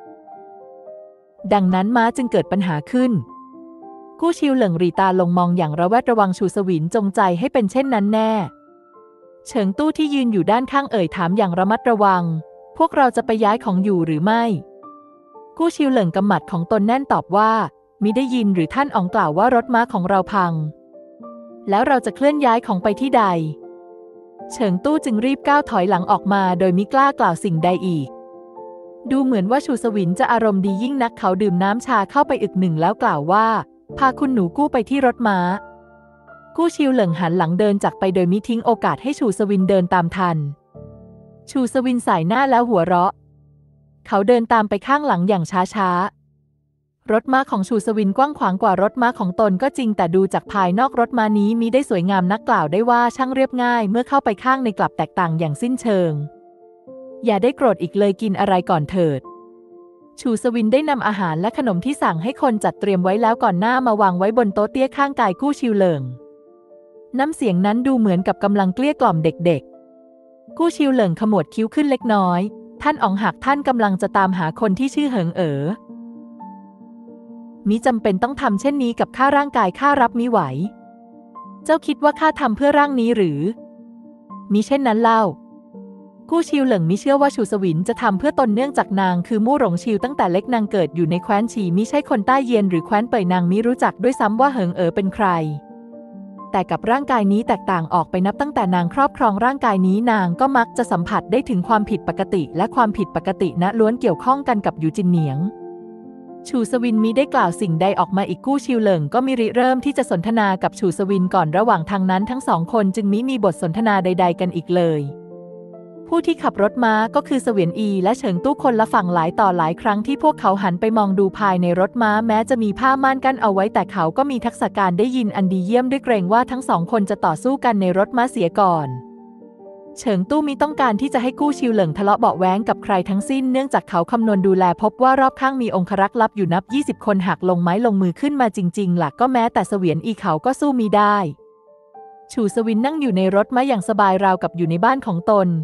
ดังนั้นม้าจึงเกิดปัญหาขึ้นกู้ชิวเหลิงหรี่ตาลงมองอย่างระแวดระวังชูสวินจงใจให้เป็นเช่นนั้นแน่เฉิงตู้ที่ยืนอยู่ด้านข้างเอ่ยถามอย่างระมัดระวังพวกเราจะไปย้ายของอยู่หรือไม่กู้ชิวเหลิงกำหมัดของตนแน่นตอบว่ามิได้ยินหรือท่านอ๋องกล่าวว่ารถม้าของเราพังแล้วเราจะเคลื่อนย้ายของไปที่ใดเฉิงตู้จึงรีบก้าวถอยหลังออกมาโดยมิกล้ากล่าวสิ่งใดอีกดูเหมือนว่าชูสวินจะอารมณ์ดียิ่งนักเขาดื่มน้ำชาเข้าไปอึกหนึ่งแล้วกล่าวว่าพาคุณหนูกู้ไปที่รถม้ากู้ชิวเหลิงหันหลังเดินจากไปโดยมิทิ้งโอกาสให้ชูสวินเดินตามทันชูสวินสายหน้าแล้วหัวเราะเขาเดินตามไปข้างหลังอย่างช้ารถม้าของชูสวินกว้างขวางกว่ารถม้าของตนก็จริงแต่ดูจากภายนอกรถม้านี้มิได้สวยงามนักกล่าวได้ว่าช่างเรียบง่ายเมื่อเข้าไปข้างในกลับแตกต่างอย่างสิ้นเชิงอย่าได้โกรธอีกเลยกินอะไรก่อนเถิดชูสวินได้นำอาหารและขนมที่สั่งให้คนจัดเตรียมไว้แล้วก่อนหน้ามาวางไว้บนโต๊ะเตี้ยข้างกายกู้ชิวเหลิงน้ำเสียงนั้นดูเหมือนกับกำลังเกลี้ยกล่อมเด็กๆกู้ชิวเหลิงขมวดคิ้วขึ้นเล็กน้อยท่านอ๋องหากท่านกำลังจะตามหาคนที่ชื่อเหิงเอ๋อมิจำเป็นต้องทำเช่นนี้กับข้าร่างกายข้ารับมิไหวเจ้าคิดว่าข้าทำเพื่อร่างนี้หรือมิเช่นนั้นเล่ากู้ชิวเหลิงมิเชื่อว่าชูสวินจะทำเพื่อตนเนื่องจากนางคือมู่หลงชิวตั้งแต่เล็กนางเกิดอยู่ในแคว้นฉีมิใช่คนใต้เยียนหรือแคว้นเป่ยนางมิรู้จักด้วยซ้ำว่าเหิงเอ๋อเป็นใครแต่กับร่างกายนี้แตกต่างออกไปนับตั้งแต่นางครอบครองร่างกายนี้นางก็มักจะสัมผัสได้ถึงความผิดปกติและความผิดปกติณล้วนเกี่ยวข้องกันกับหยูจินเหนียงชูสวินมิได้กล่าวสิ่งใดออกมาอีกกู้ชิวเหลิงก็มิริเริ่มที่จะสนทนากับชูสวินก่อนระหว่างทางนั้นทั้งสองคนจึงมิมีบทสนทนาใดๆกันอีกเลยผู้ที่ขับรถม้าก็คือเสวียนอีและเฉิงตู้คนละฝั่งหลายต่อหลายครั้งที่พวกเขาหันไปมองดูภายในรถม้าแม้จะมีผ้าม่านกั้นเอาไว้แต่เขาก็มีทักษะการได้ยินอันดีเยี่ยมด้วยเกรงว่าทั้งสองคนจะต่อสู้กันในรถม้าเสียก่อนเฉิงตู้มิต้องการที่จะให้กู้ชิวเหลิงทะเลาะเบาะแว้งกับใครทั้งสิ้นเนื่องจากเขาคำนวณดูแลพบว่ารอบข้างมีองครักษ์ลับอยู่นับ20คนหากลงไม้ลงมือขึ้นมาจริงๆล่ะก็แม้แต่เสวียนอีเขาก็สู้มิได้ชูสวินนั่งอยู่ในรถม้าอย่างสบายราวกับอยู่ในบ้านของตน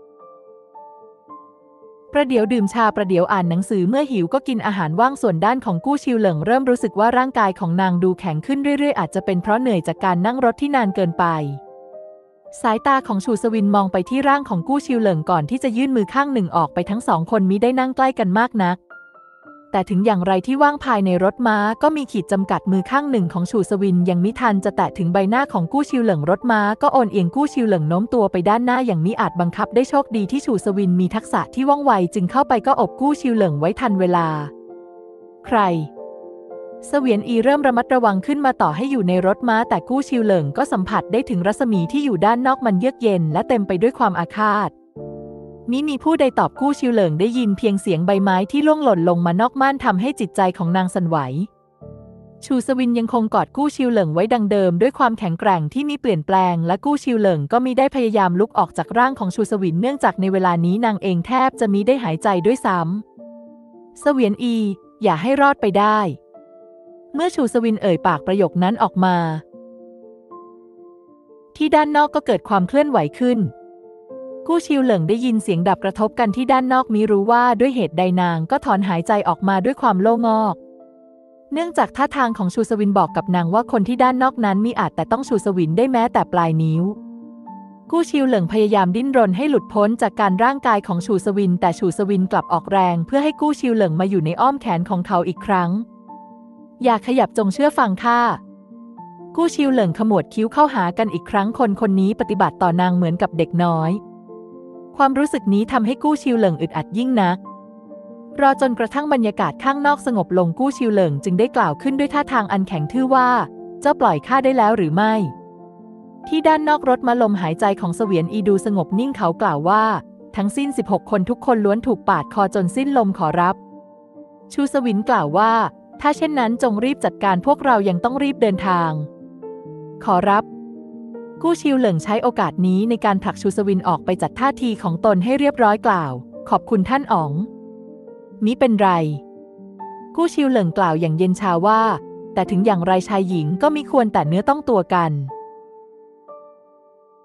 ประเดี๋ยวดื่มชาประเดี๋ยวอ่านหนังสือเมื่อหิวก็กินอาหารว่างส่วนด้านของกู้ชิวเหลิงเริ่มรู้สึกว่าร่างกายของนางดูแข็งขึ้นเรื่อยๆอาจจะเป็นเพราะเหนื่อยจากการนั่งรถที่นานเกินไปสายตาของชูสวินมองไปที่ร่างของกู้ชิวเหลิงก่อนที่จะยื่นมือข้างหนึ่งออกไปทั้งสองคนมิได้นั่งใกล้กันมากนักแต่ถึงอย่างไรที่ว่างภายในรถม้าก็มีขีดจำกัดมือข้างหนึ่งของชูสวินยังมิทันจะแตะถึงใบหน้าของกู้ชิวเหลิงรถม้าก็โอนเอียงกู้ชิวเหลิงโน้มตัวไปด้านหน้าอย่างมิอาจบังคับได้โชคดีที่ชูสวินมีทักษะที่ว่องไวจึงเข้าไปก็อบกู้ชิวเหลิงไว้ทันเวลาใครเสวียนอีเริ่มระมัดระวังขึ้นมาต่อให้อยู่ในรถม้าแต่กู้ชิวเหลิงก็สัมผัสได้ถึงรัศมีที่อยู่ด้านนอกมันเยือกเย็นและเต็มไปด้วยความอาฆาตมิมีผู้ใดตอบกู้ชิวเหลิงได้ยินเพียงเสียงใบไม้ที่ร่วงหล่นลงมานอกม่านทำให้จิตใจของนางสั่นไหวชูสวินยังคงกอดกู้ชิวเหลิงไว้ดังเดิมด้วยความแข็งแกร่งที่มิเปลี่ยนแปลงและกู้ชิวเหลิงก็มิได้พยายามลุกออกจากร่างของชูสวินเนื่องจากในเวลานี้นางเองแทบจะมิได้หายใจด้วยซ้ำเสวียนอีอย่าให้รอดไปได้เมื่อชูสวินเอ่ยปากประโยคนั้นออกมาที่ด้านนอกก็เกิดความเคลื่อนไหวขึ้นกู้ชิวเหลิงได้ยินเสียงดับกระทบกันที่ด้านนอกมิรู้ว่าด้วยเหตุใดนางก็ถอนหายใจออกมาด้วยความโล่งอกเนื่องจากท่าทางของชูสวินบอกกับนางว่าคนที่ด้านนอกนั้นมิอาจแต่ต้องชูสวินได้แม้แต่ปลายนิ้วกู้ชิวเหลิงพยายามดิ้นรนให้หลุดพ้นจากการร่างกายของชูสวินแต่ชูสวินกลับออกแรงเพื่อให้กู้ชิวเหลิงมาอยู่ในอ้อมแขนของเขาอีกครั้งอย่าขยับจงเชื่อฟังข้ากู้ชิวเหลิงขมวดคิ้วเข้าหากันอีกครั้งคนนี้ปฏิบัติต่อนางเหมือนกับเด็กน้อยความรู้สึกนี้ทำให้กู้ชิวเหลิงอึดอัดยิ่งนักรอจนกระทั่งบรรยากาศข้างนอกสงบลงกู้ชิวเหลิงจึงได้กล่าวขึ้นด้วยท่าทางอันแข็งทื่อว่าเจ้าปล่อยข้าได้แล้วหรือไม่ที่ด้านนอกรถมาลมหายใจของเสวียนอีดูสงบนิ่งเขากล่าวว่าทั้งสิ้น16คนทุกคนล้วนถูกปาดคอจนสิ้นลมขอรับชูสวินกล่าวว่าถ้าเช่นนั้นจงรีบจัดการพวกเรายังต้องรีบเดินทางขอรับกู้ชิวเหลิงใช้โอกาสนี้ในการผลักชูสวินออกไปจัดท่าทีของตนให้เรียบร้อยกล่าวขอบคุณท่านอ๋องมิเป็นไรกู้ชิวเหลิงกล่าวอย่างเย็นชาว่าแต่ถึงอย่างไรชายหญิงก็มิควรแต่เนื้อต้องตัวกัน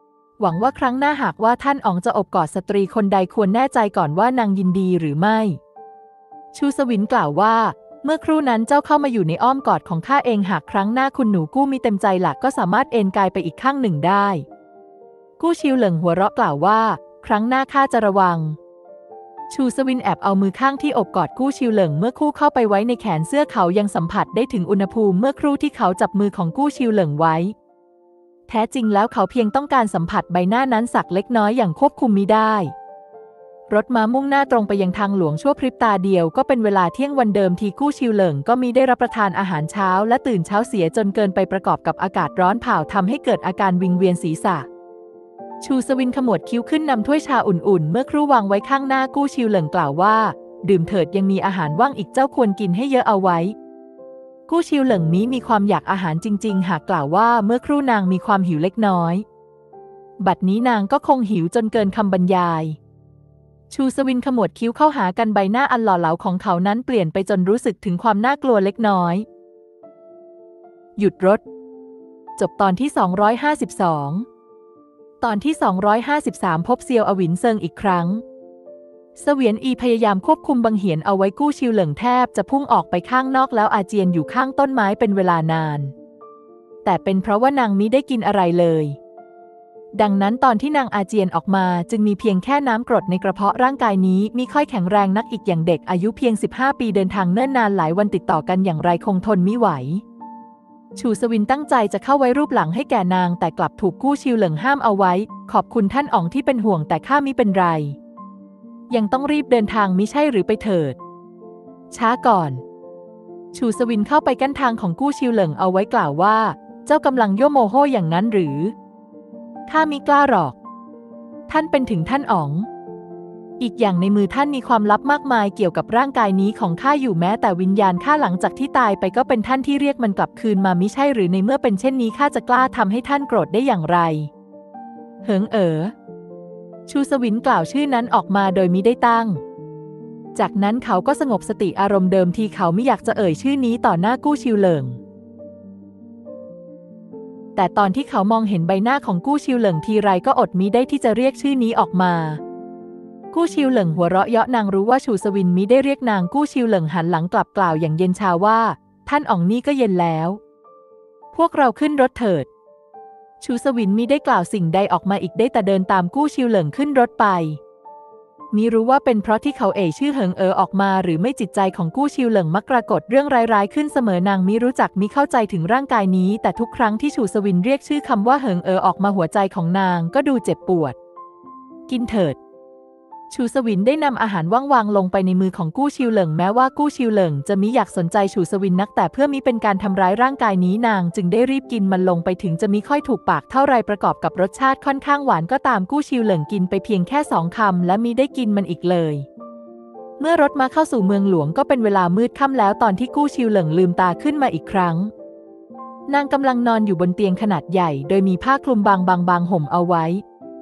หวังว่าครั้งหน้าหากว่าท่านอ๋องจะอบกอดสตรีคนใดควรแน่ใจก่อนว่านางยินดีหรือไม่ชูสวินกล่าวว่าเมื่อครู่นั้นเจ้าเข้ามาอยู่ในอ้อมกอดของข้าเองหากครั้งหน้าคุณหนูกู้มีเต็มใจหลักก็สามารถเอนกายไปอีกข้างหนึ่งได้กู้ชิวเหลิงหัวเราะกล่าวว่าครั้งหน้าข้าจะระวังชูสวินแอบเอามือข้างที่อบกอดกู้ชิวเหลิงเมื่อคู่เข้าไปไว้ในแขนเสื้อเขายังสัมผัสได้ถึงอุณหภูมิเมื่อครู่ที่เขาจับมือของกู้ชิวเหลิงไว้แท้จริงแล้วเขาเพียงต้องการสัมผัสใบหน้านั้นสักเล็กน้อยอย่างควบคุมมิได้รถม้ามุ่งหน้าตรงไปยังทางหลวงชั่วพริบตาเดียวก็เป็นเวลาเที่ยงวันเดิมทีกู้ชิวเหลิงก็มิได้รับประทานอาหารเช้าและตื่นเช้าเสียจนเกินไปประกอบกับอากาศร้อนเผาทำให้เกิดอาการวิงเวียนศีรษะชูสวินขมวดคิ้วขึ้นนำถ้วยชาอุ่นๆเมื่อครู่วางไว้ข้างหน้ากู้ชิวเหลิงกล่าวว่าดื่มเถิดยังมีอาหารว่างอีกเจ้าควรกินให้เยอะเอาไว้กู้ชิวเหลิงมีความอยากอาหารจริงๆหากกล่าวว่าเมื่อครู่นางมีความหิวเล็กน้อยบัดนี้นางก็คงหิวจนเกินคำบรรยายชูสวินขมวดคิ้วเข้าหากันใบหน้าอันหล่อเหลาของเขานั้นเปลี่ยนไปจนรู้สึกถึงความน่ากลัวเล็กน้อยหยุดรถจบตอนที่252ตอนที่253พบเซียวอวินเซิงอีกครั้งเสวียนอีพยายามควบคุมบังเหียนเอาไว้กู้ชิวเหลิงแทบจะพุ่งออกไปข้างนอกแล้วอาเจียนอยู่ข้างต้นไม้เป็นเวลานานแต่เป็นเพราะว่านางมิได้กินอะไรเลยดังนั้นตอนที่นางอาเจียนออกมาจึงมีเพียงแค่น้ำกรดในกระเพาะร่างกายนี้มิค่อยแข็งแรงนักอีกอย่างเด็กอายุเพียง15ปีเดินทางเนิ่นนานหลายวันติดต่อกันอย่างไรคงทนมิไหวชูสวินตั้งใจจะเข้าไว้รูปหลังให้แก่นางแต่กลับถูกกู้ชิวเหลิงห้ามเอาไว้ขอบคุณท่านอ๋องที่เป็นห่วงแต่ข้ามิเป็นไรยังต้องรีบเดินทางมิใช่หรือไปเถิดช้าก่อนชูสวินเข้าไปกั้นทางของกู้ชิวเหลิงเอาไว้กล่าวว่าเจ้ากำลังโยโมโหอย่างนั้นหรือข้ามิกล้าหรอกท่านเป็นถึงท่านอ๋องอีกอย่างในมือท่านมีความลับมากมายเกี่ยวกับร่างกายนี้ของข้าอยู่แม้แต่วิญญาณข้าหลังจากที่ตายไปก็เป็นท่านที่เรียกมันกลับคืนมามิใช่หรือในเมื่อเป็นเช่นนี้ข้าจะกล้าทำให้ท่านโกรธได้อย่างไรเหิงชูสวินกล่าวชื่อนั้นออกมาโดยมิได้ตั้งจากนั้นเขาก็สงบสติอารมณ์เดิมทีเขาไม่อยากจะเอ่ยชื่อนี้ต่อหน้ากู้ชิวเหลิงแต่ตอนที่เขามองเห็นใบหน้าของกู้ชิวเหลิงทีไรก็อดมิได้ที่จะเรียกชื่อนี้ออกมากู้ชิวเหลิงหัวเราะเยาะนางรู้ว่าชูสวินมิได้เรียกนางกู้ชิวเหลิงหันหลังกลับกล่าวอย่างเย็นชาว่าท่านอ๋องนี่ก็เย็นแล้วพวกเราขึ้นรถเถิดชูสวินมิได้กล่าวสิ่งใดออกมาอีกได้แต่เดินตามกู้ชิวเหลิงขึ้นรถไปมิรู้ว่าเป็นเพราะที่เขาเอ่ยชื่อเหิงออกมาหรือไม่จิตใจของกู้ชิวเหลิงมักปรากฏเรื่องร้ายๆขึ้นเสมอนางมิรู้จักมิเข้าใจถึงร่างกายนี้แต่ทุกครั้งที่ชูสวินเรียกชื่อคำว่าเหิงออกมาหัวใจของนางก็ดูเจ็บปวดกินเถิดชูสวินได้นำอาหารว่างวางลงไปในมือของกู้ชิวเหลิงแม้ว่ากู้ชิวเหลิงจะมิอยากสนใจชูสวินนักแต่เพื่อมิเป็นการทำร้ายร่างกายนี้นางจึงได้รีบกินมันลงไปถึงจะมิค่อยถูกปากเท่าไรประกอบกับรสชาติค่อนข้างหวานก็ตามกู้ชิวเหลิงกินไปเพียงแค่2 คำและมิได้กินมันอีกเลยเมื่อรถมาเข้าสู่เมืองหลวงก็เป็นเวลามืดค่ำแล้วตอนที่กู้ชิวเหลิงลืมตาขึ้นมาอีกครั้งนางกำลังนอนอยู่บนเตียงขนาดใหญ่โดยมีผ้าคลุมบางห่มเอาไว้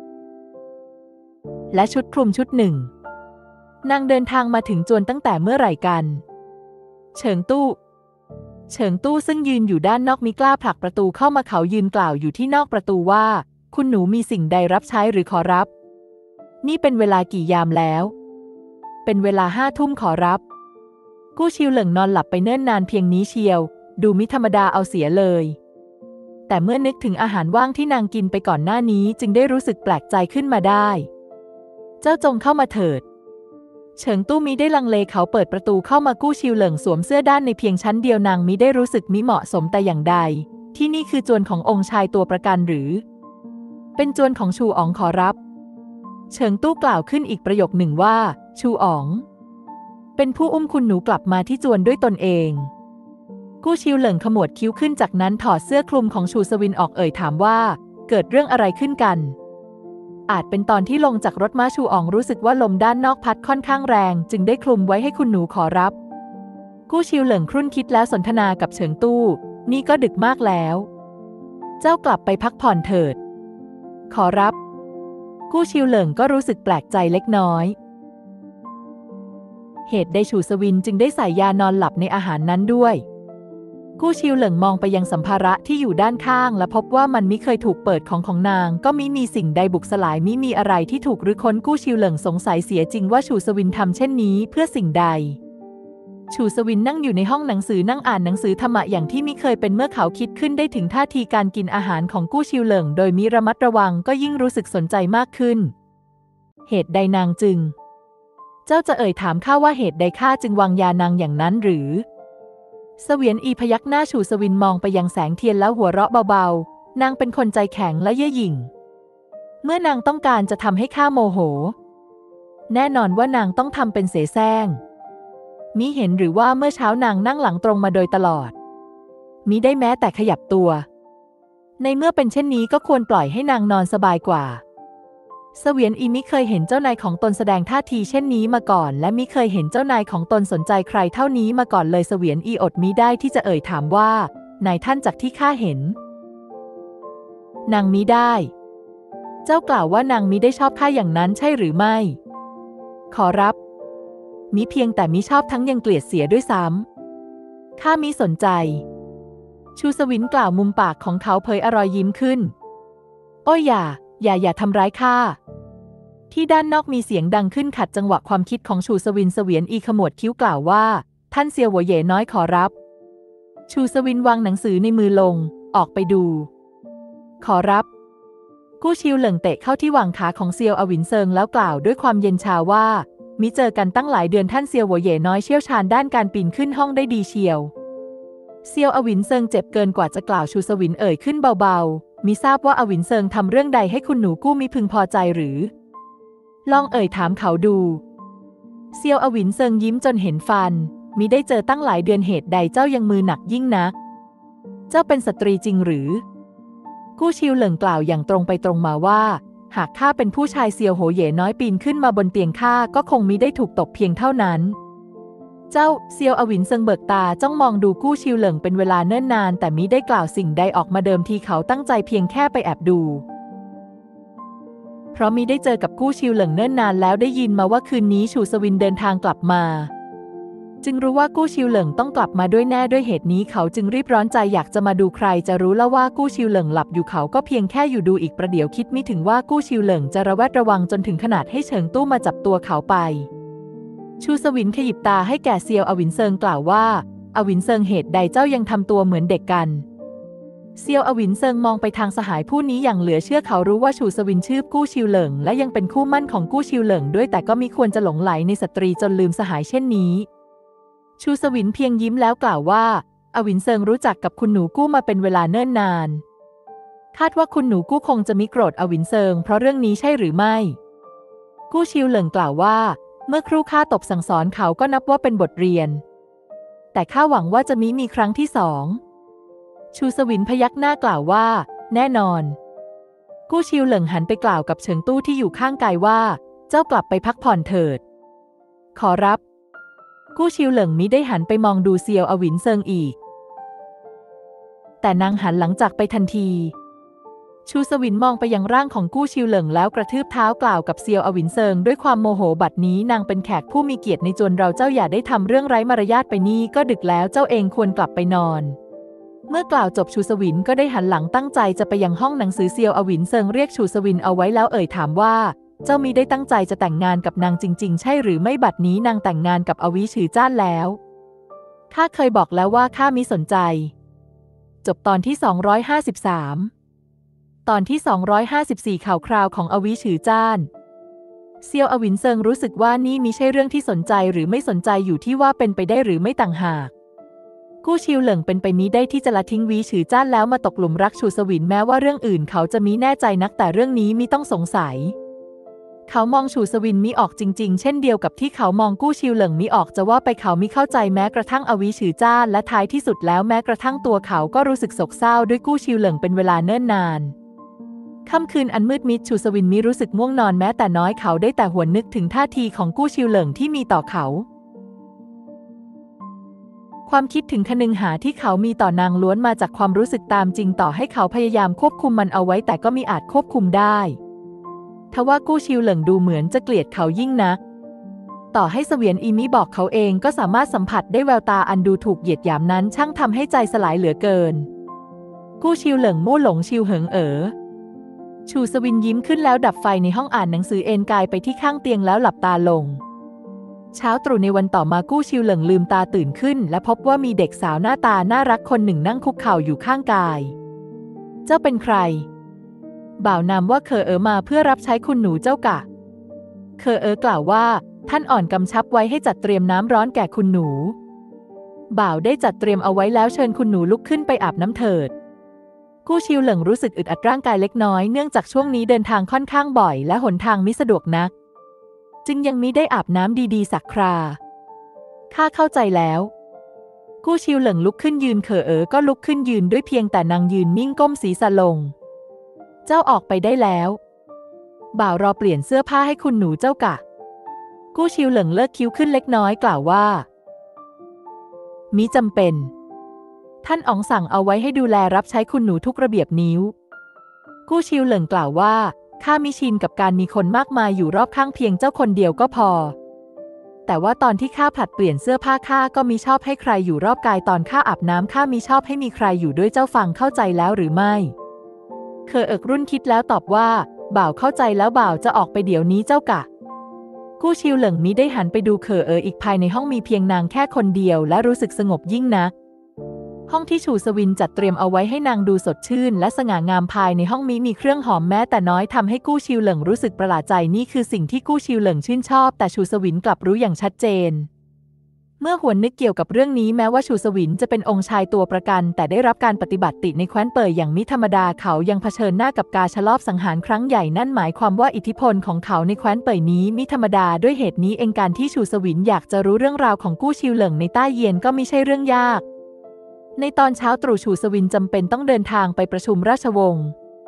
และชุดคลุมชุดหนึ่งนางเดินทางมาถึงจวนตั้งแต่เมื่อไหร่กันเฉิงตู้ซึ่งยืนอยู่ด้านนอกมิกล้าผลักประตูเข้ามาเขายืนกล่าวอยู่ที่นอกประตูว่าคุณหนูมีสิ่งใดรับใช้หรือขอรับนี่เป็นเวลากี่ยามแล้วเป็นเวลา5 ทุ่มขอรับกู้ชิวเหลิงนอนหลับไปเนิ่นนานเพียงนี้เชียวดูมิธรรมดาเอาเสียเลยแต่เมื่อนึกถึงอาหารว่างที่นางกินไปก่อนหน้านี้จึงได้รู้สึกแปลกใจขึ้นมาได้เจ้าจงเข้ามาเถิดเฉิงตู้มิได้ลังเลเขาเปิดประตูเข้ามากู้ชิวเหลิงสวมเสื้อด้านในเพียงชั้นเดียวนางมิได้รู้สึกมิเหมาะสมแต่อย่างใดที่นี่คือจวนขององค์ชายตัวประกันหรือเป็นจวนของชูอ๋องขอรับเฉิงตู้กล่าวขึ้นอีกประโยคหนึ่งว่าชูอ๋องเป็นผู้อุ้มคุณหนูกลับมาที่จวนด้วยตนเองกู้ชิวเหลิงขมวดคิ้วขึ้นจากนั้นถอดเสื้อคลุมของชูสวินออกถามว่าเกิดเรื่องอะไรขึ้นกันอาจเป็นตอนที่ลงจากรถม้าชูอ๋องรู้สึกว่าลมด้านนอกพัดค่อนข้างแรงจึงได้คลุมไว้ให้คุณหนูขอรับกู้ชิวเหลิงครุ่นคิดแล้วสนทนากับเฉิงตู้นี่ก็ดึกมากแล้วเจ้ากลับไปพักผ่อนเถิดขอรับกู้ชิวเหลิงก็รู้สึกแปลกใจเล็กน้อยเหตุใดชูสวินจึงได้ใส่ยานอนหลับในอาหารนั้นด้วยกู้ชิวเหลิงมองไปยังสัมภาระที่อยู่ด้านข้างและพบว่ามันมิเคยถูกเปิดของนางก็มิมีสิ่งใดบุกสลายมิมีอะไรที่ถูกรื้อค้นกู้ชิวเหลิงสงสัยเสียจริงว่าฉูสวินทำเช่นนี้เพื่อสิ่งใดฉูสวินนั่งอยู่ในห้องหนังสือนั่งอ่านหนังสือธรรมะอย่างที่มิเคยเป็นเมื่อเขาคิดขึ้นได้ถึงท่าทีการกินอาหารของกู้ชิวเหลิงโดยมิระมัดระวังก็ยิ่งรู้สึกสนใจมากขึ้นเหตุใดนางจึงเจ้าจะเอ่ยถามข้าว่าเหตุใดข้าจึงวางยานางอย่างนั้นหรือเสวียนอีพยักหน้าฉูสวินมองไปยังแสงเทียนแล้วหัวเราะเบาๆนางเป็นคนใจแข็งและเย่อหยิ่งเมื่อนางต้องการจะทำให้ข้าโมโหแน่นอนว่านางต้องทำเป็นเสแสร้งมิเห็นหรือว่าเมื่อเช้านางนั่งหลังตรงมาโดยตลอดมิได้แม้แต่ขยับตัวในเมื่อเป็นเช่นนี้ก็ควรปล่อยให้นางนอนสบายกว่าเสวียนอีมิเคยเห็นเจ้านายของตนแสดงท่าทีเช่นนี้มาก่อนและมิเคยเห็นเจ้านายของตนสนใจใครเท่านี้มาก่อนเลยเสวียนอีอดมิได้ที่จะเอ่ยถามว่านายท่านจากที่ข้าเห็นนางมิได้เจ้ากล่าวว่านางมิได้ชอบข้าอย่างนั้นใช่หรือไม่ขอรับมิเพียงแต่มิชอบทั้งยังเกลียดเสียด้วยซ้ำข้ามิสนใจชูสวินกล่าวมุมปากของเขาเผยอรอยยิ้มขึ้นโอ้ยอย่าทำร้ายข้าที่ด้านนอกมีเสียงดังขึ้นขัดจังหวะความคิดของชูสวินเสวียนอีขมวดคิ้วกล่าวว่าท่านเซียวหัวเหย่น้อยขอรับชูสวินวางหนังสือในมือลงออกไปดูขอรับกู้ชิวเหลิงเตะเข้าที่หว่างขาของเซียวอวินเซิงแล้วกล่าวด้วยความเย็นชาว่ามิเจอกันตั้งหลายเดือนท่านเซียวหัวเหย่น้อยเชี่ยวชาญด้านการปีนขึ้นห้องได้ดีเชียวเซียวอวินเซิงเจ็บเกินกว่าจะกล่าวชูสวินเอ่ยขึ้นเบาๆมิทราบว่าอวินเซิงทำเรื่องใดให้คุณหนูกู้มิพึงพอใจหรือลองเอ่ยถามเขาดูเซียวอวินเซิงยิ้มจนเห็นฟันมิได้เจอตั้งหลายเดือนเหตุใดเจ้ายังมือหนักยิ่งนักเจ้าเป็นสตรีจริงหรือกู้ชิวเหลิงกล่าวอย่างตรงไปตรงมาว่าหากข้าเป็นผู้ชายเซียวโหเหย่น้อยปีนขึ้นมาบนเตียงข้าก็คงมิได้ถูกตบเพียงเท่านั้นเจ้าเซียวอวินเซิงเบิกตาจ้องมองดูกู้ชิวเหลิงเป็นเวลาเนิ่นนานแต่มิได้กล่าวสิ่งใดออกมาเดิมทีเขาตั้งใจเพียงแค่ไปแอบดูเพราะมิได้เจอกับกู้ชิวเหลิงเนิ่นนานแล้วได้ยินมาว่าคืนนี้ฉูสวินเดินทางกลับมาจึงรู้ว่ากู้ชิวเหลิงต้องกลับมาด้วยแน่ด้วยเหตุนี้เขาจึงรีบร้อนใจอยากจะมาดูใครจะรู้แล้วว่ากู้ชิวเหลิงหลับอยู่เขาก็เพียงแค่อยู่ดูอีกประเดี๋ยวคิดไม่ถึงว่ากู้ชิวเหลิงจะระแวดระวังจนถึงขนาดให้เฉิงตู้มาจับตัวเขาไปชูสวินขยิบตาให้แก่เซียวอวินเซิงกล่าวว่าอวินเซิงเหตุใดเจ้ายังทำตัวเหมือนเด็กกันเซียวอวินเซิงมองไปทางสหายผู้นี้อย่างเหลือเชื่อเขารู้ว่าชูสวินชื่อกู้ชิวเหลิงและยังเป็นคู่มั่นของกู้ชิวเหลิงด้วยแต่ก็มิควรจะหลงไหลในสตรีจนลืมสหายเช่นนี้ชูสวินเพียงยิ้มแล้วกล่าวว่าอวินเซิงรู้จักกับคุณหนูกู้มาเป็นเวลาเนิ่นนานคาดว่าคุณหนูกู้คงจะมิโกรธอวินเซิงเพราะเรื่องนี้ใช่หรือไม่กู้ชิวเหลิงกล่าวว่าเมื่อครู่ข้าตบสั่งสอนเขาก็นับว่าเป็นบทเรียนแต่ข้าหวังว่าจะมีครั้งที่สองชูสวินพยักหน้ากล่าวว่าแน่นอนกู้ชิวเหลิงหันไปกล่าวกับเฉิงตู้ที่อยู่ข้างกายว่าเจ้ากลับไปพักผ่อนเถิดขอรับกู้ชิวเหลิงมิได้หันไปมองดูเซียวอวินเซิงอีกแต่นางหันหลังจากไปทันทีชูสวินมองไปยังร่างของกู้ชิวเหลิงแล้วกระทืบเท้ากล่าวกับเซียวอวินเซิงด้วยความโมโหบัดนี้นางเป็นแขกผู้มีเกียรติในจวนเราเจ้าอย่าได้ทำเรื่องไร้มารยาทไปนี่ก็ดึกแล้วเจ้าเองควรกลับไปนอนเมื่อกล่าวจบชูสวินก็ได้หันหลังตั้งใจจะไปยังห้องหนังสือเซียวอวินเซิงเรียกชูสวินเอาไว้แล้วเอ่ยถามว่าเจ้ามิได้ตั้งใจจะแต่งงานกับนางจริงๆใช่หรือไม่บัดนี้นางแต่งงานกับอวิฉือจ้านแล้วข้าเคยบอกแล้วว่าข้ามิสนใจจบตอนที่253ตอนที่254ข่าวคราวของอวิฉือจ้านเซียวอวินเซิงรู้สึกว่านี่มิใช่เรื่องที่สนใจหรือไม่สนใจอยู่ที่ว่าเป็นไปได้หรือไม่ต่างหากกู้ชิวเหลิงเป็นไปมิได้ที่จะละทิ้งวิฉือจ้านแล้วมาตกหลุมรักชูสวินแม้ว่าเรื่องอื่นเขาจะมิแน่ใจนักแต่เรื่องนี้มิต้องสงสัยเขามองฉูสวินมิออกจริงๆเช่นเดียวกับที่เขามองกู้ชิวเหลิงมิออกจะว่าไปเขามิเข้าใจแม้กระทั่งอวิฉือจ้านและท้ายที่สุดแล้วแม้กระทั่งตัวเขาก็รู้สึกโศกเศร้าด้วยกู้ชิวเหลิงเป็นเวลาเนิ่นนานค่ำคืนอันมืดมิดฉูสวินมิรู้สึกง่วงนอนแม้แต่น้อยเขาได้แต่หวนนึกถึงท่าทีของกู้ชิวเหลิงที่มีต่อเขาความคิดถึงคนึงหาที่เขามีต่อนางล้วนมาจากความรู้สึกตามจริงต่อให้เขาพยายามควบคุมมันเอาไว้แต่ก็มิอาจควบคุมได้ทว่ากู้ชิวเหลิงดูเหมือนจะเกลียดเขายิ่งนักต่อให้เสวียนอีมิบอกเขาเองก็สามารถสัมผัสได้แววตาอันดูถูกเหยียดหยามนั้นช่างทำให้ใจสลายเหลือเกินกู้ชิวเหลิงมู่หลงชิวเหิงชูสวินยิ้มขึ้นแล้วดับไฟในห้องอ่านหนังสือเอนกายไปที่ข้างเตียงแล้วหลับตาลงเช้าตรู่ในวันต่อมากู้ชิวเหลิงลืมตาตื่นขึ้นและพบว่ามีเด็กสาวหน้าตาน่ารักคนหนึ่งนั่งคุกเข่าอยู่ข้างกายเจ้าเป็นใครบ่าวนามว่าเคอมาเพื่อรับใช้คุณหนูเจ้ากะเคอกล่าวว่าท่านอ่อนกำชับไว้ให้จัดเตรียมน้ำร้อนแก่คุณหนูบ่าวได้จัดเตรียมเอาไว้แล้วเชิญคุณหนูลุกขึ้นไปอาบน้ำเถิดกู้ชิวเหลิงรู้สึกอึดอัดร่างกายเล็กน้อยเนื่องจากช่วงนี้เดินทางค่อนข้างบ่อยและหนทางมิสะดวกนักจึงยังมิได้อาบน้ำดีๆสักคราข้าเข้าใจแล้วกู้ชิวเหลิงลุกขึ้นยืนเคอก็ลุกขึ้นยืนด้วยเพียงแต่นางยืนนิ่งก้มศีรษะลงเจ้าออกไปได้แล้วบ่าวรอเปลี่ยนเสื้อผ้าให้คุณหนูเจ้ากะกู้ชิวเหลิงเลิกคิ้วขึ้นเล็กน้อยกล่าวว่ามิจำเป็นท่านอ๋องสั่งเอาไว้ให้ดูแลรับใช้คุณหนูทุกระเบียบนิ้วกู้ชิวเหลิงกล่าวว่าข้ามิชินกับการมีคนมากมายอยู่รอบข้างเพียงเจ้าคนเดียวก็พอแต่ว่าตอนที่ข้าผลัดเปลี่ยนเสื้อผ้าข้าก็มิชอบให้ใครอยู่รอบกายตอนข้าอาบน้ำข้ามิชอบให้มีใครอยู่ด้วยเจ้าฟังเข้าใจแล้วหรือไม่เคอรุ่นคิดแล้วตอบว่าบ่าวเข้าใจแล้วบ่าวจะออกไปเดี๋ยวนี้เจ้ากะกู้ชิวเหลิงมิได้หันไปดูเคออีกภายในห้องมีเพียงนางแค่คนเดียวและรู้สึกสงบยิ่งนักห้องที่ชูสวินจัดเตรียมเอาไว้ให้นางดูสดชื่นและสง่างามภายในห้องมีเครื่องหอมแม้แต่น้อยทำให้กู้ชิวเหลิงรู้สึกประหลาดใจนี่คือสิ่งที่กู้ชิวเหลิงชื่นชอบแต่ชูสวินกลับรู้อย่างชัดเจนเมื่อหวนนึกเกี่ยวกับเรื่องนี้แม้ว่าชูสวินจะเป็นองค์ชายตัวประกันแต่ได้รับการปฏิบัติในแคว้นเป่ยอย่างมิธรรมดาเขายังเผชิญหน้ากับการชลอบสังหารครั้งใหญ่นั่นหมายความว่าอิทธิพลของเขาในแคว้นเป่ยนี้มิธรรมดาด้วยเหตุนี้เองการที่ชูสวินอยากจะรู้เรื่องราวของกู้ชิวเหลิงในใต้เยียนก็ไม่ใช่เรื่องยากในตอนเช้าตรู่ชูสวินจำเป็นต้องเดินทางไปประชุมราชวงศ์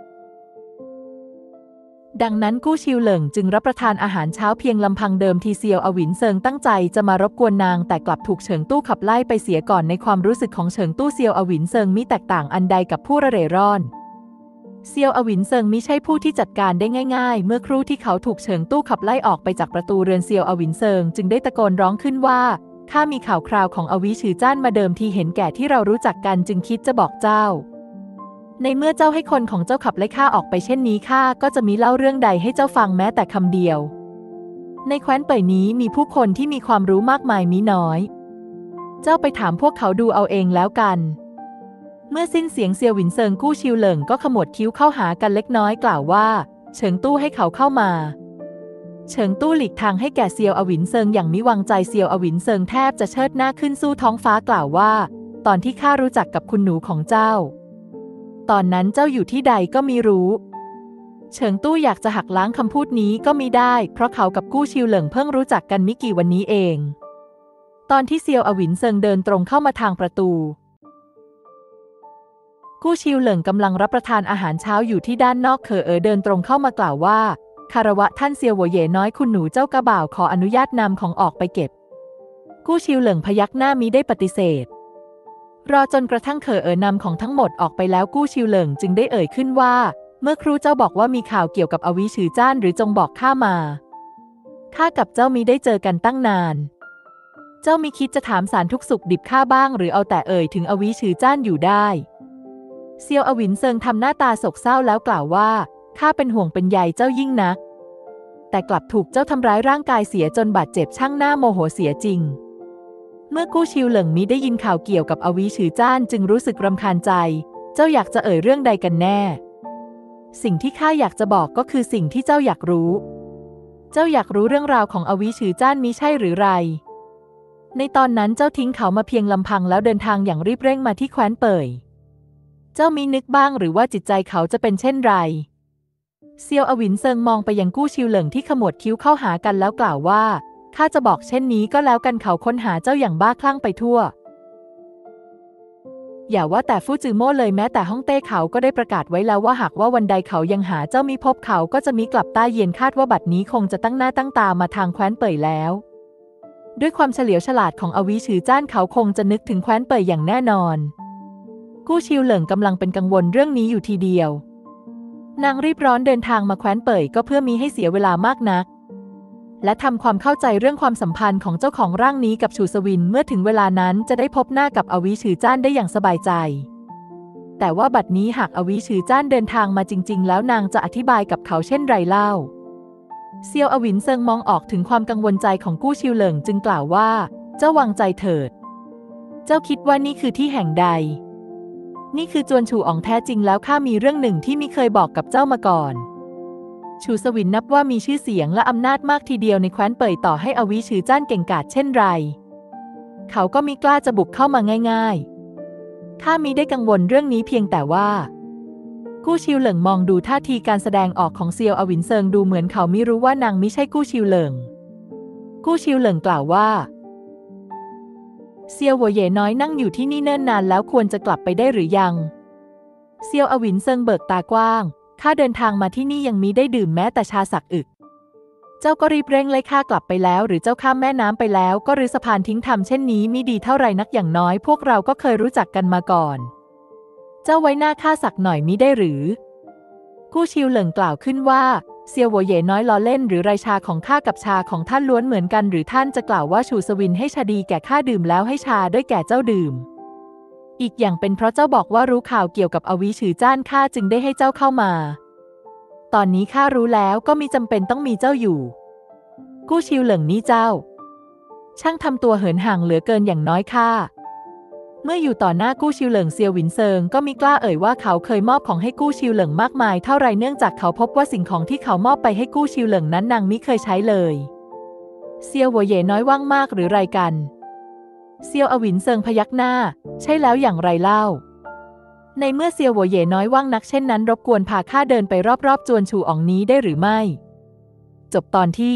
ดังนั้นกู้ชิวเหลิงจึงรับประทานอาหารเช้าเพียงลำพังเดิมทีเซียวอวินเซิงตั้งใจจะมารบกวนนางแต่กลับถูกเฉิงตู้ขับไล่ไปเสียก่อนในความรู้สึกของเฉิงตู้เซียวอวินเซิงมิแตกต่างอันใดกับผู้ระเร่ร่อนเซียวอวินเซิงมิใช่ผู้ที่จัดการได้ง่ายๆเมื่อครู่ที่เขาถูกเฉิงตู้ขับไล่ออกไปจากประตูเรือนเซียวอวินเซิงจึงได้ตะโกนร้องขึ้นว่าข้ามีข่าวคราวของอวิฉือจ้านมาเดิมทีเห็นแก่ที่เรารู้จักกันจึงคิดจะบอกเจ้าในเมื่อเจ้าให้คนของเจ้าขับไล่ข้าออกไปเช่นนี้ข้าก็จะมิเล่าเรื่องใดให้เจ้าฟังแม้แต่คำเดียวในแคว้นเป่ยนี้มีผู้คนที่มีความรู้มากมายมิน้อยเจ้าไปถามพวกเขาดูเอาเองแล้วกันเมื่อสิ้นเสียงเซียวหวินเซิงกู้ชิวเหลิงก็ขมวดคิ้วเข้าหากันเล็กน้อยกล่าวว่าเฉิงตู้ให้เขาเข้ามาเฉิงตู้หลีกทางให้แก่เซียวอวินเซิงอย่างมิวางใจเซียวอวินเซิงแทบจะเชิดหน้าขึ้นสู้ท้องฟ้ากล่าวว่าตอนที่ข้ารู้จักกับคุณหนูของเจ้าตอนนั้นเจ้าอยู่ที่ใดก็มิรู้เฉิงตู้อยากจะหักล้างคำพูดนี้ก็มิได้เพราะเขากับกู้ชิวเหลิงเพิ่งรู้จักกันมิกี่วันนี้เองตอนที่เซียวอวินเซิงเดินตรงเข้ามาทางประตูกู้ชิวเหลิงกำลังรับประทานอาหารเช้าอยู่ที่ด้านนอกเคอเดินตรงเข้ามากล่าวว่าคารวะท่านเซียวหัวเหย่น้อยคุณหนูเจ้ากระบ่าวขออนุญาตนำของออกไปเก็บกู้ชิวเหลิงพยักหน้ามิได้ปฏิเสธรอจนกระทั่งเคอนำของทั้งหมดออกไปแล้วกู้ชิวเหลิงจึงได้เอ่ยขึ้นว่าเมื่อครูเจ้าบอกว่ามีข่าวเกี่ยวกับอวิฉือจ้านหรือจงบอกข้ามาข้ากับเจ้ามิได้เจอกันตั้งนานเจ้ามิคิดจะถามสารทุกสุขดิบข้าบ้างหรือเอาแต่เอ่ยถึงอวิฉือจ้านอยู่ได้เซียวอวินเซิงทำหน้าตาโศกเศร้าแล้วกล่าวว่าข้าเป็นห่วงเป็นใยเจ้ายิ่งนักแต่กลับถูกเจ้าทำร้ายร่างกายเสียจนบาดเจ็บช่างหน้าโมโหเสียจริงเมื่อกู้ชิวเหลิงมิได้ยินข่าวเกี่ยวกับอวิฉือจ้านจึงรู้สึกรำคาญใจเจ้าอยากจะเอ่ยเรื่องใดกันแน่สิ่งที่ข้าอยากจะบอกก็คือสิ่งที่เจ้าอยากรู้เจ้าอยากรู้เรื่องราวของอวิฉือจ้านมิใช่หรือไรในตอนนั้นเจ้าทิ้งเขามาเพียงลำพังแล้วเดินทางอย่างรีบเร่งมาที่แคว้นเป่ยเจ้ามินึกบ้างหรือว่าจิตใจเขาจะเป็นเช่นไรเซียวอวินเซิงมองไปยังกู้ชิวเหลิงที่ขมวดคิ้วเข้าหากันแล้วกล่าวว่าข้าจะบอกเช่นนี้ก็แล้วกันเขาค้นหาเจ้าอย่างบ้าคลั่งไปทั่วอย่าว่าแต่ฟู่จือโม่เลยแม้แต่ฮ่องเต้เขาก็ได้ประกาศไว้แล้วว่าหากว่าวันใดเขายังหาเจ้ามิพบเขาก็จะมิกลับใต้เยียนคาดว่าบัดนี้คงจะตั้งหน้าตั้งตามาทางแคว้นเป่ยแล้วด้วยความเฉลียวฉลาดของอวิฉือจ้านเขาคงจะนึกถึงแคว้นเป่ยอย่างแน่นอนกู้ชิวเหลิงกำลังเป็นกังวลเรื่องนี้อยู่ทีเดียวนางรีบร้อนเดินทางมาแคว้นเป่ยก็เพื่อมิให้เสียเวลามากนักและทำความเข้าใจเรื่องความสัมพันธ์ของเจ้าของร่างนี้กับชูสวินเมื่อถึงเวลานั้นจะได้พบหน้ากับอวิชือจ้านได้อย่างสบายใจแต่ว่าบัดนี้หากอวิชือจ้านเดินทางมาจริงๆแล้วนางจะอธิบายกับเขาเช่นไรเล่าเซียวอวินเซิงมองออกถึงความกังวลใจของกู้ชิวเหลิงจึงกล่าวว่าเจ้าวางใจเถิดเจ้าคิดว่านี่คือที่แห่งใดนี่คือจวนชูอ๋องแท้จริงแล้วข้ามีเรื่องหนึ่งที่มิเคยบอกกับเจ้ามาก่อนชูสวินนับว่ามีชื่อเสียงและอำนาจมากทีเดียวในแคว้นเป่ยต่อให้อวิชือจ้านเก่งกาจเช่นไรเขาก็มิกล้าจะบุกเข้ามาง่ายๆข้ามิได้กังวลเรื่องนี้เพียงแต่ว่ากู้ชิวเหลิงมองดูท่าทีการแสดงออกของเซียวอวินเซิงดูเหมือนเขามิรู้ว่านางมิใช่กู้ชิวเหลิงกู้ชิวเหลิงกล่าวว่าเซียวหัวเย่น้อยนั่งอยู่ที่นี่เนิ่นนานแล้วควรจะกลับไปได้หรือยังเซียวอวินเซิงเบิกตากว้างข้าเดินทางมาที่นี่ยังมิได้ดื่มแม้แต่ชาสักอึกเจ้าก็รีบเร่งไล่ข้ากลับไปแล้วหรือเจ้าข้ามแม่น้ำไปแล้วก็รื้อสะพานทิ้งทำเช่นนี้มิดีเท่าไรนักอย่างน้อยพวกเราก็เคยรู้จักกันมาก่อนเจ้าไว้หน้าข้าสักหน่อยมิได้หรือกู้ชิวเหลิงกล่าวขึ้นว่าเซียวหัวเย่น้อยล้อเล่นหรือไรชาของข้ากับชาของท่านล้วนเหมือนกันหรือท่านจะกล่าวว่าชูสวินให้ชาดีแก่ข้าดื่มแล้วให้ชาด้วยแก่เจ้าดื่มอีกอย่างเป็นเพราะเจ้าบอกว่ารู้ข่าวเกี่ยวกับอวิชือจ้านข้าจึงได้ให้เจ้าเข้ามาตอนนี้ข้ารู้แล้วก็มีจำเป็นต้องมีเจ้าอยู่กู้ชิวเหลิงนี่เจ้าช่างทำตัวเหินห่างเหลือเกินอย่างน้อยข้าเมื่ออยู่ต่อหน้ากู้ชิวเหลิงเซียวหวินเซิงก็มิกล้าเอ่ยว่าเขาเคยมอบของให้กู้ชิวเหลิงมากมายเท่าไรเนื่องจากเขาพบว่าสิ่งของที่เขามอบไปให้กู้ชิวเหลิงนั้นนางมิเคยใช้เลยเซียวหัวเย่น้อยว่างมากหรือไรกันเซียวอวินเซิงพยักหน้าใช่แล้วอย่างไรเล่าในเมื่อเซียวหัวเย่น้อยว่างนักเช่นนั้นรบกวนพาข้าเดินไปรอบๆจวนชูอ๋องนี้ได้หรือไม่จบตอนที่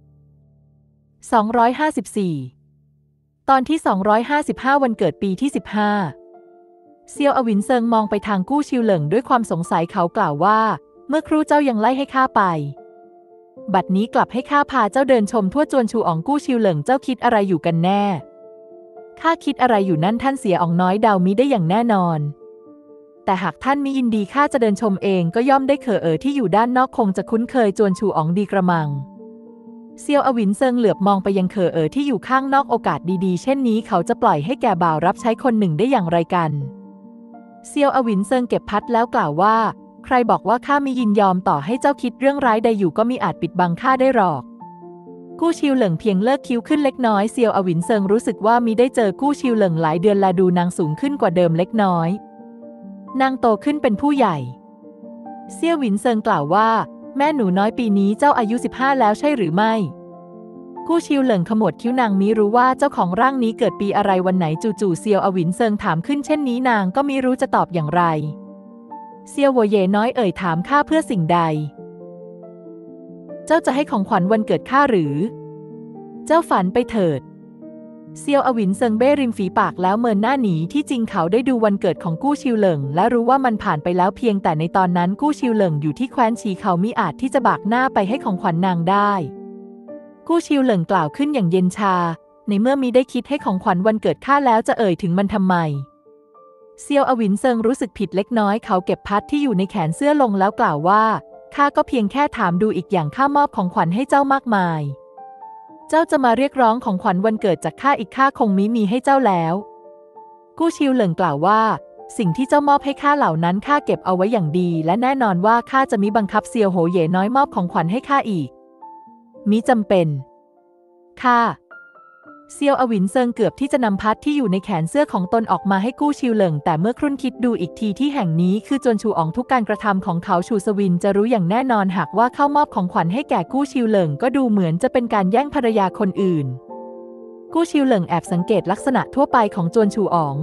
254ตอนที่255วันเกิดปีที่15เซียวอวินเซิงมองไปทางกู้ชิวเหลิงด้วยความสงสัยเขากล่าวว่าเมื่อครู่เจ้ายังไล่ให้ข้าไปบัดนี้กลับให้ข้าพาเจ้าเดินชมทั่วจวนชูอ๋องกู้ชิวเหลิงเจ้าคิดอะไรอยู่กันแน่ข้าคิดอะไรอยู่นั่นท่านเสียอ๋องน้อยเดามิได้อย่างแน่นอนแต่หากท่านมิยินดีข้าจะเดินชมเองก็ย่อมได้ที่อยู่ด้านนอกคงจะคุ้นเคยจวนชูอ๋องดีกระมังเซียวอวินเซิงเหลือบมองไปยังที่อยู่ข้างนอกโอกาสดีๆเช่นนี้เขาจะปล่อยให้แก่บ่าวรับใช้คนหนึ่งได้อย่างไรกันเซียวอวินเซิงเก็บพัดแล้วกล่าวว่าใครบอกว่าข้ามิยินยอมต่อให้เจ้าคิดเรื่องร้ายใดอยู่ก็มิอาจปิดบังข้าได้หรอกกู้ชิวเหลิงเพียงเลิกคิ้วขึ้นเล็กน้อยเซียวอวินเซิงรู้สึกว่ามิได้เจอกู้ชิวเหลิงหลายเดือนและดูนางสูงขึ้นกว่าเดิมเล็กน้อยนางโตขึ้นเป็นผู้ใหญ่เซี่ยวหวินเซิงกล่าวว่าแม่หนูน้อยปีนี้เจ้าอายุ15แล้วใช่หรือไม่กู้ชิวเหลิงขมวดคิ้วนางมิรู้ว่าเจ้าของร่างนี้เกิดปีอะไรวันไหนจู่ๆเซียวอวินเซิงถามขึ้นเช่นนี้นางก็มิรู้จะตอบอย่างไรเซียวหัวเย่น้อยเอ่ยถามข้าเพื่อสิ่งใดเจ้าจะให้ของขวัญวันเกิดข้าหรือเจ้าฝันไปเถิดเซียวอวินเซิงเบ้ริมฝีปากแล้วเมินหน้าหนีที่จริงเขาได้ดูวันเกิดของกู้ชิวเหลิงและรู้ว่ามันผ่านไปแล้วเพียงแต่ในตอนนั้นกู้ชิวเหลิงอยู่ที่แคว้นชีเขามิอาจที่จะบากหน้าไปให้ของขวัญนางได้กู้ชิวเหลิงกล่าวขึ้นอย่างเย็นชาในเมื่อมิได้คิดให้ของขวัญวันเกิดข้าแล้วจะเอ่ยถึงมันทำไมเซียวอวินเซิงรู้สึกผิดเล็กน้อยเขาเก็บพัดที่อยู่ในแขนเสื้อลงแล้วกล่าวว่าข้าก็เพียงแค่ถามดูอีกอย่างข้ามอบของขวัญให้เจ้ามากมายเจ้าจะมาเรียกร้องของขวัญวันเกิดจากข้าอีกข้าคงมิมีให้เจ้าแล้วกู้ชิวเหลิงกล่าวว่าสิ่งที่เจ้ามอบให้ข้าเหล่านั้นข้าเก็บเอาไว้อย่างดีและแน่นอนว่าข้าจะมิบังคับเซียวโหเย่น้อยมอบของขวัญให้ข้าอีกมิจำเป็นข้าเซียวอวินเซิงเกือบที่จะนำพัดที่อยู่ในแขนเสื้อของตนออกมาให้กู้ชิวเหลิงแต่เมื่อครุ่นคิดดูอีกทีที่แห่งนี้คือจวนชูอ๋องทุกการกระทำของเขาชูสวินจะรู้อย่างแน่นอนหากว่าเข้ามอบของขวัญให้แก่กู้ชิวเหลิงก็ดูเหมือนจะเป็นการแย่งภรรยาคนอื่นกู้ชิวเหลิงแอบสังเกตลักษณะทั่วไปของจวนชูอ๋อง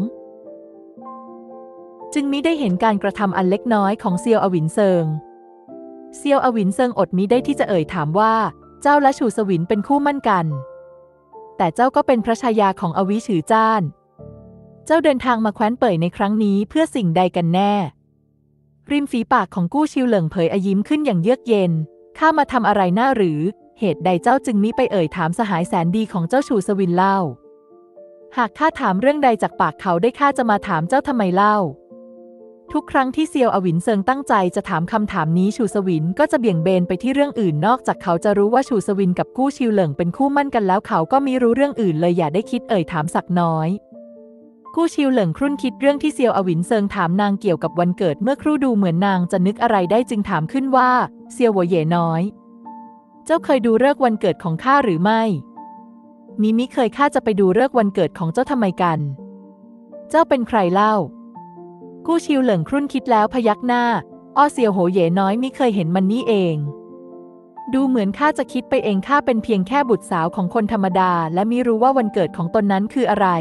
จึงมิได้เห็นการกระทำอันเล็กน้อยของเซียวอวินเซิงเซียวอวินเซิงอดมิได้ที่จะเอ่ยถามว่าเจ้าและชูสวินเป็นคู่มั่นกันแต่เจ้าก็เป็นพระชายาของอวิชือจ้านเจ้าเดินทางมาแคว้นเป่ยในครั้งนี้เพื่อสิ่งใดกันแน่ริมฝีปากของกู้ชิวเหลิงเผยยิ้มขึ้นอย่างเยือกเย็นข้ามาทำอะไรหน้าหรือเหตุใดเจ้าจึงมิไปเอ่ยถามสหายแสนดีของเจ้าชูสวินเล่าหากข้าถามเรื่องใดจากปากเขาได้ข้าจะมาถามเจ้าทำไมเล่าทุกครั้งที่เซียวอวินเซิงตั้งใจจะถามคำถามนี้ชูสวินก็จะเบี่ยงเบนไปที่เรื่องอื่นนอกจากเขาจะรู้ว่าชูสวินกับกู้ชิวเหลิงเป็นคู่มั่นกันแล้วเขาก็มิรู้เรื่องอื่นเลยอย่าได้คิดถามสักน้อยกู้ชิวเหลิงครุ่นคิดเรื่องที่เซียวอวินเซิงถามนางเกี่ยวกับวันเกิดเมื่อครู่ดูเหมือนนางจะนึกอะไรได้จึงถามขึ้นว่าเซียวหัวเหย่น้อยเจ้าเคยดูฤกษ์วันเกิดของข้าหรือไม่มิเคยข้าจะไปดูฤกษ์วันเกิดของเจ้าทำไมกันเจ้าเป็นใครเล่ากู้ชิวเหลิงครุ่นคิดแล้วพยักหน้าเซียวโหเหย่น้อยมิเคยเห็นมันนี่เองดูเหมือนข้าจะคิดไปเองข้าเป็นเพียงแค่บุตรสาวของคนธรรมดาและมิรู้ว่าวันเกิดของตนนั้นคืออะไร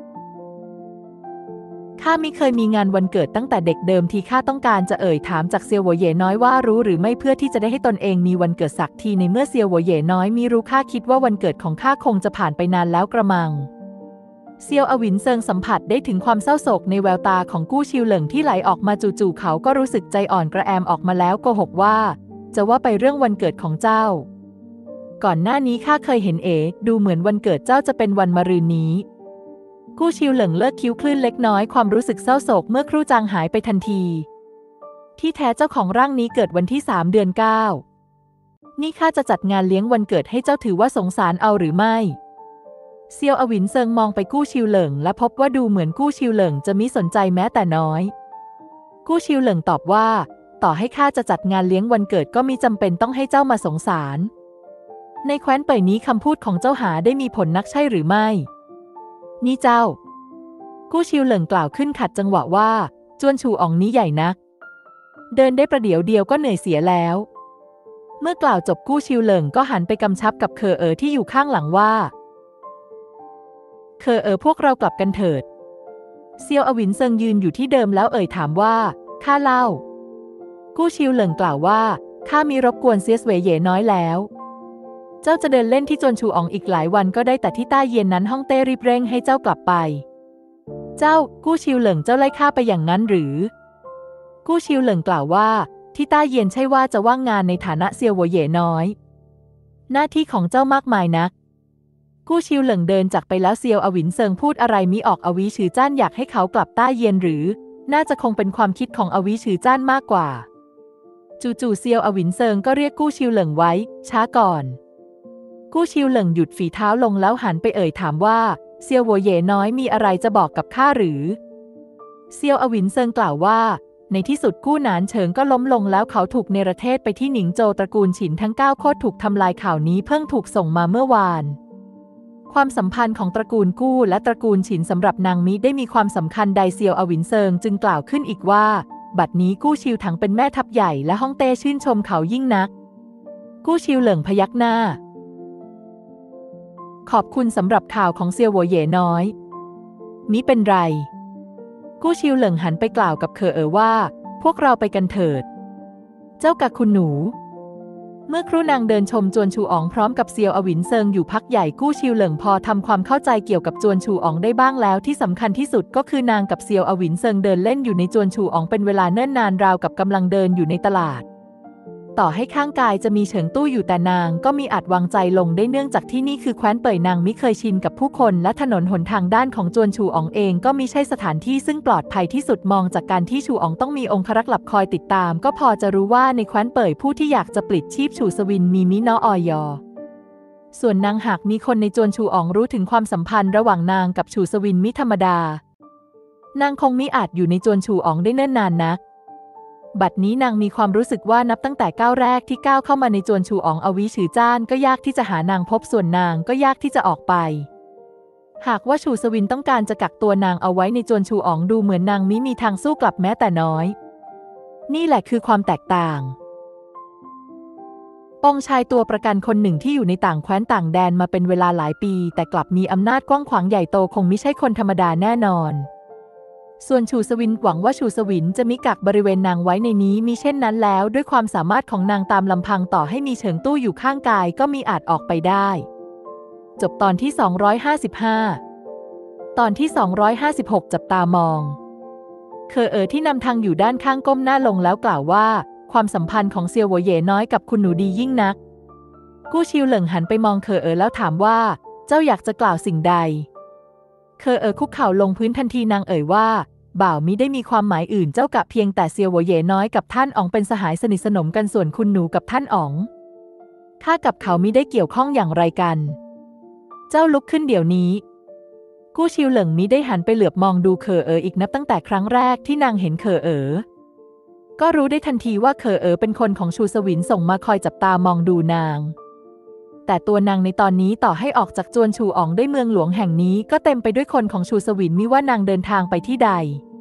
ข้ามิเคยมีงานวันเกิดตั้งแต่เด็กเดิมทีข้าต้องการจะถามจากเซียวหัวเหย่น้อยว่ารู้หรือไม่เพื่อที่จะได้ให้ตนเองมีวันเกิดสักทีในเมื่อเซียวหัวเหย่น้อยมิรู้ข้าคิดว่าวันเกิดของข้าคงจะผ่านไปนานแล้วกระมังเซียวอวินเซิงสัมผัสได้ถึงความเศร้าโศกในแววตาของกู้ชิวเหลิงที่ไหลออกมาจู่ๆเขาก็รู้สึกใจอ่อนกระแอมออกมาแล้วโกหกว่าจะว่าไปเรื่องวันเกิดของเจ้าก่อนหน้านี้ข้าเคยเห็นดูเหมือนวันเกิดเจ้าจะเป็นวันมะรืนนี้กู้ชิวเหลิงเลิกคิ้วคลื่นเล็กน้อยความรู้สึกเศร้าโศกเมื่อครู่จางหายไปทันทีที่แท้เจ้าของร่างนี้เกิดวันที่3 เดือน 9นี่ข้าจะจัดงานเลี้ยงวันเกิดให้เจ้าถือว่าสงสารเอาหรือไม่เซียวอวินเซิงมองไปกู้ชิวเหลิงและพบว่าดูเหมือนกู้ชิวเหลิงจะมิสนใจแม้แต่น้อยกู้ชิวเหลิงตอบว่าต่อให้ข้าจะจัดงานเลี้ยงวันเกิดก็มิจำเป็นต้องให้เจ้ามาสงสารในแคว้นเป่ยนี้คำพูดของเจ้าหาได้มีผลนักใช่หรือไม่นี่เจ้ากู้ชิวเหลิงกล่าวขึ้นขัดจังหวะว่าจวนชูอ๋องนี้ใหญ่นักเดินได้ประเดี๋ยวเดียวก็เหนื่อยเสียแล้วเมื่อกล่าวจบกู้ชิวเหลิงก็หันไปกำชับกับเคอที่อยู่ข้างหลังว่าเคอพวกเรากลับกันเถิดเซียวอวินเซิงยืนอยู่ที่เดิมแล้วถามว่าข้าเล่ากู้ชิวเหลิงกล่าวว่าข้ามีรบกวนเซียสเวยเหย่น้อยแล้วเจ้าจะเดินเล่นที่จวนชูอ๋องอีกหลายวันก็ได้แต่ที่ต้าเยียนนั้นฮ่องเต้รีบเร่งให้เจ้ากลับไปเจ้ากู้ชิวเหลิงเจ้าไล่ข้าไปอย่างนั้นหรือกู้ชิวเหลิงกล่าวว่าที่ต้าเยียนใช่ว่าจะว่างงานในฐานะเซียวหัวเหย่น้อยหน้าที่ของเจ้ามากมายนักกู้ชิวเหลิงเดินจากไปแล้วเซียวอวินเซิงพูดอะไรมิออกอวิฉือจ้านอยากให้เขากลับต้าเยียนหรือน่าจะคงเป็นความคิดของอวิฉือจ้านมากกว่าจู่ๆเซียวอวินเซิงก็เรียกกู้ชิวเหลิงไว้ช้าก่อนกู้ชิวเหลิงหยุดฝีเท้าลงแล้วหันไปถามว่าเซียวหัวเหย่น้อยมีอะไรจะบอกกับข้าหรือเซียวอวินเซิงกล่าวว่าในที่สุดกู้หนานเฉิงก็ล้มลงแล้วเขาถูกเนรเทศไปที่หนิงโจวตระกูลฉินทั้ง9โคตรถูกทำลายข่าวนี้เพิ่งถูกส่งมาเมื่อวานความสัมพันธ์ของตระกูลกู้และตระกูลฉินสำหรับนางมิได้มีความสำคัญใดเซียวอวินเซิงจึงกล่าวขึ้นอีกว่าบัดนี้กู้ชิวถังเป็นแม่ทัพใหญ่และฮ่องเต้ชื่นชมเขายิ่งนักกู้ชิวเหลิงพยักหน้าขอบคุณสำหรับข่าวของเซียวหัวเหย่น้อยมิเป็นไรกู้ชิวเหลิงหันไปกล่าวกับเคอว่าพวกเราไปกันเถิดเจ้ากับคุณหนูเมื่อครู่นางเดินชมจวนชูอ๋องพร้อมกับเซียวอวินเซิงอยู่พักใหญ่กู้ชิวเหลิงพอทำความเข้าใจเกี่ยวกับจวนชูอ๋องได้บ้างแล้วที่สำคัญที่สุดก็คือนางกับเซียวอวินเซิงเดินเล่นอยู่ในจวนชูอ๋องเป็นเวลาเนิ่นนานราวกับกำลังเดินอยู่ในตลาดต่อให้ข้างกายจะมีเฉิงตู้อยู่แต่นางก็มีอาจวางใจลงได้เนื่องจากที่นี่คือแคว้นเป่ยนางมิเคยชินกับผู้คนและถนนหนทางด้านของจวนชูอ๋องเองก็มิใช่สถานที่ซึ่งปลอดภัยที่สุดมองจากการที่ชูอ๋องต้องมีองครักษ์หลับคอยติดตามก็พอจะรู้ว่าในแคว้นเป่ยผู้ที่อยากจะปลิดชีพชูสวินมีมินออยส่วนนางหากมีคนในจวนชูอ๋องรู้ถึงความสัมพันธ์ระหว่างนางกับชูสวินมิธรรมดานางคงมิอาจอยู่ในจวนชูอ๋องได้เนิ่นนานนักบัดนี้นางมีความรู้สึกว่านับตั้งแต่ก้าวแรกที่ก้าวเข้ามาในจวนชูอ๋องอวิฉือจ้านก็ยากที่จะหานางพบส่วนนางก็ยากที่จะออกไปหากว่าชูสวินต้องการจะกักตัวนางเอาไว้ในจวนชูอ๋องดูเหมือนนางมิมีทางสู้กลับแม้แต่น้อยนี่แหละคือความแตกต่างองค์ชายตัวประกันคนหนึ่งที่อยู่ในต่างแคว้นต่างแดนมาเป็นเวลาหลายปีแต่กลับมีอำนาจกว้างขวางใหญ่โตคงไม่ใช่คนธรรมดาแน่นอนส่วนชูสวินหวังว่าชูสวินจะมิกักบริเวณนางไว้ในนี้มิเช่นนั้นแล้วด้วยความสามารถของนางตามลำพังต่อให้มีเฉิงตู้อยู่ข้างกายก็มีอาจออกไปได้จบตอนที่255ตอนที่256จับตามองเคอที่นำทางอยู่ด้านข้างก้มหน้าลงแล้วกล่าวว่าความสัมพันธ์ของเซียวหัวเหย่น้อยกับคุณหนูดียิ่งนักกู้ชิวเหลิงหันไปมองเคอแล้วถามว่าเจ้าอยากจะกล่าวสิ่งใดเคอคุกเข่าลงพื้นทันทีนางว่าบ่าวมิได้มีความหมายอื่นเจ้ากับเพียงแต่เซียวหัวเหย่น้อยกับท่านอ๋องเป็นสหายสนิทสนมกันส่วนคุณหนูกับท่านอ๋องข้ากับเขามิได้เกี่ยวข้องอย่างไรกันเจ้าลุกขึ้นเดี๋ยวนี้กู้ชิวเหลิงมิได้หันไปเหลือบมองดูเคออีกนับตั้งแต่ครั้งแรกที่นางเห็นเคอก็รู้ได้ทันทีว่าเคอเป็นคนของชูสวินส่งมาคอยจับตามองดูนางแต่ตัวนางในตอนนี้ต่อให้ออกจากจวนชูอ๋องได้เมืองหลวงแห่งนี้ก็เต็มไปด้วยคนของชูสวินมิว่านางเดินทางไปที่ใด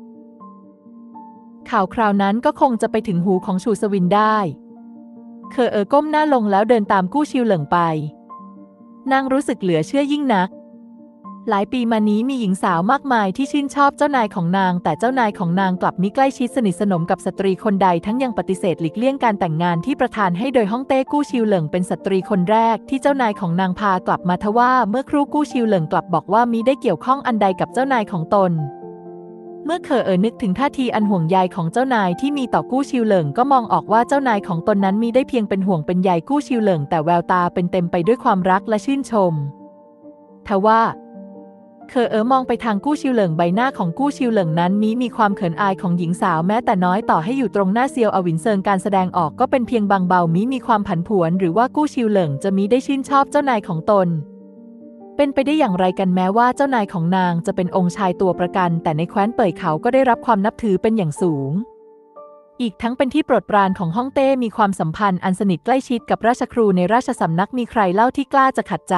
ข่าวคราวนั้นก็คงจะไปถึงหูของชูสวินได้เคอก้มหน้าลงแล้วเดินตามกู้ชิวเหลิงไปนางรู้สึกเหลือเชื่อยิ่งนักหลายปีมานี้มีหญิงสาวมากมายที่ชื่นชอบเจ้านายของนางแต่เจ้านายของนางกลับมิใกล้ชิดสนิทสนมกับสตรีคนใดทั้งยังปฏิเสธหลีกเลี่ยงการแต่งงานที่ประทานให้โดยฮ่องเต้กู้ชิวเหลิงเป็นสตรีคนแรกที่เจ้านายของนางพากลับมาทว่าเมื่อครู่กู้ชิวเหลิงกลับบอกว่ามิได้เกี่ยวข้องอันใดกับเจ้านายของตนเมื่อเคอนึกถึงท่าทีอันห่วงใยของเจ้านายที่มีต่อกู้ชิวเหลิงก็มองออกว่าเจ้านายของตนนั้นมิได้เพียงเป็นห่วงเป็นใยกู้ชิวเหลิงแต่แววตาเป็นเต็มไปด้วยความรักและชื่นชมทว่าเคอมองไปทางกู้ชิวเหลิงใบหน้าของกู้ชิวเหลิงนั้นมีความเขินอายของหญิงสาวแม้แต่น้อยต่อให้อยู่ตรงหน้าเซียวอวินเซิงการแสดงออกก็เป็นเพียงบางเบามีความผันผวนหรือว่ากู้ชิวเหลิงจะได้ชื่นชอบเจ้านายของตนเป็นไปได้อย่างไรกันแม้ว่าเจ้านายของนางจะเป็นองค์ชายตัวประกันแต่ในแคว้นเป่ยเขาก็ได้รับความนับถือเป็นอย่างสูงอีกทั้งเป็นที่โปรดปรานของฮ่องเต้มีความสัมพันธ์อันสนิทใกล้ชิดกับราชครูในราชสำนักมีใครเล่าที่กล้าจะขัดใจ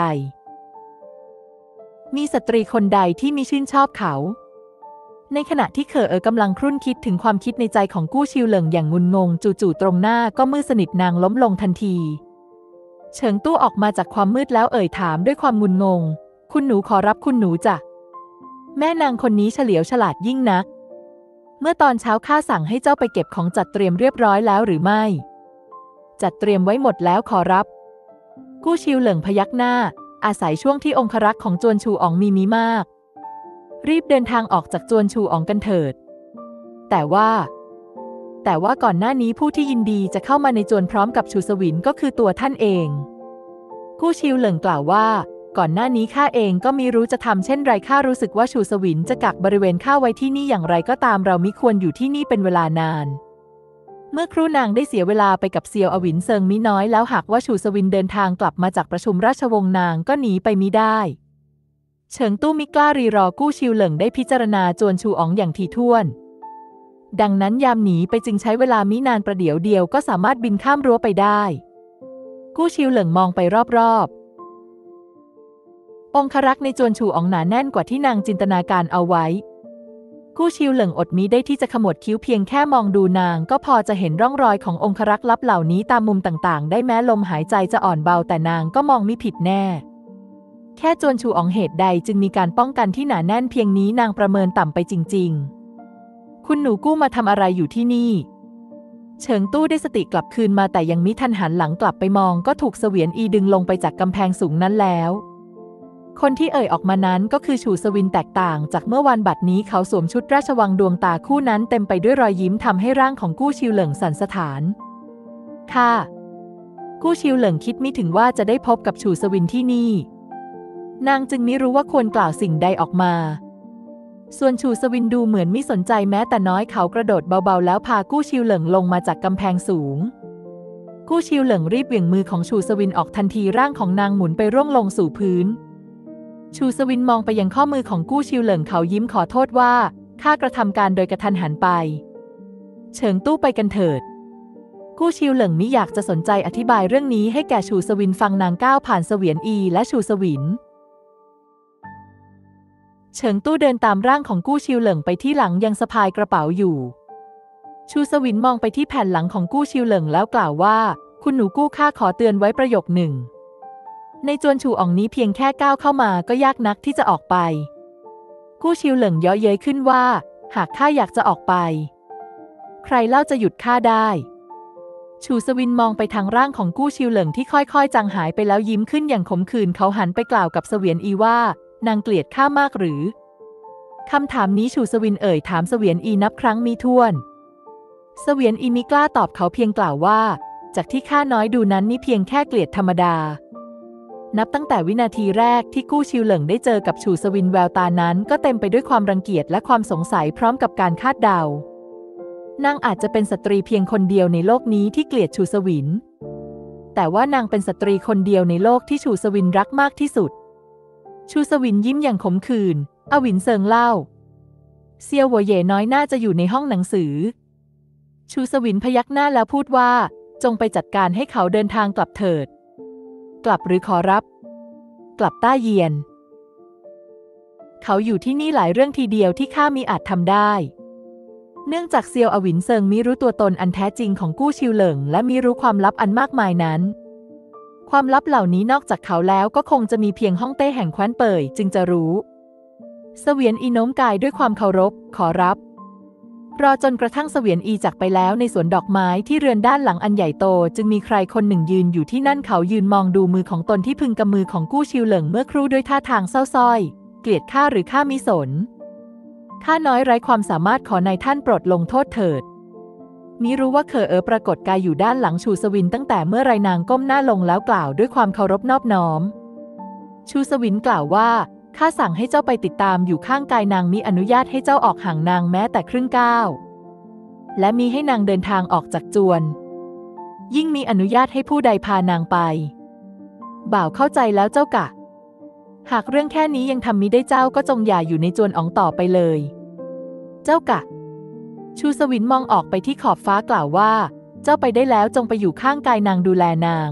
มีสตรีคนใดที่มิชื่นชอบเขาในขณะที่เคอกำลังครุ่นคิดถึงความคิดในใจของกู้ชิวเหลิงอย่างงุนงงจู่ๆตรงหน้าก็มืดสนิทนางล้มลงทันทีเฉิงตู้ออกมาจากความมืดแล้วถามด้วยความงุนงงคุณหนูขอรับคุณหนูจ้ะแม่นางคนนี้เฉลียวฉลาดยิ่งนักเมื่อตอนเช้าข้าสั่งให้เจ้าไปเก็บของจัดเตรียมเรียบร้อยแล้วหรือไม่จัดเตรียมไว้หมดแล้วขอรับกู้ชิวเหลิงพยักหน้าอาศัยช่วงที่องครักษ์ของจวนชูอ๋องมีมากรีบเดินทางออกจากจวนชูอ๋องกันเถิดแต่ว่าก่อนหน้านี้ผู้ที่ยินดีจะเข้ามาในจวนพร้อมกับชูสวินก็คือตัวท่านเองกู้ชิวเหลิงกล่าวว่าก่อนหน้านี้ข้าเองก็มิรู้จะทำเช่นไรข้ารู้สึกว่าชูสวินจะกักบริเวณข้าไว้ที่นี่อย่างไรก็ตามเรามิควรอยู่ที่นี่เป็นเวลานานเมื่อครู่นางได้เสียเวลาไปกับเซียวอวินเซิงมิน้อยแล้วหากว่าชูสวินเดินทางกลับมาจากประชุมราชวงศ์นางก็หนีไปมิได้เฉิงตู้มิกล้ารีรอกู้ชิวเหลิงได้พิจารณาจวนชูอ๋องอย่างถี่ถ้วนดังนั้นยามหนีไปจึงใช้เวลามินานประเดี๋ยวเดียวก็สามารถบินข้ามรั้วไปได้กู้ชิวเหลิงมองไปรอบๆองครักษ์ในจวนชูอ๋องหนาแน่นกว่าที่นางจินตนาการเอาไว้กู้ชิวเหลิงอดมิได้ที่จะขมวดคิ้วเพียงแค่มองดูนางก็พอจะเห็นร่องรอยขององครักษ์ลับเหล่านี้ตามมุมต่างๆได้แม้ลมหายใจจะอ่อนเบาแต่นางก็มองมิผิดแน่แค่จวนชูอ๋องเหตุใดจึงมีการป้องกันที่หนาแน่นเพียงนี้นางประเมินต่ำไปจริงๆคุณหนูกู้มาทำอะไรอยู่ที่นี่เฉิงตู้ได้สติกลับคืนมาแต่ยังมิทันหันหลังกลับไปมองก็ถูกเสวียนอีดึงลงไปจากกำแพงสูงนั้นแล้วคนที่ออกมานั้นก็คือชูสวินแตกต่างจากเมื่อวานบัดนี้เขาสวมชุดราชวังดวงตาคู่นั้นเต็มไปด้วยรอยยิ้มทำให้ร่างของกู้ชิวเหลิงสั่นสะท้านค่ะกู้ชิวเหลิงคิดมิถึงว่าจะได้พบกับชูสวินที่นี่นางจึงมิรู้ว่าควรกล่าวสิ่งใดออกมาส่วนชูสวินดูเหมือนมิสนใจแม้แต่น้อยเขากระโดดเบาๆแล้วพากู้ชิวเหลิงลงมาจากกำแพงสูงกู้ชิวเหลิงรีบเหวี่ยงมือของชูสวินออกทันทีร่างของนางหมุนไปร่วงลงสู่พื้นชูสวินมองไปยังข้อมือของกู้ชิวเหลิงเขายิ้มขอโทษว่าข้ากระทำการโดยกระทันหันไปเฉิงตู้ไปกันเถิดกู้ชิวเหลิงมิอยากจะสนใจอธิบายเรื่องนี้ให้แก่ชูสวินฟังนางก้าวผ่านเสวียนอีและชูสวินเฉิงตู้เดินตามร่างของกู้ชิวเหลิงไปที่หลังยังสะพายกระเป๋าอยู่ชูสวินมองไปที่แผ่นหลังของกู้ชิวเหลิงแล้วกล่าวว่าคุณหนูกู้ข้าขอเตือนไว้ประโยคหนึ่งในจวนชูอ๋องนี้เพียงแค่ก้าวเข้ามาก็ยากนักที่จะออกไปกู้ชิวเหลิงเยาะเย้ยขึ้นว่าหากข้าอยากจะออกไปใครเล่าจะหยุดข้าได้ชูสวินมองไปทางร่างของกู้ชิวเหลิงที่ค่อยๆจางหายไปแล้วยิ้มขึ้นอย่างขมขื่นเขาหันไปกล่าวกับเสวียนอีว่านางเกลียดข้ามากหรือคำถามนี้ชูสวินถามเสวียนอีนับครั้งมิถ้วนเสวียนอีมิกล้าตอบเขาเพียงกล่าวว่าจากที่ข้าน้อยดูนั้นนี่เพียงแค่เกลียดธรรมดานับตั้งแต่วินาทีแรกที่กู้ชิวเหลิงได้เจอกับฉู่สวินแววตานั้นก็เต็มไปด้วยความรังเกียจและความสงสัยพร้อมกับการคาดเดานางอาจจะเป็นสตรีเพียงคนเดียวในโลกนี้ที่เกลียดฉู่สวินแต่ว่านางเป็นสตรีคนเดียวในโลกที่ฉู่สวินรักมากที่สุดฉู่สวินยิ้มอย่างขมขื่นอวินเซิงเล่าเซียวหัวเหย่น้อยน่าจะอยู่ในห้องหนังสือฉู่สวินพยักหน้าแล้วพูดว่าจงไปจัดการให้เขาเดินทางกลับเถิดกลับหรือขอรับกลับต้าเยียนเขาอยู่ที่นี่หลายเรื่องทีเดียวที่ข้ามิอาจทำได้เนื่องจากเซียวอวินเซิงมิรู้ตัวตนอันแท้จริงของกู้ชิวเหลิงและมิรู้ความลับอันมากมายนั้นความลับเหล่านี้นอกจากเขาแล้วก็คงจะมีเพียงฮ่องเต้แห่งแคว้นเป่ยจึงจะรู้เสวียนอีโน้มกายด้วยความเคารพขอรับรอจนกระทั่งเสวียนอีจากไปแล้วในสวนดอกไม้ที่เรือนด้านหลังอันใหญ่โตจึงมีใครคนหนึ่งยืนอยู่ที่นั่นเขายืนมองดูมือของตนที่พึงกำมือของกู้ชิวเหลิงเมื่อครู่ด้วยท่าทางเศร้าส้อยเกลียดข้าหรือข้ามิสนข้าน้อยไร้ความสามารถขอนายท่านโปรดลงโทษเถิดมิรู้ว่าปรากฏกายอยู่ด้านหลังชูสวินตั้งแต่เมื่อไรนางก้มหน้าลงแล้วกล่าวด้วยความเคารพนอบน้อมชูสวินกล่าวว่าข้าสั่งให้เจ้าไปติดตามอยู่ข้างกายนางมิอนุญาตให้เจ้าออกห่างนางแม้แต่ครึ่งก้าวและมีให้นางเดินทางออกจากจวนยิ่งมีอนุญาตให้ผู้ใดพานางไปบ่าวเข้าใจแล้วเจ้ากะหากเรื่องแค่นี้ยังทำมิได้เจ้าก็จงอย่าอยู่ในจวนอ๋องต่อไปเลยเจ้ากะชูสวินมองออกไปที่ขอบฟ้ากล่าวว่าเจ้าไปได้แล้วจงไปอยู่ข้างกายนางดูแลนาง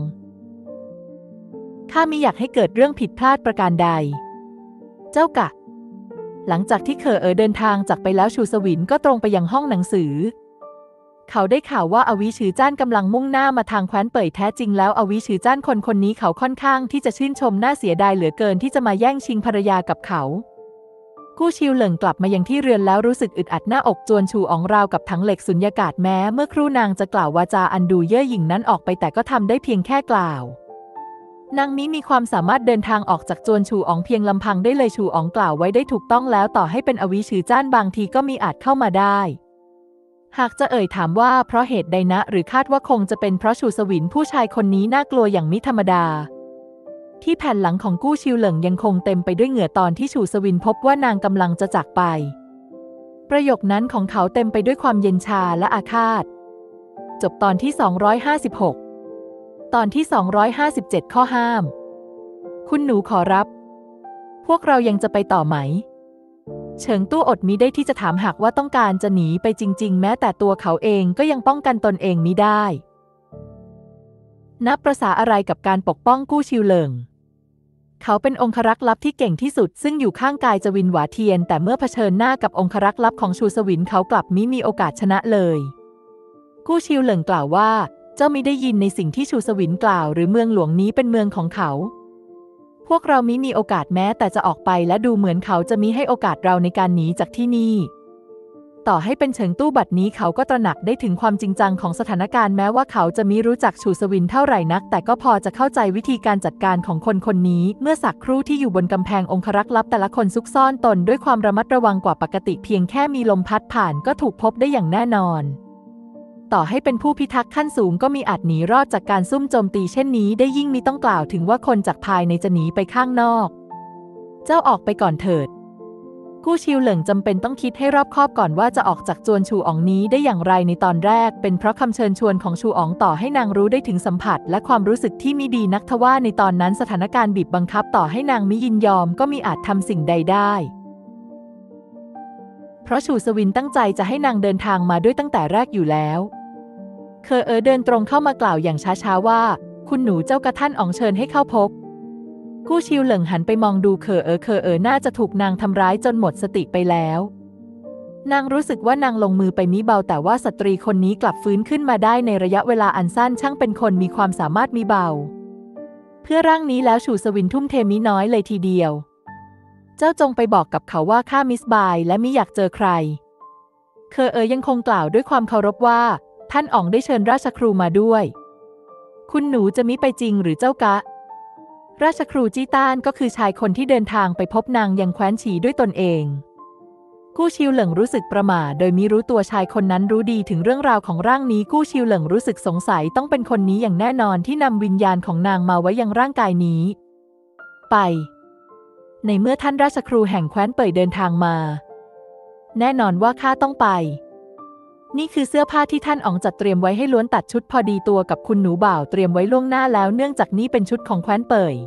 ข้ามิอยากให้เกิดเรื่องผิดพลาดประการใดเจ้ากะหลังจากที่เดินทางจากไปแล้วชูสวินก็ตรงไปยังห้องหนังสือเขาได้ข่าวว่าอวิชือจ้านกำลังมุ่งหน้ามาทางแคว้นเป่ยแท้จริงแล้วอวิชือจ้านคนนี้เขาค่อนข้างที่จะชื่นชมน่าเสียดายเหลือเกินที่จะมาแย่งชิงภรรยากับเขากู้ชิวเหลิงกลับมายังที่เรือนแล้วรู้สึกอึดอัดหน้าอกจวนชูอ๋องราวกับถังเหล็กสุญญากาศแม้เมื่อครู่นางจะกล่าววาจาอันดูเย่อหยิ่งนั้นออกไปแต่ก็ทำได้เพียงแค่กล่าวนางนี้มีความสามารถเดินทางออกจากจวนชูอ๋องเพียงลำพังได้เลยชูอ๋องกล่าวไว้ได้ถูกต้องแล้วต่อให้เป็นอวิชือจ้านบางทีก็มีอาจเข้ามาได้หากจะถามว่าเพราะเหตุใดนะหรือคาดว่าคงจะเป็นเพราะชูสวินผู้ชายคนนี้น่ากลัวอย่างมิธรรมดาที่แผ่นหลังของกู้ชิวเหลิงยังคงเต็มไปด้วยเหงื่อตอนที่ชูสวินพบว่านางกำลังจะจากไปประโยคนั้นของเขาเต็มไปด้วยความเย็นชาและอาฆาตจบตอนที่256ตอนที่257ข้อห้ามคุณหนูขอรับพวกเรายังจะไปต่อไหมเฉิงตู้อดมิได้ที่จะถามหากว่าต้องการจะหนีไปจริงๆแม้แต่ตัวเขาเองก็ยังป้องกันตนเองมิได้นับประสาอะไรกับการปกป้องกู้ชิวเหลิงเขาเป็นองครักษ์ลับที่เก่งที่สุดซึ่งอยู่ข้างกายจวินหวาเทียนแต่เมื่อเผชิญหน้ากับองครักษ์ลับของชูสวินเขากลับมิมีโอกาสชนะเลยกู้ชิวเหลิงกล่าวว่าเจ้ามิได้ยินในสิ่งที่ชูสวินกล่าวหรือเมืองหลวงนี้เป็นเมืองของเขาพวกเรามิมีโอกาสแม้แต่จะออกไปและดูเหมือนเขาจะมิให้โอกาสเราในการหนีจากที่นี่ต่อให้เป็นเฉิงตู้บัดนี้เขาก็ตระหนักได้ถึงความจริงจังของสถานการณ์แม้ว่าเขาจะมิรู้จักชูสวินเท่าไหร่นักแต่ก็พอจะเข้าใจวิธีการจัดการของคนนี้เมื่อสักครู่ที่อยู่บนกำแพงองครักษ์ลับแต่ละคนซุกซ่อนตนด้วยความระมัดระวังกว่าปกติเพียงแค่มีลมพัดผ่านก็ถูกพบได้อย่างแน่นอนต่อให้เป็นผู้พิทักษ์ขั้นสูงก็มีอาจหนีรอดจากการซุ่มโจมตีเช่นนี้ได้ยิ่งมิต้องกล่าวถึงว่าคนจากภายในจะหนีไปข้างนอกเจ้าออกไปก่อนเถิดกู้ชิวเหลิงจำเป็นต้องคิดให้รอบคอบก่อนว่าจะออกจากจวนชูอ๋องนี้ได้อย่างไรในตอนแรกเป็นเพราะคำเชิญชวนของชูอ๋องต่อให้นางรู้ได้ถึงสัมผัสและความรู้สึกที่มิดีนักทว่าในตอนนั้นสถานการณ์บีบบังคับต่อให้นางมิยินยอมก็มีอาจทำสิ่งใดได้เพราะชูสวินตั้งใจจะให้นางเดินทางมาด้วยตั้งแต่แรกอยู่แล้วเดินตรงเข้ามากล่าวอย่างช้าๆว่าคุณหนูเจ้ากระท่านอ๋องเชิญให้เข้าพบกู้ชิวเหลิงหันไปมองดูน่าจะถูกนางทำร้ายจนหมดสติไปแล้วนางรู้สึกว่านางลงมือไปมิเบาแต่ว่าสตรีคนนี้กลับฟื้นขึ้นมาได้ในระยะเวลาอันสั้นช่างเป็นคนมีความสามารถมิเบาเพื่อร่างนี้แล้วชูสวินทุ่มเทมิน้อยเลยทีเดียวเจ้าจงไปบอกกับเขาว่าข้ามิสบายและมิอยากเจอใครยังคงกล่าวด้วยความเคารพว่าท่านอ๋องได้เชิญราชครูมาด้วยคุณหนูจะมิไปจริงหรือเจ้ากะราชครูจี้ต้านก็คือชายคนที่เดินทางไปพบนางยังแคว้นฉีด้วยตนเองกู้ชิวเหลิงรู้สึกประหม่าโดยมิรู้ตัวชายคนนั้นรู้ดีถึงเรื่องราวของร่างนี้กู้ชิวเหลิงรู้สึกสงสัยต้องเป็นคนนี้อย่างแน่นอนที่นำวิญญาณของนางมาไว้ยังร่างกายนี้ไปในเมื่อท่านราชครูแห่งแคว้นเป่ยเดินทางมาแน่นอนว่าข้าต้องไปนี่คือเสื้อผ้าที่ท่านอ๋องจัดเตรียมไว้ให้ล้วนตัดชุดพอดีตัวกับคุณหนูบ่าวเตรียมไว้ล่วงหน้าแล้วเนื่องจากนี้เป็นชุดของแคว้นเป่ย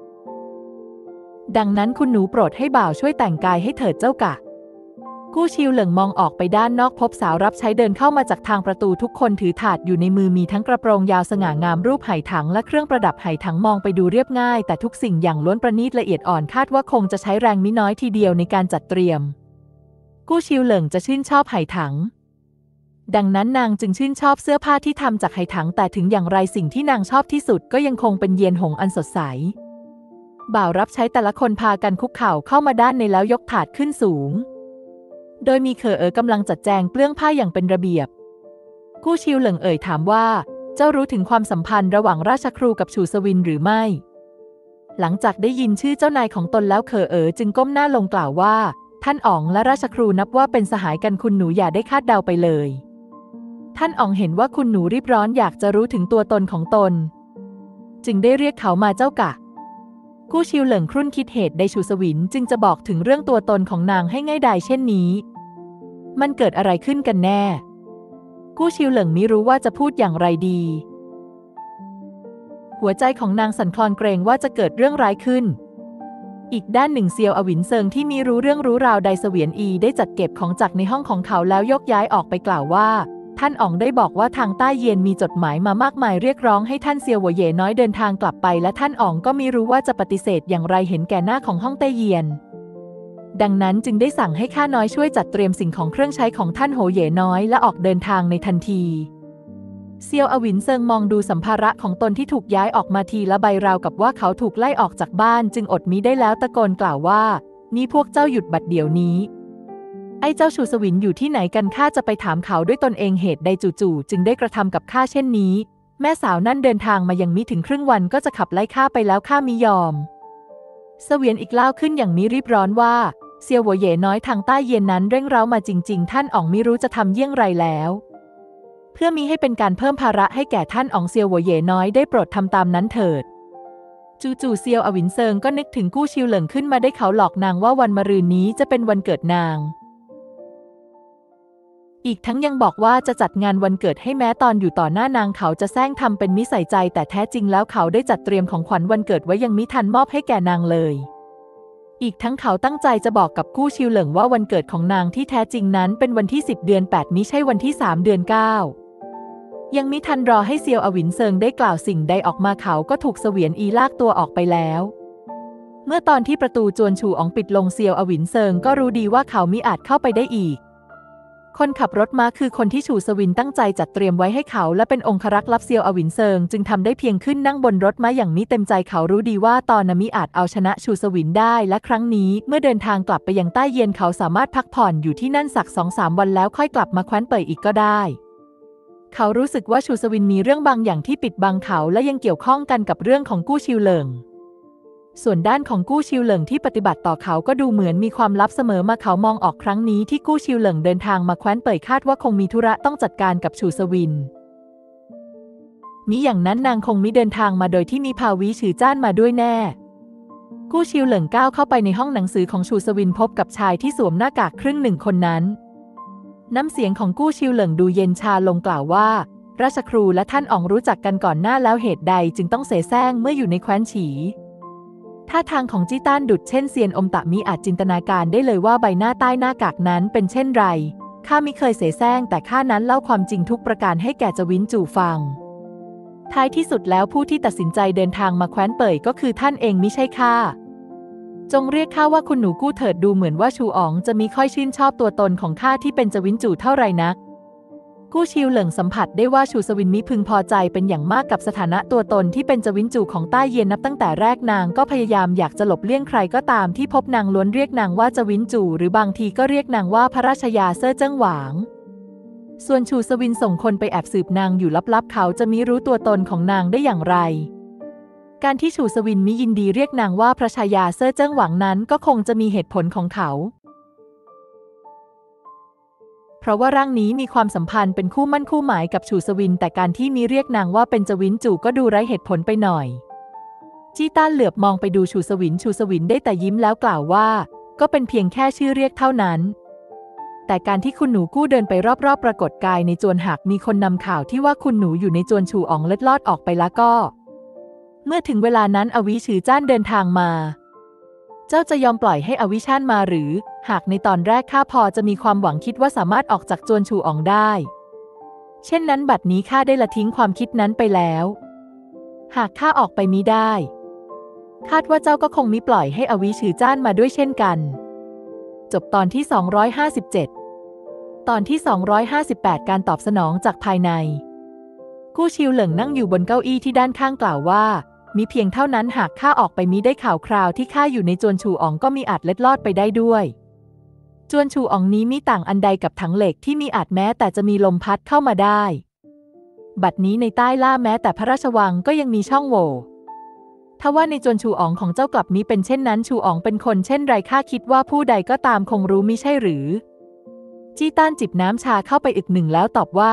ดังนั้นคุณหนูโปรดให้บ่าวช่วยแต่งกายให้เถิดเจ้ากะกู้ชิวเหลิงมองออกไปด้านนอกพบสาวรับใช้เดินเข้ามาจากทางประตูทุกคนถือถาดอยู่ในมือมีทั้งกระโปรงยาวสง่างามรูปไหถังและเครื่องประดับไหถังมองไปดูเรียบง่ายแต่ทุกสิ่งอย่างล้วนประณีตละเอียดอ่อนคาดว่าคงจะใช้แรงมิน้อยทีเดียวในการจัดเตรียมกู้ชิวเหลิงจะชื่นชอบไหถังดังนั้นนางจึงชื่นชอบเสื้อผ้าที่ทำจากไหถังแต่ถึงอย่างไรสิ่งที่นางชอบที่สุดก็ยังคงเป็นเยียนหงอันสดใสบ่าวรับใช้แต่ละคนพากันคุกเข่าเข้ามาด้านในแล้วยกถาดขึ้นสูงโดยมีเคอเอ๋อกำลังจัดแจงเปลื้องผ้าอย่างเป็นระเบียบกู้ชิวเหลิงเอ่ยถามว่าเจ้ารู้ถึงความสัมพันธ์ระหว่างราชครูกับชูสวินหรือไม่หลังจากได้ยินชื่อเจ้านายของตนแล้วเคอเอ๋จึงก้มหน้าลงกล่าวว่าท่านอ๋องและราชครูนับว่าเป็นสหายกันคุณหนูอย่าได้คาดเดาไปเลยท่านอ๋องเห็นว่าคุณหนูรีบร้อนอยากจะรู้ถึงตัวตนของตนจึงได้เรียกเขามาเจ้ากะกู้ชิวเหลิงครุ่นคิดเหตุใดชูสวินจึงจะบอกถึงเรื่องตัวตนของนางให้ง่ายดายเช่นนี้มันเกิดอะไรขึ้นกันแน่กู้ชิวเหลิงมิรู้ว่าจะพูดอย่างไรดีหัวใจของนางสั่นคลอนเกรงว่าจะเกิดเรื่องร้ายขึ้นอีกด้านหนึ่งเซียวอวินเซิงที่มีรู้เรื่องรู้ราวใดเสวียนอีได้จัดเก็บของจากในห้องของเขาแล้วยกย้ายออกไปกล่าวว่าท่านอ๋องได้บอกว่าทางใต้เยียนมีจดหมายมามากมายเรียกร้องให้ท่านเซียวหัวเย่น้อยเดินทางกลับไปและท่านอ๋องก็มิรู้ว่าจะปฏิเสธอย่างไรเห็นแก่หน้าของห้องใต้เยียนดังนั้นจึงได้สั่งให้ข้าน้อยช่วยจัดเตรียมสิ่งของเครื่องใช้ของท่านโหเย่น้อยและออกเดินทางในทันทีเซียวอวินเซิงมองดูสัมภาระของตนที่ถูกย้ายออกมาทีละใบราวกับว่าเขาถูกไล่ออกจากบ้านจึงอดมิได้แล้วตะโกนกล่าวว่านี่พวกเจ้าหยุดบัดเดี๋ยวนี้ไอ้เจ้าชูสวินอยู่ที่ไหนกันข้าจะไปถามเขาด้วยตนเองเหตุใดจู่ๆจึงได้กระทำกับข้าเช่นนี้แม่สาวนั่นเดินทางมายังมิถึงครึ่งวันก็จะขับไล่ข้าไปแล้วข้ามิยอมเสวียนอีกเล่าขึ้นอย่างมิรีบร้อนว่าเซียวหัวเย่น้อยทางใต้เย็นนั้นเร่งเร้ามาจริงๆท่านอ๋องมิรู้จะทำเยี่ยงไรแล้วเพื่อมิให้เป็นการเพิ่มภาระให้แก่ท่านอ๋องเซียวหัวเย่น้อยได้โปรดทำตามนั้นเถิดจู่ๆเซียวอวินเซิงก็นึกถึงกู้ชิวเหลิงขึ้นมาได้เขาหลอกนางว่าวันมะรืนนี้จะเป็นวันเกิดนางอีกทั้งยังบอกว่าจะจัดงานวันเกิดให้แม้ตอนอยู่ต่อหน้านางเขาจะแซงทำเป็นมิใส่ใจแต่แท้จริงแล้วเขาได้จัดเตรียมของขวัญวันเกิดไว้ยังมิทันมอบให้แก่นางเลยอีกทั้งเขาตั้งใจจะบอกกับกู้ชิวเหลิงว่าวันเกิดของนางที่แท้จริงนั้นเป็นวันที่10 เดือน 8มิใช่วันที่3 เดือน 9ยังมิทันรอให้เซียวอวินเซิงได้กล่าวสิ่งใดออกมาเขาก็ถูกเสวียนอีลากตัวออกไปแล้วเมื่อตอนที่ประตูจวนฉูอ๋องปิดลงเซียวอวินเซิงก็รู้ดีว่าเขามิอาจเข้าไปได้อีกคนขับรถม้าคือคนที่ชูสวินตั้งใจจัดเตรียมไว้ให้เขาและเป็นองครักษ์ลับเซียวอวินเซิงจึงทำได้เพียงขึ้นนั่งบนรถม้าอย่างมิเต็มใจเขารู้ดีว่าตอนนั้นมิอาจเอาชนะชูสวินได้และครั้งนี้เมื่อเดินทางกลับไปยังใต้เยียนเขาสามารถพักผ่อนอยู่ที่นั่นสัก 2-3 วันแล้วค่อยกลับมาแคว้นเป่ยอีกก็ได้เขารู้สึกว่าชูสวินมีเรื่องบางอย่างที่ปิดบังเขาและยังเกี่ยวข้องกันกับเรื่องของกู้ชิวเหลิงส่วนด้านของกู้ชิวเหลิงที่ปฏิบัติต่อเขาก็ดูเหมือนมีความลับเสมอมาเขามองออกครั้งนี้ที่กู้ชิวเหลิงเดินทางมาแคว้นเป่ยคาดว่าคงมีธุระต้องจัดการกับชูสวินมิอย่างนั้นนางคงมิเดินทางมาโดยที่มีภาวีฉือจ้านมาด้วยแน่กู้ชิวเหลิงก้าวเข้าไปในห้องหนังสือของชูสวินพบกับชายที่สวมหน้ากากครึ่งหนึ่งคนนั้นน้ำเสียงของกู้ชิวเหลิงดูเย็นชาลงกล่าวว่าราชครูและท่านอ๋องรู้จักกันก่อนหน้าแล้วเหตุใดจึงต้องเสแสร้งเมื่ออยู่ในแคว้นฉีท่าทางของจี้ต้านดุจเช่นเซียนอมตะมิอาจจินตนาการได้เลยว่าใบหน้าใต้หน้ากากนั้นเป็นเช่นไรข้ามิเคยเสแสร้งแต่ข้านั้นเล่าความจริงทุกประการให้แก่จวินจู่ฟังท้ายที่สุดแล้วผู้ที่ตัดสินใจเดินทางมาแคว้นเป่ยก็คือท่านเองมิใช่ข้าจงเรียกข้าว่าคุณหนูกู้เถิดดูเหมือนว่าชูอ๋องจะมิค่อยชื่นชอบตัวตนของข้าที่เป็นจวินจู่เท่าไรนักกู้ชิวเหลิงสัมผัสได้ว่าชูสวินมิพึงพอใจเป็นอย่างมากกับสถานะตัวตนที่เป็นจวินจู่ของใต้เยียนนับตั้งแต่แรกนางก็พยายามอยากจะหลบเลี่ยงใครก็ตามที่พบนางล้วนเรียกนางว่าจวินจู่หรือบางทีก็เรียกนางว่าพระราชยาเซ่อเจิ้งหวางส่วนชูสวินส่งคนไปแอบสืบนางอยู่ลับๆเขาจะมิรู้ตัวตนของนางได้อย่างไรการที่ชูสวินมิยินดีเรียกนางว่าพระชายาเซ่อเจิ้งหวางนั้นก็คงจะมีเหตุผลของเขาเพราะว่าร่างนี้มีความสัมพันธ์เป็นคู่มั่นคู่หมายกับชูสวินแต่การที่มิเรียกนางว่าเป็นจวินจู่ก็ดูไร้เหตุผลไปหน่อยจี้ต้านเหลือบมองไปดูชูสวินได้แต่ยิ้มแล้วกล่าวว่าก็เป็นเพียงแค่ชื่อเรียกเท่านั้นแต่การที่คุณหนูกู้เดินไปรอบๆปรากฏกายในจวนหากมีคนนำข่าวที่ว่าคุณหนูอยู่ในจวนชูอ๋องเล็ดลอดออกไปแล้วก็เมื่อถึงเวลานั้นอวิชือจ้านเดินทางมาเจ้าจะยอมปล่อยให้อวิชานมาหรือหากในตอนแรกข้าพอจะมีความหวังคิดว่าสามารถออกจากจวนชูอ๋องได้เช่นนั้นบัดนี้ข้าได้ละทิ้งความคิดนั้นไปแล้วหากข้าออกไปมิได้คาดว่าเจ้าก็คงมิปล่อยให้อวิชือจ้านมาด้วยเช่นกันจบตอนที่257ตอนที่258การตอบสนองจากภายในกู้ชิวเหลิงนั่งอยู่บนเก้าอี้ที่ด้านข้างกล่าวว่ามีเพียงเท่านั้นหากข้าออกไปมิได้ข่าวคราวที่ข้าอยู่ในจวนชูอ๋องก็มีอาจเล็ดลอดไปได้ด้วยจวนชูอ๋องนี้มิต่างอันใดกับถังเหล็กที่มีอาจแม้แต่จะมีลมพัดเข้ามาได้บัดนี้ในใต้ล่าแม้แต่พระราชวังก็ยังมีช่องโหว่ถ้าว่าในจวนชูอ๋องของเจ้ากลับนี้เป็นเช่นนั้นชูอ๋องเป็นคนเช่นไรข้าคิดว่าผู้ใดก็ตามคงรู้มิใช่หรือจี้ต้านจิบน้ำชาเข้าไปอึกหนึ่งแล้วตอบว่า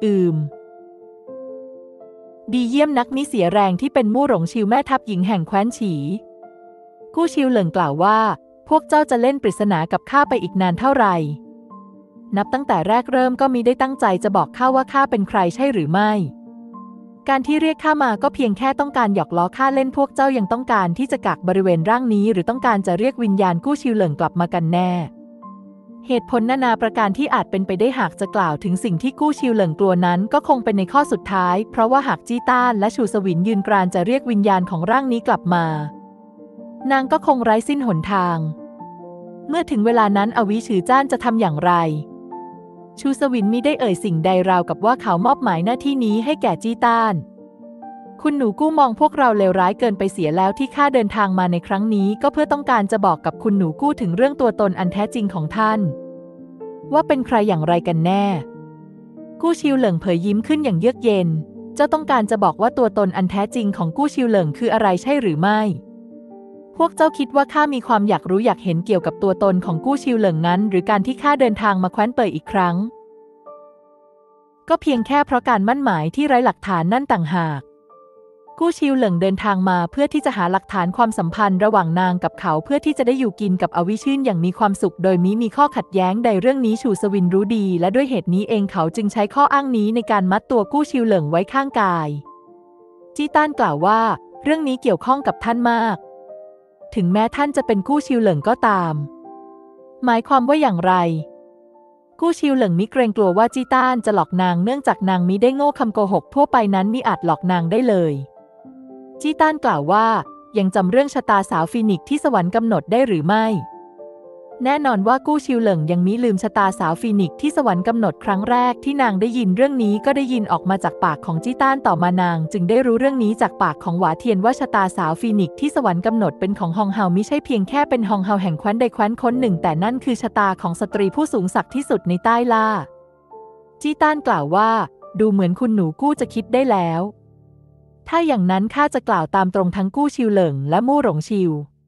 ดีเยี่ยมนักมิเสียแรงที่เป็นมู่หลงชิวแม่ทัพหญิงแห่งแคว้นฉีกู้ชิวเหลิงกล่าวว่าพวกเจ้าจะเล่นปริศนากับข้าไปอีกนานเท่าไหร่นับตั้งแต่แรกเริ่มก็มิได้ตั้งใจจะบอกข้าว่าข้าเป็นใครใช่หรือไม่การที่เรียกข้ามาก็เพียงแค่ต้องการหยอกล้อข้าเล่นพวกเจ้ายังต้องการที่จะกักบริเวณร่างนี้หรือต้องการจะเรียกวิญญาณกู้ชิวเหลิงกลับมากันแน่เหตุผลนานาประการที่อาจเป็นไปได้หากจะกล่าวถึงสิ่งที่กู้ชิวเหลิงกลัวนั้นก็คงเป็นในข้อสุดท้ายเพราะว่าหากจี้ต้านและชูสวินยืนกรานจะเรียกวิญญาณของร่างนี้กลับมานางก็คงไร้สิ้นหนทางเมื่อถึงเวลานั้นอวิชือจ้านจะทำอย่างไรชูสวินมิได้เอ่ยสิ่งใดราวกับว่าเขามอบหมายหน้าที่นี้ให้แก่จี้ต้านคุณหนูกู้มองพวกเราเลวร้ายเกินไปเสียแล้วที่ข้าเดินทางมาในครั้งนี้ก็เพื่อต้องการจะบอกกับคุณหนูกู้ถึงเรื่องตัวตนอันแท้จริงของท่านว่าเป็นใครอย่างไรกันแน่กู้ชิวเหลิงเผยยิ้มขึ้นอย่างเยือกเย็นเจ้าต้องการจะบอกว่าตัวตนอันแท้จริงของกู้ชิวเหลิงคืออะไรใช่หรือไม่พวกเจ้าคิดว่าข้ามีความอยากรู้อยากเห็นเกี่ยวกับตัวตนของกู้ชิวเหลิงนั้นหรือการที่ข้าเดินทางมาแคว้นเป่ยอีกครั้งก็เพียงแค่เพราะการมั่นหมายที่ไร้หลักฐานนั่นต่างหากกู้ชิวเหลิงเดินทางมาเพื่อที่จะหาหลักฐานความสัมพันธ์ระหว่างนางกับเขาเพื่อที่จะได้อยู่กินกับอวิชื่นอย่างมีความสุขโดยมิมีข้อขัดแย้งใดเรื่องนี้ชูสวินรู้ดีและด้วยเหตุนี้เองเขาจึงใช้ข้ออ้างนี้ในการมัดตัวกู้ชิวเหลิงไว้ข้างกายจี้ต้านกล่าวว่าเรื่องนี้เกี่ยวข้องกับท่านมากถึงแม้ท่านจะเป็นกู้ชิวเหลิงก็ตามหมายความว่าอย่างไรกู้ชิวเหลิงมิเกรงกลัวว่าจี้ต้านจะหลอกนางเนื่องจากนางมิได้โง่คำโกหกทั่วไปนั้นมิอาจหลอกนางได้เลยจี้ต้านกล่าวว่ายังจำเรื่องชะตาสาวฟีนิกซ์ที่สวรรค์กำหนดได้หรือไม่แน่นอนว่ากู้ชิวเหลิงยังมิลืมชะตาสาวฟีนิกซ์ที่สวรรค์กำหนดครั้งแรกที่นางได้ยินเรื่องนี้ก็ได้ยินออกมาจากปากของจี้ต้านต่อมานางจึงได้รู้เรื่องนี้จากปากของหวาเทียนว่าชะตาสาวฟีนิกซ์ที่สวรรค์กำหนดเป็นของฮองเฮามิใช่เพียงแค่เป็นฮองเฮาแห่งแคว้นใดแคว้นค้นหนึ่งแต่นั่นคือชะตาของสตรีผู้สูงศักดิ์ที่สุดในใต้ล่าจี้ต้านกล่าวว่าดูเหมือนคุณหนูกู้จะคิดได้แล้วถ้าอย่างนั้นข้าจะกล่าวตามตรงทั้งกู้ชิวเหลิงและมู่หลงชิว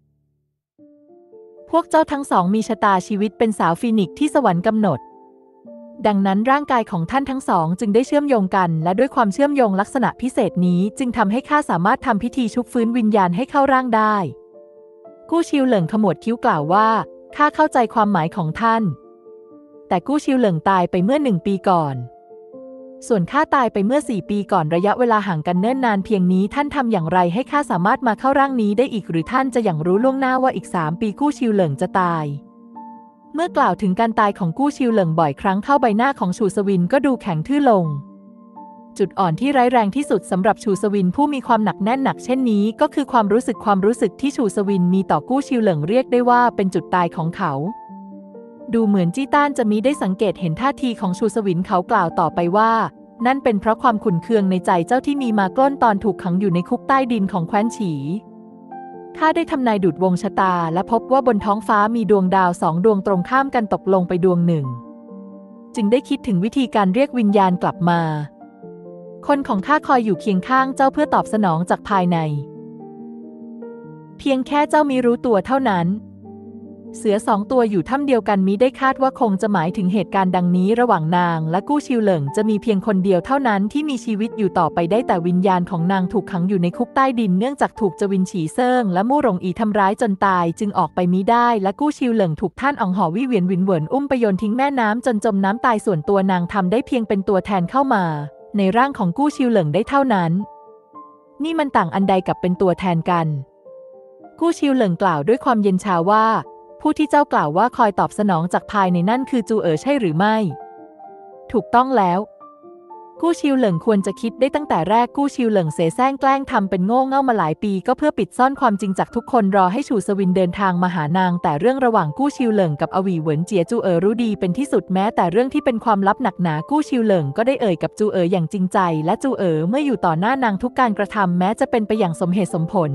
พวกเจ้าทั้งสองมีชะตาชีวิตเป็นสาวฟีนิกซ์ที่สวรรค์กำหนดดังนั้นร่างกายของท่านทั้งสองจึงได้เชื่อมโยงกันและด้วยความเชื่อมโยงลักษณะพิเศษนี้จึงทำให้ข้าสามารถทำพิธีชุบฟื้นวิญญาณให้เข้าร่างได้กู้ชิวเหลิงขมวดคิ้วกล่าวว่าข้าเข้าใจความหมายของท่านแต่กู้ชิวเหลิงตายไปเมื่อ1 ปีก่อนส่วนข้าตายไปเมื่อ4 ปีก่อนระยะเวลาห่างกันเนิ่นนานเพียงนี้ท่านทำอย่างไรให้ข้าสามารถมาเข้าร่างนี้ได้อีกหรือท่านจะอย่างรู้ล่วงหน้าว่าอีก3 ปีกู้ชิวเหลิงจะตายเมื่อกล่าวถึงการตายของกู้ชิวเหลิงบ่อยครั้งเข้าใบหน้าของชูสวินก็ดูแข็งทื่อลงจุดอ่อนที่ร้ายแรงที่สุดสำหรับชูสวินผู้มีความหนักแน่นหนักเช่นนี้ก็คือความรู้สึกที่ชูสวินมีต่อกู้ชิวเหลิงเรียกได้ว่าเป็นจุดตายของเขาดูเหมือนจี้ต้านจะมิได้สังเกตเห็นท่าทีของชูสวินเขากล่าวต่อไปว่านั่นเป็นเพราะความขุ่นเคืองในใจเจ้าที่มีมากล้นตอนถูกขังอยู่ในคุกใต้ดินของแคว้นฉีข้าได้ทำนายดูดวงชะตาและพบว่าบนท้องฟ้ามีดวงดาว2 ดวงตรงข้ามกันตกลงไปดวงหนึ่งจึงได้คิดถึงวิธีการเรียกวิญญาณกลับมาคนของข้าคอยอยู่เคียงข้างเจ้าเพื่อตอบสนองจากภายในเพียงแค่เจ้ามิรู้ตัวเท่านั้นเสือสองตัวอยู่ถ้ำเดียวกันมิได้คาดว่าคงจะหมายถึงเหตุการณ์ดังนี้ระหว่างนางและกู้ชิวเหลิงจะมีเพียงคนเดียวเท่านั้นที่มีชีวิตอยู่ต่อไปได้แต่วิญญาณของนางถูกขังอยู่ในคุกใต้ดินเนื่องจากถูกจวินฉีเซิ่งและมู่หลงอีทำร้ายจนตายจึงออกไปมิได้และกู้ชิวเหลิงถูกท่านอองหอวิเวียนวินเหวินอุ้มไปโยนทิ้งแม่น้ำจนจมน้ำตายส่วนตัวนางทำได้เพียงเป็นตัวแทนเข้ามาในร่างของกู้ชิวเหลิงได้เท่านั้นนี่มันต่างอันใดกับเป็นตัวแทนกันกู้ชิวเหลิงกล่าวด้วยความเย็นชาว่าผู้ที่เจ้ากล่าวว่าคอยตอบสนองจากภายในนั่นคือจูเอ๋อใช่หรือไม่ถูกต้องแล้วกู้ชิวเหลิงควรจะคิดได้ตั้งแต่แรกกู้ชิวเหลิงเสแสร้งแกล้งทำเป็นโง่เง่ามาหลายปีก็เพื่อปิดซ่อนความจริงจากทุกคนรอให้ชูสวินเดินทางมาหานางแต่เรื่องระหว่างกู้ชิวเหลิงกับอวีเหวินเจียจูเอ๋อรู้ดีเป็นที่สุดแม้แต่เรื่องที่เป็นความลับหนักหนากู้ชิวเหลิงก็ได้เอ่ยกับจูเอ๋ออย่างจริงใจและจูเอ๋อเมื่ออยู่ต่อหน้านางทุกการกระทำแม้จะเป็นไปอย่างสมเหตุสมผล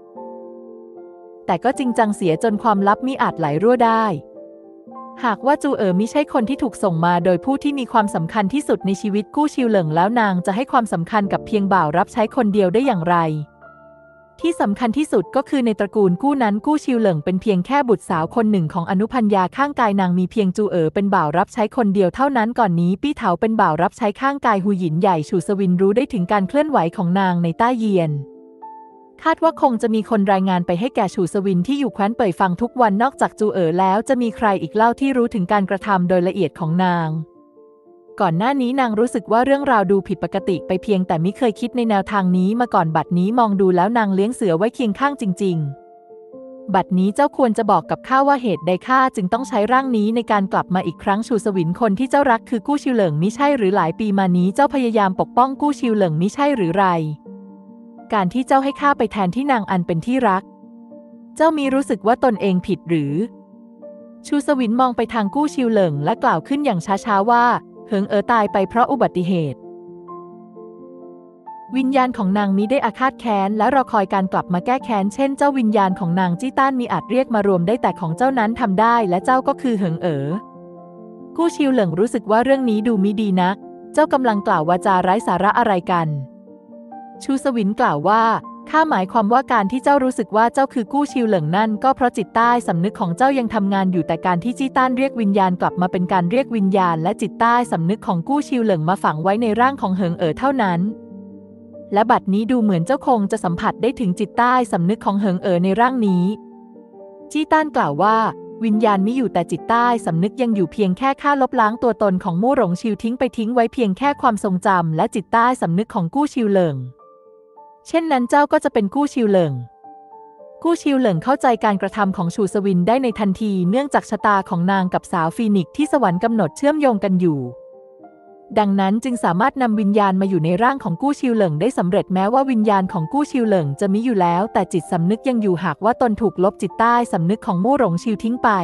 แต่ก็จริงจังเสียจนความลับมิอาจไหลรั่วได้หากว่าจูเอ๋อมิใช่คนที่ถูกส่งมาโดยผู้ที่มีความสำคัญที่สุดในชีวิตกู้ชิวเหลิงแล้วนางจะให้ความสำคัญกับเพียงบ่าวรับใช้คนเดียวได้อย่างไรที่สำคัญที่สุดก็คือในตระกูลกู้นั้นกู้ชิวเหลิงเป็นเพียงแค่บุตรสาวคนหนึ่งของอนุพัญญาข้างกายนางมีเพียงจูเอ๋อเป็นบ่าวรับใช้คนเดียวเท่านั้นก่อนนี้ปี้เถาเป็นบ่าวรับใช้ข้างกายหูหยินใหญ่ชูสวินรู้ได้ถึงการเคลื่อนไหวของนางในใต้เยียนคาดว่าคงจะมีคนรายงานไปให้แก่ชูสวินที่อยู่แคว้นเป่ยฟังทุกวันนอกจากจูเอ๋อแล้วจะมีใครอีกเล่าที่รู้ถึงการกระทำโดยละเอียดของนางก่อนหน้านี้นางรู้สึกว่าเรื่องราวดูผิดปกติไปเพียงแต่มิเคยคิดในแนวทางนี้มาก่อนบัดนี้มองดูแล้วนางเลี้ยงเสือไว้เคียงข้างจริงๆบัดนี้เจ้าควรจะบอกกับข้าว่าเหตุใดข้าจึงต้องใช้ร่างนี้ในการกลับมาอีกครั้งชูสวินคนที่เจ้ารักคือกู้ชิวเหลิงมิใช่หรือหลายปีมานี้เจ้าพยายามปกป้องกู้ชิวเหลิงมิใช่หรือไรการที่เจ้าให้ข้าไปแทนที่นางอันเป็นที่รักเจ้ามีรู้สึกว่าตนเองผิดหรือชูสวินมองไปทางกู้ชิวเหลิงและกล่าวขึ้นอย่างช้าๆว่าเหิงเอ๋อตายไปเพราะอุบัติเหตุวิญญาณของนางมิได้อาฆาตแค้นและรอคอยการกลับมาแก้แค้นเช่นเจ้าวิญญาณของนางจี้ต้านมีอาจเรียกมารวมได้แต่ของเจ้านั้นทำได้และเจ้าก็คือเหิงเอ๋อกู้ชิวเหลิงรู้สึกว่าเรื่องนี้ดูมิดีนักเจ้ากำลังกล่าววาจาไร้สาระอะไรกันชูสวินกล่าวว่าข้าหมายความว่าการที่เจ้ารู้สึกว่าเจ้าคือกู้ชิวเหลิงนั่นก็เพราะจิตใต้สำนึกของเจ้ายังทำงานอยู่แต่การที่จี้ต้านเรียกวิญญาณกลับมาเป็นการเรียกวิญญาณและจิตใต้สำนึกของกู้ชิวเหลิงมาฝังไว้ในร่างของเหิงเอ๋อเท่านั้นและบัดนี้ดูเหมือนเจ้าคงจะสัมผัสได้ถึงจิตใต้สำนึกของเหิงเอ๋อในร่างนี้จี้ต้านกล่าวว่าวิญญาณมิอยู่แต่จิตใต้สำนึกยังอยู่เพียงแค่ข้าลบล้างตัวตนของมู่หลงชิวทิ้งไว้เพียงแค่ความทรงจำและจิตใต้สำนึกของกู้ชิวเหลิงเช่นนั้นเจ้าก็จะเป็นกู้ชิวเหลิงกู้ชิวเหลิงเข้าใจการกระทำของชูสวินได้ในทันทีเนื่องจากชะตาของนางกับสาวฟีนิกซ์ที่สวรรค์กำหนดเชื่อมโยงกันอยู่ดังนั้นจึงสามารถนำวิญญาณมาอยู่ในร่างของกู้ชิวเหลิงได้สำเร็จแม้ว่าวิญญาณของกู้ชิวเหลิงจะมิอยู่แล้วแต่จิตสำนึกยังอยู่หากว่าตนถูกลบจิตใต้สำนึกของมู่หลงชิวทิ้งไป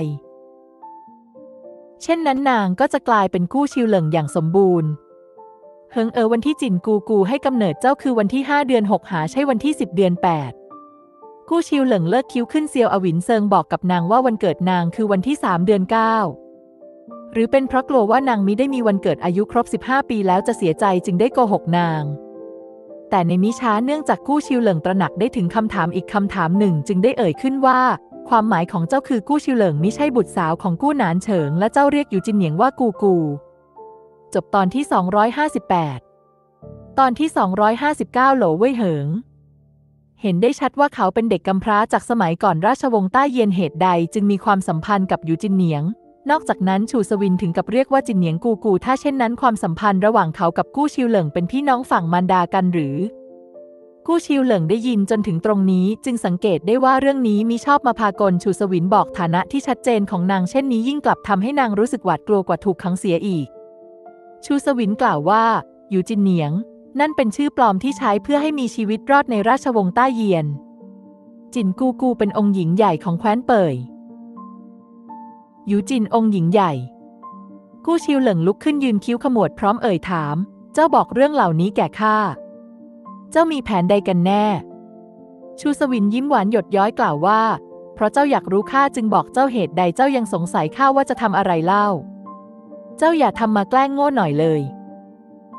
เช่นนั้นนางก็จะกลายเป็นกู้ชิวเหลิงอย่างสมบูรณ์เหิงเอ๋อวันที่จินกูให้กำเนิดเจ้าคือวันที่5 เดือน 6หาใช่วันที่10 เดือน 8กู้ชิวเหลิงเลิกคิ้วขึ้นเซียวอวินเซิงบอกกับนางว่าวันเกิดนางคือวันที่3 เดือน 9หรือเป็นเพราะกลัวว่านางมิได้มีวันเกิดอายุครบ15 ปีแล้วจะเสียใจจึงได้โกหกนางแต่ในมิช้าเนื่องจากกู้ชิวเหลิงตระหนักได้ถึงคำถามอีกคำถามหนึ่งจึงได้เอ่ยขึ้นว่าความหมายของเจ้าคือกู้ชิวเหลิงมิใช่บุตรสาวของกู้หนานเฉิงและเจ้าเรียกอยู่จินเหนียงว่ากูจบตอนที่258ตอนที่259โหลเว่ยเหิงเห็นได้ชัดว่าเขาเป็นเด็กกำพร้าจากสมัยก่อนราชวงศ์ต้าเยียนเหตุใดจึงมีความสัมพันธ์กับหยูจินเหนียงนอกจากนั้นชูสวินถึงกับเรียกว่าจินเหนียงกูถ้าเช่นนั้นความสัมพันธ์ระหว่างเขากับกู้ชิวเหลิงเป็นพี่น้องฝั่งมารดากันหรือกู้ชิวเหลิงได้ยินจนถึงตรงนี้จึงสังเกตได้ว่าเรื่องนี้มิชอบมาพากลชูสวินบอกฐานะที่ชัดเจนของนางเช่นนี้ยิ่งกลับทำให้นางรู้สึกหวาดกลัวกว่าถูกขังเสียอีกชูสวินกล่าวว่าหยูจินเหนียงนั่นเป็นชื่อปลอมที่ใช้เพื่อให้มีชีวิตรอดในราชวงศ์ต้าเยียนจินกูเป็นองค์หญิงใหญ่ของแคว้นเป่ยหยูจินองค์หญิงใหญ่กู้ชิวเหลิงลุกขึ้นยืนคิ้วขมวดพร้อมเอ่ยถามเจ้าบอกเรื่องเหล่านี้แก่ข้าเจ้ามีแผนใดกันแน่ชูสวินยิ้มหวานหยดย้อยกล่าวว่าเพราะเจ้าอยากรู้ข้าจึงบอกเจ้าเหตุใดเจ้ายังสงสัยข้าว่าจะทำอะไรเล่าเจ้าอย่าทำมาแกล้งโง่หน่อยเลย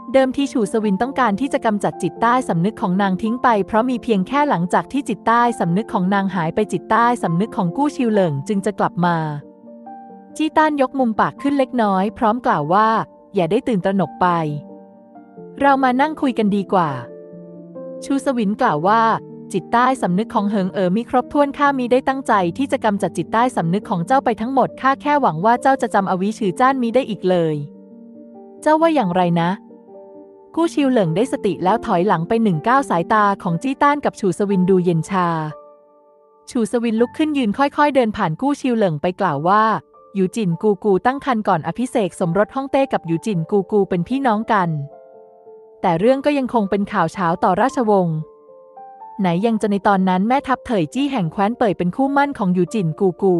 เดิมทีฉู่สวินต้องการที่จะกำจัดจิตใต้สำนึกของนางทิ้งไปเพราะมีเพียงแค่หลังจากที่จิตใต้สำนึกของนางหายไปจิตใต้สำนึกของกู้ชิวเหลิงจึงจะกลับมาจี้ต้านยกมุมปากขึ้นเล็กน้อยพร้อมกล่าวว่าอย่าได้ตื่นตระหนกไปเรามานั่งคุยกันดีกว่าชูสวินกล่าวว่าจิตใต้สำนึกของเหิงมีครบถ้วนข้ามิได้ตั้งใจที่จะกำจัดจิตใต้สำนึกของเจ้าไปทั้งหมดข้าแค่หวังว่าเจ้าจะจำอวิชือจ้านมิได้อีกเลยเจ้าว่าอย่างไรนะกู้ชิวเหลิงได้สติแล้วถอยหลังไปก้าวสายตาของจี้ต้านกับฉูสวินดูเย็นชาฉูสวินลุกขึ้นยืนค่อยๆเดินผ่านกู้ชิวเหลิงไปกล่าวว่าหยูจินกูกูตั้งครรภ์ก่อนอภิเษกสมรสฮ่องเต้กับหยูจินกูกูเป็นพี่น้องกันแต่เรื่องก็ยังคงเป็นข่าวเช้าต่อราชวงศ์ไหนยังจะในตอนนั้นแม่ทัพเถยจี้แห่งแคว้นเป่ยเป็นคู่มั่นของหยูจินกูกู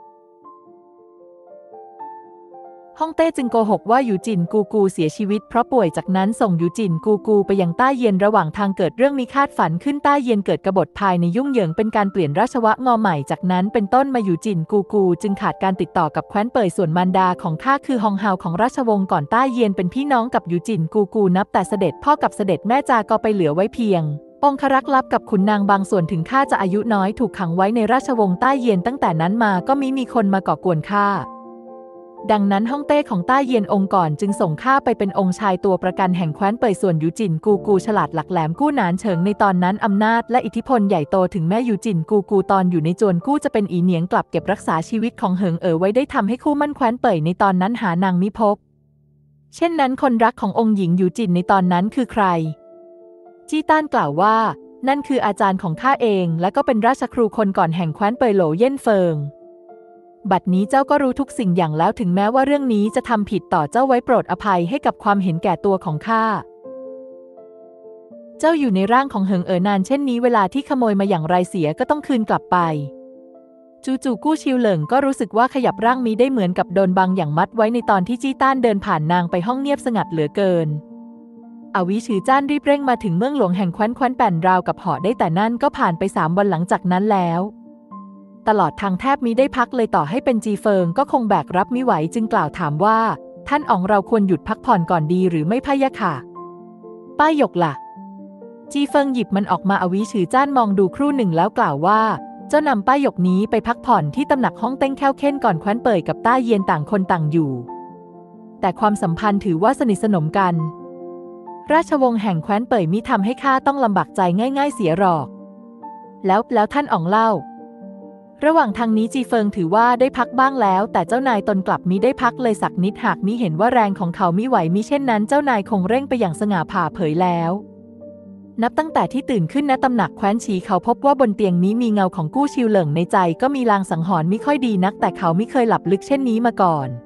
ฮ่องเต้จึงโกหกว่าหยูจินกูกูเสียชีวิตเพราะป่วยจากนั้นส่งหยูจินกูกูไปยังต้าเยียนระหว่างทางเกิดเรื่องมิคาดฝันขึ้นต้าเยียนเกิดกบฏภายในยุ่งเหยิงเป็นการเปลี่ยนราชวะงอใหม่จากนั้นเป็นต้นมาหยูจินกูกูจึงขาดการติดต่อกับแคว้นเป่ยส่วนมารดาของข้าคือฮองเฮาของราชวงศ์ก่อนต้าเยียนเป็นพี่น้องกับหยูจินกูกูนับแต่เสด็จพ่อกับเสด็จแม่จาก็ไปเหลือไว้เพียงองครักษ์ลับกับขุนนางบางส่วนถึงข้าจะอายุน้อยถูกขังไว้ในราชวงศ์ต้าเยียนตั้งแต่นั้นมาก็มิมีคนมาก่อกวนข้าดังนั้นฮ่องเต้ของต้าเยียนองค์ก่อนจึงส่งข้าไปเป็นองค์ชายตัวประกันแห่งแคว้นเป่ยส่วนหยูจินกูกูฉลาดหลักแหลมกู้หนานเฉิงในตอนนั้นอำนาจและอิทธิพลใหญ่โตถึงแม้หยูจินกูกูตอนอยู่ในจวนกู้จะเป็นอีเหนียงกลับเก็บรักษาชีวิตของเหิงไว้ได้ทำให้คู่มั่นแคว้นเป่ยในตอนนั้นหานางมิพบเช่นนั้นคนรักขององค์หญิงหยูจินในตอนนั้นคือใครจี้ต้านกล่าวว่านั่นคืออาจารย์ของข้าเองและก็เป็นราชครูคนก่อนแห่งแคว้นเป่ยโหลเย่นเฟิงบัดนี้เจ้าก็รู้ทุกสิ่งอย่างแล้วถึงแม้ว่าเรื่องนี้จะทำผิดต่อเจ้าไว้โปรดอภัยให้กับความเห็นแก่ตัวของข้าเจ้าอยู่ในร่างของเหิงนานเช่นนี้เวลาที่ขโมยมาอย่างไรเสียก็ต้องคืนกลับไปจู่ๆกู้ชิวเหลิงก็รู้สึกว่าขยับร่างมีได้เหมือนกับโดนบังอย่างมัดไว้ในตอนที่จี้ต้านเดินผ่านนางไปห้องเงียบสงัดเหลือเกินอวิชือจ้านรีบเร่งมาถึงเมืองหลวงแห่งแคว้นแป่นราวกับเหาะได้แต่นั่นก็ผ่านไป3 วันหลังจากนั้นแล้วตลอดทางแทบมิได้พักเลยต่อให้เป็นจีเฟิงก็คงแบกรับมิไหวจึงกล่าวถามว่าท่านอ๋องเราควรหยุดพักผ่อนก่อนดีหรือไม่พะยะค่ะป้ายหยกล่ะจีเฟิงหยิบมันออกมาอวิชือจ้านมองดูครู่หนึ่งแล้วกล่าวว่าเจ้านำป้ายหยกนี้ไปพักผ่อนที่ตำหนักฮ่องเต้งแค่วเค้นก่อนแคว้นเป่ยกับต้าเยียนต่างคนต่างอยู่แต่ความสัมพันธ์ถือว่าสนิทสนมกันราชวงศ์แห่งแคว้นเป่ยมิทำให้ข้าต้องลำบากใจง่ายๆเสียหรอกแล้วท่านอ๋องเล่าระหว่างทางนี้จีเฟิงถือว่าได้พักบ้างแล้วแต่เจ้านายตนกลับมิได้พักเลยสักนิดหากมิเห็นว่าแรงของเขามิไหวมิเช่นนั้นเจ้านายคงเร่งไปอย่างสง่าผ่าเผยแล้วนับตั้งแต่ที่ตื่นขึ้นณตำหนักแคว้นฉีเขาพบว่าบนเตียงนี้มีเงาของกู้ชิวเหลิงในใจก็มีลางสังหรณ์มิค่อยดีนักแต่เขาไม่เคยหลับลึกเช่นนี้มาก่อน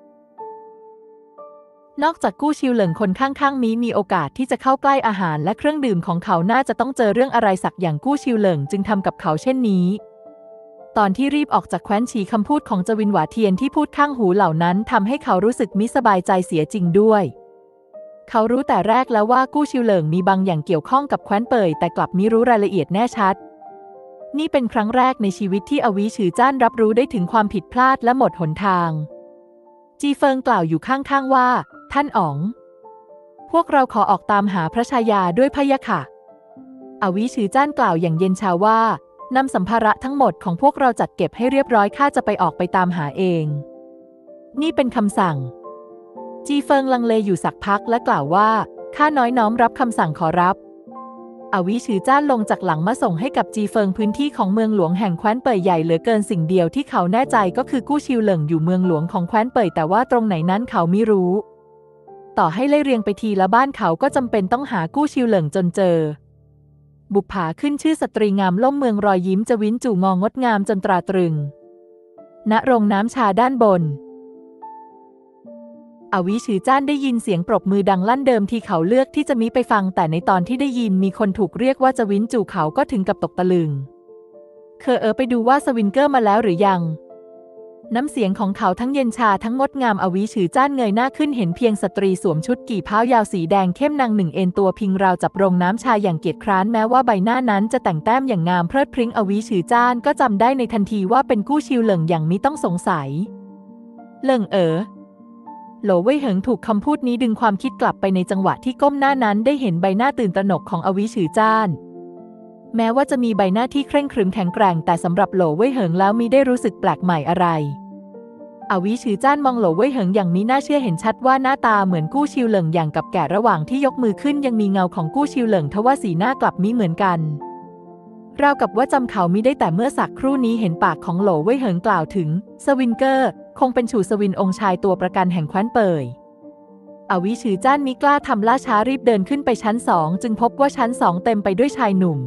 นอกจากกู้ชิวเหลิงคนข้างๆมีโอกาสที่จะเข้าใกล้อาหารและเครื่องดื่มของเขาน่าจะต้องเจอเรื่องอะไรสักอย่างกู้ชิวเหลิงจึงทำกับเขาเช่นนี้ตอนที่รีบออกจากแคว้นฉีคำพูดของจวินหวาเทียนที่พูดข้างหูเหล่านั้นทำให้เขารู้สึกมิสบายใจเสียจริงด้วยเขารู้แต่แรกแล้วว่ากู้ชิวเหลิงมีบางอย่างเกี่ยวข้องกับแคว้นเป่ยแต่กลับมิรู้รายละเอียดแน่ชัดนี่เป็นครั้งแรกในชีวิตที่อวิชือจ้านรับรู้ได้ถึงความผิดพลาดและหมดหนทางจีเฟิงกล่าวอยู่ข้างๆว่าท่านอ๋องพวกเราขอออกตามหาพระชายาด้วยพะยะค่ะอวิชือจ้านกล่าวอย่างเย็นชาว่านำสัมภาระทั้งหมดของพวกเราจัดเก็บให้เรียบร้อยข้าจะไปออกไปตามหาเองนี่เป็นคำสั่งจีเฟิงลังเลอยู่สักพักและกล่าวว่าข้าน้อยน้อมรับคำสั่งขอรับอวิชือจ้านลงจากหลังมาส่งให้กับจีเฟิงพื้นที่ของเมืองหลวงแห่งแคว้นเป่ยใหญ่เหลือเกินสิ่งเดียวที่เขาแน่ใจก็คือกู้ชิวเหลิงอยู่เมืองหลวงของแคว้นเป่ยแต่ว่าตรงไหนนั้นเขาไม่รู้ต่อให้ไล่เรียงไปทีละบ้านเขาก็จำเป็นต้องหากู้ชิวเหลิงจนเจอบุปผาขึ้นชื่อสตรีงามล่มเมืองรอยยิ้มจะวิ้นจู่งงดงามจนตราตรึงณโรงน้ำชาด้านบนอวิชือจ้านได้ยินเสียงปรบมือดังลั่นเดิมที่เขาเลือกที่จะมิไปฟังแต่ในตอนที่ได้ยินมีคนถูกเรียกว่าจะวิ้นจู่เขาก็ถึงกับตกตะลึงไปดูว่าสวินเกอร์มาแล้วหรือยังน้ำเสียงของเขาทั้งเย็นชาทั้งงดงามอวิชือจ้านเงยหน้าขึ้นเห็นเพียงสตรีสวมชุดกี่เพ้ายาวสีแดงเข้มนางหนึ่งเอนตัวพิงราวจับโรงน้ำชาอย่างเกียจคร้านแม้ว่าใบหน้านั้นจะแต่งแต้มอย่างงามเพลิดพริ้งอวิชือจ้านก็จำได้ในทันทีว่าเป็นกู้ชิวเหลิงอย่างมิต้องสงสัยเหลิงโหลเว่ยเหิงถูกคำพูดนี้ดึงความคิดกลับไปในจังหวะที่ก้มหน้านั้นได้เห็นใบหน้าตื่นตระหนกของอวิฉือจ้านแม้ว่าจะมีใบหน้าที่เคร่งครึมแข็งแกร่งแต่สำหรับโหลเว่ยเหิงแล้วมิได้รู้สึกแปลกใหม่อะไรอวิฉือจ้านมองโหลเว่ยเหิงอย่างมิน่าเชื่อเห็นชัดว่าหน้าตาเหมือนกู้ชิวเหลิงอย่างกับแก่ระหว่างที่ยกมือขึ้นยังมีเงาของกู้ชิวเหลิงทว่าสีหน้ากลับมิเหมือนกันราวกับว่าจำเขามิได้แต่เมื่อสักครู่นี้เห็นปากของโหลเว่ยเหิงกล่าวถึงสวินเกอร์คงเป็นฉู่สวินองค์ชายตัวประกันแห่งแคว้นเป่ยอวิฉือจ้านมิกล้าทำล่าช้ารีบเดินขึ้นไปชั้น2จึงพบว่าชั้น2เต็มไปด้วยชายหนุ่ม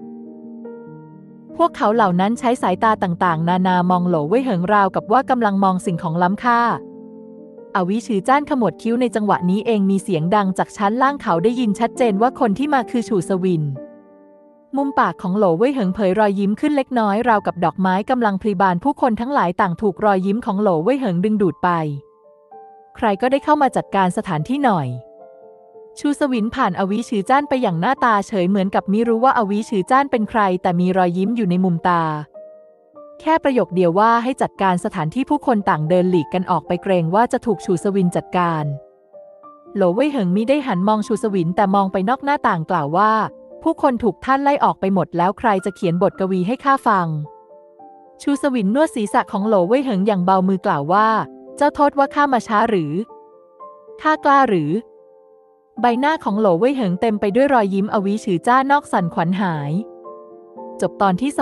พวกเขาเหล่านั้นใช้สายตาต่างๆนานามองโหลเว่ยเหิงราวกับว่ากำลังมองสิ่งของล้ำค่าอวิฉือจ้านขมวดคิ้วในจังหวะนี้เองมีเสียงดังจากชั้นล่างเขาได้ยินชัดเจนว่าคนที่มาคือฉู่สวินมุมปากของโหลเว่ยเหิงเผยรอยยิ้มขึ้นเล็กน้อยราวกับดอกไม้กำลังพลีบานผู้คนทั้งหลายต่างถูกรอยยิ้มของโหลเว่ยเหิงดึงดูดไปใครก็ได้เข้ามาจัดการสถานที่หน่อยชูสวินผ่านอวิฉือจ้านไปอย่างหน้าตาเฉยเหมือนกับมิรู้ว่าอวิฉือจ้านเป็นใครแต่มีรอยยิ้มอยู่ในมุมตาแค่ประโยคเดียวว่าให้จัดการสถานที่ผู้คนต่างเดินหลีกกันออกไปเกรงว่าจะถูกชูสวินจัดการโหลเว่ยเหิงมิได้หันมองชูสวินแต่มองไปนอกหน้าต่างกล่าวว่าผู้คนถูกท่านไล่ออกไปหมดแล้วใครจะเขียนบทกวีให้ข้าฟังชูสวินนวดศีรษะของโหลเว่ยเหิงอย่างเบามือกล่าวว่าเจ้าโทษว่าข้ามาช้าหรือข้ากล้าหรือใบหน้าของโหลเว่ยเหิงเต็มไปด้วยรอยยิ้มอวิฉือจ้านอกสั่นขวัญหายจบตอนที่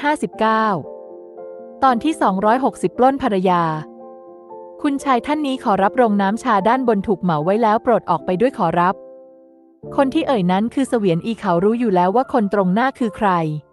259ตอนที่260ปล้นภรรยาคุณชายท่านนี้ขอรับโรงน้ำชาด้านบนถูกเหมาไว้แล้วโปรดออกไปด้วยขอรับคนที่เอ่ยนั้นคือเสวียนอีเขารู้อยู่แล้วว่าคนตรงหน้าคือใคร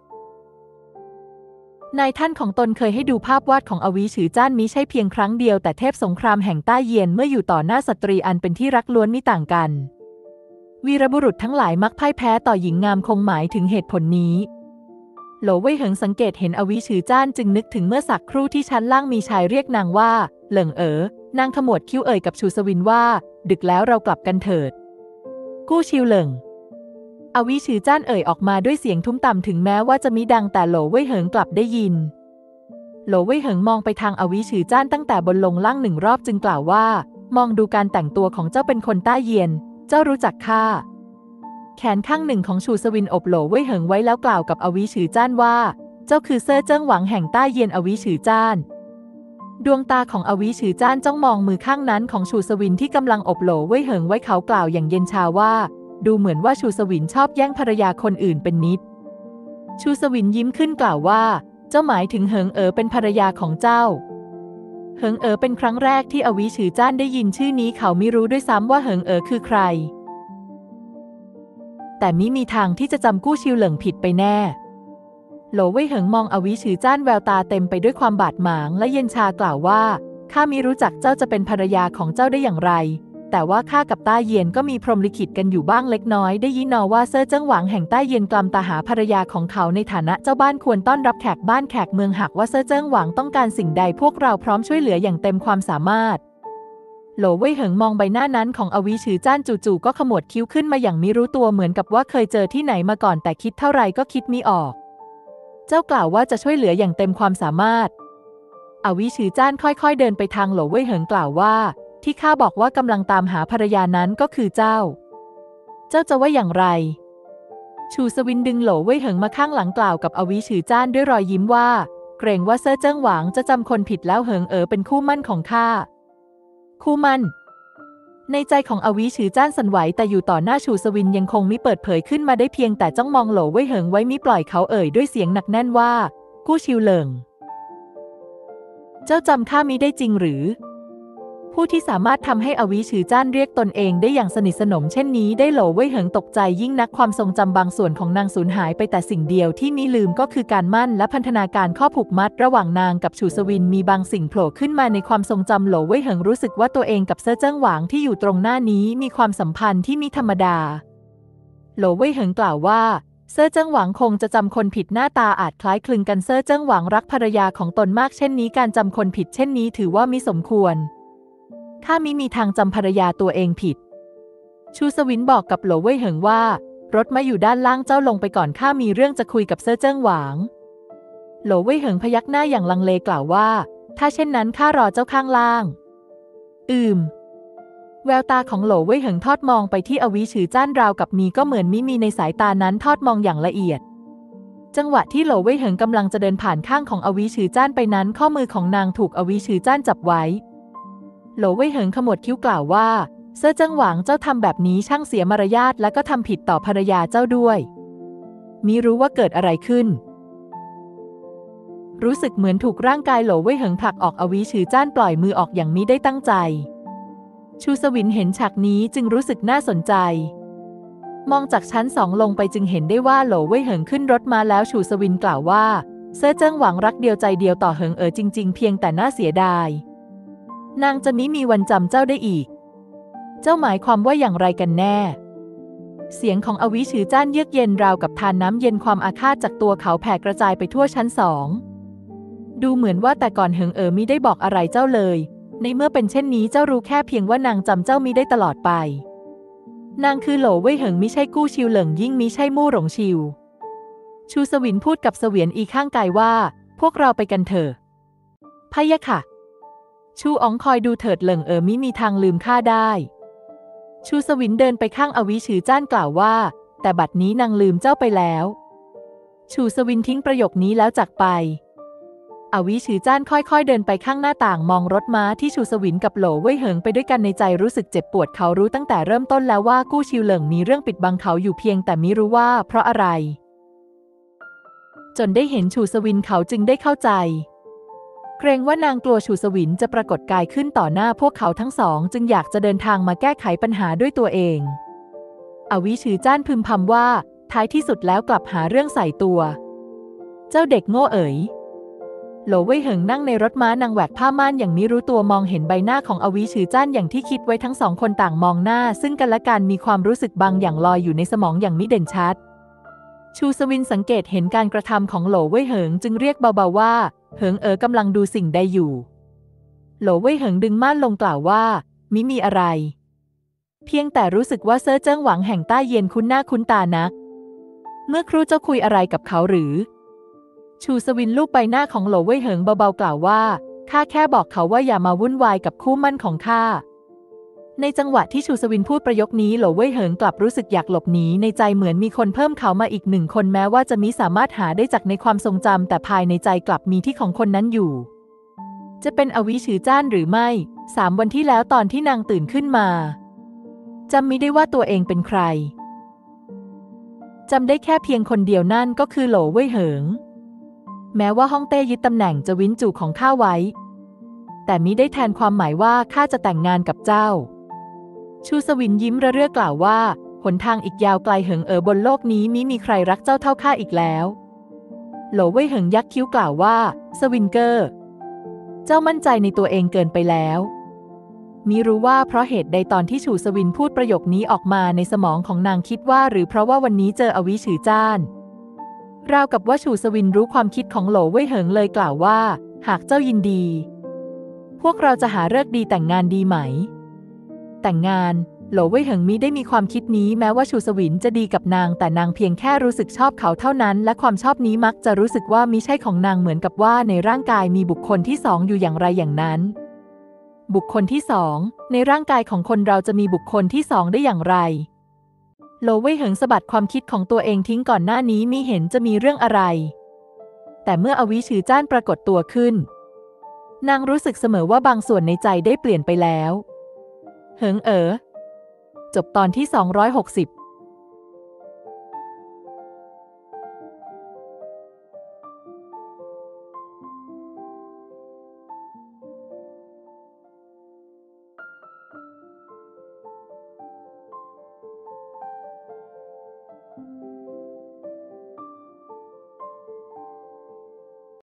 นายท่านของตนเคยให้ดูภาพวาดของอวิฉือจ้านมิใช่เพียงครั้งเดียวแต่เทพสงครามแห่งต้าเยียนเมื่ออยู่ต่อหน้าสตรีอันเป็นที่รักล้วนมิต่างกันวีรบุรุษทั้งหลายมักพ่ายแพ้ต่อหญิงงามคงหมายถึงเหตุผลนี้โหลเว่ยเหิงสังเกตเห็นอวิฉือจ้านจึงนึกถึงเมื่อสักครู่ที่ชั้นล่างมีชายเรียกนางว่าเหลิงนางขมวดคิ้วเอ่ยกับชูสวินว่าดึกแล้วเรากลับกันเถิดกู้ชิวเหลิงอวิฉือจ้านเอ่ยออกมาด้วยเสียงทุ้มต่ำถึงแม้ว่าจะมิดังแต่โหลเว่ยเหิงกลับได้ยินโหลเว่ยเหิงมองไปทางอวิฉือจ้านตั้งแต่บนลงล่าง1 รอบจึงกล่าวว่ามองดูการแต่งตัวของเจ้าเป็นคนต้าเยียนเจ้ารู้จักข้าแขนข้างหนึ่งของชูสวินอบโหลเว่ยเหิงไว้แล้วกล่าวกับอวิฉือจ้านว่าเจ้าคือเซ่อเจิ้งหวังแห่งต้าเยียนอวิฉือจ้านดวงตาของอวิฉือจ้านจ้องมองมือข้างนั้นของชูสวินที่กำลังอบโหลเว่ยเหิงไว้เขากล่าวอย่างเย็นชาว่าดูเหมือนว่าชูสวินชอบแย่งภรรยาคนอื่นเป็นนิดชูสวินยิ้มขึ้นกล่าวว่าเจ้าหมายถึงเหิงเป็นภรรยาของเจ้าเหิงเป็นครั้งแรกที่อวิฉือจ้านได้ยินชื่อนี้เขาไม่รู้ด้วยซ้ำว่าเหิงคือใครแต่มิมีทางที่จะจำกู้ชิวเหลิงผิดไปแน่โหลเว่ยเหิงมองอวิฉือจ้านแววตาเต็มไปด้วยความบาดหมางและเย็นชากล่าวว่าข้ามิรู้จักเจ้าจะเป็นภรรยาของเจ้าได้อย่างไรแต่ว่าข้ากับต้าเยียนก็มีพรหมลิขิตกันอยู่บ้างเล็กน้อยได้ยินว่าเซ่อเจิ้งหวังแห่งต้าเยียนกลัมตาหาภรรยาของเขาในฐานะเจ้าบ้านควรต้อนรับแขกบ้านแขกเมืองหากว่าเซ่อเจิ้งหวังต้องการสิ่งใดพวกเราพร้อมช่วยเหลืออย่างเต็มความสามารถโหลเว่ยเหิงมองใบหน้านั้นของอวิฉือจ้านจู่ๆก็ขมวดคิ้วขึ้นมาอย่างมิรู้ตัวเหมือนกับว่าเคยเจอที่ไหนมาก่อนแต่คิดเท่าไรก็คิดมิออกเจ้ากล่าวว่าจะช่วยเหลืออย่างเต็มความสามารถอวิฉือจ้านค่อยๆเดินไปทางโหลเว่ยเหิงกล่าวว่าที่ข้าบอกว่ากำลังตามหาภรรยานั้นก็คือเจ้าจะว่าอย่างไรชูสวินดึงโหลเว่ยเหิงมาข้างหลังกล่าวกับอวิฉือจ้านด้วยรอยยิ้มว่าเกรงว่าเซ่อเจิ้งหวังจะจำคนผิดแล้วเหิงเป็นคู่มั่นของข้าคู่มั่นในใจของอวิฉือจ้านสั่นไหวแต่อยู่ต่อหน้าชูสวินยังคงมิเปิดเผยขึ้นมาได้เพียงแต่จ้องมองโหลเว่ยเหิงไว้มิปล่อยเขาด้วยเสียงหนักแน่นว่ากู้ชิวเหลิงเจ้าจำข้ามิได้จริงหรือผู้ที่สามารถทำให้อวิฉือจ้านเรียกตนเองได้อย่างสนิทสนมเช่นนี้ได้โหลเว่ยเหิงตกใจยิ่งนักความทรงจำบางส่วนของนางสูญหายไปแต่สิ่งเดียวที่มิลืมก็คือการมั่นและพันธนาการข้อผูกมัดระหว่างนางกับชูสวินมีบางสิ่งโผล่ขึ้นมาในความทรงจำโหลเว่ยเหิงรู้สึกว่าตัวเองกับเซ่อเจิ้งหวางที่อยู่ตรงหน้านี้มีความสัมพันธ์ที่มิธรรมดาโหลเว่ยเหิงกล่าวว่าเซ่อเจิ้งหวางคงจะจำคนผิดหน้าตาอาจคล้ายคลึงกันเซ่อเจิ้งหวางรักภรรยาของตนมากเช่นนี้การจำคนผิดเช่นนี้ถือว่ามิสมควรข้ามิมีทางจำภรรยาตัวเองผิดชูสวินบอกกับโหลเว่ยเหิงว่ารถมาอยู่ด้านล่างเจ้าลงไปก่อนข้ามีเรื่องจะคุยกับเซ่อเจิ้งหวางโหลเว่ยเหิงพยักหน้าอย่างลังเลกล่าวว่าถ้าเช่นนั้นข้ารอเจ้าข้างล่างแววตาของโหลเว่ยเหิงทอดมองไปที่อวีฉือจ้านราวกับมีก็เหมือนมิมีในสายตานั้นทอดมองอย่างละเอียดจังหวะที่โหลเว่ยเหิงกำลังจะเดินผ่านข้างของอวีฉือจ้านไปนั้นข้อมือของนางถูกอวีฉือจ้านจับไว้โหลเว่ยเหิงขมวดคิ้วกล่าวว่าเซ่อเจิ้งหวางเจ้าทำแบบนี้ช่างเสียมารยาทและก็ทำผิดต่อภรรยาเจ้าด้วยมิรู้ว่าเกิดอะไรขึ้นรู้สึกเหมือนถูกร่างกายโหลเว่ยเหิงผลักออกอวีฉือจ้านปล่อยมือออกอย่างมิได้ตั้งใจชูสวินเห็นฉากนี้จึงรู้สึกน่าสนใจมองจากชั้น2ลงไปจึงเห็นได้ว่าโหลเว่ยเหิงขึ้นรถมาแล้วชูสวินกล่าวว่าเซ่อเจิ้งหวังรักเดียวใจเดียวต่อเหิงจริงๆเพียงแต่น่าเสียดายนางจะมิมีวันจำเจ้าได้อีกเจ้าหมายความว่าอย่างไรกันแน่เสียงของอวิฉือจ้านเยือกเย็นราวกับทานน้ำเย็นความอาฆาตจากตัวเขาแผ่กระจายไปทั่วชั้น2ดูเหมือนว่าแต่ก่อนเหิงมิได้บอกอะไรเจ้าเลยในเมื่อเป็นเช่นนี้เจ้ารู้แค่เพียงว่านางจำเจ้ามิได้ตลอดไปนางคือโหลเว่ยเหิงมิใช่กู้ชิวเหลิงยิ่งมิใช่มู่หลงชิวชูสวินพูดกับเสวียนอีข้างกายว่าพวกเราไปกันเถอะพะยะค่ะชูอ๋องคอยดูเถิดเหลิงมิมีทางลืมข้าได้ชูสวินเดินไปข้างอวิฉือจ้านกล่าวว่าแต่บัดนี้นางลืมเจ้าไปแล้วชูสวินทิ้งประโยคนี้แล้วจากไปอวิฉือจ้านค่อยๆเดินไปข้างหน้าต่างมองรถม้าที่ชูสวินกับโหลเว่ยเหิงไปด้วยกันในใจรู้สึกเจ็บปวดเขารู้ตั้งแต่เริ่มต้นแล้วว่ากู้ชิวเหลิงมีเรื่องปิดบังเขาอยู่เพียงแต่มิรู้ว่าเพราะอะไรจนได้เห็นชูสวินเขาจึงได้เข้าใจเกรงว่านางกลัวชูสวินจะปรากฏกายขึ้นต่อหน้าพวกเขาทั้งสองจึงอยากจะเดินทางมาแก้ไขปัญหาด้วยตัวเองอวิฉือจ้านพึมพำว่าท้ายที่สุดแล้วกลับหาเรื่องใส่ตัวเจ้าเด็กโง่โหลเว่ยเหิงนั่งในรถม้านางแหวกผ้าม่านอย่างมิรู้ตัวมองเห็นใบหน้าของอวิฉือจ้านอย่างที่คิดไว้ทั้งสองคนต่างมองหน้าซึ่งกันและกันมีความรู้สึกบางอย่างลอยอยู่ในสมองอย่างมิเด่นชัดชูสวินสังเกตเห็นการกระทำของโหลเว่ยเหิงจึงเรียกเบาๆว่าเหิงกำลังดูสิ่งใดอยู่โหลเว่ยเหิงดึงม่านลงกล่าวว่ามิมีอะไรเพียงแต่รู้สึกว่าเซ่อเจิ้งหวังแห่งต้าเย็นคุ้นหน้าคุ้นตานักเมื่อครู่เจ้าคุยอะไรกับเขาหรือชูสวินลูบใบหน้าของโหลเว่ยเหิงเบาๆกล่าวว่าข้าแค่บอกเขาว่าอย่ามาวุ่นวายกับคู่มั่นของข้าในจังหวะที่ชูสวินพูดประโยคนี้โหลเว่ยเหิงกลับรู้สึกอยากหลบหนีในใจเหมือนมีคนเพิ่มเขามาอีกหนึ่งคนแม้ว่าจะมิสามารถหาได้จากในความทรงจำแต่ภายในใจกลับมีที่ของคนนั้นอยู่จะเป็นอวิฉือจ้านหรือไม่3 วันที่แล้วตอนที่นางตื่นขึ้นมาจำมิได้ว่าตัวเองเป็นใครจำได้แค่เพียงคนเดียวนั่นก็คือโหลเว่ยเหิงแม้ว่าฮ่องเต้ยึดตำแหน่งจะวินจูของข้าไว้แต่มิได้แทนความหมายว่าข้าจะแต่งงานกับเจ้าชูสวินยิ้มระเรื่อกล่าวว่าหนทางอีกยาวไกลเหิงบนโลกนี้มิมีใครรักเจ้าเท่าข้าอีกแล้วโหลเว่ยเหิงยักคิ้วกล่าวว่าสวินเกอร์เจ้ามั่นใจในตัวเองเกินไปแล้วมิรู้ว่าเพราะเหตุใดตอนที่ชูสวินพูดประโยคนี้ออกมาในสมองของนางคิดว่าหรือเพราะว่าวันนี้เจออวิฉือจ้านราวกับว่าชูสวินรู้ความคิดของโหลเว่ยเหิงเลยกล่าวว่าหากเจ้ายินดีพวกเราจะหาฤกษ์ดีแต่งงานดีไหมแต่งงานโหลเว่ยเหิงมิได้มีความคิดนี้แม้ว่าชูสวินจะดีกับนางแต่นางเพียงแค่รู้สึกชอบเขาเท่านั้นและความชอบนี้มักจะรู้สึกว่ามิใช่ของนางเหมือนกับว่าในร่างกายมีบุคคลที่2อยู่อย่างไรอย่างนั้นบุคคลที่2ในร่างกายของคนเราจะมีบุคคลที่2ได้อย่างไรโหลเว่ยเหิงสะบัดความคิดของตัวเองทิ้งก่อนหน้านี้มิเห็นจะมีเรื่องอะไรแต่เมื่ออวิฉือจ้านปรากฏตัวขึ้นนางรู้สึกเสมอว่าบางส่วนในใจได้เปลี่ยนไปแล้วเหิงจบตอนที่260